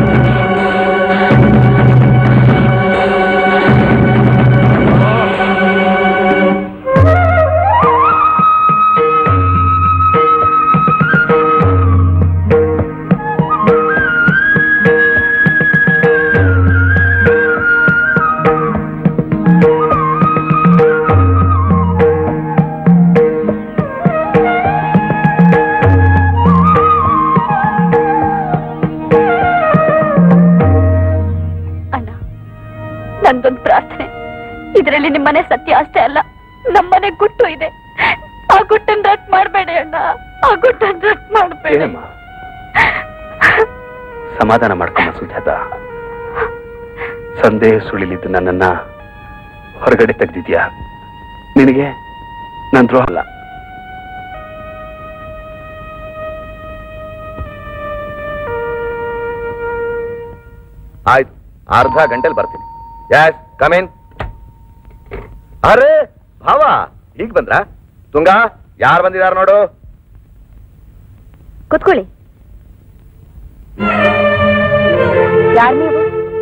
ನಂದೊಂದು ಪ್ರಾರ್ಥನೆ, ಇದರಲ್ಲಿ ನಿಮ್ಮನೆ ಸತ್ಯ ಅಷ್ಟೇ ಅಲ್ಲ, ನಮ್ಮನೆ ಗುಟ್ಟು ಇದೆ. ಆ ಗುಟ್ಟನ್ನು ರಟ್ ಮಾಡಬೇಡಿ ಅಣ್ಣ, ಆ ಗುಟ್ಟನ್ನು ರಟ್ ಮಾಡಬೇಡಿ. ಸಮಾಧಾನ ಮಾಡ್ಕೊಂಡ ಸುಜಾತ. ಸಂದೇಹ ಸುಳಿಲಿದ್ದು ನನ್ನನ್ನ ಹೊರಗಡೆ ತೆಗೆದಿದ್ಯಾ. ನಿನಗೆ ನನ್ನ ದ್ರೋಹ ಅಲ್ಲ. ಆಯ್ತು, ಅರ್ಧ ಗಂಟೆಲಿ ಬರ್ತೀನಿ. Yes, come in. ಅರೆ ಭಾವ, ಈಗ ಬಂದ್ರಾ? ತುಂಗಾ ಯಾರು ಬಂದಿದ್ದಾರೆ ನೋಡು. ಕೂತ್ಕೊಳ್ಳಿ. ಯಾರು ನೀವು?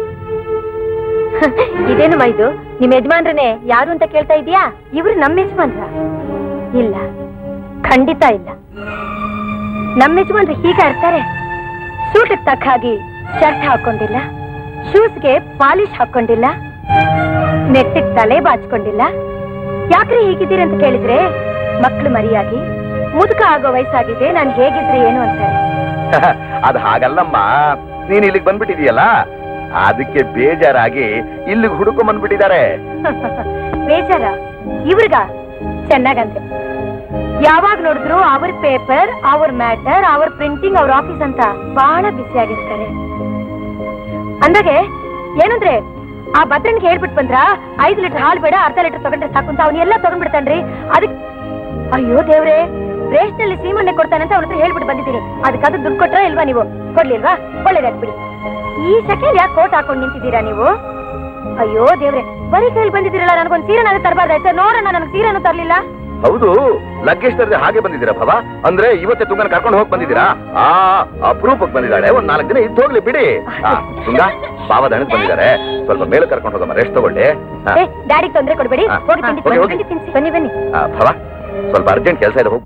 ಇದೇನಮ್ಮ ಇದು? ನಿಮ್ ಯಜಮಾನ್ರನ್ನೇ ಯಾರು ಅಂತ ಕೇಳ್ತಾ ಇದೀಯಾ? ಇವ್ರು ನಮ್ಮ ಯಜಮಾನ್ರ? ಇಲ್ಲ, ಖಂಡಿತ ಇಲ್ಲ. ನಮ್ಮ ಯಜಮಾನ್ರು ಹೀಗೆ ಇರ್ತಾರೆ. ಸೂಟ್ ತಕ್ಕ ಹಾಗೆ ಶರ್ಟ್ ಹಾಕೊಂಡಿಲ್ಲ, ಶೂಸ್ಗೆ ಪಾಲಿಶ್ ಹಾಕೊಂಡಿಲ್ಲ, ನೆಟ್ಟಿಗೆ ತಲೆ ಬಾಚ್ಕೊಂಡಿಲ್ಲ. ಯಾಕ್ರಿ ಹೀಗಿದ್ದೀರಿ ಅಂತ ಕೇಳಿದ್ರೆ ಮಕ್ಳು ಮರಿಯಾಗಿ ಮುದುಕ ಆಗೋ ವಯಸ್ಸಾಗಿದೆ, ನಾನು ಹೇಗಿದ್ರೆ ಏನು ಅಂತಾರೆ. ಅದು ಹಾಗಲ್ಲಮ್ಮ, ನೀನ್ ಇಲ್ಲಿಗೆ ಬಂದ್ಬಿಟ್ಟಿದೀಯಲ್ಲ ಅದಕ್ಕೆ ಬೇಜಾರಾಗಿ ಇಲ್ಲಿಗೆ ಹುಡುಕೊಂಡ್ ಬಂದ್ಬಿಟ್ಟಿದ್ದಾರೆ. ಬೇಜಾರ ಇವ್ರಿಗ? ಚೆನ್ನಾಗಂತೆ. ಯಾವಾಗ ನೋಡಿದ್ರು ಅವ್ರ ಪೇಪರ್, ಅವ್ರ ಮ್ಯಾಟರ್, ಅವ್ರ ಪ್ರಿಂಟಿಂಗ್, ಅವ್ರ ಆಫೀಸ್ ಅಂತ ಬಹಳ ಬಿಸಿಯಾಗಿರ್ತಾರೆ. ಅಂದಾಗೆ ಏನಂದ್ರೆ ಆ ಭದ್ರನ್ಗೆ ಹೇಳ್ಬಿಟ್ಟು ಬಂದ್ರ 5 ಲೀಟರ್ ಹಾಲು ಬೇಡ, ಅರ್ಧ ಲೀಟರ್ ತಗೊಂಡ್ರೆ ಸಾಕು ಅಂತ ಅವನ್ನೆಲ್ಲ ತಗೊಂಡ್ಬಿಡ್ತಾನ್ರಿ. ಅದಕ್ಕೆ ಅಯ್ಯೋ ದೇವ್ರೆ, ರೇಷ್ನಲ್ಲಿ ಸೀಮಣ್ಣೆ ಕೊಡ್ತಾನೆ ಅಂತ ಅವನ ಹತ್ರ ಹೇಳ್ಬಿಟ್ಟು ಬಂದಿದ್ದೀನಿ. ಅದಕ್ಕಾದ್ರೂ ದುಡ್ಡು ಕೊಟ್ರ ಇಲ್ವಾ? ನೀವು ಕೊಡ್ಲಿಲ್ವಾ? ಒಳ್ಳೇದಾಗ್ಬಿಡಿ. ಈ ಸೆಕೆಂಡ್ ಯಾಕೆ ಕೋಟ್ ಹಾಕೊಂಡು ನಿಂತಿದ್ದೀರಾ ನೀವು? ಅಯ್ಯೋ ದೇವ್ರೆ, ಬರೀ ಕೈಲಿ ಬಂದಿದ್ದೀರಲ್ಲ, ನನಗೊಂದು ಸೀರೆನಾದ್ರೂ ತರಬಾರ್ದಾಯ್ತು. ನೋಡೋಣ, ನನಗೆ ಸೀರೆನೂ ತರ್ಲಿಲ್ಲ. ಹೌದು, ಲಗೇಜ್ ತರದೆ ಹಾಗೆ ಬಂದಿದ್ದೀರಾ ಭವ? ಅಂದ್ರೆ ಇವತ್ತೇ ತುಂಗನ ಕರ್ಕೊಂಡು ಹೋಗಿ ಬಂದಿದ್ದೀರಾ? ಅಪರೂಪಕ್ಕೆ ಬಂದಿದ್ದಾಳೆ, ಒಂದ್ 4 ದಿನ ಇದ್ದು ಹೋಗ್ಲಿ ಬಿಡಿ. ತುಂಗ ಬಾವ ದಣದ್ ಬಂದಿದ್ದಾರೆ, ಸ್ವಲ್ಪ ಮೇಲೆ ಕರ್ಕೊಂಡು ಹೋಗಮ್ಮ, ರೆಸ್ಟ್ ತಗೊಳ್ಳಿ. ಡ್ಯಾಡಿಗೆ ತೊಂದರೆ ಕೊಡ್ಬೇಡಿ. ಬನ್ನಿ ಬನ್ನಿ. ಭವ ಸ್ವಲ್ಪ ಅರ್ಜೆಂಟ್ ಕೆಲಸ ಇದೆ, ಹೋಗಿ.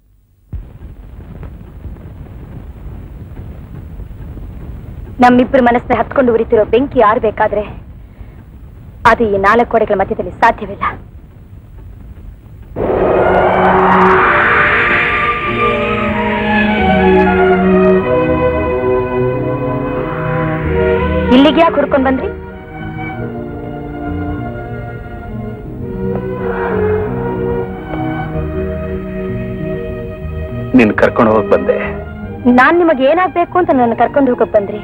ನಮ್ಮಿಬ್ಬರ ಮನಸ್ಸನ್ನ ಹತ್ಕೊಂಡು ಉರಿತಿರೋ ಬೆಂಕಿ ಆರ್ಬೇಕಾದ್ರೆ ಅದು ಈ 4 ಗೋಡೆಗಳ ಮಧ್ಯದಲ್ಲಿ ಸಾಧ್ಯವಿಲ್ಲ. ಇಲ್ಲಿಗೆ ಯಾಕೆ ಹುಡ್ಕೊಂಡ್ ಬಂದ್ರಿ? ನಿನ್ ಕರ್ಕೊಂಡು ಹೋಗಕ್ ಬಂದೆ. ನಾನ್ ನಿಮಗೆ ಏನಾಗ್ಬೇಕು ಅಂತ ನನ್ನ ಕರ್ಕೊಂಡು ಹೋಗಕ್ ಬಂದ್ರಿ?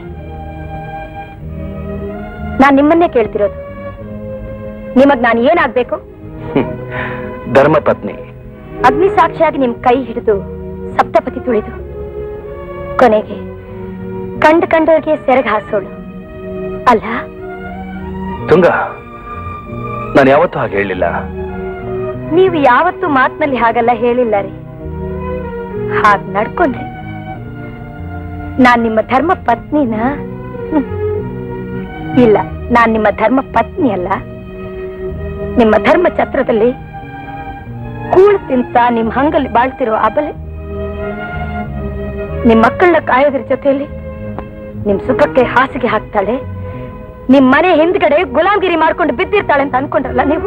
ನಾನ್ ನಿಮ್ಮನ್ನೇ ಕೇಳ್ತಿರೋದು. ನಿಮಗ್ ನಾನು ಏನಾಗ್ಬೇಕು? ಧರ್ಮ ಪತ್ನಿ. ಅಗ್ನಿ ಸಾಕ್ಷಿಯಾಗಿ ನಿಮ್ ಕೈ ಹಿಡಿದು ಸಪ್ತಪತಿ ತುಳಿದು ಕೊನೆಗೆ ಕಂಡವ್ರಿಗೆ ಸೆರಗ್ ಹಾಸೋಳು ಅಲ್ಲ? ತುಂಗ, ನಾನು ಯಾವತ್ತೂ ಹಾಗೆ ಹೇಳಿಲ್ಲ. ನೀವು ಯಾವತ್ತೂ ಮಾತಿನಲ್ಲಿ ಹಾಗಲ್ಲ ಹೇಳಿಲ್ಲ ರೀ. ಹಾಗ್ ನಡ್ಕೊಂಡ್ರಿ. ನಾನ್ ನಿಮ್ಮ ಧರ್ಮ ಪತ್ನಿನ? ಇಲ್ಲ, ನಾನ್ ನಿಮ್ಮ ಧರ್ಮ ಪತ್ನಿ ಅಲ್ಲ. ನಿಮ್ಮ ಧರ್ಮ ಛತ್ರದಲ್ಲಿ ಕೂಳು ತಿಂತ ನಿಮ್ ಹಂಗಲ್ಲಿ ಬಾಳ್ತಿರೋ ಅಬಲೆ. ನಿಮ್ ಮಕ್ಕಳನ್ನ ಕಾಯೋದ್ರ ಜೊತೆಯಲ್ಲಿ ನಿಮ್ ಸುಖಕ್ಕೆ ಹಾಸಿಗೆ ಹಾಕ್ತಾಳೆ, ನಿಮ್ ಮನೆ ಹಿಂದ್ಗಡೆ ಗುಲಾಮ್ಗಿರಿ ಮಾಡ್ಕೊಂಡು ಬಿದ್ದಿರ್ತಾಳೆ ಅಂತ ಅನ್ಕೊಂಡ್ರಲ್ಲ ನೀವು.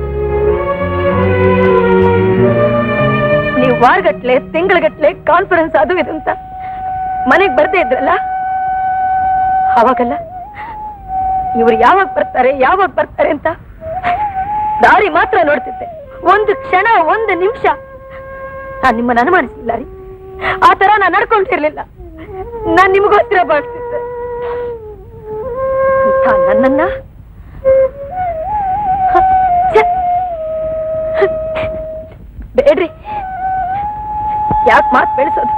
ನೀವು ವಾರಗಟ್ಲೆ ತಿಂಗಳಗಟ್ಲೆ ಕಾನ್ಫರೆನ್ಸ್ ಅದು ಇದು ಅಂತ ಮನೆಗ್ ಬರ್ದೇ ಇದ್ರಲ್ಲ, ಅವಾಗಲ್ಲ ಇವ್ರು ಯಾವಾಗ ಬರ್ತಾರೆ ಅಂತ ದಾರಿ ಮಾತ್ರ ನೋಡ್ತಿದ್ದೆ. ಒಂದು ಕ್ಷಣ, ಒಂದು ನಿಮಿಷ ನಾನ್ ನಿಮ್ಮನ್ನ ಅನುಮಾನಿಸಿಲ್ಲ ರೀ. ಆ ತರ ನಾನ್ ನಡ್ಕೊಂಡಿರ್ಲಿಲ್ಲ. ನಾನ್ ನಿಮಗೋಸ್ಕರ ಬಾಳ್ತಿದ್ದೆ. ನನ್ನನ್ನ ಬೇಡ್ರಿ, ಯಾಕೆ ಮಾತು ಬೆಳೆಸೋದು?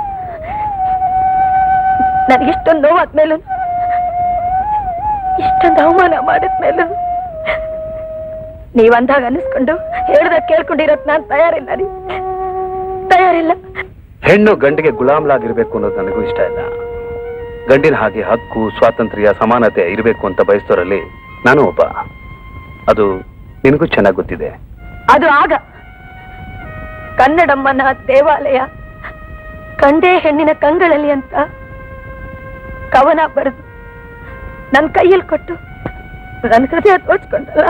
ನನಗಿಷ್ಟೊಂದು ನೋವಾದ್ಮೇಲೂ, ಇಷ್ಟೊಂದು ಅವಮಾನ ಮಾಡಿದ್ಮೇಲೂ ನೀವಂದಾಗ ಅನ್ನಿಸ್ಕೊಂಡು ಹೇಳ್ದಾಗ ಕೇಳ್ಕೊಂಡಿರೋಕ್ ನಾನ್ ತಯಾರಿಲ್ಲ ರೀ, ತಯಾರಿಲ್ಲ. ಹೆಣ್ಣು ಗಂಡಿಗೆ ಗುಲಾಮ್ಲಾಗಿರ್ಬೇಕು ಅನ್ನೋದು ನನಗೂ ಇಷ್ಟ ಇಲ್ಲ. ಗಂಡಿನ ಹಾಗೆ ಹಕ್ಕು, ಸ್ವಾತಂತ್ರ್ಯ, ಸಮಾನತೆ ಇರಬೇಕು ಅಂತ ಬಯಸ್ತೋರಲ್ಲಿ ನಾನು ಒಬ್ಬ. ಅದು ನಿನಗೂ ಚೆನ್ನಾಗಿ ಗೊತ್ತಿದೆ. ಅದು ಆಗ ಕನ್ನಡಮ್ಮನ ದೇವಾಲಯ ಕಂಡೇ ಹೆಣ್ಣಿನ ಕಂಗಳಲ್ಲಿ ಅಂತ ಕವನ ಬರೆದು ನನ್ನ ಕೈಯಲ್ಲಿ ಕೊಟ್ಟು ನನ್ನ ಹೃದಯ ತೋಚ್ಕೊಂಡಲ್ಲ.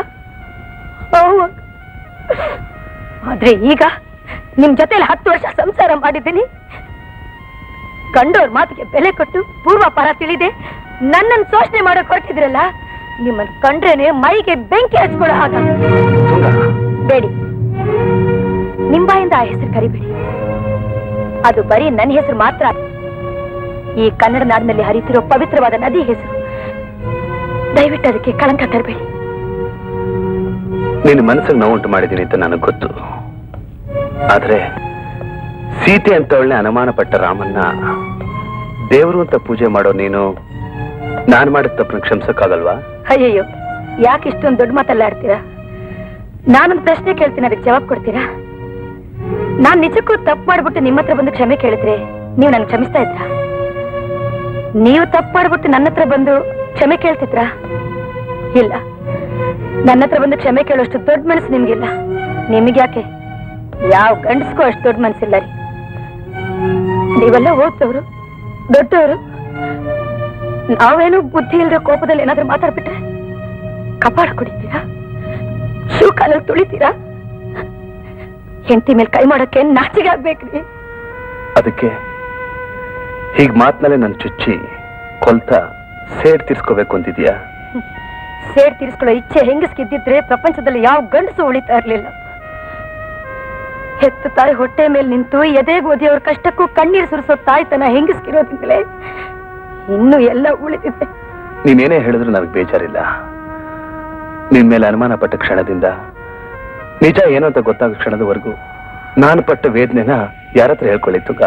ಆದ್ರೆ ಈಗ ನಿಮ್ ಜೊತೆಲಿ 10 ವರ್ಷ ಸಂಸಾರ ಮಾಡಿದ್ದೀನಿ. ಕಂಡೋರ್ ಮಾತಿಗೆ ಬೆಲೆ ಕೊಟ್ಟು ಪೂರ್ವಾಪಾರ ತಿಳಿದೆ ನನ್ನನ್ನು ಶೋಷಣೆ ಮಾಡಕ್ ಹೊರಟಿದ್ರಲ್ಲ, ನಿಮ್ಮನ್ನು ಕಂಡ್ರೇನೆ ಮೈಗೆ ಬೆಂಕಿ ಹಚ್ಕೊಳ್ಳೋ ಹಾಗ. ಬೇಡಿ, ನಿಂಬಾಯಿಂದ ಆ ಹೆಸರು ಕರಿಬೇಡಿ. ಅದು ಬರೀ ನನ್ನ ಹೆಸರು ಮಾತ್ರ. ಈ ಕನ್ನಡ ನಾಡಿನಲ್ಲಿ ಹರಿತಿರೋ ಪವಿತ್ರವಾದ ನದಿ ಹೆಸರು. ದಯವಿಟ್ಟು ಅದಕ್ಕೆ ಕಳಂಕ ತರಬೇಡಿ. ನಿನ್ನ ಮನಸ್ಸಿಗೆ ನೋವುಂಟು ಮಾಡಿದ್ದೀನಿ ಅಂತ ನನಗೆ ಗೊತ್ತು. ಆದ್ರೆ ಸೀತೆ ಅಂತವಳನ್ನೇ ಅನುಮಾನ ಪಟ್ಟ ರಾಮನ್ನ ದೇವರು ಅಂತ ಪೂಜೆ ಮಾಡೋ ನೀನು ನಾನು ಮಾಡಿದ ತಪ್ಪನ್ನು ಕ್ಷಮಿಸಕ್ಕಾಗಲ್ವಾ? ಅಯ್ಯಯ್ಯೋ, ಯಾಕೆ ಇಷ್ಟೊಂದು ದೊಡ್ಡ ಮಾತಲ್ಲಾಡ್ತೀರಾ? ನಾನೊಂದು ಪ್ರಶ್ನೆ ಕೇಳ್ತೀನಿ, ಅದಕ್ಕೆ ಜವಾಬ್ ಕೊಡ್ತೀರಾ? ನಾನ್ ನಿಜಕ್ಕೂ ತಪ್ಪು ಮಾಡ್ಬಿಟ್ಟು ನಿಮ್ಮ ಹತ್ರ ಬಂದು ಕ್ಷಮೆ ಕೇಳಿದ್ರೆ ನೀವು ನನ್ ಕ್ಷಮಿಸ್ತಾ ಇದ್ರ? ನೀವು ತಪ್ಪು ಮಾಡ್ಬಿಟ್ಟು ನನ್ನ ಹತ್ರ ಬಂದು ಕ್ಷಮೆ ಕೇಳ್ತಿದ್ರ? ಇಲ್ಲ, ನನ್ನ ಹತ್ರ ಬಂದು ಕ್ಷಮೆ ಕೇಳೋಷ್ಟು ದೊಡ್ಡ ಮನಸ್ಸು ನಿಮ್ಗಿಲ್ಲ. ನಿಮ್ಗ್ಯಾಕೆ? ಯಾವ ಗಂಡಸ್ಗೂ ಅಷ್ಟು ದೊಡ್ಡ ಮನಸ್ಸಿಲ್ಲ ರೀ. ನೀವೆಲ್ಲ ಓದ್ತವ್ರು, ದೊಡ್ಡವರು. ನಾವೇನು ಬುದ್ಧಿ ಇಲ್ಲದ ಕೋಪದಲ್ಲಿ ಏನಾದ್ರೂ ಮಾತಾಡ್ಬಿಟ್ರೆ ಕಪಾಳ ಕುಡಿತೀರಾ? ಶೂ ಕಾಲಲ್ಲಿ ತುಳಿತೀರಾ? ಹೆಂಡತಿ ಮೇಲೆ ಕೈ ಮಾಡೋಕೆ ನಾಚಿಗೆ ಆಗ್ಬೇಕ್ರಿ. ಅದಕ್ಕೆ ಹೀಗ್ ಮಾತ್ನಲ್ಲೇ ನನ್ ಚುಚ್ಚಿ ಕೊಲ್ತಾ ಸೇಡ್ ತೀರ್ಸ್ಕೋಬೇಕು ಅಂತಿದ್ಯಾ? ಸೇಡ್ ತೀರಿಸ್ಕೊಳ್ಳೋ ಇಚ್ಛೆ ಹೆಂಗಸ್ಗಿದ್ದಿದ್ರೆ ಪ್ರಪಂಚದಲ್ಲಿ ಯಾವ ಗಂಡಸು ಉಳಿತಾ ಇರ್ಲಿಲ್ಲ. ಹೆತ್ತು ತಾಯಿ ಹೊಟ್ಟೆ ಮೇಲೆ ನಿಂತು ಎದೆಗೋದಿ ಅವ್ರ ಕಷ್ಟಕ್ಕೂ ಕಣ್ಣೀರು ಸುರಿಸೋ ತಾಯ್ತನ ಹೆಂಗಸ್ಗಿರೋದಿಂದಲೇ ಇನ್ನು ಎಲ್ಲ ಉಳಿದಿದೆ. ನೀನೇನೇ ಹೇಳಿದ್ರು ನನಗೆ ಬೇಜಾರಿಲ್ಲ. ನಿನ್ ಮೇಲೆ ಅನುಮಾನ ಪಟ್ಟ ಕ್ಷಣದಿಂದ ನಿಜ ಏನು ಅಂತ ಗೊತ್ತಾಗೋ ಕ್ಷಣದವರೆಗೂ ನಾನು ಪಟ್ಟ ವೇದನೆನ ಯಾರತ್ರ ಹೇಳ್ಕೊಳ್ಳಿತ್ತುಗ.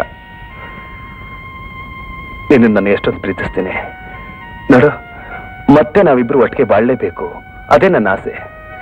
ನೀನು ನನ್ನ ಎಷ್ಟೊಂದು ಪ್ರೀತಿಸ್ತೀನಿ ನೋಡು. ಮತ್ತೆ ನಾವಿಬ್ರು ಒಟ್ಟಿಗೆ ಬಾಳ್ಲೇಬೇಕು, ಅದೇ ನನ್ನ ಆಸೆ.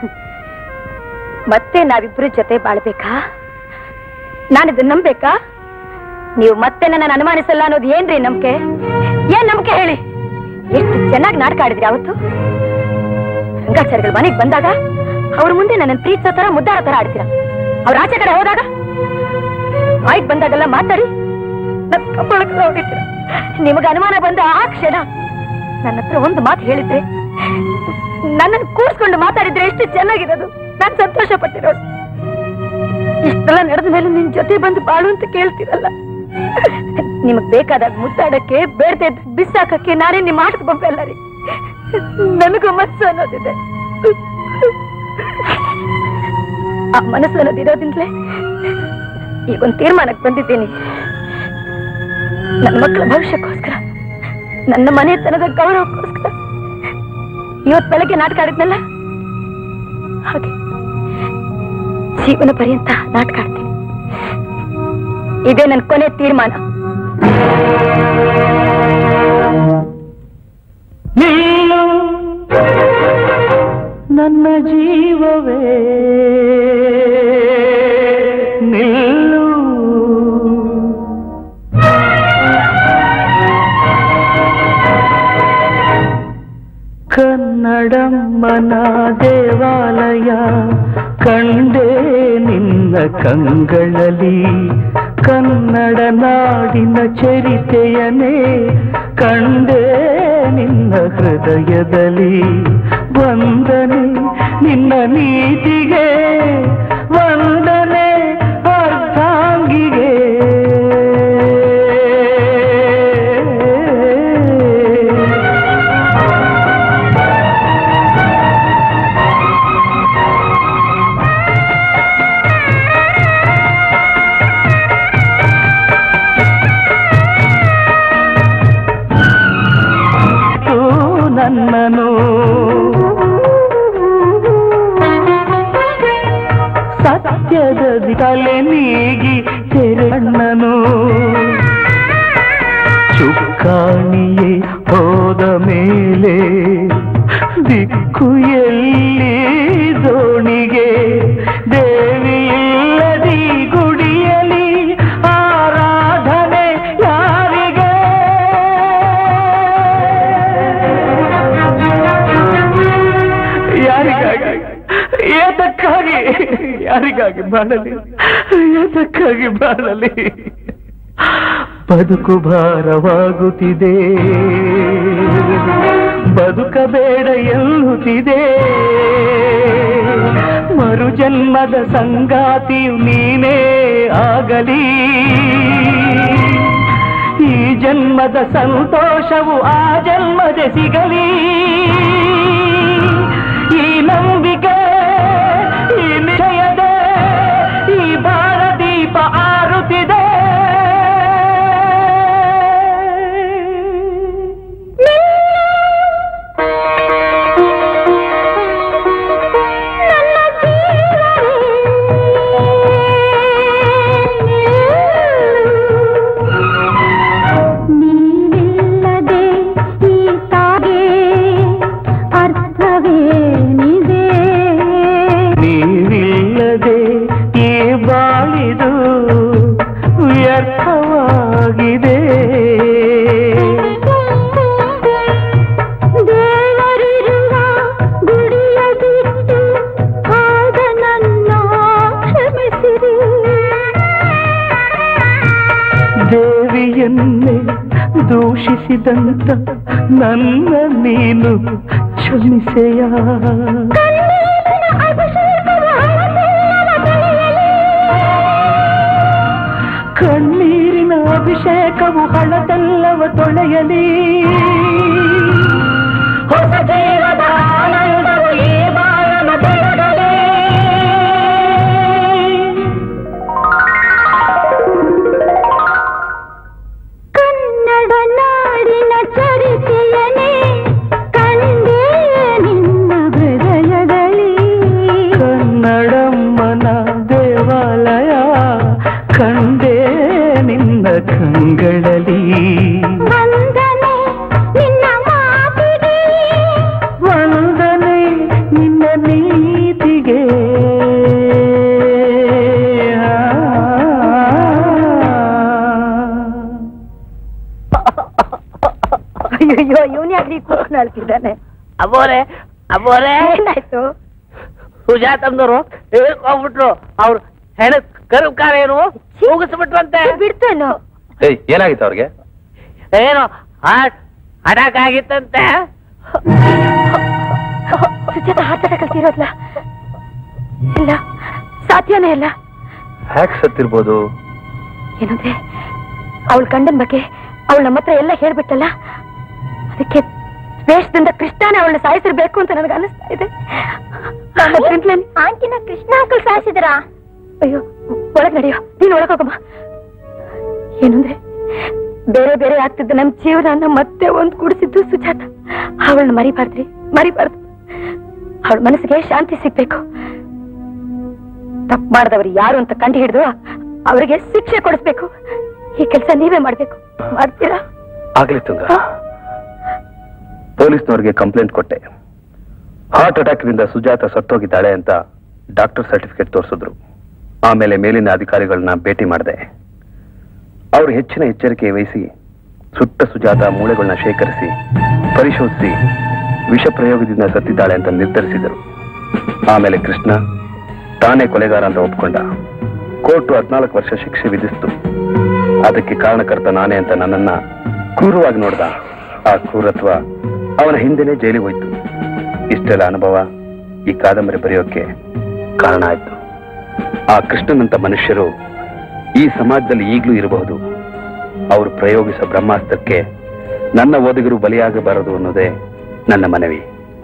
ಮತ್ತೆ ನಾವಿಬ್ರು ಜೊತೆ ಬಾಳ್ಬೇಕಾ? ನಾನಿದನ್ನ ನಂಬೇಕಾ? ನೀವು ಮತ್ತೆ ನನ್ನ ಅನುಮಾನಿಸಲ್ಲ ಅನ್ನೋದು ಏನ್ರಿ ನಂಬಿಕೆ? ಏನ್ ನಂಬಿಕೆ ಹೇಳಿ? ಎಷ್ಟು ಚೆನ್ನಾಗಿ ನಾಟಕ ಆಡಿದ್ರಿ ಅವತ್ತು. ರಂಗಾಚಾರ್ಯಗಳ ಮನೆಗೆ ಬಂದಾಗ ಅವ್ರ ಮುಂದೆ ನನ್ನ ಪ್ರೀತಿಸೋ ತರ ಮುದ್ದಾರ ತರ ಆಡ್ತೀರ. ಅವ್ರ ಆಚೆ ಕಡೆ ಹೋದಾಗ ಆಯ್ತು ಬಂದಾಗೆಲ್ಲ ಮಾತಾಡಿ ನನ್ನ ಕಪ್ಪಳಕ್ಕೆ ಹೊಡಿತೀರ. ನಿಮಗ ಅನುಮಾನ ಬಂದ ಆ ಕ್ಷಣ ನನ್ನ ಹತ್ರ ಒಂದು ಮಾತು ಹೇಳಿದ್ರೆ, ನನ್ನನ್ನು ಕೂರ್ಸ್ಕೊಂಡು ಮಾತಾಡಿದ್ರೆ ಎಷ್ಟು ಚೆನ್ನಾಗಿರೋದು. ನಾನು ಸಂತೋಷ ಪಟ್ಟಿರೋದು. ಇಷ್ಟೆಲ್ಲ ನಡೆದ ಮೇಲೆ ನಿನ್ ಜೊತೆ ಬಂದು ಬಾಳು ಅಂತ ಕೇಳ್ತೀರಲ್ಲ. ನಿಮಗ್ ಬೇಕಾದಾಗ ಮುದ್ದಾಡಕ್ಕೆ, ಬೇಡದೆ ಬಿಸಾಕಕ್ಕೆ ನಾನೇ ನಿಮ್ಮ ಆಟದ ಬೊಂಬೆಲ್ಲ ರೀ. ನನಗೂ ಮನಸ್ಸು ಅನ್ನೋದಿದೆ. ಆ ಮನಸ್ಸು ಅನ್ನೋದಿರೋದಿಂದಲೇ ಈಗೊಂದು ತೀರ್ಮಾನಕ್ಕೆ ಬಂದಿದ್ದೀನಿ. ನನ್ನ ಮಕ್ಕಳ ಭವಿಷ್ಯಕ್ಕೋಸ್ಕರ, ನನ್ನ ಮನೆತನದ ಗೌರವಕ್ಕೋಸ್ಕರ ಇವತ್ತು ಬೆಳಗ್ಗೆ ನಾಟಕ ಆಡಿದ್ನಲ್ಲ, ಹಾಗೆ ಜೀವನ ಪರ್ಯಂತ ನಾಟಕ ಆಡ್ತೀನಿ. ಇದೇ ನನ್ನ ಕೊನೆ ತೀರ್ಮಾನ. ನೀನು ನನ್ನ ಜೀವವೇ, ನಿಲ್ಲು ಕನ್ನಡಮ್ಮನ ದೇವಾಲಯ ಕಂಡೆ ನಿನ್ನ ಕಂಗಳಲ್ಲಿ, ಕನ್ನಡ ನಾಡಿನ ಚರಿತೆಯನೇ ಕಂಡೆ ನಿನ್ನ ಹೃದಯದಲ್ಲಿ. ವಂದನೆ ನಿನ್ನ ನೀತಿಗೆ, ವಂದನೆ ಅರ್ಧಾಂಗಿಗೆ. ನನ್ನನು ಸತ್ಯದ ತಲೆ ನೀಗಿ ತೆರಣ್ಣನು, ಚುಕ್ಕಾಣಿಯೇ ಹೋದ ಮೇಲೆ ದಿಕ್ಕು ಎಲ್ಲಿ ದೋಣಿಗೆ. ದೇವಿಯಿಲ್ಲದಿ ಗುಡಿಯಲಿ ಆರಾಧನೆ ಯಾರಿಗೆ? ಯಾರಿಗಾಗಿ, ಏತಕ್ಕಾಗಿ, ಯಾರಿಗಾಗಿ ಬಾಳಲಿ, ಏತಕ್ಕಾಗಿ ಬಾಳಲಿ? ಬದುಕು ಭಾರವಾಗುತ್ತಿದೆ, ಬದುಕಬೇಡ ಎನ್ನುತ್ತಿದೆ. ಮರುಜನ್ಮದ ಸಂಗಾತಿಯು ನೀನೇ ಆಗಲಿ, ಈ ಜನ್ಮದ ಸಂತೋಷವು ಆ ಜನ್ಮದ ಸಿಗಲಿ. ಈ ನಂಬಿಕೆ, ಈ ನಿಶ್ಚಯದ ಈ ಭಾರದೀಪ ಆರುತ್ತಿದೆ. ಮಾಡಿದಂತ ನನ್ನ ನೀನು ಕ್ಷಮಿಸೆಯ ಕಣ್ಣೀರಿನ ಅಭಿಷೇಕವು ಹಳದಲ್ಲವ ತೊಳೆಯಲಿ ಹೊಸ ಜೀವದ ಆನಂದವು ಈ ಬಾಳನ ಬೆಳಗಲಿ ಕನ್ನಡ ನಾಡಿನ ಚರಿತೆಯನೇ ಕಂಡೇ ನಿನ್ನ ಹೃದಯದಲ್ಲಿ ಕನ್ನಡಮ್ಮನ ದೇವಾಲಯ ಕಂಡೇ ನಿನ್ನ ಕಂಗಳಲ್ಲಿ ವಂದನೆ ನಿನ್ನ ಮಾತಿಗೆ ವಂದನೆ ನಿನ್ನ ನೀತಿಗೆ ಅಯ್ಯೋ ಇವನ್ ಯಾಕೆ ಕೂತ್ಕೊಂಡು ಅಳ್ತಿದ್ದಾನೆ? ಅಬೋರೆ ಅಬೋರೆ ಏನಾಯ್ತು? ಸುಜಾತಂದವರು ಹೇಳ್ಕೊಂಡ್ಬಿಟ್ರು ಅವ್ರು ಹೆಣ ಕರುಕಾರ ಏನು ಹೋಗಿಸ್ಬಿಟ್ರಂತೆ. ಬಿಡ್ತೇನೋ? ಏನಾಗಿತ್ತು ಅವ್ರಿಗೆ? ಏನು ಅಟಾಕ್ ಆಗಿತ್ತಂತೆ. ಸುಜಾತ ಹಾರ್ಟ್ ಅಟ್ಯಾಕ್ ಆಗ್ತಿರೋದ್ಲ? ಇಲ್ಲ, ಸಾಧ್ಯನೇ ಇಲ್ಲ. ಹ್ಯಾಕ್ ಸತ್ತಿರ್ಬೋದು? ಏನಂದ್ರೆ ಅವಳ ಗಂಡನ ಬಗ್ಗೆ ಅವಳು ನಮ್ಮ ಹತ್ರ ಎಲ್ಲ ಹೇಳ್ಬಿಟ್ಟಲ್ಲ, ಅದಕ್ಕೆ ದ್ವೇಷದಿಂದ ಕೃಷ್ಣನೇ ಅವಳನ್ನ ಸಾಯಿಸಿರ್ಬೇಕು ಅಂತ ನನಗೆ ಅನಿಸ್ತಾ ಇದೆ. ಆಂಟಿನ ಕೃಷ್ಣ ಅಂಕಲ್ ಸಾಯಿಸಿದ್ರಾ? ಅಯ್ಯೋ, ಒಳಗ್ ನಡೆಯೋ, ನೀನ್ ಒಳಗೋಗಮ್ಮ. ಏನಂದ್ರೆ ಬೇರೆ ಬೇರೆ ಆಗ್ತಿದ್ದ ನಮ್ ಜೀವನ ಮತ್ತೆ ಒಂದ್ ಕೂಡಿಸಿದ್ದು ಸುಜಾತ. ಅವಳನ್ನ ಮರಿಬಾರ್ದ್ರಿ, ಮರಿಬಾರ್ದು. ಅವಳ ಮನಸ್ಸಿಗೆ ಶಾಂತಿ ಸಿಗ್ಬೇಕು. ತಪ್ಪು ಮಾಡಿದವರು ಯಾರು ಅಂತ ಕಂಡು ಹಿಡಿದು ಅವರಿಗೆ ಶಿಕ್ಷೆ ಕೊಡಿಸ್ಬೇಕು. ಈ ಕೆಲಸ ನೀವೇ ಮಾಡ್ಬೇಕು. ಮಾಡ್ತೀರಾ? ಆಗ್ಲಿ ತುಂಗ. ಪೊಲೀಸ್ನವ್ರಿಗೆ ಕಂಪ್ಲೇಂಟ್ ಕೊಟ್ಟೆ. ಹಾರ್ಟ್ ಅಟ್ಯಾಕ್ ನಿಂದ ಸುಜಾತ ಸತ್ತೋಗಿದ್ದಾಳೆ ಅಂತ ಡಾಕ್ಟರ್ ಸರ್ಟಿಫಿಕೇಟ್ ತೋರಿಸಿದ್ರು. ಆಮೇಲೆ ಮೇಲಿನ ಅಧಿಕಾರಿಗಳನ್ನ ಭೇಟಿ ಮಾಡಿದೆ. ಅವರು ಹೆಚ್ಚಿನ ಎಚ್ಚರಿಕೆ ವಹಿಸಿ ಸುಟ್ಟ ಸುಜಾತ ಮೂಳೆಗಳನ್ನ ಶೇಖರಿಸಿ ಪರಿಶೋಧಿಸಿ ವಿಷ ಪ್ರಯೋಗದಿಂದ ಸತ್ತಿದ್ದಾಳೆ ಅಂತ ನಿರ್ಧರಿಸಿದರು. ಆಮೇಲೆ ಕೃಷ್ಣ ತಾನೇ ಕೊಲೆಗಾರ ಅಂತ ಒಪ್ಕೊಂಡ. ಕೋರ್ಟು 14 ವರ್ಷ ಶಿಕ್ಷೆ ವಿಧಿಸಿತು. ಅದಕ್ಕೆ ಕಾರಣಕರ್ತ ನಾನೇ ಅಂತ ನನ್ನನ್ನ ಕ್ರೂರವಾಗಿ ನೋಡ್ದ. ಆ ಕ್ರೂರತ್ವ ಅವನ ಹಿಂದೆನೇ ಜೈಲಿಗೆ ಹೋಯ್ತು. ಇಷ್ಟೆಲ್ಲ ಅನುಭವ ಈ ಕಾದಂಬರಿ ಬರೆಯೋಕೆ ಕಾರಣ ಆಯ್ತು. ಆ ಕೃಷ್ಣನಂತ ಮನುಷ್ಯರು ಈ ಸಮಾಜದಲ್ಲಿ ಈಗಲೂ ಇರಬಹುದು. ಅವರು ಪ್ರಯೋಗಿಸೋ ಬ್ರಹ್ಮಾಸ್ತ್ರಕ್ಕೆ ನನ್ನ ಓದಿಗರು ಬಲಿಯಾಗಬಾರದು ಅನ್ನೋದೇ ನನ್ನ ಮನವಿ.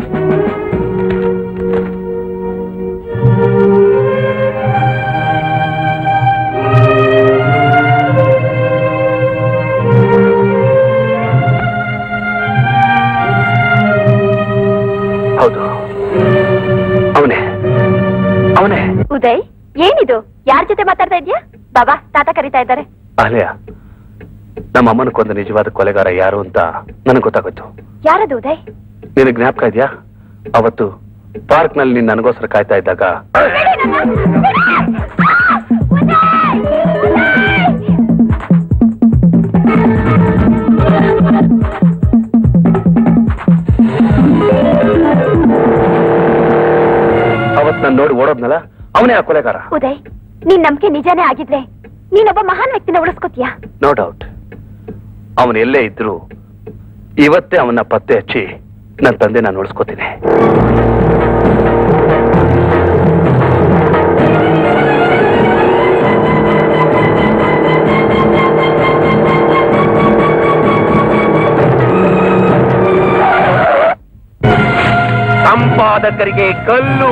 ಹೌದು, ಅವನೇ ಅವನೇ. ಉದಯ್, ಏನಿದು? ಯಾರ ಜೊತೆ ಮಾತಾಡ್ತಾ ಇದ್ಯಾ? ಬಾಬಾ, ತಾತ ಕರೀತಾ ಇದ್ದಾರೆ. ಅಹಲ್ಯ, ನಮ್ಮ ಅಮ್ಮನ ಕೊಂದ ನಿಜವಾದ ಕೊಲೆಗಾರ ಯಾರು ಅಂತ ನನಗೆ ಗೊತ್ತಾಗೋಯ್ತು. ಯಾರದು ಉದಯ್? ನಿನಗೆ ಜ್ಞಾಪಕ ಇದೆಯಾ? ಅವತ್ತು ಪಾರ್ಕ್ ನಲ್ಲಿ ನೀನು ನನಗೋಸ್ಕರ ಕಾಯ್ತಾ ಇದ್ದಾಗ ಅವತ್ ನಾನು ನೋಡಿ ಓಡೋದ್ನಲ್ಲ, ಅವನೇ ಆ ಕೊಲೆಗಾರ. ಉದಯ್, ನಿನ್ ನಂಬಿಕೆ ನಿಜಾನೇ ಆಗಿದ್ರೆ ನೀನೊಬ್ಬ ಮಹಾನ್ ವ್ಯಕ್ತಿನ ಉಳಿಸ್ಕೋತೀಯಾ? No doubt. ಅವನು ಎಲ್ಲೇ ಇದ್ರು ಇವತ್ತೇ ಅವನ್ನ ಪತ್ತೆ ಹಚ್ಚಿ ನನ್ನ ತಂದೆ ನಾನು ಉಳಿಸ್ಕೋತೀನಿ. ಸಂಪಾದಕರಿಗೆ ಕಲ್ಲು,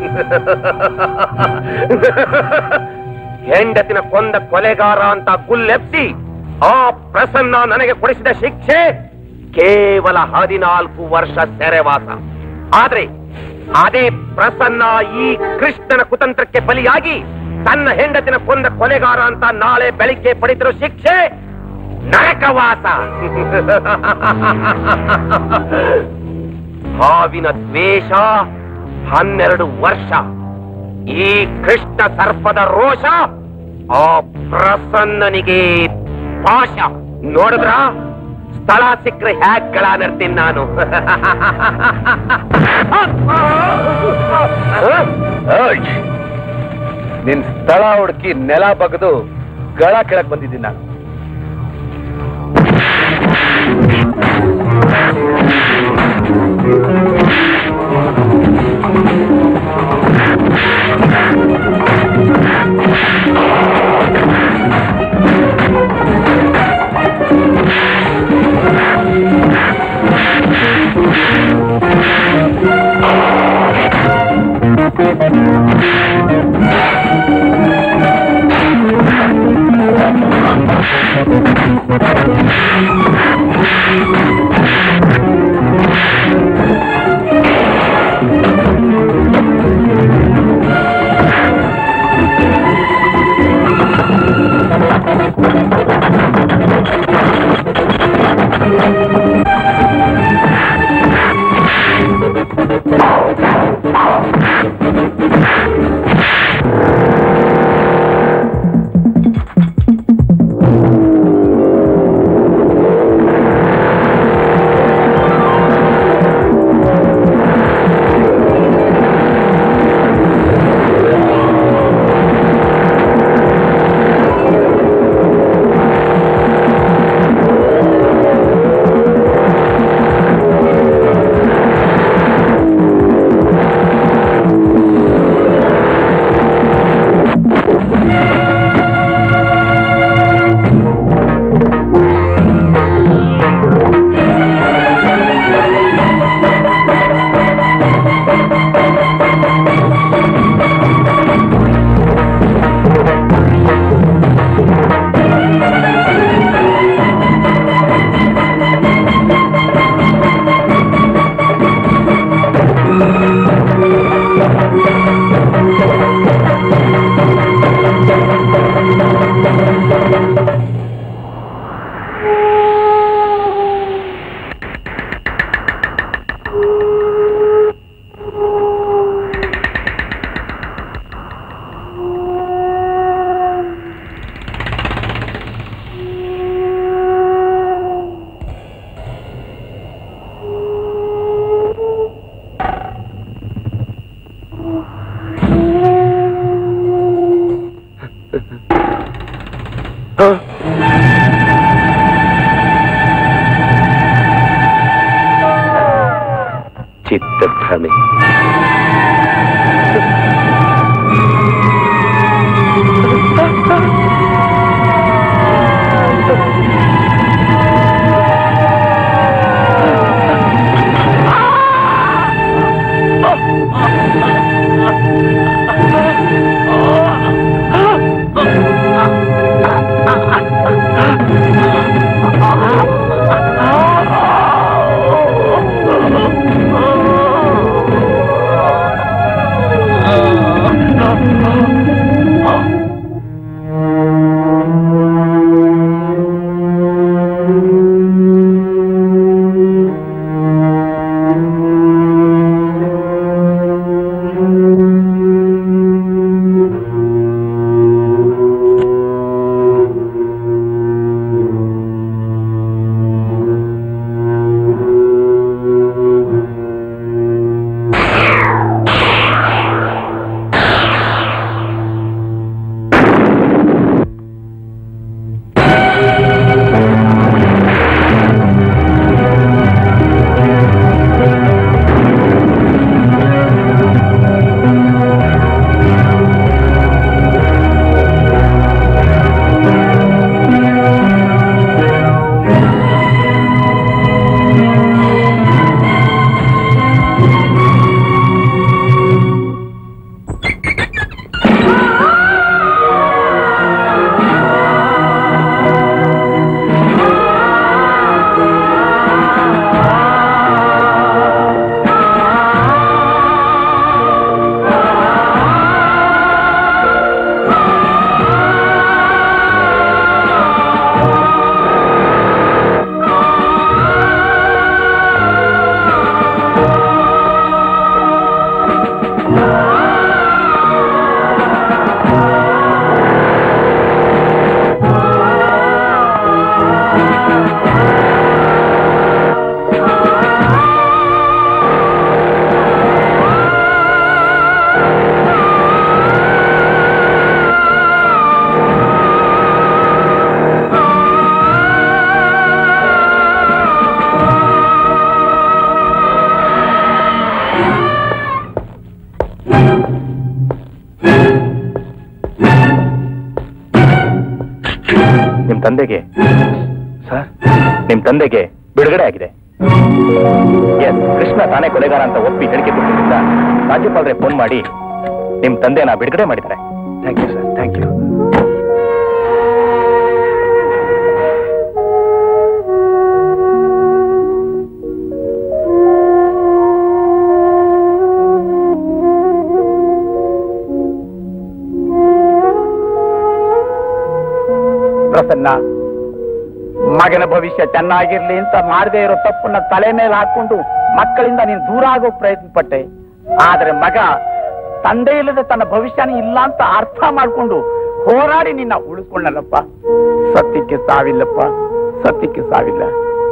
ಹೆಂಡತಿನ ಕೊಂದ ಕೊಲೆಗಾರ ಅಂತ ಗುಲ್ಲೆಬ್ಸಿ ಆ ಪ್ರಸನ್ನ ನನಗೆ ಕೊಡಿಸಿದ ಶಿಕ್ಷೆ ಕೇವಲ 14 ವರ್ಷ ಸೆರೆವಾಸ. ಆದ್ರೆ ಅದೇ ಪ್ರಸನ್ನ ಈ ಕೃಷ್ಣನ ಕುತಂತ್ರಕ್ಕೆ ಬಲಿಯಾಗಿ ತನ್ನ ಹೆಂಡತಿನ ಕೊಂದ ಕೊಲೆಗಾರ ಅಂತ ನಾಳೆ ಬೆಳಿಗ್ಗೆ ಪಡೆದಿರೋ ಶಿಕ್ಷೆ ನರಕವಾಸ. ಹಾವಿನ ದ್ವೇಷ 12 ವರ್ಷ. ಈ ಕೃಷ್ಣ ಸರ್ಪದ ರೋಷ ಆ ಪ್ರಸನ್ನನಿಗೆ ಪಾಶ. ನೋಡಿದ್ರ ಸ್ಥಳ ಸಿಕ್ಕರೆ ಹ್ಯಾಕ್ಗಳ ನರ್ತೀನಿ ನಾನು. ನಿನ್ ಸ್ಥಳ ಹುಡುಕಿ ನೆಲ ಬಗೆದು ಗಳ ಕೆಳಕ್ ಬಂದಿದ್ದೀನಿ ನಾನು. ಚಿತ್ತಭ್ರಮೆ. ನಿಮ್ ತಂದೆಗೆ ಸರ್, ನಿಮ್ ತಂದೆಗೆ ಬಿಡುಗಡೆ ಆಗಿದೆ. ಎಸ್, ಕೃಷ್ಣ ತಾನೇ ಕೊಲೆಗಾರ ಅಂತ ಒಪ್ಪಿ ಹೇಳಿಕೆ ಕೊಟ್ಟಿದ್ದರಿಂದ ರಾಜ್ಯಪಾಲರೇ ಫೋನ್ ಮಾಡಿ ನಿಮ್ ತಂದೆನ ಬಿಡುಗಡೆ ಮಾಡಿದ್ದಾರೆ. Thank you sir, thank you. Prasanna, ಮಗನ ಭವಿಷ್ಯ ಚೆನ್ನಾಗಿರ್ಲಿ ಅಂತ ಮಾಡದೇ ಇರೋ ತಪ್ಪನ್ನ ತಲೆ ಮೇಲೆ ಹಾಕೊಂಡು ಮಕ್ಕಳಿಂದ ನೀನು ದೂರ ಆಗೋ ಪ್ರಯತ್ನ ಪಟ್ಟೆ. ಆದ್ರೆ ಮಗ ತಂದೆ ಇಲ್ಲದೆ ತನ್ನ ಭವಿಷ್ಯನೇ ಇಲ್ಲ ಅಂತ ಅರ್ಥ ಮಾಡ್ಕೊಂಡು ಹೋರಾಡಿ ನಿನ್ನ ಉಳಿಸ್ಕೊಂಡಲ್ಲಪ್ಪ. ಸತ್ಯಕ್ಕೆ ಸಾವಿಲ್ಲಪ್ಪ, ಸತ್ಯಕ್ಕೆ ಸಾವಿಲ್ಲ.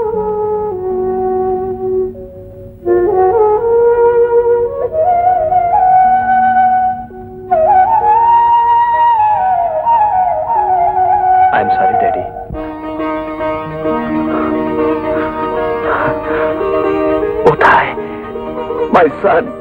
I am sorry daddy. Uday, my son.